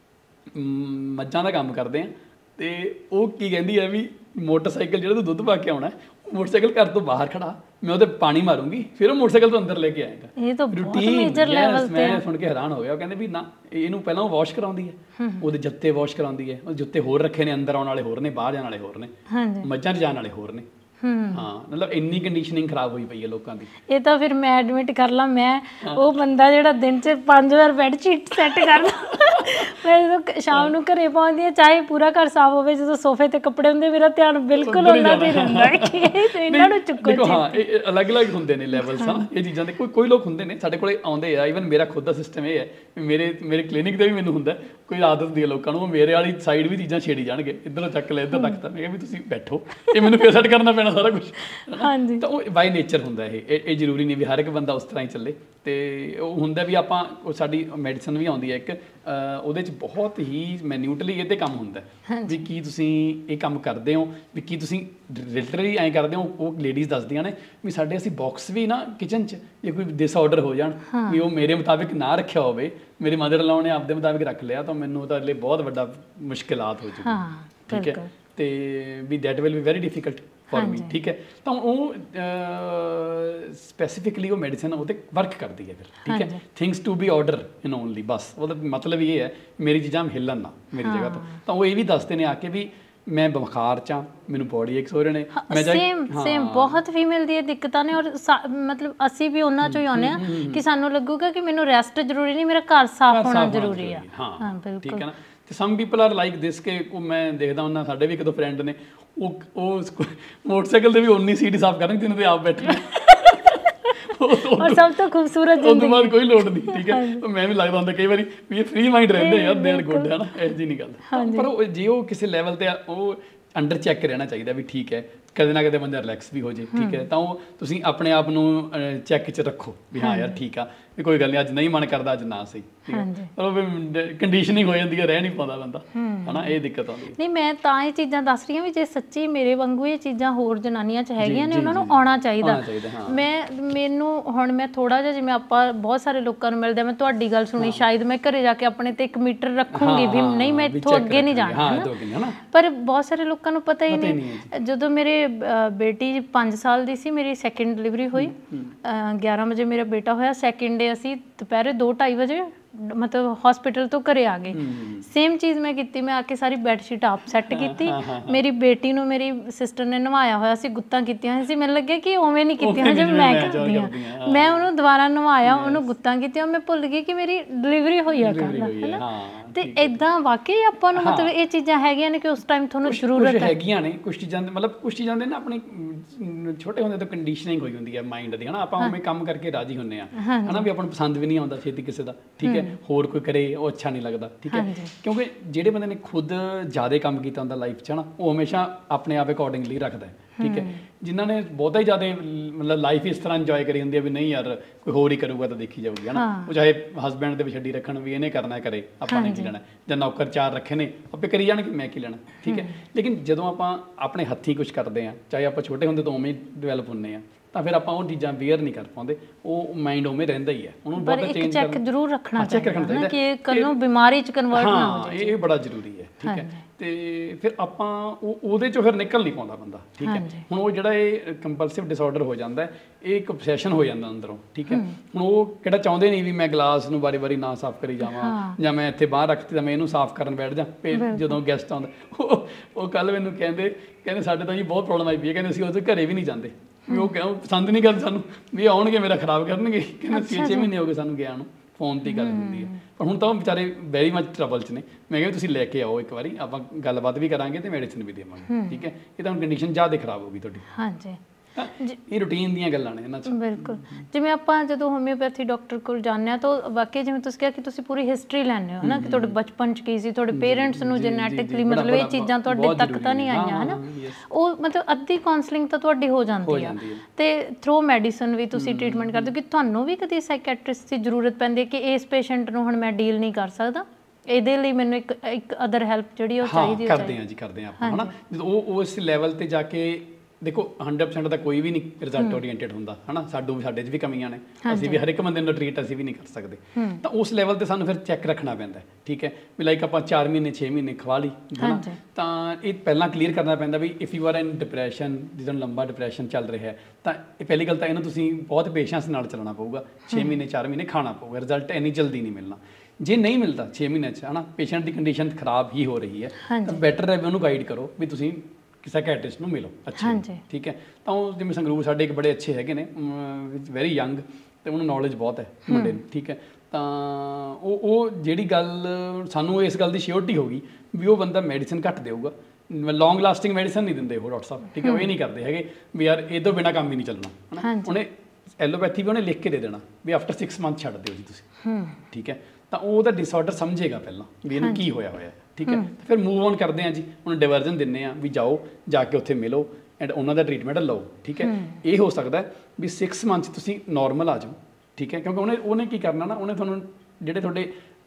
ਮੱਝਾਂ ਦਾ ਕੰਮ ਕਰਦੇ ਆ ਅਤੇ ਉਹ ਕੀ ਕਹਿੰਦੀ ਹੈ ਵੀ ਮੋਟਰਸਾਈਕਲ ਜਿਹੜਾ ਤੂੰ ਦੁੱਧ ਪਾ ਕੇ ਆਉਣਾ, ਮੋਟਰਸਾਈਕਲ ਘਰ ਤੋਂ ਬਾਹਰ ਖੜਾ, ਮੈਂ ਉਹਦੇ ਪਾਣੀ ਮਾਰੂੰਗੀ, ਫਿਰ ਉਹ ਮੋਟਰਸਾਈਕਲ ਤੋਂ ਅੰਦਰ ਲੈ ਕੇ ਆਏਗਾ। ਇਹ ਤਾਂ ਬਹੁਤ ਮੇਜਰ ਲੈਵਲ ਤੇ। ਮੈਂ ਸੁਣ ਕੇ ਹੈਰਾਨ ਹੋ ਗਿਆ। ਉਹ ਕਹਿੰਦੇ ਵੀ ਨਾ ਇਹਨੂੰ ਪਹਿਲਾਂ ਉਹ ਵਾਸ਼ ਕਰਾਉਂਦੀ ਹੈ, ਉਹਦੇ ਜੁੱਤੇ ਵਾਸ਼ ਕਰਾਉਂਦੀ ਹੈ, ਉਹ ਜੁੱਤੇ ਹੋਰ ਰੱਖੇ ਨੇ, ਅੰਦਰ ਆਉਣ ਵਾਲੇ ਹੋਰ ਨੇ, ਬਾਹਰ ਜਾਣ ਵਾਲੇ ਹੋਰ ਨੇ, ਮੱਝਾਂ 'ਚ ਜਾਣ ਵਾਲੇ ਹੋਰ ਨੇ। ਹਾਂ, ਮਤਲਬ ਇੰਨੀ ਕੰਡੀਸ਼ਨਿੰਗ ਖਰਾਬ ਹੋਈ ਪਈ ਹੈ ਲੋਕਾਂ ਦੀ। ਇਹ ਤਾਂ ਫਿਰ ਮੈਂ ਐਡਮਿਟ ਕਰ ਲਾਂ, ਮੈਂ ਉਹ ਬੰਦਾ ਜਿਹੜਾ ਦਿਨ 'ਚ ਪੰਜ ਵਾਰ ਬੈੱਡ ਸ਼ੀਟ ਸੈੱਟ ਕਰਦਾ, ਮੈਂ ਜਦੋਂ ਸ਼ਾਮ ਨੂੰ ਘਰੇ ਪਹੁੰਚਦੀ ਹਾਂ, ਚਾਹੇ ਪੂਰਾ ਘਰ ਸਾਫ਼ ਹੋਵੇ, ਜਦੋਂ ਸੋਫੇ ਤੇ ਕੱਪੜੇ ਹੁੰਦੇ ਮੇਰਾ ਧਿਆਨ ਬਿਲਕੁਲ ਉਹਨਾਂ 'ਤੇ ਰਹਿੰਦਾ ਕਿ ਇਹਨਾਂ ਨੂੰ ਚੁੱਕੋ। ਹਾਂ, ਇਹ ਅਲੱਗ ਅਲੱਗ ਹੁੰਦੇ ਨੇ ਲੈਵਲਸ, ਹਾਂ, ਇਹ ਚੀਜ਼ਾਂ ਦੇ। ਕੋਈ ਕੋਈ ਲੋਕ ਹੁੰਦੇ ਨੇ ਸਾਡੇ ਕੋਲੇ ਆਉਂਦੇ ਆ, ਈਵਨ ਮੇਰਾ ਖੁਦ ਦਾ ਸਿਸਟਮ ਇਹ ਹੈ ਮੇਰੇ ਮੇਰੇ ਕਲੀਨਿਕ 'ਤੇ ਵੀ ਮੈਨੂੰ ਹੁੰਦਾ ਕੋਈ ਆਦਤ ਹੁੰਦੀ ਹੈ ਲੋਕਾਂ ਨੂੰ, ਮੇਰੇ ਵਾਲੀ ਸਾਈਡ ਵੀ ਚੀਜ਼ਾਂ ਛੇੜੀ ਜਾਣਗੇ, ਇੱਧਰੋਂ ਚੱਕ ਲੈ ਇੱਧਰ ਤੱਕ, ਤਾਂ ਮੈਂ ਕਿਹਾ ਵੀ ਤੁਸੀਂ ਬੈਠੋ, ਇਹ ਮੈਨੂੰ ਫੇਰ ਸੈੱਟ ਕਰਨਾ ਪੈਣਾ ਸਾਰਾ ਕੁਛ। ਹਾਂਜੀ, ਤਾਂ ਉਹ ਬਾਈ ਨੇਚਰ ਹੁੰਦਾ ਇਹ ਇਹ ਜ਼ਰੂਰੀ ਨਹੀਂ ਵੀ ਹਰ ਇੱਕ ਬੰਦਾ ਉਸ ਤਰ੍ਹਾਂ ਹੀ ਚੱਲੇ। ਅਤੇ ਉਹ ਹੁੰਦਾ ਵੀ ਆਪਾਂ ਉਹ ਸਾਡੀ ਮੈਡੀਸਨ ਵੀ ਆਉਂਦੀ ਹੈ ਇੱਕ, ਉਹਦੇ 'ਚ ਬਹੁਤ ਹੀ ਮੈਨਿਊਟਲੀ ਇਹ 'ਤੇ ਕੰਮ ਹੁੰਦਾ ਵੀ ਕੀ ਤੁਸੀਂ ਇਹ ਕੰਮ ਕਰਦੇ ਹੋ, ਵੀ ਕੀ ਤੁਸੀਂ ਲਿਟਰਲੀ ਐਂ ਕਰਦੇ ਹੋ। ਉਹ ਲੇਡੀਜ਼ ਦੱਸਦੀਆਂ ਨੇ ਵੀ ਸਾਡੇ ਅਸੀਂ ਬਾਕਸ ਵੀ ਨਾ ਕਿਚਨ 'ਚ ਜੇ ਕੋਈ ਡਿਸਆਰਡਰ ਹੋ ਜਾਣ ਵੀ ਉਹ ਮੇਰੇ ਮੁਤਾਬਿਕ ਨਾ ਰੱਖਿਆ ਹੋਵੇ, ਮੇਰੇ ਮਦਰ ਇਨ ਲਾਅ ਨੇ ਆਪਦੇ ਮੁਤਾਬਿਕ ਰੱਖ ਲਿਆ, ਤਾਂ ਮੈਨੂੰ ਤਾਂ ਲਈ ਬਹੁਤ ਵੱਡਾ ਮੁਸ਼ਕਿਲਾਤ ਹੋ ਜੂਗੀ, ਠੀਕ ਹੈ। ਅਤੇ ਵੀ that will be very difficult for me, ਠੀਕ ਹੈ। ਤਾਂ ਉਹ ਸਪੈਸੀਫਿਕਲੀ ਉਹ ਮੈਡੀਸਨ ਉਹ 'ਤੇ ਵਰਕ ਕਰਦੀ ਹੈ ਫਿਰ, ਠੀਕ ਹੈ। Things to be order in only, ਬਸ ਉਹਦਾ ਮਤਲਬ ਇਹ ਹੈ ਮੇਰੀ ਚੀਜ਼ਾਂ ਹਿੱਲਣ ਨਾ ਮੇਰੀ ਜਗ੍ਹਾ ਤੋਂ। ਤਾਂ ਉਹ ਇਹ ਵੀ ਦੱਸਦੇ ਨੇ ਆ ਕੇ ਵੀ ਮੈਂ ਬੁਖਾਰ 'ਚ ਹਾਂ, ਮੈਨੂੰ ਬੋਡੀ ਐਕਸ ਹੋ ਰਹੇ ਨੇ। ਮੈਂ ਸੇਮ ਸੇਮ ਬਹੁਤ ਫੀਮੇਲ ਦੀਆਂ ਦਿੱਕਤਾਂ ਨੇ, ਔਰ ਮਤਲਬ ਅਸੀਂ ਵੀ ਉਹਨਾਂ 'ਚੋਂ ਹੀ ਆਉਂਦੇ ਹਾਂ ਕਿ ਸਾਨੂੰ ਲੱਗੂਗਾ ਕਿ ਮੈਨੂੰ ਰੈਸਟ ਜ਼ਰੂਰੀ ਨਹੀਂ, ਮੇਰਾ ਘਰ ਸਾਫ਼ ਹੋਣਾ ਜ਼ਰੂਰੀ ਆ। ਹਾਂ, ਬਿਲਕੁਲ, ਠੀਕ ਹੈ ਨਾ। ਤੇ some people are like this ਕਿ ਉਹ ਮੈਂ ਦੇਖਦਾ ਉਹਨਾਂ, ਸਾਡੇ ਵੀ ਇੱਕ ਦੋ ਫਰੈਂਡ ਨੇ, ਉਹ ਉਹ ਮੋਟਰਸਾਈਕਲ 'ਤੇ ਵੀ ਉਨੀ ਸੀਟ ਸਾਫ਼ ਕਰਨ ਜਿਹਨਾਂ 'ਤੇ ਆਪ ਬੈਠੇ, ਔਰ ਸਭ ਤੋਂ ਖੂਬਸੂਰਤ ਜ਼ਿੰਦਗੀ, ਉਸ ਤੋਂ ਬਾਅਦ ਕੋਈ ਲੋੜ ਨਹੀਂ, ਠੀਕ ਹੈ। ਮੈਂ ਵੀ ਲੱਗਦਾ ਹੁੰਦਾ ਕਈ ਵਾਰੀ ਵੀ ਇਹ ਫ੍ਰੀ ਮਾਈਂਡ ਰਹਿੰਦੇ ਯਾਰ, ਦੇਰ ਗੁੱਡ ਹੈ ਨਾ, ਇਹੋ ਜਿਹੀ ਨਹੀਂ ਗੱਲ। ਪਰ ਉਹ ਜੇ ਉਹ ਕਿਸੇ ਲੈਵਲ 'ਤੇ ਉਹ ਅੰਡਰ ਚੈੱਕ ਰਹਿਣਾ ਚਾਹੀਦਾ ਵੀ ਠੀਕ ਹੈ ਕਦੇ ਨਾ ਕਦੇ ਬੰਦਾ ਰਿਲੈਕਸ ਵੀ ਹੋ ਜੇ, ਠੀਕ ਹੈ। ਤਾਂ ਉਹ ਤੁਸੀਂ ਆਪਣੇ ਆਪ ਨੂੰ ਚੈੱਕ 'ਚ ਰੱਖੋ ਵੀ ਹਾਂ ਯਾਰ ਠੀਕ ਆ, ਵੀ ਕੋਈ ਗੱਲ ਨਹੀਂ, ਅੱਜ ਨਹੀਂ ਮਨ ਕਰਦਾ, ਅੱਜ ਨਾ ਸਹੀ, ਠੀਕ ਹੈ। ਮਤਲਬ ਕੰਡੀਸ਼ਨਿੰਗ ਹੋ ਜਾਂਦੀ ਹੈ, ਰਹਿ ਨਹੀਂ ਪਾਉਂਦਾ ਬੰਦਾ, ਹਨਾ, ਇਹ ਦਿੱਕਤ ਆਉਂਦੀ ਹੈ। ਨਹੀਂ, ਮੈਂ ਤਾਂ ਇਹ ਚੀਜ਼ਾਂ ਦੱਸ ਰਹੀ ਹਾਂ ਵੀ ਜੇ ਸੱਚੀ ਮੇਰੇ ਵਾਂਗੂ ਇਹ ਚੀਜ਼ਾਂ ਹੋਰ ਜਨਾਨੀਆਂ 'ਚ ਹੈਗੀਆਂ ਨੇ, ਉਹਨਾਂ ਨੂੰ ਆਉਣਾ ਚਾਹੀਦਾ। ਮੈਂ ਮੈਨੂੰ ਹੁਣ ਮੈਂ ਥੋੜਾ ਜਿਹਾ, ਜਿਵੇਂ ਆਪਾਂ ਬਹੁਤ ਸਾਰੇ ਲੋਕਾਂ ਨੂੰ ਮਿਲਦੇ, ਮੈਂ ਤੁਹਾਡੀ ਗੱਲ ਸੁਣੀ, ਸ਼ਾਇਦ ਮੈਂ ਘਰੇ ਜਾ ਕੇ ਆਪਣੇ ਤੇ ਇੱਕ ਮੀਟਰ ਰੱਖੂੰਗੀ ਵੀ ਨਹੀਂ, ਮੈਂ ਇੱਥੋਂ ਅੱਗੇ ਨਹੀਂ ਜਾਣਾ, ਪਰ ਬਹੁਤ ਸਾਰੇ ਲੋਕਾਂ ਨੂੰ ਪਤਾ ਹੀ ਨਹੀਂ। ਜਦੋਂ ਮੇਰੇ ਬੇਟੀ ਪੰਜ ਸਾਲ ਦੀ ਸੀ, ਮੇਰੀ ਸੈਕਿੰਡ ਡਿਲੀਵਰੀ ਹੋਈ, ਗਿਆਰਾਂ ਵਜੇ ਮੇਰਾ ਬੇਟਾ ਹੋਇਆ, ਸੈਕਿੰਡ ਡੇ ਅਸੀਂ ਦੁਪਹਿਰੇ ਦੋ ਢਾਈ ਵਜੇ ਮਤਲਬ ਹਸਪੀਟਲ ਤੋਂ ਘਰੇ ਆ ਗਏ। ਸੇਮ ਚੀਜ਼ ਮੈਂ ਕੀਤੀ, ਮੈਂ ਆ ਕੇ ਸਾਰੀ ਬੈੱਡਸ਼ੀਟ ਆਪ ਸੈੱਟ ਕੀਤੀ। ਮੇਰੀ ਬੇਟੀ ਨੂੰ ਮੇਰੀ ਸਿਸਟਰ ਨੇ ਨਵਾਇਆ ਹੋਇਆ ਸੀ, ਗੁੱਤਾਂ ਕੀਤੀਆਂ ਹੋਈਆਂ ਸੀ, ਮੈਨੂੰ ਲੱਗਿਆ ਕਿ ਉਵੇਂ ਨਹੀਂ ਕੀਤੀਆਂ ਜਿਵੇਂ ਮੈਂ ਕਰਦੀ ਹਾਂ। ਮੈਂ ਉਹਨੂੰ ਦੁਬਾਰਾ ਨਵਾਇਆ, ਉਹਨੂੰ ਗੁੱਤਾਂ ਕੀਤੀਆਂ, ਮੈਂ ਭੁੱਲ ਗਈ ਕਿ ਮੇਰੀ ਡਿਲੀਵਰੀ ਹੋਈ ਆ ਕੱਲ੍ਹ, ਹੈ ਨਾ। ਤੇ ਇੱਦਾਂ ਵਾਕਈ ਆਪਾਂ ਨੂੰ ਮਤਲਬ ਇਹ ਚੀਜ਼ਾਂ ਹੈਗੀਆਂ ਨੇ ਕਿ ਉਸ ਟਾਈਮ ਤੁਹਾਨੂੰ ਜ਼ਰੂਰਤ ਹੈਗੀਆਂ ਨੇ ਕੁਛ ਚੀਜ਼ਾਂ, ਮਤਲਬ ਕੁਛ ਚੀਜ਼ਾਂ ਦੇ ਨਾ ਆਪਣੀ ਛੋਟੇ ਹੁੰਦੇ ਤੋਂ ਕੰਡੀਸ਼ਨਿੰਗ ਹੋਈ ਹੁੰਦੀ ਹੈ ਮਾਈਂਡ ਦੀ, ਹੈ ਨਾ। ਆਪਾਂ ਉਵੇਂ ਕੰਮ ਕਰਕੇ ਰਾਜੀ ਹੁੰਦੇ ਹਾਂ, ਹੈ ਨਾ, ਵੀ ਆਪਾਂ ਨੂੰ ਪਸੰਦ ਵੀ ਨਹੀਂ ਆਉਂਦਾ ਛੇਤੀ ਕਿਸੇ ਦਾ, ਠੀਕ ਹੈ, ਹੋਰ ਕੋਈ ਕਰੇ ਉਹ ਅੱਛਾ ਨਹੀਂ ਲੱਗਦਾ, ਠੀਕ ਹੈ। ਕਿਉਂਕਿ ਜਿਹੜੇ ਬੰਦੇ ਨੇ ਖੁਦ ਜ਼ਿਆਦਾ ਕੰਮ ਕੀਤਾ ਹੁੰਦਾ ਲਾਈਫ 'ਚ, ਹੈ ਨਾ, ਉਹ ਹਮੇਸ਼ਾ ਆਪਣੇ ਆਪ ਅਕੋਰਡਿੰਗਲੀ ਰੱਖਦਾ, ਠੀਕ ਹੈ। ਜਿਨ੍ਹਾਂ ਨੇ ਬਹੁਤਾ ਹੀ ਜ਼ਿਆਦਾ ਮਤਲਬ ਲਾਈਫ ਇਸ ਤਰ੍ਹਾਂ ਇੰਜੋਏ ਕਰੀ ਹੁੰਦੀ ਹੈ ਵੀ ਨਹੀਂ ਯਾਰ ਕੋਈ ਹੋਰ ਹੀ ਕਰੂਗਾ ਤਾਂ ਦੇਖੀ ਜਾਊਗੀ, ਹੈ ਨਾ। ਉਹ ਚਾਹੇ ਹਸਬੈਂਡ ਦੇ ਵੀ ਛੱਡੀ ਰੱਖਣ ਵੀ ਇਹਨੇ ਕਰਨਾ ਕਰੇ, ਆਪਾਂ ਨੇ ਕੀ ਲੈਣਾ, ਜਾਂ ਨੌਕਰ ਚਾਰ ਰੱਖੇ ਨੇ ਆਪੇ ਕਰੀ ਜਾਣਗੇ, ਮੈਂ ਕੀ ਲੈਣਾ, ਠੀਕ ਹੈ। ਲੇਕਿਨ ਜਦੋਂ ਆਪਾਂ ਆਪਣੇ ਹੱਥੀਂ ਕੁਛ ਕਰਦੇ ਹਾਂ, ਚਾਹੇ ਆਪਾਂ ਛੋਟੇ ਹੁੰਦੇ ਤੋਂ ਉਵੇਂ ਡਿਵੈਲਪ ਹੁੰਦੇ ਹਾਂ, ਤਾਂ ਫਿਰ ਆਪਾਂ ਉਹ ਚੀਜ਼ਾਂ ਵੇਅਰ ਨਹੀਂ ਕਰ ਪਾਉਂਦੇ, ਉਹ ਮਾਈਂਡ ਉਵੇਂ ਰਹਿੰਦਾ ਹੀ ਹੈ, ਉਹਨੂੰ ਬਹੁਤ ਚੇਂਜ ਚੈੱਕ ਜ਼ਰੂਰ ਰੱਖਣਾ ਚਾਹੀਦਾ ਕਿ ਕੱਲ੍ਹ ਨੂੰ ਬਿਮਾਰੀ 'ਚ ਕਨਵਰਟ ਨਾ ਹੋ ਜਾਏ। ਇਹ ਬੜਾ ਜ਼ਰੂਰੀ ਹੈ, ਠੀਕ ਹੈ। ਤੇ ਫਿਰ ਆਪਾਂ ਉਹ ਉਹਦੇ 'ਚੋਂ ਫਿਰ ਨਿਕਲ ਨਹੀਂ ਪਾਉਂਦਾ ਬੰਦਾ, ਠੀਕ ਹੈ। ਹੁਣ ਉਹ ਜਿਹੜਾ ਇਹ ਕੰਪਲਸਿਵ ਡਿਸਆਰਡਰ ਹੋ ਜਾਂਦਾ, ਇਹ ਇੱਕ obsession ਹੋ ਜਾਂਦਾ ਅੰਦਰੋਂ, ਠੀਕ ਹੈ। ਹੁਣ ਉਹ ਕਿਹੜਾ ਚਾਹੁੰਦੇ ਨਹੀਂ ਵੀ ਮੈਂ ਗਲਾਸ ਨੂੰ ਵਾਰੀ ਵਾਰੀ ਨਾ ਸਾਫ਼ ਕਰੀ ਜਾਵਾਂ, ਜਾਂ ਮੈਂ ਇੱਥੇ ਬਾਹਰ ਰੱਖਤੀ ਤਾਂ ਮੈਂ ਇਹਨੂੰ ਸਾਫ਼ ਕਰਨ ਬੈਠ ਜਾ। ਫਿਰ ਜਦੋਂ ਗੈਸਟ ਆਉਂਦਾ, ਉਹ ਉਹ ਕੱਲ੍ਹ ਮੈਨੂੰ ਕਹਿੰਦੇ ਕਹਿੰਦੇ ਸਾਡੇ ਤਾਂ ਜੀ ਬਹੁਤ ਪ੍ਰੋਬਲਮ ਆਈ ਪਈ ਹੈ, ਕਹਿੰਦੇ ਅਸੀਂ ਉਹਦੇ ਘਰੇ ਵੀ ਨਹੀਂ ਜਾਂਦੇ, ਵੀ ਉਹ ਕਿਉਂ ਪਸੰਦ ਨਹੀਂ ਕਰਦੇ ਸਾਨੂੰ, ਵੀ ਆਉਣਗੇ ਮੇਰਾ ਖਰਾਬ ਕਰਨਗੇ, ਕਹਿੰਦੇ ਛੇ ਛੇ ਮਹੀਨੇ ਹੋ ਗਏ ਸਾਨੂੰ ਗਿਆ ਨੂੰ, ਫੋਨ 'ਤੇ ਗੱਲ ਹੁੰਦੀ ਹੈ। ਪਰ ਹੁਣ ਤਾਂ ਉਹ ਵਿਚਾਰੇ ਵੈਰੀ ਮੱਚ ਟਰਬਲ 'ਚ ਨੇ। ਮੈਂ ਕਿਹਾ ਤੁਸੀਂ ਲੈ ਕੇ ਆਓ ਇੱਕ ਵਾਰੀ, ਆਪਾਂ ਗੱਲਬਾਤ ਵੀ ਕਰਾਂਗੇ ਅਤੇ ਮੈਡੀਸਨ ਵੀ ਦੇਵਾਂਗੇ, ਠੀਕ ਹੈ। ਇਹ ਤਾਂ ਹੁਣ ਕੰਡੀਸ਼ਨ ਜ਼ਿਆਦਾ ਖਰਾਬ ਹੋ ਗਈ ਤੁਹਾਡੀ। ਹਾਂਜੀ, ਇਹ ਰੂਟੀਨ ਦੀਆਂ ਗੱਲਾਂ ਨੇ ਇਹਨਾਂ 'ਚ। ਬਿਲਕੁਲ, ਜਿਵੇਂ ਆਪਾਂ ਜਦੋਂ ਹੋਮਿਓਪੈਥੀ ਡਾਕਟਰ ਕੋਲ ਜਾਂਦੇ ਹਾਂ ਤਾਂ ਵਾਕਈ ਜਿਵੇਂ ਤੁਸੀਂ ਕਿਹਾ ਕਿ ਤੁਸੀਂ ਪੂਰੀ ਹਿਸਟਰੀ ਲੈਂਦੇ ਹੋ, ਹੈ ਨਾ, ਕਿ ਤੁਹਾਡੇ ਬਚਪਨ 'ਚ ਕੀ ਸੀ, ਤੁਹਾਡੇ ਪੇਰੈਂਟਸ ਨੂੰ ਜੈਨੇਟਿਕਲੀ ਮਤਲਬ ਇਹ ਚੀਜ਼ਾਂ ਤੁਹਾਡੇ ਤੱਕ ਤਾਂ ਨਹੀਂ ਆਈਆਂ, ਹੈ ਨਾ। ਉਹ ਮਤਲਬ ਅੱਧੀ ਕਾਉਂਸਲਿੰਗ ਤਾਂ ਤੁਹਾਡੀ ਹੋ ਜਾਂਦੀ ਆ, ਅਤੇ ਥਰੂ ਮੈਡੀਸਨ ਵੀ ਤੁਸੀਂ ਟਰੀਟਮੈਂਟ ਕਰਦੇ ਹੋ। ਕਿ ਤੁਹਾਨੂੰ ਵੀ ਕਦੇ ਸਾਈਕੈਟਰਿਸਟ ਦੀ ਜ਼ਰੂਰਤ ਪੈਂਦੀ ਹੈ ਕਿ ਇਸ ਪੇਸ਼ੈਂਟ ਨੂੰ ਹੁਣ ਮੈਂ ਡੀਲ ਨਹੀਂ ਕਰ ਸਕਦਾ, ਇਹਦੇ ਲਈ ਮੈਨੂੰ ਇੱਕ ਇੱਕ ਅਦਰ ਹੈਲਪ ਜਿਹੜੀ ਉਹ ਚਾਹੀਦੀ ਹੈ। ਕਰਦੇ ਹਾਂ ਜੀ, ਕਰਦੇ ਹਾਂ ਆਪਾਂ, ਹੈ ਨਾ। ਜਦੋਂ ਉਹ ਉਸ ਲੈਵਲ 'ਤੇ ਜਾ ਕੇ ਦੇਖੋ ਹੰਡਰਡ ਪਰਸੈਂਟ ਤਾਂ ਕੋਈ ਵੀ ਨਹੀਂ ਰਿਜ਼ਲਟ ਓਰੀਐਂਟਡ ਹੁੰਦਾ, ਹੈ ਨਾ। ਸਾਨੂੰ ਸਾਡੇ 'ਚ ਵੀ ਕਮੀਆਂ ਨੇ, ਅਸੀਂ ਵੀ ਹਰ ਇੱਕ ਬੰਦੇ ਨੂੰ ਟਰੀਟ ਅਸੀਂ ਵੀ ਨਹੀਂ ਕਰ ਸਕਦੇ, ਤਾਂ ਉਸ ਲੈਵਲ 'ਤੇ ਸਾਨੂੰ ਫਿਰ ਚੈੱਕ ਰੱਖਣਾ ਪੈਂਦਾ, ਠੀਕ ਹੈ। ਵੀ ਲਾਈਕ ਆਪਾਂ ਚਾਰ ਮਹੀਨੇ ਛੇ ਮਹੀਨੇ ਖਵਾ ਲਈ, ਹੈ ਨਾ, ਤਾਂ ਇਹ ਪਹਿਲਾਂ ਕਲੀਅਰ ਕਰਨਾ ਪੈਂਦਾ ਵੀ if you are in depression, ਜਿੱਦਾਂ ਲੰਬਾ ਡਿਪਰੈਸ਼ਨ ਚੱਲ ਰਿਹਾ ਹੈ, ਤਾਂ ਇਹ ਪਹਿਲੀ ਗੱਲ ਤਾਂ ਇਹਨੂੰ ਤੁਸੀਂ ਬਹੁਤ ਪੇਸ਼ੈਂਸ ਨਾਲ ਚੱਲਣਾ ਪਊਗਾ। ਛੇ ਮਹੀਨੇ ਚਾਰ ਮਹੀਨੇ ਖਾਣਾ ਪਊਗਾ, ਰਿਜ਼ਲਟ ਇੰਨੀ ਜਲਦੀ ਨਹੀਂ ਮਿਲਣਾ। ਜੇ ਨਹੀਂ ਮਿਲਦਾ ਛੇ ਮਹੀਨੇ 'ਚ, ਹੈ ਨਾ, ਪੇਸ਼ੈਂਟ ਦੀ ਕੰਡੀਸ਼ਨ ਖਰਾਬ ਹੀ ਹੋ ਰਹੀ ਹੈ, ਤਾਂ ਬੈਟਰ ਹੈ ਵੀ ਉਹਨੂੰ ਗਾਈਡ ਕਰੋ ਵੀ ਤੁਸੀਂ ਕਿਸੇ ਸਾਈਕੈਟਰਿਸਟ ਨੂੰ ਮਿਲੋ, ਅੱਛਾ, ਠੀਕ ਹੈ। ਤਾਂ ਉਹ ਜਿਵੇਂ ਸੰਗਰੂਰ ਸਾਡੇ ਇੱਕ ਬੜੇ ਅੱਛੇ ਹੈਗੇ ਨੇ, ਵੈਰੀ ਯੰਗ, ਅਤੇ ਉਹਨੂੰ ਨੌਲੇਜ ਬਹੁਤ ਹੈ ਮੁੰਡੇ ਨੂੰ, ਠੀਕ ਹੈ। ਤਾਂ ਉਹ ਉਹ ਜਿਹੜੀ ਗੱਲ ਸਾਨੂੰ ਇਸ ਗੱਲ ਦੀ ਸ਼ਿਓਰਟੀ ਹੋ ਗਈ ਵੀ ਉਹ ਬੰਦਾ ਮੈਡੀਸਨ ਘੱਟ ਦੇਊਗਾ, ਲੌਂਗ ਲਾਸਟਿੰਗ ਮੈਡੀਸਨ ਨਹੀਂ ਦਿੰਦੇ ਉਹ ਡਾਕਟਰ ਸਾਹਿਬ, ਠੀਕ ਹੈ। ਉਹ ਇਹ ਨਹੀਂ ਕਰਦੇ ਹੈਗੇ ਵੀ ਯਾਰ ਇਹ ਤੋਂ ਬਿਨਾਂ ਕੰਮ ਹੀ ਨਹੀਂ ਚੱਲਣਾ, ਹੈ ਨਾ। ਉਹਨੇ ਐਲੋਪੈਥੀ ਵੀ ਉਹਨੇ ਲਿਖ ਕੇ ਦੇ ਦੇਣਾ ਵੀ ਆਫਟਰ ਸਿਕਸ ਮੰਥ ਛੱਡ ਦਿਓ ਜੀ ਤੁਸੀਂ, ਠੀਕ ਹੈ। ਤਾਂ ਉਹ ਉਹਦਾ ਡਿਸਆਰਡਰ ਸਮਝੇਗਾ ਪਹਿਲਾਂ ਵੀ ਇਹਨੂੰ ਕੀ ਹੋਇਆ ਹੋਇਆ, ਠੀਕ ਹੈ। ਫਿਰ ਮੂਵ ਔਨ ਕਰਦੇ ਹਾਂ ਜੀ, ਉਹਨੂੰ ਡਿਵਰਜਨ ਦਿੰਦੇ ਹਾਂ ਵੀ ਜਾਓ ਜਾ ਕੇ ਉੱਥੇ ਮਿਲੋ ਐਂਡ ਉਹਨਾਂ ਦਾ ਟਰੀਟਮੈਂਟ ਲਓ, ਠੀਕ ਹੈ। ਇਹ ਹੋ ਸਕਦਾ ਵੀ ਸਿਕਸ ਮੰਥ ਤੁਸੀਂ ਨੋਰਮਲ ਆ ਜਾਓ, ਠੀਕ ਹੈ। ਕਿਉਂਕਿ ਉਹਨੇ ਉਹਨੇ ਕੀ ਕਰਨਾ ਨਾ, ਉਹਨੇ ਤੁਹਾਨੂੰ ਜਿਹੜੇ ਤੁਹਾਡੇ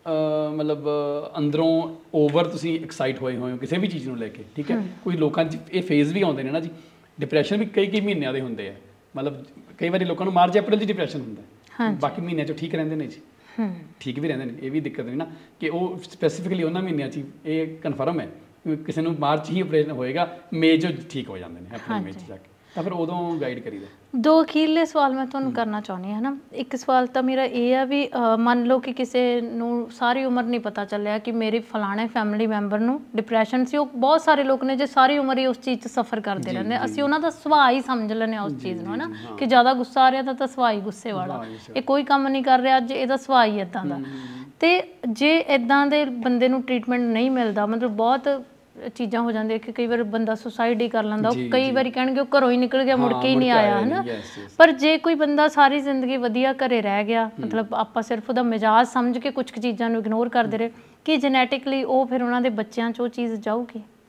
ਮਤਲਬ ਅੰਦਰੋਂ ਓਵਰ ਤੁਸੀਂ ਐਕਸਾਈਟ ਹੋਏ ਹੋਏ ਹੋ ਕਿਸੇ ਵੀ ਚੀਜ਼ ਨੂੰ ਲੈ ਕੇ, ਠੀਕ ਹੈ। ਕੋਈ ਲੋਕਾਂ 'ਚ ਇਹ ਫੇਜ਼ ਵੀ ਆਉਂਦੇ ਨੇ ਨਾ ਜੀ, ਡਿਪਰੈਸ਼ਨ ਵੀ ਕਈ ਕਈ ਮਹੀਨਿਆਂ ਦੇ ਹੁੰਦੇ ਆ, ਮਤਲਬ ਕਈ ਵਾਰੀ ਲੋਕਾਂ ਨੂੰ ਮਾਰਚ ਅਪ੍ਰੈਲ 'ਚ ਡਿਪਰੈਸ਼ਨ ਹੁੰਦਾ, ਬਾਕੀ ਮਹੀਨਿਆਂ 'ਚ ਠੀਕ ਰਹਿੰਦੇ ਨੇ ਜੀ, ਠੀਕ ਵੀ ਰਹਿੰਦੇ ਨੇ। ਇਹ ਵੀ ਦਿੱਕਤ ਨਹੀਂ ਨਾ ਕਿ ਉਹ ਸਪੈਸੀਫਿਕਲੀ ਉਹਨਾਂ ਮਹੀਨਿਆਂ 'ਚ ਇਹ ਕਨਫਰਮ ਹੈ ਕਿਸੇ ਨੂੰ ਮਾਰਚ ਹੀ ਆਪਰੇਸ਼ਨ ਹੋਏਗਾ, ਮਈ 'ਚ ਠੀਕ ਹੋ ਜਾਂਦੇ ਨੇ ਆਪਣੇ ਮਈ 'ਚ ਜਾ ਕੇ, ਤਾਂ ਫਿਰ ਉਦੋਂ ਗਾਈਡ ਕਰੀਦਾ। ਦੋ ਅਖੀਰਲੇ ਸਵਾਲ ਮੈਂ ਤੁਹਾਨੂੰ ਕਰਨਾ ਚਾਹੁੰਦੀ ਹਾਂ, ਹੈ ਨਾ। ਇੱਕ ਸਵਾਲ ਤਾਂ ਮੇਰਾ ਇਹ ਆ ਵੀ ਮੰਨ ਲਓ ਕਿ ਕਿਸੇ ਨੂੰ ਸਾਰੀ ਉਮਰ ਨਹੀਂ ਪਤਾ ਚੱਲਿਆ ਕਿ ਮੇਰੇ ਫਲਾਣੇ ਫੈਮਿਲੀ ਮੈਂਬਰ ਨੂੰ ਡਿਪਰੈਸ਼ਨ ਸੀ। ਉਹ ਬਹੁਤ ਸਾਰੇ ਲੋਕ ਨੇ ਜੇ ਸਾਰੀ ਉਮਰ ਹੀ ਉਸ ਚੀਜ਼ 'ਚ ਸਫਰ ਕਰਦੇ ਰਹਿੰਦੇ, ਅਸੀਂ ਉਹਨਾਂ ਦਾ ਸੁਭਾਅ ਹੀ ਸਮਝ ਲੈਂਦੇ ਹਾਂ ਉਸ ਚੀਜ਼ ਨੂੰ, ਹੈ ਨਾ, ਕਿ ਜ਼ਿਆਦਾ ਗੁੱਸਾ ਆ ਰਿਹਾ ਤਾਂ ਤਾਂ ਸੁਭਾਅ ਹੀ ਗੁੱਸੇ ਵਾਲਾ, ਇਹ ਕੋਈ ਕੰਮ ਨਹੀਂ ਕਰ ਰਿਹਾ ਅੱਜ, ਇਹਦਾ ਸੁਭਾਅ ਹੀ ਇੱਦਾਂ ਦਾ। ਅਤੇ ਜੇ ਇੱਦਾਂ ਦੇ ਬੰਦੇ ਨੂੰ ਟਰੀਟਮੈਂਟ ਨਹੀਂ ਮਿਲਦਾ, ਮਤਲਬ ਬਹੁਤ ਚੀਜ਼ਾਂ ਹੋ ਜਾਂਦੀਆਂ ਕਿ ਕਈ ਵਾਰ ਬੰਦਾ ਸੁਸਾਈਡ ਹੀ ਕਰ ਲੈਂਦਾ, ਉਹ ਕਈ ਵਾਰੀ ਕਹਿਣਗੇ ਉਹ ਘਰੋਂ ਹੀ ਨਿਕਲ ਗਿਆ, ਮੁੜ ਕੇ ਹੀ ਨਹੀਂ ਆਇਆ, ਹੈ ਨਾ। ਪਰ ਜੇ ਕੋਈ ਬੰਦਾ ਸਾਰੀ ਜ਼ਿੰਦਗੀ ਵਧੀਆ ਘਰੇ ਰਹਿ ਗਿਆ, ਮਤਲਬ ਆਪਾਂ ਸਿਰਫ ਉਹਦਾ ਮਿਜਾਜ ਸਮਝ ਕੇ ਕੁਛ ਕੁ ਚੀਜ਼ਾਂ ਨੂੰ ਇਗਨੋਰ ਕਰਦੇ ਰਹੇ, ਕਿ ਜੈਨੇਟਿਕਲੀ ਉਹ ਫਿਰ ਉਹਨਾਂ ਦੇ ਬੱਚਿਆਂ 'ਚ ਉਹ ਚੀਜ਼ ਜਾਊਗੀ?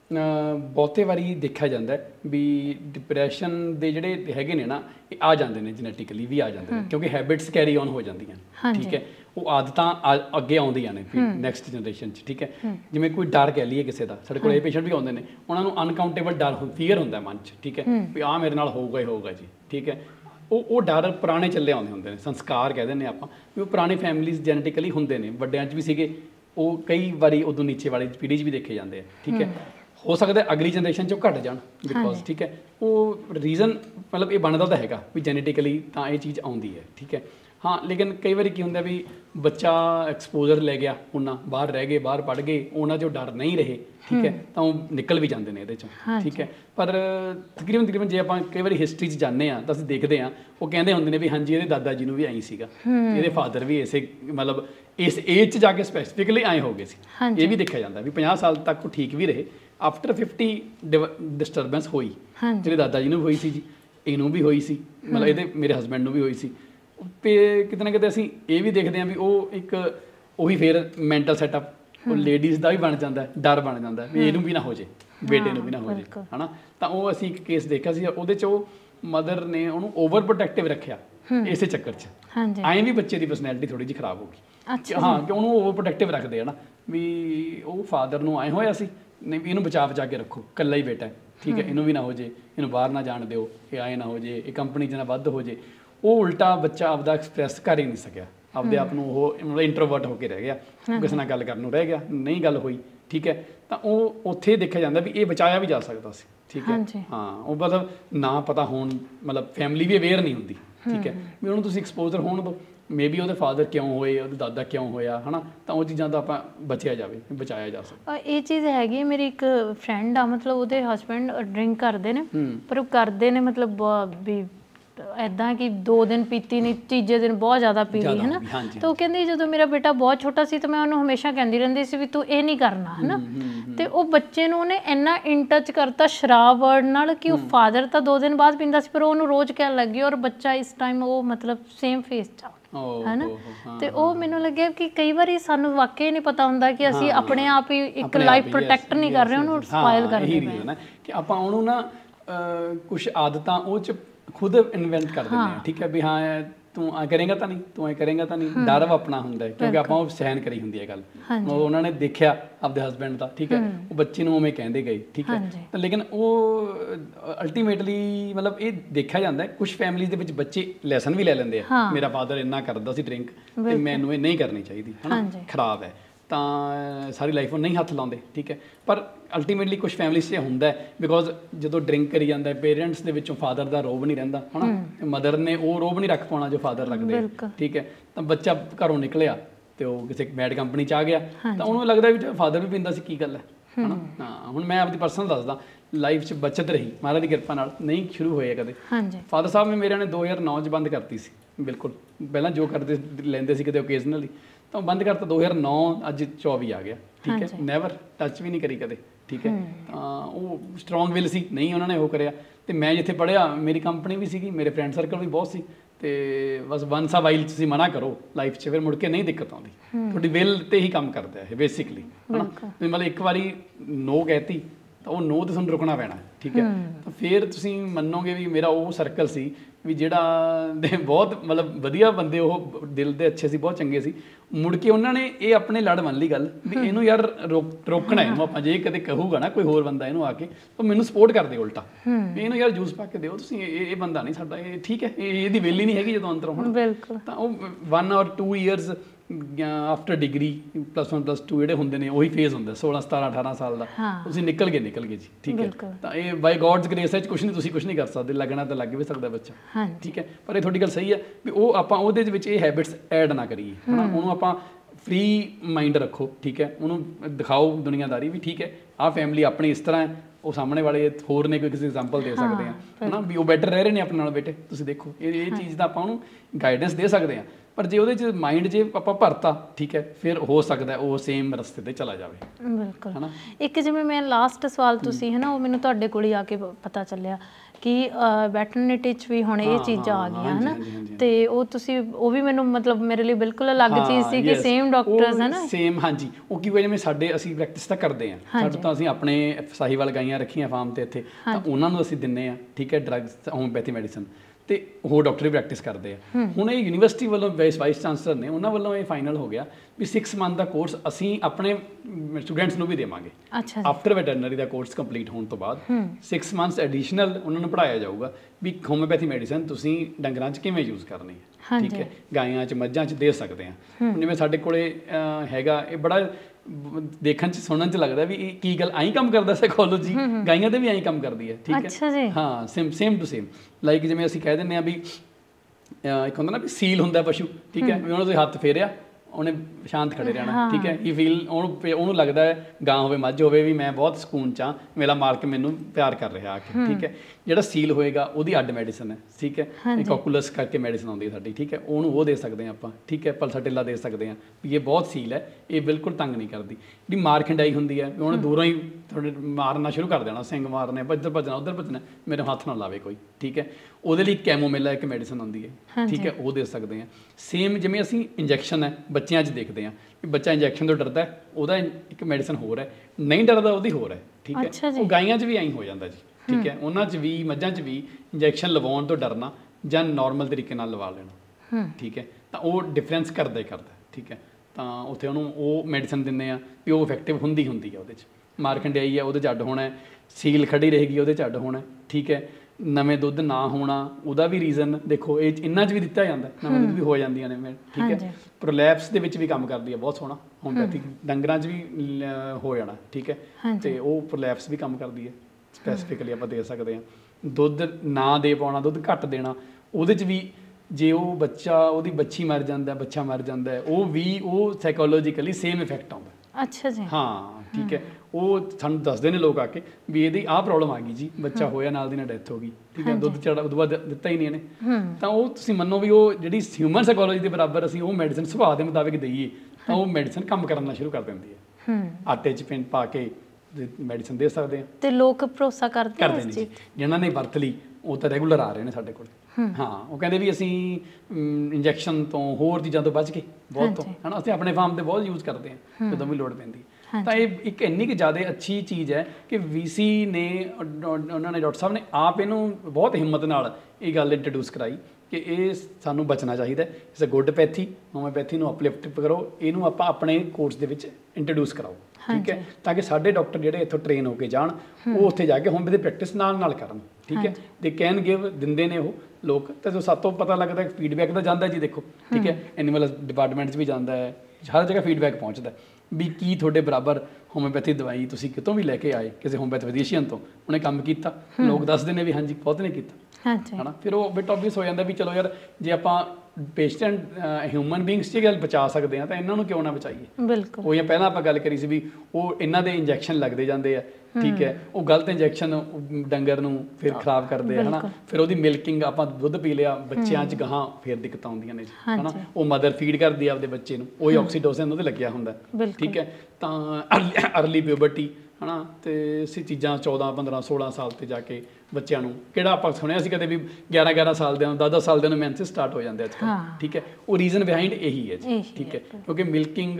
ਬਹੁਤੇ ਵਾਰੀ ਦੇਖਿਆ ਜਾਂਦਾ ਵੀ ਡਿਪਰੈਸ਼ਨ ਦੇ ਜਿਹੜੇ ਹੈਗੇ ਨੇ ਨਾ ਇਹ ਆ ਜਾਂਦੇ ਨੇ ਜੈਨੇਟਿਕਲੀ ਵੀ ਆ ਜਾਂਦੇ ਨੇ ਕਿਉਂਕਿ ਹੈਬਿਟਸ ਕੈਰੀ ਔਨ ਹੋ ਜਾਂਦੀਆਂ ਠੀਕ ਹੈ ਉਹ ਆਦਤਾਂ ਅੱਗੇ ਆਉਂਦੀਆਂ ਨੇ ਫਿਰ ਨੈਕਸਟ ਜਨਰੇਸ਼ਨ 'ਚ ਠੀਕ ਹੈ ਜਿਵੇਂ ਕੋਈ ਡਰ ਕਹਿ ਲਈਏ ਕਿਸੇ ਦਾ ਸਾਡੇ ਕੋਲ ਇਹ ਪੇਸ਼ੈਂਟ ਵੀ ਆਉਂਦੇ ਨੇ ਉਹਨਾਂ ਨੂੰ ਅਨਕਾਊਂਟੇਬਲ ਡਰ ਫੀਅਰ ਹੁੰਦਾ ਮਨ 'ਚ ਠੀਕ ਹੈ ਵੀ ਆਹ ਮੇਰੇ ਨਾਲ ਹੋਊਗਾ ਹੀ ਹੋਊਗਾ ਜੀ ਠੀਕ ਹੈ ਉਹ ਉਹ ਡਰ ਪੁਰਾਣੇ ਚੱਲੇ ਆਉਂਦੇ ਹੁੰਦੇ ਨੇ ਸੰਸਕਾਰ ਕਹਿ ਦਿੰਦੇ ਆਪਾਂ ਵੀ ਉਹ ਪੁਰਾਣੀ ਫੈਮਿਲੀਜ਼ ਜੈਨੇਟਿਕਲੀ ਹੁੰਦੇ ਨੇ ਵੱਡਿਆਂ 'ਚ ਵੀ ਸੀਗੇ ਉਹ ਕਈ ਵਾਰੀ ਉਦੋਂ ਨੀਚੇ ਵਾਲੀ ਪੀੜ੍ਹੀ 'ਚ ਵੀ ਦੇਖੇ ਜਾਂਦੇ ਆ ਠੀਕ ਹੈ ਹੋ ਸਕਦਾ ਅਗਲੀ ਜਨਰੇਸ਼ਨ 'ਚੋਂ ਘੱਟ ਜਾਣ ਬਿਕੋਜ਼ ਠੀਕ ਹੈ ਉਹ ਰੀਜ਼ਨ ਮਤਲਬ ਇਹ ਬਣਦਾ ਤਾਂ ਹੈਗਾ ਵੀ ਜੈਨੇਟਿਕਲੀ ਤਾਂ ਇਹ ਚੀਜ਼ ਆਉਂਦੀ ਹੈ ਠੀਕ ਹੈ ਹਾਂ ਲੇਕਿਨ ਕਈ ਵਾਰੀ ਕੀ ਹੁੰਦਾ ਵੀ ਬੱਚਾ ਐਕਸਪੋਜ਼ਰ ਲੈ ਗਿਆ ਉਹਨਾਂ ਬਾਹਰ ਰਹਿ ਗਏ ਬਾਹਰ ਪੜ੍ਹ ਗਏ ਉਹਨਾਂ 'ਚੋਂ ਡਰ ਨਹੀਂ ਰਹੇ ਠੀਕ ਹੈ ਤਾਂ ਉਹ ਨਿਕਲ ਵੀ ਜਾਂਦੇ ਨੇ ਇਹਦੇ 'ਚੋਂ ਠੀਕ ਹੈ ਪਰ ਤਕਰੀਬਨ ਤਕਰੀਬਨ ਜੇ ਆਪਾਂ ਕਈ ਵਾਰੀ ਹਿਸਟਰੀ 'ਚ ਜਾਂਦੇ ਹਾਂ ਤਾਂ ਅਸੀਂ ਦੇਖਦੇ ਹਾਂ ਉਹ ਕਹਿੰਦੇ ਹੁੰਦੇ ਨੇ ਵੀ ਹਾਂਜੀ ਇਹਦੇ ਦਾਦਾ ਜੀ ਨੂੰ ਵੀ ਆਈ ਸੀਗਾ ਇਹਦੇ ਫਾਦਰ ਵੀ ਇਸੇ ਮਤਲਬ ਇਸ ਏਜ 'ਚ ਜਾ ਕੇ ਸਪੈਸੀਫਿਕਲੀ ਆਏ ਹੋ ਗਏ ਸੀ ਇਹ ਵੀ ਦੇਖਿਆ ਜਾਂਦਾ ਵੀ ਪੰਜਾਹ ਸਾਲ ਤੱਕ ਉਹ ਠੀਕ ਵੀ ਰਹੇ ਆਫਟਰ ਫਿਫਟੀ ਡਿਸਟਰਬੈਂਸ ਹੋਈ ਜਿਹੜੇ ਦਾਦਾ ਜੀ ਨੂੰ ਹੋਈ ਸੀ ਜੀ ਇਹਨੂੰ ਵੀ ਹੋਈ ਸੀ ਮਤਲਬ ਇਹਦੇ ਮੇਰੇ ਹਸਬੈਂਡ ਨੂੰ ਵੀ ਹੋਈ ਸੀ ਤੇ ਕਿਤੇ ਨਾ ਕਿਤੇ ਅਸੀਂ ਇਹ ਵੀ ਦੇਖਦੇ ਹਾਂ ਵੀ ਉਹ ਇੱਕ ਉਹੀ ਫਿਰ ਮੈਂਟਲ ਸੈਟਅਪ ਉਹ ਲੇਡੀਜ਼ ਦਾ ਵੀ ਬਣ ਜਾਂਦਾ ਡਰ ਬਣ ਜਾਂਦਾ ਵੀ ਇਹਨੂੰ ਵੀ ਨਾ ਹੋ ਜੇ ਬੇਟੇ ਨੂੰ ਵੀ ਨਾ ਹੋ ਜੇ ਹਨਾ ਤਾਂ ਉਹ ਅਸੀਂ ਇੱਕ ਕੇਸ ਦੇਖਿਆ ਸੀ ਉਹਦੇ 'ਚ ਉਹ ਮਦਰ ਨੇ ਉਹਨੂੰ ਓਵਰ ਪ੍ਰੋਟੈਕਟਿਵ ਰੱਖਿਆ ਇਸੇ ਚੱਕਰ 'ਚ ਐਂ ਵੀ ਬੱਚੇ ਦੀ ਪਰਸਨੈਲਿਟੀ ਥੋੜ੍ਹੀ ਜਿਹੀ ਖਰਾਬ ਹੋ ਗਈ ਹਾਂ ਕਿ ਉਹਨੂੰ ਓਵਰ ਪ੍ਰੋਟੈਕਟਿਵ ਰੱਖਦੇ ਆ ਨਾ ਵੀ ਉਹ ਫਾਦਰ ਨੂੰ ਆਏ ਹੋਇਆ ਸੀ ਨਹੀਂ ਵੀ ਇਹਨੂੰ ਬਚਾ ਬਚਾ ਕੇ ਰੱਖੋ ਇਕੱਲਾ ਹੀ ਬੇਟਾ ਠੀਕ ਹੈ ਇਹਨੂੰ ਵੀ ਨਾ ਹੋ ਜੇ ਇਹਨੂੰ ਬਾਹਰ ਨਾ ਜਾਣ ਦਿਓ ਇਹ ਆਏ ਨਾ ਹੋ ਜੇ ਇਹ ਕੰਪਨੀ 'ਚ ਨਾ ਵੱਧ ਹੋ ਜੇ ਉਹ ਉਲਟਾ ਬੱਚਾ ਆਪਦਾ ਐਕਸਪ੍ਰੈਸ ਕਰ ਹੀ ਨਹੀਂ ਸਕਿਆ ਆਪਦੇ ਆਪ ਨੂੰ ਉਹ ਮਤਲਬ ਇੰਟਰੋਵਰਟ ਹੋ ਕੇ ਰਹਿ ਗਿਆ ਕਿਸੇ ਨਾਲ ਗੱਲ ਕਰਨ ਨੂੰ ਰਹਿ ਗਿਆ ਨਹੀਂ ਗੱਲ ਹੋਈ ਠੀਕ ਹੈ ਤਾਂ ਉਹ ਉੱਥੇ ਦੇਖਿਆ ਜਾਂਦਾ ਵੀ ਇਹ ਬਚਾਇਆ ਵੀ ਜਾ ਸਕਦਾ ਸੀ ਠੀਕ ਹੈ ਹਾਂ ਉਹ ਮਤਲਬ ਨਾ ਪਤਾ ਹੋਣ ਮਤਲਬ ਫੈਮਿਲੀ ਵੀ ਅਵੇਅਰ ਨਹੀਂ ਹੁੰਦੀ ਠੀਕ ਹੈ ਵੀ ਉਹਨੂੰ ਤੁਸੀਂ ਐਕਸਪੋਜ਼ਰ ਹੋਣ ਦਿਓ ਮੇ ਬੀ ਉਹਦੇ ਫਾਦਰ ਕਿਉਂ ਹੋਏ ਉਹਦੇ ਦਾਦਾ ਕਿਉਂ ਹੋਇਆ ਹੈ ਨਾ ਤਾਂ ਉਹ ਚੀਜ਼ਾਂ ਦਾ ਆਪਾਂ ਬਚਿਆ ਜਾਵੇ ਬਚਾਇਆ ਜਾ ਸਕਦਾ ਇਹ ਚੀਜ਼ ਹੈਗੀ ਮੇਰੀ ਇੱਕ ਫਰੈਂਡ ਆ ਮਤਲਬ ਉਹਦੇ ਹਸਬੈਂਡ ਡਰਿੰਕ ਕਰਦੇ ਨੇ ਪਰ ਉਹ ਕਰਦੇ ਨੇ ਮਤਲਬ ਵੀ ਇੱਦਾਂ ਕਿ ਦੋ ਦਿਨ ਪੀਤੀ ਨਹੀਂ ਤੀਜੇ ਦਿਨ ਬਹੁਤ ਜ਼ਿਆਦਾ ਪੀ ਲਈ ਹੈ ਨਾ ਤਾਂ ਉਹ ਕਹਿੰਦੀ ਜਦੋਂ ਮੇਰਾ ਬੇਟਾ ਬਹੁਤ ਛੋਟਾ ਸੀ ਤਾਂ ਮੈਂ ਉਹਨੂੰ ਹਮੇਸ਼ਾ ਕਹਿੰਦੀ ਰਹਿੰਦੀ ਸੀ ਵੀ ਤੂੰ ਇਹ ਨਹੀਂ ਕਰਨਾ ਹੈ ਨਾ ਤੇ ਉਹ ਬੱਚੇ ਨੂੰ ਉਹਨੇ ਇੰਨਾ ਇਨ ਟੱਚ ਕਰਤਾ ਸ਼ਰਾਬ ਵਰਡ ਨਾਲ ਕਿ ਉਹ ਫਾਦਰ ਤਾਂ ਦੋ ਦਿਨ ਬਾਅਦ ਪੀਂਦਾ ਸੀ ਪਰ ਉਹਨੂੰ ਰੋਜ਼ ਕਹਿਣ ਲੱਗੀ ਔਰ ਬੱਚਾ ਇਸ ਟਾਈਮ ਉਹ ਮਤਲਬ ਸੇਮ ਫੇਸ 'ਚ ਹੈ ਨਾ ਤੇ ਉਹ ਮੈਨੂੰ ਲੱਗਿਆ ਕਿ ਕਈ ਵਾਰੀ ਸਾਨੂੰ ਵਾਕਈ ਨਹੀਂ ਪਤਾ ਹੁੰਦਾ ਕਿ ਅਸੀਂ ਆਪਣੇ ਆਪ ਹੀ ਇੱਕ ਲਾਈਫ ਪ੍ਰੋਟੈਕਟ ਨਹੀਂ ਕਰ ਰਹੇ ਉਹਨੂੰ ਸਪਾਇਲ ਕਰ ਰਹੇ ਹਾਂ ਕਿ ਆਪਾਂ ਉਹਨੂੰ ਨਾ ਕੁਝ ਆਦਤਾਂ ਉਹ 'ਚ ਖੁਦ ਇਨਵੈਂਟ ਕਰ ਦਿੰਦੇ ਹਾਂ ਠੀਕ ਹੈ ਵੀ ਹਾਂ ਤੂੰ ਐ ਕਰੇਂਗਾ ਤਾਂ ਨਹੀਂ ਤੂੰ ਐ ਕਰੇਂਗਾ ਤਾਂ ਨਹੀਂ ਡਰ ਆਪਣਾ ਹੁੰਦਾ ਕਿਉਂਕਿ ਆਪਾਂ ਉਹ ਸਹਿਨ ਕਰੀ ਹੁੰਦੀ ਹੈ ਗੱਲ ਉਹਨਾਂ ਨੇ ਦੇਖਿਆ ਆਪਦੇ ਹਸਬੈਂਡ ਦਾ ਠੀਕ ਹੈ ਉਹ ਬੱਚੇ ਨੂੰ ਉਵੇਂ ਕਹਿੰਦੇ ਗਏ ਠੀਕ ਹੈ ਤਾਂ ਲੇਕਿਨ ਉਹ ਅਲਟੀਮੇਟਲੀ ਮਤਲਬ ਇਹ ਦੇਖਿਆ ਜਾਂਦਾ ਕੁਝ ਫੈਮਿਲੀਜ਼ ਦੇ ਵਿੱਚ ਬੱਚੇ ਲੈਸਨ ਵੀ ਲੈ ਲੈਂਦੇ ਆ ਮੇਰਾ ਫਾਦਰ ਇੰਨਾ ਕਰਦਾ ਸੀ ਡਰਿੰਕ ਤੇ ਮੈਨੂੰ ਇਹ ਨਹੀਂ ਕਰਨੀ ਚਾਹੀਦੀ ਹੈ ਨਾ ਖਰਾਬ ਹੈ ਤਾਂ ਸਾਰੀ ਲਾਈਫ ਉਹ ਨਹੀਂ ਹੱਥ ਲਾਉਂਦੇ ਠੀਕ ਹੈ ਪਰ ਅਲਟੀਮੇਟਲੀ ਕੁਝ ਫੈਮਿਲੀਜ਼ 'ਚ ਹੁੰਦਾ ਬਿਕੋਜ਼ ਜਦੋਂ ਡਰਿੰਕ ਕਰੀ ਜਾਂਦਾ ਪੇਰੈਂਟਸ ਦੇ ਵਿੱਚੋਂ ਫਾਦਰ ਦਾ ਰੋਬ ਨਹੀਂ ਰਹਿੰਦਾ ਹੈ ਨਾ ਮਦਰ ਨੇ ਉਹ ਰੋਬ ਨਹੀਂ ਰੱਖ ਪਾਉਣਾ ਜੋ ਫਾਦਰ ਰੱਖਦੇ ਠੀਕ ਹੈ ਤਾਂ ਬੱਚਾ ਘਰੋਂ ਨਿਕਲਿਆ ਤੇ ਉਹ ਕਿਸੇ ਬੈਡ ਕੰਪਨੀ 'ਚ ਆ ਗਿਆ ਤਾਂ ਉਹਨੂੰ ਲੱਗਦਾ ਵੀ ਫਾਦਰ ਵੀ ਪੀਂਦਾ ਸੀ ਕੀ ਗੱਲ ਹੈ ਹੈ ਨਾ ਹਾਂ ਹੁਣ ਮੈਂ ਆਪਣੀ ਪਰਸਨਲ ਦੱਸਦਾ ਲਾਈਫ 'ਚ ਬੱਚਤ ਰਹੀ ਮਹਾਰਾਜ ਦੀ ਕਿਰਪਾ ਨਾਲ ਨਹੀਂ ਸ਼ੁਰੂ ਹੋਏ ਕਦੇ ਫਾਦਰ ਸਾਹਿਬ ਨੇ ਮੇਰੇ ਨੇ ਦੋ ਹਜ਼ਾਰ ਨੌ 'ਚ ਬੰਦ ਕਰਤੀ ਸੀ ਬਿਲਕੁਲ ਪਹਿਲਾਂ ਜੋ ਕਰਦੇ ਲੈਂਦੇ ਸੀ ਕਿਤੇ ਓਕੇਜ਼ਨਲੀ ਤਾਂ ਬੰਦ ਕਰਤਾ ਦੋ ਹਜ਼ਾਰ ਨੌ ਅੱਜ ਚੌਵੀ ਆ ਗਿਆ ਠੀਕ ਹੈ ਨੈਵਰ ਟੱਚ ਵੀ ਨਹੀਂ ਕਰੀ ਕਦੇ ਠੀਕ ਹੈ ਤਾਂ ਉਹ ਸਟਰੋਂਗ ਵਿਲ ਸੀ ਨਹੀਂ ਉਹਨਾਂ ਨੇ ਉਹ ਕਰਿਆ ਤੇ ਮੈਂ ਜਿੱਥੇ ਪੜ੍ਹਿਆ ਮੇਰੀ ਕੰਪਨੀ ਵੀ ਸੀਗੀ ਮੇਰੇ ਫਰੈਂਡ ਸਰਕਲ ਵੀ ਬਹੁਤ ਸੀ ਤੇ ਬਸ ਵਨਸ ਆ ਵਾਈਲ ਤੁਸੀਂ ਮਨਾ ਕਰੋ ਲਾਈਫ 'ਚ ਫਿਰ ਮੁੜ ਕੇ ਨਹੀਂ ਦਿੱਕਤ ਆਉਂਦੀ ਤੁਹਾਡੀ ਵਿਲ ਤੇ ਹੀ ਕੰਮ ਕਰਦਾ ਇਹ ਬੇਸਿਕਲੀ ਹੈ ਨਾ ਮਤਲਬ ਇੱਕ ਵਾਰੀ ਨੋ ਕਹਿਤੀ ਤਾਂ ਉਹ ਨੋ ਤੇ ਤੁਹਾਨੂੰ ਰੁਕਣਾ ਪੈਣਾ ਠੀਕ ਹੈ ਤਾਂ ਫਿਰ ਤੁਸੀਂ ਮੰਨੋਗੇ ਵੀ ਮੇਰਾ ਉਹ ਸਰਕਲ ਸੀ ਵੀ ਜਿਹੜਾ ਦੇ ਬਹੁਤ ਮਤਲਬ ਵਧੀਆ ਬੰਦੇ ਉਹ ਦਿਲ ਦੇ ਅੱਛੇ ਸੀ ਬਹੁਤ ਚੰਗੇ ਸੀ ਮੁੜ ਕੇ ਉਹਨਾਂ ਨੇ ਇਹ ਆਪਣੇ ਲੜ ਮੰਨ ਲਈ ਗੱਲ ਵੀ ਇਹਨੂੰ ਯਾਰ ਰੋਕਣਾ ਇਹਨੂੰ ਆਪਾਂ ਜੇ ਕਦੇ ਕਹੂਗਾ ਨਾ ਕੋਈ ਹੋਰ ਬੰਦਾ ਇਹਨੂੰ ਆ ਕੇ ਤਾਂ ਮੈਨੂੰ ਸਪੋਰਟ ਕਰਦੇ ਉਲਟਾ ਵੀ ਇਹਨੂੰ ਯਾਰ ਜੂਸ ਪਾ ਕੇ ਦਿਓ ਤੁਸੀਂ ਇਹ ਇਹ ਬੰਦਾ ਨਹੀਂ ਸਾਡਾ ਇਹ ਠੀਕ ਹੈ ਇਹ ਇਹਦੀ ਵੇਲ ਹੀ ਨਹੀਂ ਹੈਗੀ ਜਦੋਂ ਅੰਦਰੋਂ ਹੁਣ ਤਾਂ ਉਹ one or two years after degree plus one plus two ਜਿਹੜੇ ਹੁੰਦੇ ਨੇ ਉਹੀ ਫੇਜ਼ ਹੁੰਦਾ ਸੋਲਾਂ ਸਤਾਰਾਂ ਅਠਾਰਾਂ ਸਾਲ ਦਾ ਤੁਸੀਂ ਨਿਕਲ ਗਏ ਨਿਕਲ ਗਏ ਜੀ ਠੀਕ ਹੈ ਤਾਂ ਇਹ ਬਾਈ ਗੋਡਸ ਗ੍ਰੇਸ ਹੈ ਕੁਛ ਨਹੀਂ ਤੁਸੀਂ ਕੁਛ ਨਹੀਂ ਕਰ ਸਕਦੇ ਲੱਗਣਾ ਤਾਂ ਲੱਗ ਵੀ ਸਕਦਾ ਬੱਚਾ ਠੀਕ ਹੈ ਪਰ ਇਹ ਤੁਹਾਡੀ ਗੱਲ ਸਹੀ ਹੈ ਵੀ ਉਹ ਆਪਾਂ ਉਹਦੇ ਵਿੱਚ ਇਹ ਹੈਬਿਟਸ ਐਡ ਨਾ ਕਰੀਏ ਹੈ ਨਾ ਉਹਨੂੰ ਆਪਾਂ ਫ੍ਰੀ ਮਾਈਂਡ ਰੱਖੋ ਠੀਕ ਹੈ ਉਹਨੂੰ ਦਿਖਾਓ ਦੁਨੀਆਦਾਰੀ ਵੀ ਠੀਕ ਹੈ ਆਹ ਫੈਮਿਲੀ ਆਪਣੀ ਇਸ ਤਰ੍ਹਾਂ ਹੈ ਉਹ ਸਾਹਮਣੇ ਵਾਲੇ ਹੋਰ ਨੇ ਕੋਈ ਕਿਸੇ ਐਗਜ਼ਾਮਪਲ ਦੇ ਸਕਦੇ ਆ ਹੈ ਨਾ ਵੀ ਉਹ ਬੈਟਰ ਰਹਿ ਰਹੇ ਨੇ ਆਪਣੇ ਨਾਲ ਬੇਟੇ ਤੁਸੀਂ ਦੇਖੋ ਇਹ ਇਹ ਚੀਜ਼ ਦਾ ਆਪਾਂ ਉਹਨੂੰ ਗਾਈਡੈਂਸ ਦੇ ਸਕਦੇ ਹਾਂ ਪਰ ਜੇ ਉਹਦੇ 'ਚ ਮਾਈਂਡ ਜੇ ਆਪਾਂ ਭਰਤਾ ਠੀਕ ਹੈ ਫਿਰ ਹੋ ਸਕਦਾ ਉਹ ਸੇਮ ਰਸਤੇ 'ਤੇ ਚਲਾ ਜਾਵੇ ਬਿਲਕੁਲ ਹੈ ਨਾ ਇੱਕ ਜਿਵੇਂ ਮੈਂ ਲਾਸਟ ਸਵਾਲ ਤੁਸੀਂ ਹੈ ਨਾ ਉਹ ਮੈਨੂੰ ਤੁਹਾਡੇ ਕੋਲ ਹੀ ਆ ਕੇ ਪਤਾ ਚੱਲਿਆ ਕਿ ਵੈਟਰਨਿਟੀ 'ਚ ਵੀ ਹੁਣ ਇਹ ਚੀਜ਼ਾਂ ਆ ਗਈਆਂ ਹਨਾ, ਤੇ ਉਹ ਤੁਸੀਂ ਉਹ ਵੀ ਮੈਨੂੰ ਮਤਲਬ ਮੇਰੇ ਲਈ ਬਿਲਕੁਲ ਅਲੱਗ ਚੀਜ਼ ਸੀ ਕਿ ਸੇਮ ਡਾਕਟਰਸ ਹੈ ਨਾ ਸੇਮ। ਹਾਂਜੀ, ਉਹ ਕੀ ਹੋਇਆ ਜਿਵੇਂ ਸਾਡੇ ਅਸੀਂ ਪ੍ਰੈਕਟਿਸ ਤਾਂ ਕਰਦੇ ਹਾਂ, ਸਾਡੇ ਤਾਂ ਅਸੀਂ ਆਪਣੇ ਸਾਹੀਵਾਲ ਗਾਈਆਂ ਰੱਖੀਆਂ ਫਾਰਮ ਤੇ ਇੱਥੇ, ਤਾਂ ਉਹਨਾਂ ਨੂੰ ਅਸੀਂ ਦਿੰਦੇ ਹਾਂ, ਠੀਕ ਹੈ, ਡਰੱਗਸ ਹੋਮਿਓਪੈਥੀ ਮੈਡੀਸਨ, ਤੇ ਹੋਰ ਡਾਕਟਰ ਵੀ ਪ੍ਰੈਕਟਿਸ ਕਰਦੇ ਆ। ਹੁਣ ਇਹ ਯੂਨੀਵਰਸਿਟੀ ਵੱਲੋਂ ਵਾਈਸ ਵਾਈਸ ਚਾਂਸਲਰ ਨੇ, ਉਹਨਾਂ ਵੱਲੋਂ ਇਹ ਫਾਈਨਲ ਹੋ ਗਿਆ ਵੀ ਸਿਕਸ ਮੰਥ ਦਾ ਕੋਰਸ ਅਸੀਂ ਆਪਣੇ ਸਟੂਡੈਂਟਸ ਨੂੰ ਵੀ ਦੇਵਾਂਗੇ। ਅੱਛਾ, ਆਫਟਰ ਵੈਟਰਨਰੀ ਦਾ ਕੋਰਸ ਕੰਪਲੀਟ ਹੋਣ ਤੋਂ ਬਾਅਦ ਸਿਕਸ ਮੰਥਸ ਐਡੀਸ਼ਨਲ ਉਹਨਾਂ ਨੂੰ ਪੜ੍ਹਾਇਆ ਜਾਊਗਾ ਵੀ ਹੋਮਿਓਪੈਥੀ ਮੈਡੀਸਨ ਤੁਸੀਂ ਡੰਗਰਾਂ 'ਚ ਕਿਵੇਂ ਯੂਜ਼ ਕਰਨੀ ਹੈ, ਠੀਕ ਹੈ, ਗਾਈਆਂ 'ਚ ਮੱਝਾਂ 'ਚ ਦੇ ਸਕਦੇ ਹਾਂ। ਜਿਵੇਂ ਸਾਡੇ ਕੋਲੇ ਹੈਗਾ, ਇਹ ਬੜਾ ਦੇਖਣ 'ਚ ਸੁਣਨ 'ਚ ਲੱਗਦਾ ਵੀ ਇਹ ਕੀ ਗੱਲ ਆਈ ਕੰਮ ਕਰਦਾ ਸਾਈਕੋਲੋਜੀ, ਗਾਈਆਂ ਤੇ ਵੀ ਆਈ ਕੰਮ ਕਰਦੀ ਹੈ, ਠੀਕ ਹੈ। ਹਾਂ, same same to same, like ਜਿਵੇਂ ਅਸੀਂ ਕਹਿ ਦਿੰਦੇ ਹਾਂ ਵੀ ਇੱਕ ਹੁੰਦਾ ਨਾ ਵੀ ਸੀਲ ਹੁੰਦਾ ਪਸ਼ੂ, ਠੀਕ ਹੈ, ਵੀ ਉਹਨੂੰ ਤੁਸੀਂ ਹੱਥ ਫੇਰਿਆ ਉਹਨੇ ਸ਼ਾਂਤ ਖੜੇ ਰਹਿਣਾ, ਠੀਕ ਹੈ, ਹੀ ਫੀਲ ਉਹਨੂੰ ਉਹਨੂੰ ਲੱਗਦਾ ਹੈ ਗਾਂ ਹੋਵੇ ਮੱਝ ਹੋਵੇ ਵੀ ਮੈਂ ਬਹੁਤ ਸਕੂਨ 'ਚ ਹਾਂ, ਮੇਰਾ ਮਾਲਕ ਮੈਨੂੰ ਪਿਆਰ ਕਰ ਰਿਹਾ ਆ ਕੇ, ਠੀਕ ਹੈ। ਜਿਹੜਾ ਸੀਲ ਹੋਏਗਾ ਉਹਦੀ ਅੱਡ ਮੈਡੀਸਨ ਹੈ, ਠੀਕ ਹੈ, ਕੋਕੂਲਸ ਕਰਕੇ ਮੈਡੀਸਨ ਆਉਂਦੀ ਹੈ ਸਾਡੀ, ਠੀਕ ਹੈ, ਉਹਨੂੰ ਉਹ ਦੇ ਸਕਦੇ ਹਾਂ ਆਪਾਂ, ਠੀਕ ਹੈ, ਪਲਸਾਟਿਲਾ ਦੇ ਸਕਦੇ ਹਾਂ ਵੀ ਇਹ ਬਹੁਤ ਸੀਲ ਹੈ, ਇਹ ਬਿਲਕੁਲ ਤੰਗ ਨਹੀਂ ਕਰਦੀ। ਜਿਹੜੀ ਮਾਰ ਖਿੰਡਾਈ ਹੁੰਦੀ ਹੈ, ਉਹਨੇ ਦੂਰੋਂ ਹੀ ਤੁਹਾਡੇ ਮਾਰਨਾ ਸ਼ੁਰੂ ਕਰ ਦੇਣਾ, ਸਿੰਗ ਮਾਰਨੇ, ਇੱਧਰ ਭੱਜਣਾ ਉੱਧਰ ਭੱਜਣਾ, ਮੇਰੇ ਹੱਥ ਨਾਲ ਲਾਵੇ ਕੋਈ, ਠੀਕ ਹੈ, ਉਹਦੇ ਲਈ ਕੈਮੋਮਿਲਾ ਇੱਕ ਮੈਡੀਸਨ ਆਉਂਦੀ ਹੈ, ਠੀਕ ਹੈ, ਉਹ ਦੇ ਸਕਦੇ ਹਾਂ। ਸੇਮ ਜਿਵੇਂ ਅਸੀਂ ਇੰਜੈਕਸ਼ਨ ਹੈ ਬੱਚਿਆਂ 'ਚ ਦੇਖਦੇ ਹਾਂ ਕਿ ਬੱਚਾ ਇੰਜੈਕਸ਼ਨ ਤੋਂ ਡਰਦਾ, ਉਹਦਾ ਇੱਕ ਮੈਡੀਸਨ ਹੋਰ ਹੈ, ਨਹੀਂ ਡਰਦਾ ਉਹਦੀ ਹੋਰ ਹੈ, ਠੀਕ ਹੈ। ਉਹ ਗਾਈਆਂ 'ਚ ਵੀ ਐਂ ਹੋ ਜਾਂਦਾ ਜੀ, ਠੀਕ ਹੈ, ਉਹਨਾਂ 'ਚ ਵੀ ਮੱਝਾਂ 'ਚ ਵੀ ਇੰਜੈਕਸ਼ਨ ਲਵਾਉਣ ਤੋਂ ਡਰਨਾ ਜਾਂ ਨੋਰਮਲ ਤਰੀਕੇ ਨਾਲ ਲਵਾ ਲੈਣਾ, ਠੀਕ ਹੈ, ਤਾਂ ਉਹ ਡਿਫਰੈਂਸ ਕਰਦਾ ਹੀ ਕਰਦਾ, ਠੀਕ ਹੈ। ਤਾਂ ਉੱਥੇ ਉਹਨੂੰ ਉਹ ਮੈਡੀਸਨ ਦਿੰਦੇ ਆ ਵੀ ਉਹ ਇਫੈਕਟਿਵ ਹੁੰਦੀ ਹੁੰਦੀ ਹੈ ਉਹਦੇ 'ਚ। ਮਾਰਕੰਡਿਆਈ ਹੈ ਉਹਦੇ 'ਚ ਅੱਡ ਹੋਣਾ, ਸੀਲ ਖੜੀ ਰਹੇਗੀ ਉਹਦੇ 'ਚ ਅੱਡ ਹੋਣਾ, ਠੀਕ ਹੈ। ਨਵੇਂ ਦੁੱਧ ਨਾ ਹੋਣਾ ਉਹਦਾ ਵੀ ਰੀਜ਼ਨ ਦੇਖੋ, ਇਹ ਇਹਨਾਂ 'ਚ ਵੀ ਦਿੱਤਾ ਜਾਂਦਾ, ਨਵੇਂ ਦੁੱਧ ਵੀ ਹੋ ਜਾਂਦੀਆਂ ਨੇ, ਠੀਕ ਹੈ। ਪ੍ਰੋਲੈਪਸ ਦੇ ਵਿੱਚ ਵੀ ਕੰਮ ਕਰਦੀ ਹੈ ਬਹੁਤ ਸੋਹਣਾ, ਹੋਮਿਓਪੈਥਿਕ ਡੰਗਰਾਂ 'ਚ ਵੀ ਹੋ ਜਾਣਾ, ਠੀਕ ਹੈ, ਤੇ ਉਹ ਪ੍ਰੋਲੈਪਸ ਵੀ ਕੰਮ ਕਰਦੀ ਹੈ, ਸਪੈਸੀਫਿਕਲੀ ਆਪਾਂ ਦੇ ਸਕਦੇ ਹਾਂ। ਦੁੱਧ ਨਾ ਦੇ ਪਾਉਣਾ, ਦੁੱਧ ਘੱਟ ਦੇਣਾ, ਉਹਦੇ 'ਚ ਵੀ ਜੇ ਉਹ ਬੱਚਾ ਉਹਦੀ ਬੱਚੀ ਮਰ ਜਾਂਦਾ, ਬੱਚਾ ਮਰ ਜਾਂਦਾ, ਉਹ ਵੀ ਉਹ ਸਾਈਕੋਲੋਜੀਕਲੀ ਸੇਮ ਇਫੈਕਟ ਆਉਂਦਾ। ਅੱਛਾ ਜੀ, ਹਾਂ, ਠੀਕ ਹੈ। ਉਹ ਸਾਨੂੰ ਦੱਸਦੇ ਨੇ ਲੋਕ ਆ ਕੇ ਵੀ ਇਹਦੀ ਆਹ ਪ੍ਰੋਬਲਮ ਆ ਗਈ ਜੀ, ਬੱਚਾ ਹੋਇਆ ਨਾਲ ਦੀ ਨਾਲ ਡੈਥ ਹੋ ਗਈ, ਠੀਕ ਹੈ, ਦੁੱਧ ਚੜਾ ਉਦੋਂ ਬਾਅਦ ਦਿੱਤਾ ਹੀ ਨਹੀਂ ਇਹਨੇ, ਤਾਂ ਉਹ ਤੁਸੀਂ ਮੰਨੋ ਵੀ ਉਹ ਜਿਹੜੀ ਹਿਊਮਨ ਸਾਈਕੋਲੋਜੀ ਦੇ ਬਰਾਬਰ ਅਸੀਂ ਉਹ ਮੈਡੀਸਨ ਸੁਭਾਅ ਦੇ ਮੁਤਾਬਿਕ ਦਈਏ ਤਾਂ ਉਹ ਮੈਡੀਸਨ ਕੰਮ ਕਰਨਾ ਸ਼ੁਰੂ ਕਰ ਦਿੰਦੀ ਹੈ। ਆਟੇ 'ਚ ਪਿੰਡ ਪਾ ਕੇ ਮੈਡੀਸਨ ਦੇ ਸਕਦੇ ਹਾਂ, ਤੇ ਲੋਕ ਭਰੋਸਾ ਕਰਦੇ ਕਰਦੇ ਨੇ। ਜਿਹਨਾਂ ਨੇ ਵਰਤ ਲਈ ਉਹ ਤਾਂ ਰੈਗੂਲਰ ਆ ਰਹੇ ਨੇ ਸਾਡੇ ਕੋਲ। ਹਾਂ, ਉਹ ਕਹਿੰਦੇ ਵੀ ਅਸੀਂ ਇੰਜੈਕਸ਼ਨ ਤੋਂ ਹੋਰ ਚੀਜ਼ਾਂ ਤੋਂ ਬਚ ਕੇ ਬਹੁਤ ਤੋਂ ਹੈ ਨਾ, ਅਸੀਂ ਆਪਣੇ ਫਾਰਮ 'ਤੇ ਬਹੁਤ ਯੂਜ਼ ਕਰਦੇ ਹਾਂ ਜਦੋਂ ਵੀ ਲੋੜ ਪੈਂਦੀ। ਤਾਂ ਇਹ ਇੱਕ ਇੰਨੀ ਕੁ ਜ਼ਿਆਦਾ ਅੱਛੀ ਚੀਜ਼ ਹੈ ਕਿ ਵੀਸੀ ਨੇ ਉਹਨਾਂ ਨੇ ਡਾਕਟਰ ਸਾਹਿਬ ਨੇ ਆਪ ਇਹਨੂੰ ਬਹੁਤ ਹਿੰਮਤ ਨਾਲ ਇਹ ਗੱਲ ਇੰਟਰੋਡਿਊਸ ਕਰਾਈ ਕਿ ਇਹ ਸਾਨੂੰ ਬਚਣਾ ਚਾਹੀਦਾ, it's a good pathy, homeopathy ਨੂੰ ਅਪਲਿਫਟ ਕਰੋ, ਇਹਨੂੰ ਆਪਾਂ ਆਪਣੇ ਕੋਰਸ ਦੇ ਵਿੱਚ ਇੰਟਰੋਡਿਊਸ ਕਰਾਓ, ਠੀਕ ਹੈ, ਤਾਂ ਕਿ ਸਾਡੇ ਡਾਕਟਰ ਜਿਹੜੇ ਇੱਥੋਂ ਟ੍ਰੇਨ ਹੋ ਕੇ ਜਾਣ ਉਹ ਉੱਥੇ ਜਾ ਕੇ ਹੋਮਿਓਪੈਥੀ ਪ੍ਰੈਕਟਿਸ ਨਾਲ ਨਾਲ ਕਰਨ, ਠੀਕ ਹੈ। ਦੇ ਕੈਨ ਗਿਵ ਦਿੰਦੇ ਨੇ ਉਹ ਲੋਕ, ਤਾਂ ਜੋ ਸਾਤੋਂ ਪਤਾ ਲੱਗਦਾ ਫੀਡਬੈਕ ਤਾਂ ਜਾਂਦਾ ਜੀ ਦੇਖੋ, ਠੀਕ ਹੈ, ਐਨੀਮਲ ਡਿਪਾਰਟਮੈਂਟ 'ਚ ਵੀ ਜਾਂਦਾ ਹੈ, ਹਰ ਜਗ੍ਹਾ ਫੀਡਬੈਕ ਪਹੁੰਚਦਾ ਵੀ ਕੀ ਤੁਹਾਡੇ ਬਰਾਬਰ ਹੋਮਿਓਪੈਥੀ ਦਵਾਈ ਤੁਸੀਂ ਕਿਤੋਂ ਵੀ ਲੈ ਕੇ ਆਏ ਕਿਸੇ ਹੋਮਿਓਪੈਥੀ ਫਿਜ਼ੀਸ਼ੀਅਨ ਤੋਂ, ਉਹਨੇ ਕੰਮ ਕੀਤਾ, ਲੋਕ ਦੱਸਦੇ ਨੇ ਵੀ ਹਾਂਜੀ ਬਹੁਤ ਨੇ ਕੀਤਾ, ਹੈ ਨਾ। ਫਿਰ ਉਹ ਬਿਟ ਆਬਵੀਅਸ ਹੋ ਜਾਂਦਾ ਵੀ ਚਲੋ ਯਾਰ ਜੇ ਆਪਾਂ ਪੇਸ਼ੈਂਟ ਹਿਊਮਨ ਬੀਇੰਗਸ 'ਚ ਗੱਲ ਬਚਾ ਸਕਦੇ ਹਾਂ ਤਾਂ ਇਹਨਾਂ ਨੂੰ ਕਿਉਂ ਨਾ ਬਚਾਈਏ। ਬਿਲਕੁਲ, ਉਹ ਜਾਂ ਪਹਿਲਾਂ ਆਪਾਂ ਗੱਲ ਕਰੀ ਸੀ ਵੀ ਉਹ ਇਹਨਾਂ ਦੇ ਇੰਜੈਕਸ਼ਨ ਲੱਗਦੇ ਜਾਂਦੇ ਆ, ਠੀਕ ਹੈ, ਉਹ ਗਲਤ ਇੰਜੈਕਸ਼ਨ ਡੰਗਰ ਨੂੰ ਫਿਰ ਖਰਾਬ ਕਰਦੇ ਆ, ਹੈ ਨਾ। ਫਿਰ ਉਹਦੀ ਮਿਲਕਿੰਗ ਆਪਾਂ ਦੁੱਧ ਪੀ ਲਿਆ ਬੱਚਿਆਂ 'ਚ ਗਾਹਾਂ ਫਿਰ ਦਿੱਕਤਾਂ ਆਉਂਦੀਆਂ ਨੇ, ਹੈ ਨਾ। ਉਹ ਮਦਰ ਫੀਡ ਕਰਦੀ ਆ ਆਪਦੇ ਬੱਚੇ ਨੂੰ, ਉਹੀ ਆਕਸੀਟੋਸਿਨ ਉਹਦੇ ਲੱਗਿਆ ਹੁੰਦਾ, ਠੀਕ ਹੈ। ਤਾਂ ਅਰਲੀ ਪਿਊਬਰਟੀ, ਹੈ ਨਾ, ਅਤੇ ਅਸੀਂ ਚੀਜ਼ਾਂ ਚੌਦਾਂ ਪੰਦਰਾਂ ਸੋਲਾਂ ਸਾਲ 'ਤੇ ਜਾ ਕੇ ਬੱਚਿਆਂ ਨੂੰ, ਕਿਹੜਾ ਆਪਾਂ ਸੁਣਿਆ ਸੀ ਕਦੇ ਵੀ ਗਿਆਰਾਂ ਗਿਆਰਾਂ ਸਾਲ ਦੇ ਨੂੰ ਦਸ ਦਸ ਸਾਲ ਦੇ ਨੂੰ ਮੈਂਸਿਸ ਸਟਾਰਟ ਹੋ ਜਾਂਦੇ ਅੱਜ ਕੱਲ੍ਹ, ਠੀਕ ਹੈ। ਉਹ ਰੀਜ਼ਨ ਬਿਹਾਈਂਡ ਇਹੀ ਹੈ ਜੀ, ਠੀਕ ਹੈ, ਕਿਉਂਕਿ ਮਿਲਕਿੰਗ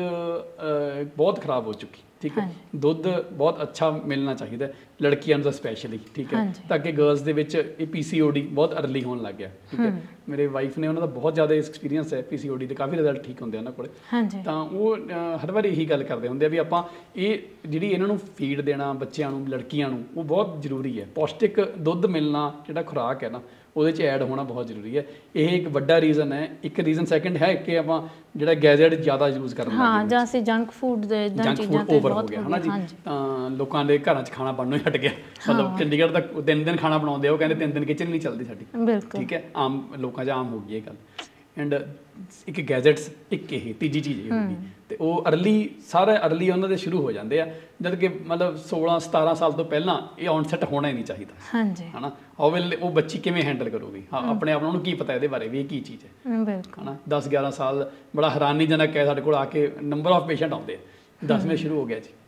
ਬਹੁਤ ਖਰਾਬ ਹੋ ਚੁੱਕੀ, ਠੀਕ ਹੈ। ਦੁੱਧ ਬਹੁਤ ਅੱਛਾ ਮਿਲਣਾ ਚਾਹੀਦਾ ਲੜਕੀਆਂ ਨੂੰ ਤਾਂ ਸਪੈਸ਼ਲੀ, ਠੀਕ ਹੈ, ਤਾਂ ਅੱਗੇ ਗਰਲਸ ਦੇ ਵਿੱਚ ਇਹ ਪੀ ਸੀ ਓ ਡੀ ਬਹੁਤ ਅਰਲੀ ਹੋਣ ਲੱਗ ਗਿਆ, ਠੀਕ ਹੈ। ਮੇਰੇ ਵਾਈਫ ਨੇ, ਉਹਨਾਂ ਦਾ ਬਹੁਤ ਜ਼ਿਆਦਾ ਐਕਸਪੀਰੀਅੰਸ ਹੈ ਪੀ ਸੀ ਓ ਡੀ ਦੇ, ਕਾਫੀ ਰਿਜ਼ਲਟ ਠੀਕ ਹੁੰਦੇ ਉਹਨਾਂ ਕੋਲ। ਤਾਂ ਉਹ ਹਰ ਵਾਰੀ ਇਹੀ ਗੱਲ ਕਰਦੇ ਹੁੰਦੇ ਆ ਵੀ ਆਪਾਂ ਇਹ ਜਿਹੜੀ ਇਹਨਾਂ ਨੂੰ ਫੀਡ ਦੇਣਾ ਬੱਚਿਆਂ ਨੂੰ, ਲੜਕੀਆਂ ਨੂੰ, ਉਹ ਬਹੁਤ ਜ਼ਰੂਰੀ ਹੈ। ਪੌਸ਼ਟਿਕ ਦੁੱਧ ਮਿਲਣਾ ਜਿਹੜਾ ਖੁਰਾਕ ਹੈ ਨਾ, ਉਹਦੇ 'ਚ ਐਡ ਹੋਣਾ ਬਹੁਤ ਜ਼ਰੂਰੀ ਹੈ। ਇਹ ਇੱਕ ਵੱਡਾ ਰੀਜ਼ਨ ਹੈ। ਇੱਕ ਰੀਜ਼ਨ ਸੈਕਿੰਡ ਹੈ ਕਿ ਆਪਾਂ ਜਿਹੜਾ ਗੈਜਟ ਜ਼ਿਆਦਾ ਯੂਜ਼ ਕਰਨ ਲੱਗ ਗਏ, ਜਾਂ ਅਸੀਂ ਜੰਕ ਫੂਡ ਦੇ ਇਦਾਂ ਚੀਜ਼ਾਂ ਤੇ ਓਵਰ ਹੋ ਗਿਆ, ਹੈ ਨਾ ਜੀ। ਤਾਂ ਲੋਕਾਂ ਦੇ ਘਰਾਂ 'ਚ ਖਾਣਾ ਬਣਨੋਂ ਹੀ ਹਟ ਗਿਆ, ਮਤਲਬ ਚੰਡੀਗੜ੍ਹ ਤੱਕ ਤਿੰਨ ਦਿਨ ਖਾਣਾ ਬਣਾਉਂਦੇ ਆ, ਉਹ ਕਹਿੰਦੇ ਤਿੰਨ ਦਿਨ ਕਿਚਨ ਨਹੀਂ ਚੱਲਦੀ ਸਾਡੀ, ਠੀਕ ਹੈ। ਆਮ ਲੋਕਾਂ 'ਚ ਆਮ ਹੋ ਗਈ ਇਹ ਗੱਲ। ਐਂਡ ਇੱਕ ਗੈਜਟਸ, ਇੱਕ ਇਹ ਤੀਜੀ ਚੀਜ਼ ਇਹ ਹੋ ਗਈ, ਅਤੇ ਉਹ ਅਰਲੀ ਸਾਰੇ ਅਰਲੀ ਉਹਨਾਂ ਦੇ ਸ਼ੁਰੂ ਹੋ ਜਾਂਦੇ ਆ, ਜਦ ਕਿ ਮਤਲਬ ਸੋਲਾਂ ਸਤਾਰਾਂ ਸਾਲ ਤੋਂ ਪਹਿਲਾਂ ਇਹ ਔਨਸੈਟ ਹੋਣਾ ਹੀ ਨਹੀਂ ਚਾਹੀਦਾ, ਹਾਂਜੀ, ਹੈ ਨਾ। ਉਹ ਵੇਲੇ ਉਹ ਬੱਚੀ ਕਿਵੇਂ ਹੈਂਡਲ ਕਰੂਗੀ, ਹਾਂ, ਆਪਣੇ ਆਪ ਨੂੰ ਉਹਨੂੰ ਕੀ ਪਤਾ ਇਹਦੇ ਬਾਰੇ ਵੀ ਇਹ ਕੀ ਚੀਜ਼ ਹੈ, ਹੈ ਨਾ। ਦਸ ਗਿਆਰਾਂ ਸਾਲ ਬੜਾ ਹੈਰਾਨੀਜਨਕ ਹੈ, ਸਾਡੇ ਕੋਲ ਆ ਕੇ ਨੰਬਰ ਆਫ ਪੇਸ਼ੈਂਟ ਆਉਂਦੇ ਆ, ਦਸਵੇਂ ਸ਼ੁਰੂ ਹੋ ਗਿਆ ਜੀ,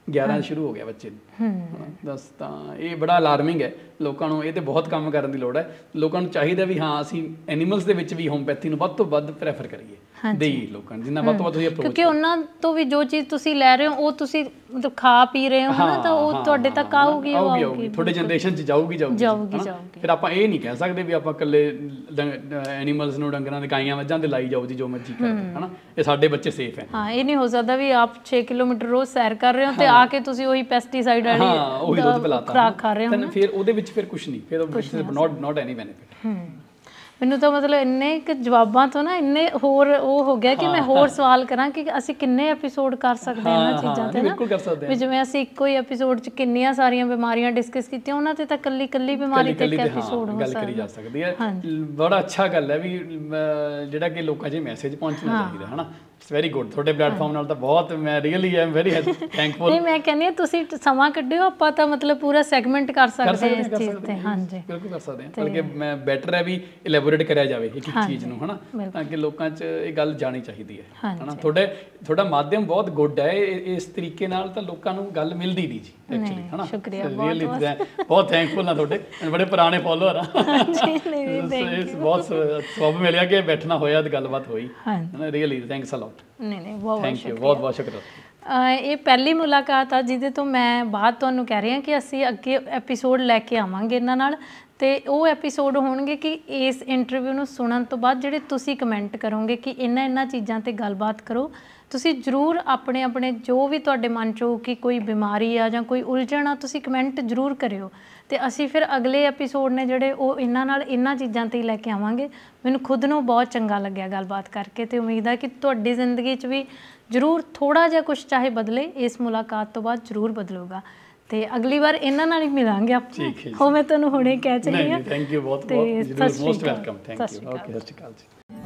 ਗਿਆਰਾਂ ਸ਼ੁਰੂ ਹੋ ਗਿਆ ਬੱਚੇ ਨੂੰ ਦੱਸ। ਤਾਂ ਇਹ ਬੜਾ ਅਲਾਰਮਿੰਗ ਹੈ, ਲੋਕਾਂ ਨੂੰ ਇਹ ਤੇ ਬਹੁਤ ਕੰਮ ਕਰਨ ਦੀ ਲੋੜ ਹੈ। ਲੋਕਾਂ ਨੂੰ ਚਾਹੀਦਾ ਵੀ ਹਾਂ ਅਸੀਂ ਐਨੀਮਲਸ ਦੇ ਵਿੱਚ ਵੀ ਹੋਮਪੈਥੀ ਨੂੰ ਵੱਧ ਤੋਂ ਵੱਧ ਪ੍ਰੈਫਰ ਕਰੀਏ, ਦੇਈਏ ਲੋਕਾਂ ਨੂੰ ਜਿੰਨਾ ਵੱਧ ਤੋਂ ਵੱਧ ਤੁਸੀਂ ਅਪਰੋਚ, ਕਿਉਂਕਿ ਉਹਨਾਂ ਤੋਂ ਵੀ ਜੋ ਚੀਜ਼ ਤੁਸੀਂ ਲੈ ਰਹੇ ਹੋ ਉਹ ਤੁਸੀਂ ਮਤਲਬ ਖਾ ਪੀ ਰਹੇ ਹੋ ਨਾ, ਤਾਂ ਉਹ ਤੁਹਾਡੇ ਤੱਕ ਆਊਗੀ, ਉਹ ਆਊਗੀ ਤੁਹਾਡੇ ਜਨਰੇਸ਼ਨ 'ਚ ਜਾਊਗੀ ਜਾਊਗੀ ਜਾਊਗੀ ਜਾਊਗੀ। ਫਿਰ ਆਪਾਂ ਇਹ ਨਹੀਂ ਕਹਿ ਸਕਦੇ ਵੀ ਆਪਾਂ ਇਕੱਲੇ ਐਨੀਮਲਸ ਨੂੰ ਡੰਗਰਾਂ ਦੇ ਗਾਈਆਂ ਮੱਝਾਂ ਦੇ ਲਾਈ ਜਾਓ ਜੀ ਜੋ ਮਰਜ਼ੀ ਕਰੋ, ਹਨਾ। ਇਹ ਸਾਡੇ ਬੱਚੇ ਸੇਫ ਹੈ। ਹਾਂ, ਇਹ ਨਹੀਂ ਹੋ ਸਕਦਾ ਵੀ ਆਪ ਛੇ ਕਿਲੋਮੀਟਰ ਰੋਜ਼ ਸੈਰ ਕਰ ਰਹੇ ਹੋ ਤੇ ਆ ਕੇ ਤੁਸੀਂ ਉਹੀ ਪੈਸਟੀਸਾਈਡ ਵਾਲੀ ਉਹੀ ਦੁੱਧ ਪਿਲਾਤਾ ਖੁਰਾਕ ਖਾ ਰਹੇ ਹੋ, ਤਾਂ ਫਿਰ ਉਹਦੇ ਵਿੱਚ ਫਿਰ ਕੁਝ ਨਹੀਂ, ਫਿਰ ਨੋਟ ਨੋਟ ਐਨੀ ਬੈਨੀਫਿਟ। ਮੈਨੂੰ ਤਾਂ ਮਤਲਬ ਇੰਨੇ ਕੁ ਜਵਾਬਾਂ ਤੋਂ ਨਾ ਇੰਨੇ ਹੋਰ ਉਹ ਹੋ ਗਿਆ ਕਿ ਮੈਂ ਹੋਰ ਸਵਾਲ ਕਰਾਂ ਕਿ ਅਸੀਂ ਕਿੰਨੇ ਐਪੀਸੋਡ ਕਰ ਸਕਦੇ ਹਾਂ ਇਹਨਾਂ ਚੀਜ਼ਾਂ ਤੇ ਨਾ, ਵੀ ਜਿਵੇਂ ਅਸੀਂ ਇੱਕੋ ਹੀ ਐਪੀਸੋਡ 'ਚ ਕਿੰਨੀਆਂ ਸਾਰੀਆਂ ਬਿਮਾਰੀਆਂ ਡਿਸਕਸ ਕੀਤੀਆਂ, ਉਹਨਾਂ ਤੇ ਤਾਂ ਕੱਲੀ ਕੱਲੀ ਬਿਮਾਰੀ ਤੇ ਇੱਕ ਐਪੀਸੋਡ ਹੋ ਗੱਲ ਕਰੀ ਜਾ ਸਕਦੀ ਹੈ। ਬੜਾ ਅੱਛਾ ਗੱਲ ਹੈ ਵੀ ਜਿਹੜਾ ਕਿ ਲੋਕਾਂ 'ਚ ਮੈਸੇਜ ਪਹੁੰਚਣਾ ਚਾਹੀਦਾ, ਹਨਾ। ਇਟਸ ਵੈਰੀ ਗੁੱਡ, ਤੁਹਾਡੇ ਪਲੇਟਫਾਰਮ ਨਾਲ ਤਾਂ ਬਹੁਤ ਮੈਂ really I am very thankful. ਨਹੀਂ, ਮੈਂ ਕਹਿੰਦੀ ਹਾਂ ਤੁਸੀਂ ਸਮਾਂ ਕੱਢਿਓ, ਆਪਾਂ ਤਾਂ ਮਤਲਬ ਪੂਰਾ ਸੈਗਮੈਂਟ ਕਰ ਸਕਦੇ ਹਾਂ ਇਸ ਚੀਜ਼ ਤੇ। ਹਾਂਜੀ, ਬਿਲਕੁਲ ਕਰ ਸਕਦੇ ਹਾਂ, ਬਲਕਿ ਮੈਂ ਬੈਟਰ ਹੈ ਵੀ ਇਲੈਬੋਰੇਟ ਕਰਿਆ ਜਾਵੇ ਇੱਕ ਇੱਕ ਚੀਜ਼ ਨੂੰ, ਹਨਾ, ਤਾਂ ਕਿ ਲੋਕਾਂ 'ਚ ਇਹ ਗੱਲ ਜਾਣੀ ਚਾਹੀਦੀ ਹੈ, ਹਨਾ। ਤੁਹਾਡੇ ਤੁਹਾਡਾ ਮਾਧਿਅਮ ਬਹੁਤ ਗੁੱਡ ਹੈ, ਇਸ ਤਰੀਕੇ ਨਾਲ ਤਾਂ ਲੋਕਾਂ ਨੂੰ ਗੱਲ ਮਿਲਦੀ ਨਹੀਂ ਜੀ ਐਕਚੁਅਲੀ, ਹਨਾ। ਸ਼ੁਕਰੀਆ, ਰੀਅਲੀ ਬਹੁਤ ਥੈਂਕਫੁਲ ਹਾਂ ਤੁਹਾਡੇ, ਬੜੇ ਪੁਰਾਣੇ ਫੋਲੋਅਰ ਆ। ਬਹੁਤ ਸਬਬ ਮਿਲਿਆ ਕਿ ਬੈਠਣਾ ਹੋਇਆ ਤੇ ਗੱਲਬਾਤ ਹੋਈ, ਹਨਾ। Really thanks a lot. ਨਹੀਂ ਨਹੀਂ, ਬਹੁਤ ਥੈਂਕ ਯੂ, ਬਹੁਤ ਬਹੁਤ ਸ਼ੁਕਰੀਆ। ਇਹ ਪਹਿਲੀ ਮੁਲਾਕਾਤ ਆ ਜਿਹਦੇ ਤੋਂ ਮੈਂ ਬਾਅਦ ਤੁਹਾਨੂੰ ਕਹਿ ਰਹੀ ਹਾਂ ਕਿ ਅਸੀਂ ਅੱਗੇ ਐਪੀਸੋਡ ਲੈ ਕੇ ਆਵਾਂਗੇ ਇਹਨਾਂ ਨਾਲ, ਤੇ ਉਹ ਐਪੀਸੋਡ ਹੋਣਗੇ ਕਿ ਇਸ ਇੰਟਰਵਿਊ ਨੂੰ ਸੁਣਨ ਤੋਂ ਬਾਅਦ ਜਿਹੜੇ ਤੁਸੀਂ ਕਮੈਂਟ ਕਰੋਗੇ ਕਿ ਇਹਨਾਂ ਇਹਨਾਂ ਚੀਜ਼ਾਂ ਤੇ ਗੱਲਬਾਤ ਕਰੋ, ਤੁਸੀਂ ਜ਼ਰੂਰ ਆਪਣੇ ਆਪਣੇ ਜੋ ਵੀ ਤੁਹਾਡੇ ਮਨ 'ਚ ਹੋ ਕਿ ਕੋਈ ਬਿਮਾਰੀ ਆ ਜਾਂ ਕੋਈ ਉਲਝਣ ਆ, ਤੁਸੀਂ ਕਮੈਂਟ ਜ਼ਰੂਰ ਕਰਿਓ, ਤੇ ਅਸੀਂ ਫਿਰ ਅਗਲੇ ਐਪੀਸੋਡ ਨੇ ਜਿਹੜੇ ਉਹ ਇਹਨਾਂ ਨਾਲ ਇਹਨਾਂ ਚੀਜ਼ਾਂ 'ਤੇ ਹੀ ਲੈ ਕੇ ਆਵਾਂਗੇ। ਮੈਨੂੰ ਖੁਦ ਨੂੰ ਬਹੁਤ ਚੰਗਾ ਲੱਗਿਆ ਗੱਲਬਾਤ ਕਰਕੇ, ਤੇ ਉਮੀਦ ਹੈ ਕਿ ਤੁਹਾਡੀ ਜ਼ਿੰਦਗੀ 'ਚ ਵੀ ਜ਼ਰੂਰ ਥੋੜ੍ਹਾ ਜਿਹਾ ਕੁਛ ਚਾਹੇ ਬਦਲੇ, ਇਸ ਮੁਲਾਕਾਤ ਤੋਂ ਬਾਅਦ ਜ਼ਰੂਰ ਬਦਲੂਗਾ। ਤੇ ਅਗਲੀ ਵਾਰ ਇਹਨਾਂ ਨਾਲ ਹੀ ਮਿਲਾਂਗੇ ਆਪਾਂ, ਉਹ ਮੈਂ ਤੁਹਾਨੂੰ ਹੁਣੇ ਕਹਿ ਚੱਲੀ ਹਾਂ। ਥੈਂਕ ਯੂ ਬਹੁਤ ਬਹੁਤ, most welcome, thank you. Okay, Sat ਸ਼੍ਰੀ ਅਕਾਲ ਜੀ।